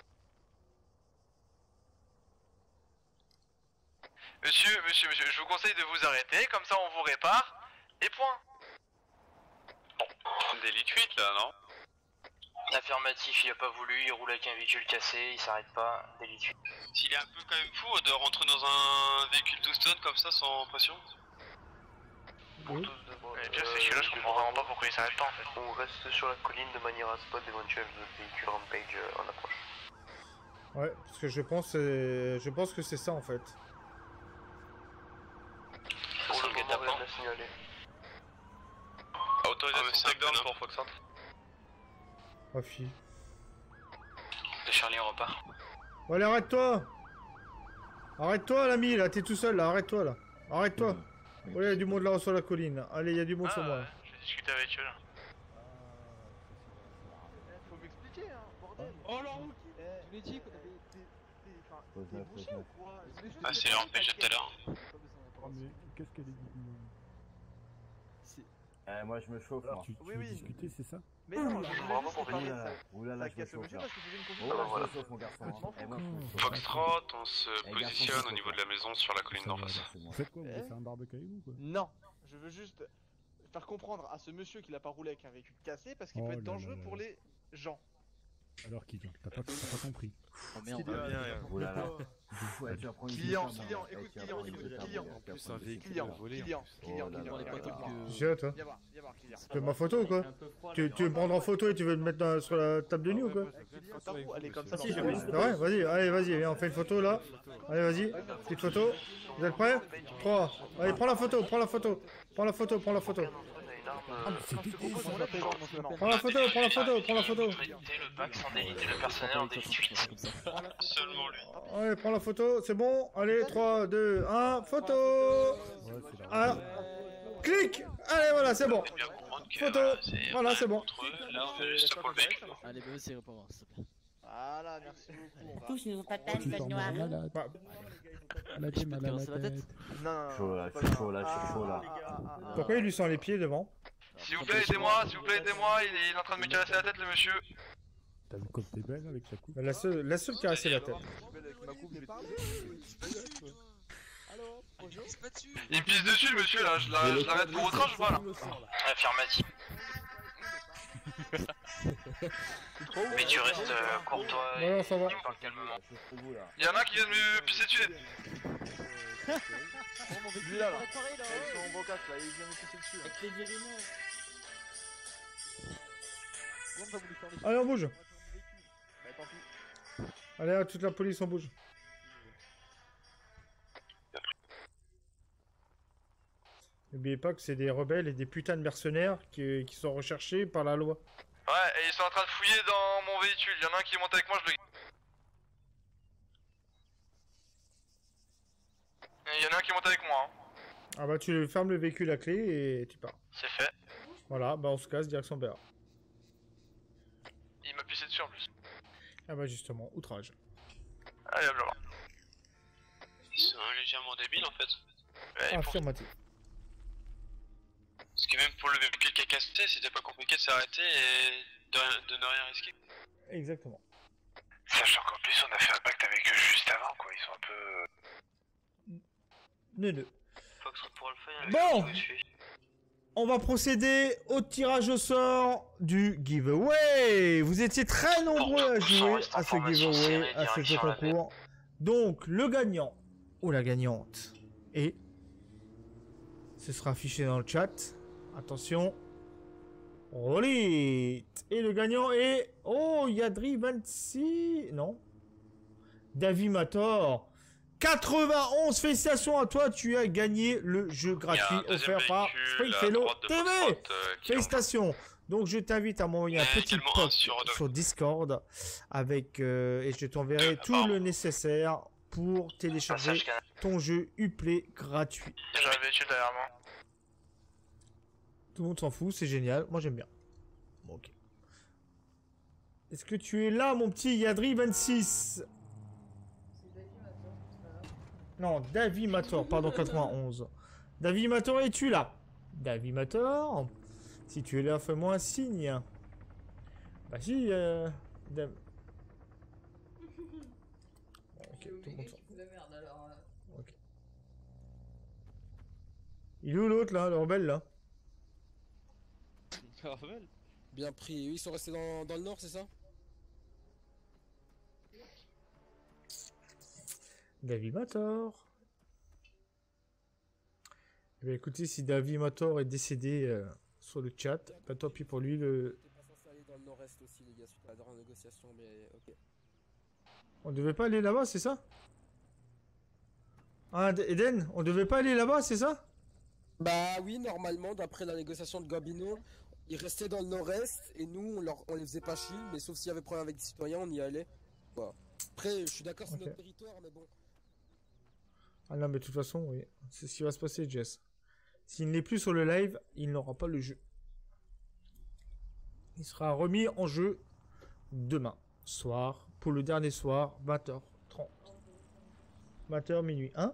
Monsieur, je vous conseille de vous arrêter, comme ça on vous répare, et point. Délit de fuite là, non? Affirmatif, il a pas voulu, il roule avec un véhicule cassé, il s'arrête pas, délit de fuite. S'il est un peu quand même fou de rentrer dans un véhicule Houston comme ça sans pression. Oui. Et bien c'est que là je comprends vraiment pas pourquoi il s'arrête pas en fait. On reste sur la colline de manière à spot d'éventuels véhicules Rampage en approche. Ouais, parce que je pense que c'est ça en fait. Pour le moment rien à signaler. Autorisation takedown pour Foxtrot. Oh fille. De Charlie, on repart. Bon allez, arrête-toi! Arrête-toi l'ami, là, t'es tout seul là, arrête-toi là. Arrête-toi. Ouais, il y a du monde là sur la colline. Allez, il y a du monde sur moi. Ouais, je vais discuter avec eux là. Faut m'expliquer, hein, bordel. Oh la route! Je l'ai dit qu'on avait... T'es bouché ou quoi? Ah, c'est Rampage de tout à l'heure. Oh mais qu'est-ce qu'elle est dit? Moi je me chauffe là. Tu veux discuter, c'est ça? Mais non, je Bravo pour venir. Oulala, je me casse le chauffe monsieur là. parce que tu fais une confusion. Oh, je me chauffe mon garçon. Et moi, je me chauffe. Foxtrot, on se positionne au niveau de la maison sur la colline d'en face. Vous faites quoi? Vous voulez faire un barbecue avec vous quoi? Non, je veux juste faire comprendre à ce monsieur qu'il a pas roulé avec un véhicule cassé parce qu'il peut être dangereux pour les gens. Alors qui? T'as pas compris. Oh merde, Oulala. Ouais, tu vas prendre une Client, femme, écoute, hein. client. J'ai toi. Viens voir, client. Tu veux ma photo ou quoi? Tu veux me prendre en photo et tu veux me mettre sur la table de nuit ou quoi? Elle est comme ça. Ouais, vas-y, allez, vas-y, viens, on fait une photo là. Allez, vas-y, petite photo. Vous êtes prêts? 3. Allez, prends la photo. Prends la photo. Prends la photo. Prends la photo. Le pack sans délit, le personnel en délit de fuite. Seulement lui. Allez, prends la photo, c'est bon. Allez, 3, 2, 1, photo. Ah, clic. Allez, voilà, c'est bon. Photo. Voilà, c'est bon. Là, on est juste pour le véhicule. Allez, bébé, c'est pour voir, s'il te plaît. Voilà, merci beaucoup. Tous nous patate, pas noire. La j'ai mal à la tête. Non, Chaud là, je suis chaud là, je suis chaud là. Pourquoi il lui sent les pieds devant? S'il vous plaît, aidez-moi, il est en train de me caresser la tête le monsieur. T'as vu comme t'es belle avec ta coupe? La seule caresser la tête. Il pisse dessus le monsieur là, je l'arrête pour outrage ou pas là? Affirmatif. Mais tu restes courtois et Ouais, ça va. tu me parles calmement. Y'en a qui viennent me pisser dessus. Lui là, avec son beau casque là, il vient me pisser dessus. Avec les vérimons. Allez, on bouge. Bah tant pis. Allez, toute la police, on bouge. N'oubliez pas que c'est des rebelles et des putains de mercenaires qui sont recherchés par la loi. Ouais, et ils sont en train de fouiller dans mon véhicule. Il y en a un qui monte avec moi, je le. Il y en a un qui monte avec moi. Hein. Ah bah tu fermes le véhicule à clé et tu pars. C'est fait. Voilà, bah on se casse direction BA. Il m'a pissé dessus en plus. Ah bah justement, outrage. Allez hop là. Ils sont légèrement débiles en fait. Ouais, Affirmatif. Parce que même pour le véhicule qui a cassé, c'était pas compliqué de s'arrêter et de ne rien risquer. Exactement. Sachant qu'en plus on a fait un pacte avec eux juste avant quoi, ils sont un peu... Neuneux. Fox pourra le faire. Bon, on va procéder au tirage au sort du giveaway. Vous étiez très nombreux à jouer à ce giveaway, à ce concours. Donc, le gagnant ou la gagnante et ce sera affiché dans le chat. Attention. Rolit. Et le gagnant est... Oh, Yadri26. Non. Davimator. 91, félicitations à toi, tu as gagné le jeu gratuit offert par Springfellow TV. Félicitations. Donc je t'invite à m'envoyer un petit post sur Discord avec et je t'enverrai tout le nécessaire pour télécharger ton jeu Uplay gratuit. J'ai un véhicule derrière moi. Tout le monde s'en fout, c'est génial. Moi j'aime bien. Bon, ok. Est-ce que tu es là, mon petit Yadri26? Non, Davimator, pardon, 91. Davimator, es-tu là? Davimator, si tu es là, fais-moi un signe. Bah si, Ok, tout le monde s'en fout. Ok. Il est où l'autre, là, le rebelle, là? Le rebelle? Bien pris. Ils sont restés dans le nord, c'est ça? Davimator. Eh bien, écoutez, si Davimator est décédé sur le chat, pas tant pis pour lui. Le... T'es pas censé aller dans le nord-est aussi, les gars, suite à la négociation, mais ok. On devait pas aller là-bas, c'est ça? Ah, Eden, on devait pas aller là-bas, c'est ça? Bah oui, normalement, d'après la négociation de Gabino, ils restaient dans le nord-est et nous, on les faisait pas chier, mais sauf s'il y avait problème avec des citoyens, on y allait. Voilà. Après, je suis d'accord, c'est notre territoire, mais bon. Ah non, mais de toute façon, oui. C'est ce qui va se passer, Jess. S'il n'est plus sur le live, il n'aura pas le jeu. Il sera remis en jeu demain soir, pour le dernier soir, 20h30. 20h minuit, hein?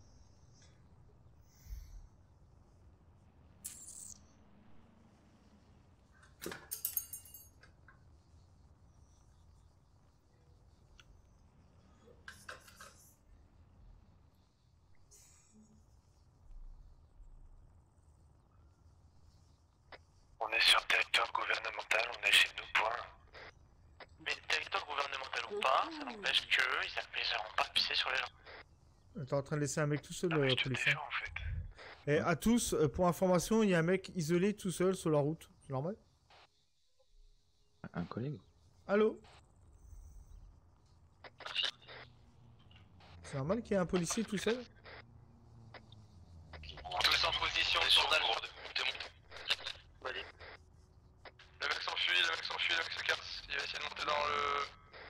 On est sur territoire gouvernemental, on est chez nous, point. Mais territoire gouvernemental ou pas, ça n'empêche qu'ils n'arriveront pas à pisser sur les gens. T'es en train de laisser un mec tout seul, policier. Et à tous, pour information, il y a un mec isolé tout seul sur la route. C'est normal? Un collègue? Allô? C'est normal qu'il y ait un policier tout seul? Tous en position, journal. Le mec s'enfuit, le mec se casse. Il va essayer de monter dans le...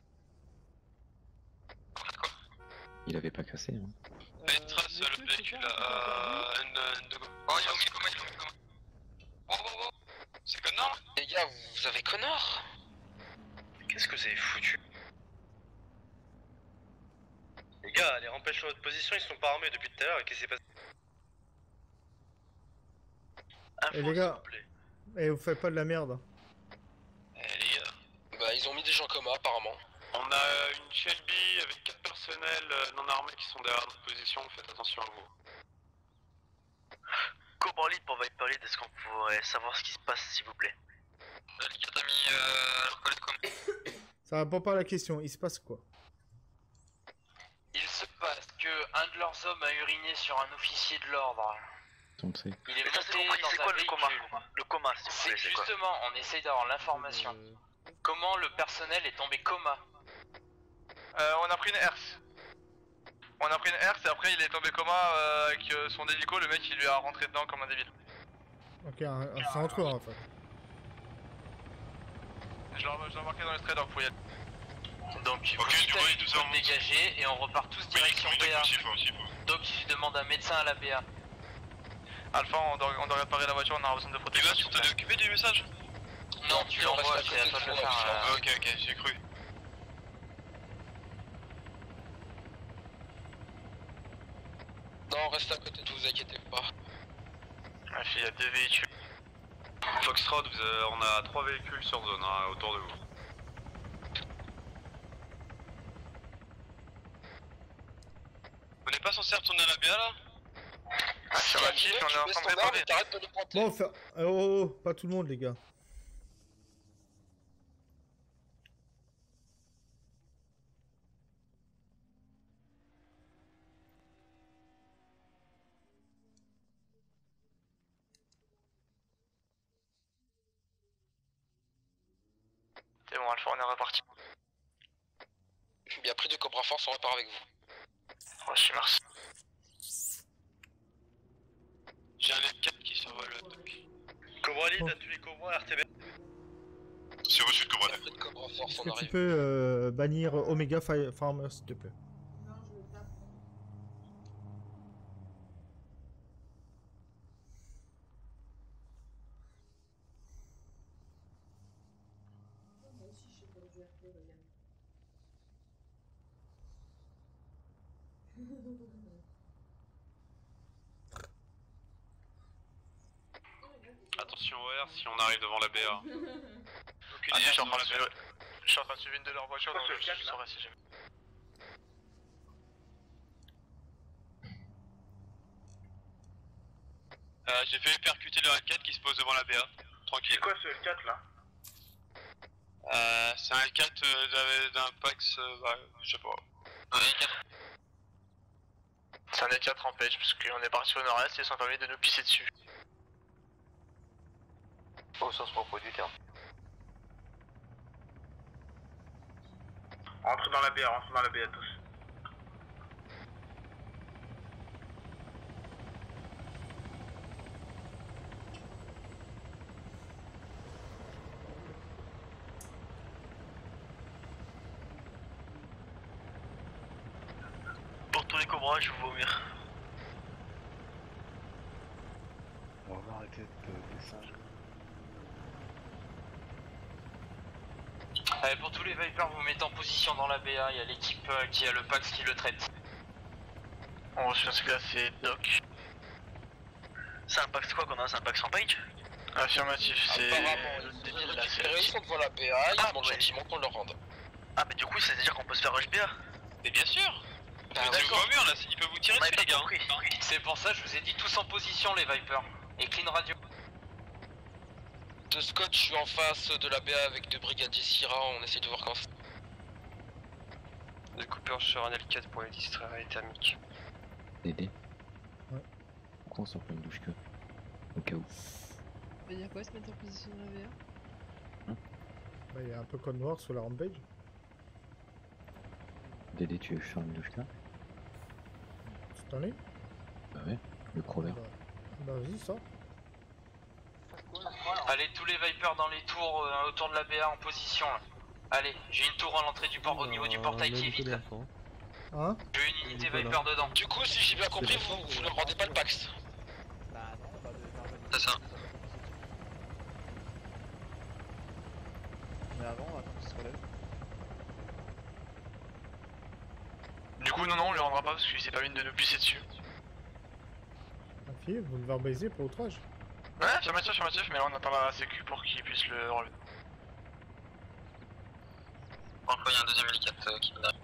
Il avait pas cassé, hein. Il trace le véhicule à N2. Oh, il a mis comment, Oh, c'est Connor? Les gars, vous avez Connor? Qu'est-ce que c'est foutu? Les gars, les rempêches sur votre position, ils sont pas armés depuis tout à l'heure, et qu'est-ce qui s'est passé? Et les gars, et vous faites pas de la merde. Les gars. Bah, ils ont mis des gens comme apparemment. On a une Shelby avec 4 personnels non armés qui sont derrière notre position, faites attention à vous. Cobra Lead pour Viper Lead, est-ce qu'on pourrait savoir ce qui se passe s'il vous plaît? Les gars, t'as mis Ça répond pas à la question, il se passe quoi? Il se passe que un de leurs hommes a uriné sur un officier de l'ordre. Donc c'est... Il est monté dans un véhicule. Le coma, s'il vous plaît, C'est justement, on essaye d'avoir l'information. Comment le personnel est tombé coma? On a pris une herse. On a pris une herse et après il est tombé coma avec son hélico, le mec il lui a rentré dedans comme un débile. Ok, c'est entre eux en fait. Je l'ai remarqué dans les traders pour y aller. Donc, vous vous dégagez et on repart tous direction BA. Donc, je demande un médecin à la BA. Alpha, on doit réparer la voiture, on a besoin de protection. Tu t'es occupé du message? Non, tu l'envoies, c'est à toi de le faire. Ok, j'ai cru. Non, reste à côté, ne vous inquiétez pas. Il y a 2 véhicules. Foxtrot, on a 3 véhicules sur zone, autour de vous. On n'est pas censé retourner à la BA là? Affirmatif, on est en train de réparer. Bon, enfin... Oh, pas tout le monde, les gars. C'est bon, Alpha, on est reparti. Bien pris de Cobra Force, on repart avec vous. Reçu, merci. J'ai un F4 qui survole le dock. Cobra Lead, à tous les Cobras, RTB. C'est reçu de Cobra Lead. Est-ce que tu peux bannir Omega Farmer, s'il te plaît? Attention OR si on arrive devant la BA. Je suis en train de suivre une de leurs voitures, donc je saurai si jamais. J'ai fait percuter le L4 qui se pose devant la BA. Tranquille. C'est quoi ce L4 là? C'est un L4 d'un Pax, je sais pas. Un L4. C'est un L4 en pêche parce qu'on est parti au nord-est et ils sont permis de nous pisser dessus. Au sens propre du terme. Rentre dans la BA tous. Pour tous les cobras, je vais vomir. On va arrêter de singes. Allez, pour tous les Vipers, vous mettez en position dans la BA, il y a l'équipe qui a le Pax qui le traite. On reçoit ce cas, c'est Doc. C'est un Pax quoi qu'on a? C'est un Pax en page? Affirmatif, c'est... Apparemment, ils sont devant la BA, ils demandent gentiment qu'on leur rende. Ah mais du coup, ça veut dire qu'on peut se faire rush BA? Mais bien sûr! Bah, c'est au mur là, il peut vous tirer dessus les gars. C'est pour ça que je vous ai dit tous en position les Vipers. Et clean radio. De Scott, je suis en face de la BA avec 2 brigadiers Syrah, on essaie de voir quand. De coupure sur un L4 pour les distraire et thermiques. Dédé. Ouais. Pourquoi on sort pas une douche que? Au cas où. Ça veut dire quoi se mettre en position de la VA? Bah, il y a un peu code noir sur la rampage. Dédé, tu veux faire une douche là? C'est en ligne? Bah ouais, le crawler. Bah vas-y, ça. Allez, tous les Vipers dans les tours autour de la BA en position. Là. Allez, j'ai une tour à l'entrée du port, au niveau du portail qui est vide. Hein? J'ai une unité Viper dedans. Du coup, si j'ai bien compris, vous ne rendez pas le Pax. C'est ça. Mais avant, attends qu'il se relève. Du coup, non, on le rendra pas parce qu'il s'est pas mis de nous pisser dessus. Ok, vous le verbalisez pour outrage. Ouais, affirmatif, mais là on attend la sécu pour qu'il puisse le relever. Encore il y a un deuxième L4 qui me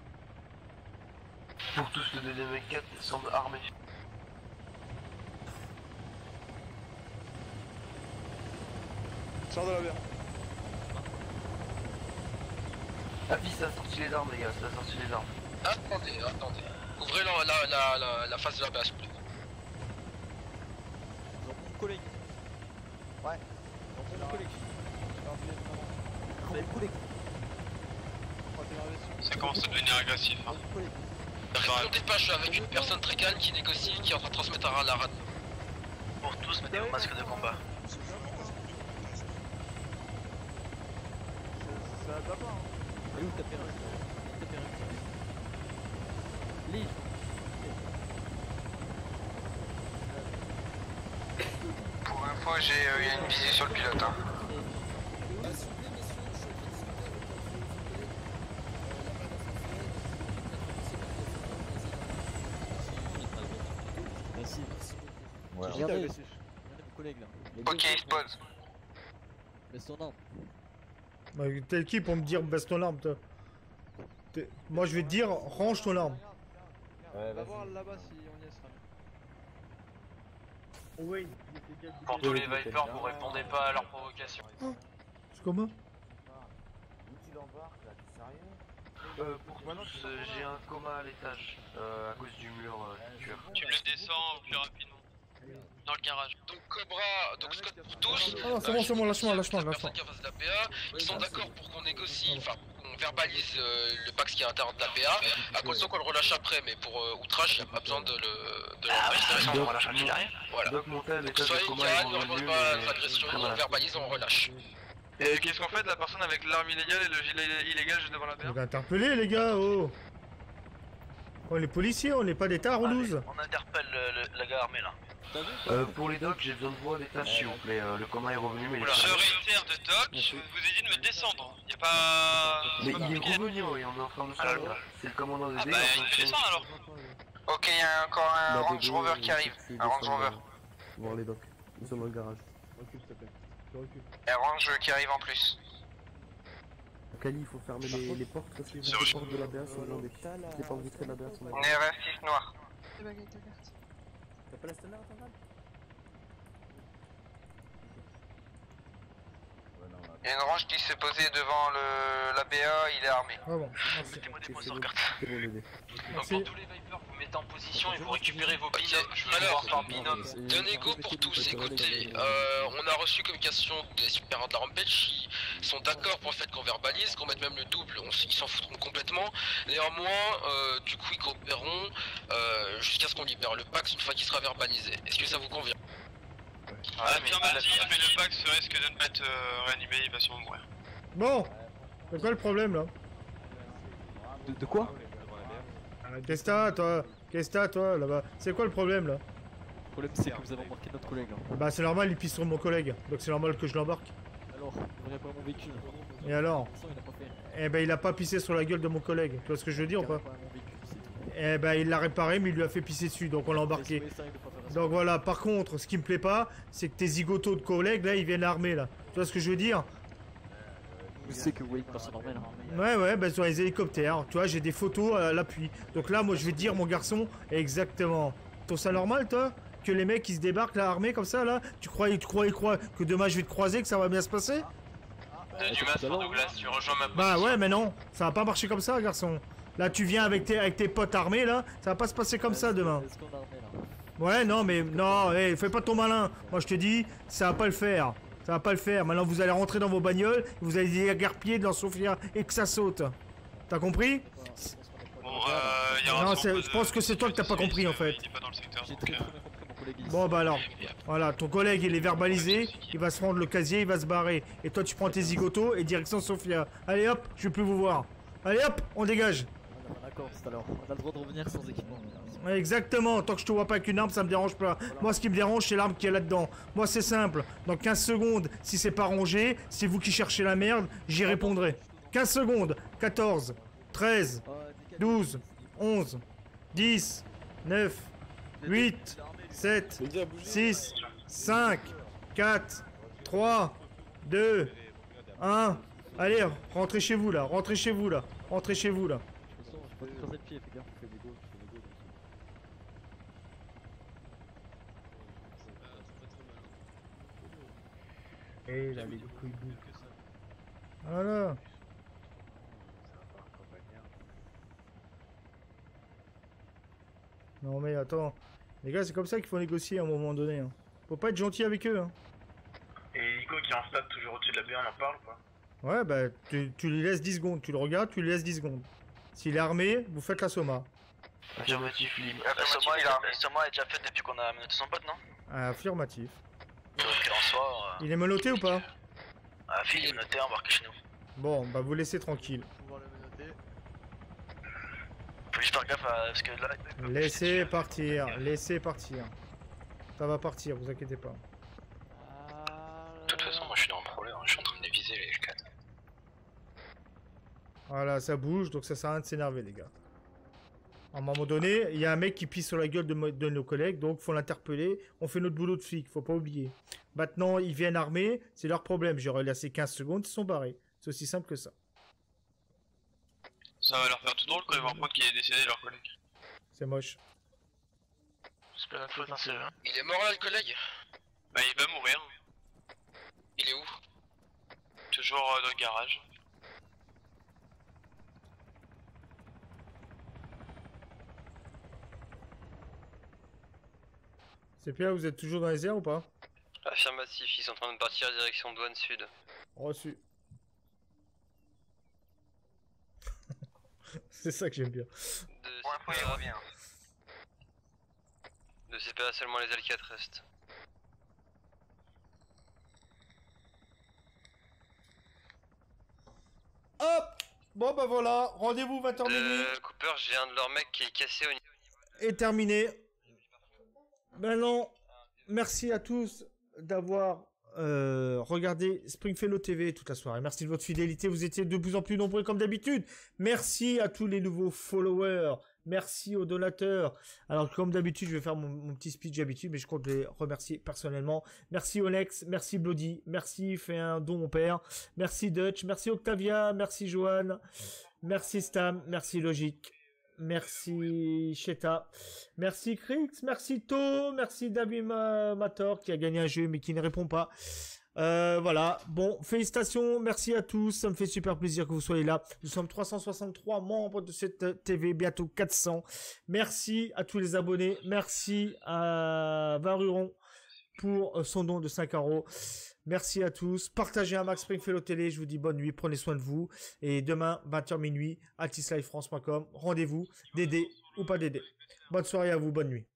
pour tous le deuxième L4 semble armé. Sors de la bière. Ah puis ça a sorti les armes les gars, ça a sorti les armes. Attendez. Ouvrez la face de la base, s'il vous plaît. Ils ont une collègue. Ouais. Ils ont une collègue. Vous avez une collègue. Ça commence à devenir agressif. Hein. Répondez pas, je suis avec une personne très calme qui négocie, qui est en train de transmettre à la rade. Pour tous, mettez vos masques de combat. va pas. Elle est où ta perruque? Lille. Pour info, il y a une visée sur le pilote. Hein. Merci. Ouais. Regardez mon collègue là. Ok, il se pose. Baisse ton arme. Bah, t'es qui pour me dire baisse ton arme, toi? Moi je vais te dire range ton arme. On va voir là-bas si on y est. Oui. Pour tous les Vipers, vous répondez pas à leurs provocations. C'est comment? Pour tous, j'ai un coma à l'étage, à cause du mur dur. Tu me le descends plus rapidement. Dans le garage. Donc Cobra, donc Scott pour tous. Oh, c'est bon, lâche-moi. Personne qui est en face de la BA, ils sont d'accord pour qu'on négocie, enfin qu'on verbalise le Pax qui est à l'intérieur de la BA, à condition qu'on le relâche après, mais pour outrage, il n'y a pas besoin de le on relâche un derrière. Voilà. Donc soyez calme, ne répondez pas à l'agression, on verbalise, on relâche. Et qu'est-ce qu'on fait de la personne avec l'arme illégale et le gilet illégal juste devant la On BA? va interpeller les gars, oh. On est les policiers, on n'est pas des taroulouses. On interpelle la gare armée là. Pour les docs, j'ai besoin de vous à l'étage s'il vous plaît, le coma est revenu mais... Je réitère de doc, je vous ai dit de me descendre. Y'a pas... Mais il est revenu, oui, on est en train de faire... C'est le commandant de Ah bah il me fait descendre alors. Ok, il y a encore un Range Rover qui arrive. Un Range Rover. Voir les docks. Ils sont dans le garage. Recule s'il te plaît. Tu recules. Un Range qui arrive en plus. Kali, il faut fermer les portes parce que les portes de la BA sont blindées. Les portes vitrées de la BA sont blindées. NRF 6 noir. T'as pas la standard à ton grade? Il y a une Range qui s'est posée devant la BA, il est armé. Ah bon, Mettez-moi des points sur carte. C'est bon, l'aider. Donc pour tous les Vipers, vous mettez en position et vous récupérez vos billets. Alors, d'un égo pour tous, écoutez, on a reçu communication des supérieurs de la Rampage qui sont d'accord pour le fait qu'on verbalise, qu'on mette même le double, ils s'en foutront complètement. Néanmoins, du coup ils coopéreront jusqu'à ce qu'on libère le Pax une fois qu'il sera verbalisé. Est-ce que ça vous convient? Affirmatif, mais le Pax risque de ne pas être réanimé, il va sûrement mourir. Bon, c'est quoi le problème là? De quoi? Qu'est-ce que t'as toi là-bas? C'est quoi le problème là? Le problème c'est que vous avez embarqué notre collègue là. Bah c'est normal, il pisse sur mon collègue, donc c'est normal que je l'embarque. Alors, il aurait pas mon véhicule. Et alors? Il a pas fait. Eh ben il a pas pissé sur la gueule de mon collègue, tu vois ce que je veux dire ou pas? Eh ben il l'a réparé mais il lui a fait pisser dessus, donc on l'a embarqué. Donc voilà, par contre, ce qui me plaît pas, c'est que tes zigotos de collègues là, ils viennent armés là. Tu vois ce que je veux dire? Vous savez que vous voyez une personne normale. Ouais, bah sur les hélicoptères, tu vois, j'ai des photos à l'appui. Donc là, moi je vais te dire, mon garçon, exactement. Trouve ça normal, toi? Que les mecs qui se débarquent là, armés comme ça là? Tu crois que demain je vais te croiser, que ça va bien se passer? Du masque pour Douglas, tu rejoins ma position. Bah ouais, mais non, ça va pas marcher comme ça, garçon. Là, tu viens avec tes potes armés là, ça va pas se passer comme ça demain. Ouais, non, mais non, fais pas ton malin. Moi je te dis, ça va pas le faire. Ça va pas le faire. Maintenant, vous allez rentrer dans vos bagnoles, vous allez dégarpiller dans Sofia et que ça saute. T'as compris? Bon, y a non, je pense que c'est toi que t'as pas compris en fait. Il est pas dans le secteur. Bon bah alors, voilà, ton collègue il est verbalisé, il va se prendre le casier, il va se barrer. Et toi tu prends tes zigotos et direction Sofia. Allez hop, je vais plus vous voir. Allez hop, on dégage. D'accord, c'est alors. On a le droit de revenir sans équipement. Exactement, tant que je te vois pas avec une arme, ça me dérange pas. Moi, ce qui me dérange, c'est l'arme qui est là-dedans. Moi, c'est simple. Dans 15 secondes, si c'est pas rangé, c'est vous qui cherchez la merde, j'y répondrai. 15 secondes, 14, 13, 12, 11, 10, 9, 8, 7, 6, 5, 4, 3, 2, 1. Allez, rentrez chez vous là, rentrez chez vous là, rentrez chez vous là. Faut te creuser le pied, fais gaffe, fais des go. Eh, là, les couilles bout. Voilà. Non mais attends, les gars, c'est comme ça qu'il faut négocier à un moment donné. Hein. Faut pas être gentil avec eux. Hein. Et Nico qui est en stade toujours au-dessus de la BA, on en parle ou pas? Ouais, bah tu lui laisses 10 secondes, tu le regardes, tu lui laisses 10 secondes. S'il est armé, vous faites la soma. Affirmatif libre. La Soma est déjà faite depuis qu'on a menotté son pote, non? Affirmatif. Donc en soi... Il est menotté ou pas? Ah, il est menotté, embarqué chez nous. Bon, bah vous laissez tranquille. Faut juste faire gaffe à ce que là. Laissez partir, laissez partir. Ça va partir, vous inquiétez pas. De toute façon, moi je suis dans le problème, je suis en train de viser les L4. Voilà, ça bouge, donc ça sert à rien de s'énerver, les gars. À un moment donné, il y a un mec qui pisse sur la gueule de nos collègues, donc faut l'interpeller. On fait notre boulot de flic, faut pas oublier. Maintenant, ils viennent armés, c'est leur problème. J'ai relaissé 15 secondes, ils sont barrés. C'est aussi simple que ça. Ça va leur faire tout drôle quand ils vont apprendre qu'il est décédé leur collègue. C'est moche. C'est pas notre faute, hein, c'est vrai. Il est mort là, le collègue? Bah, il va mourir. Il est où? Toujours dans le garage. C'est Pierre, vous êtes toujours dans les airs ou pas? Affirmatif, ils sont en train de partir direction douane sud. Reçu. C'est ça que j'aime bien. De CPA, seulement les L4 restent. Hop! Bon bah voilà, rendez-vous 20h minuit. Cooper, j'ai un de leurs mecs qui est cassé au niveau. Et terminé. Ben non, merci à tous d'avoir regardé Springfellow TV toute la soirée. Merci de votre fidélité, vous étiez de plus en plus nombreux comme d'habitude. Merci à tous les nouveaux followers. Merci aux donateurs. Alors comme d'habitude, je vais faire mon petit speech d'habitude, mais je compte les remercier personnellement. Merci Onyx, merci Bloody, merci Fais un don mon père, merci Dutch, merci Octavia, merci Johan, merci Stam, merci Logic. Merci Sheta, merci Krix, merci To, merci David Mator qui a gagné un jeu mais qui ne répond pas. Voilà, bon, félicitations, merci à tous, ça me fait super plaisir que vous soyez là. Nous sommes 363 membres de cette TV, bientôt 400. Merci à tous les abonnés, merci à Varuron pour son don de 5 €. Merci à tous. Partagez un max Springfellow Télé. Je vous dis bonne nuit. Prenez soin de vous. Et demain, 20h minuit, altislivefrance.com. Rendez-vous, Dédé ou pas Dédé. Bonne soirée à vous. Bonne nuit.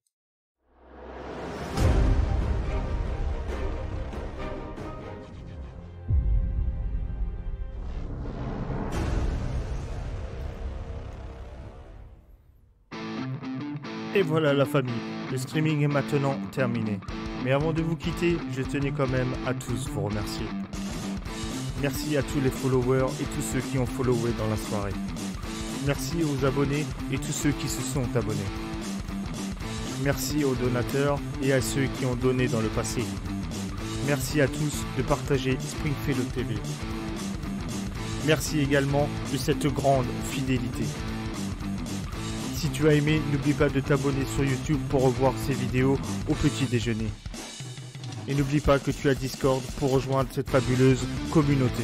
Et voilà la famille, le streaming est maintenant terminé. Mais avant de vous quitter, je tenais quand même à tous vous remercier. Merci à tous les followers et tous ceux qui ont followé dans la soirée. Merci aux abonnés et tous ceux qui se sont abonnés. Merci aux donateurs et à ceux qui ont donné dans le passé. Merci à tous de partager Springfellow TV. Merci également de cette grande fidélité. Si tu as aimé, n'oublie pas de t'abonner sur YouTube pour revoir ces vidéos au petit déjeuner. Et n'oublie pas que tu as Discord pour rejoindre cette fabuleuse communauté.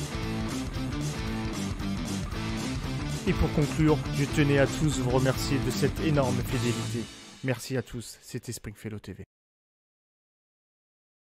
Et pour conclure, je tenais à tous vous remercier de cette énorme fidélité. Merci à tous, c'était Springfellow TV.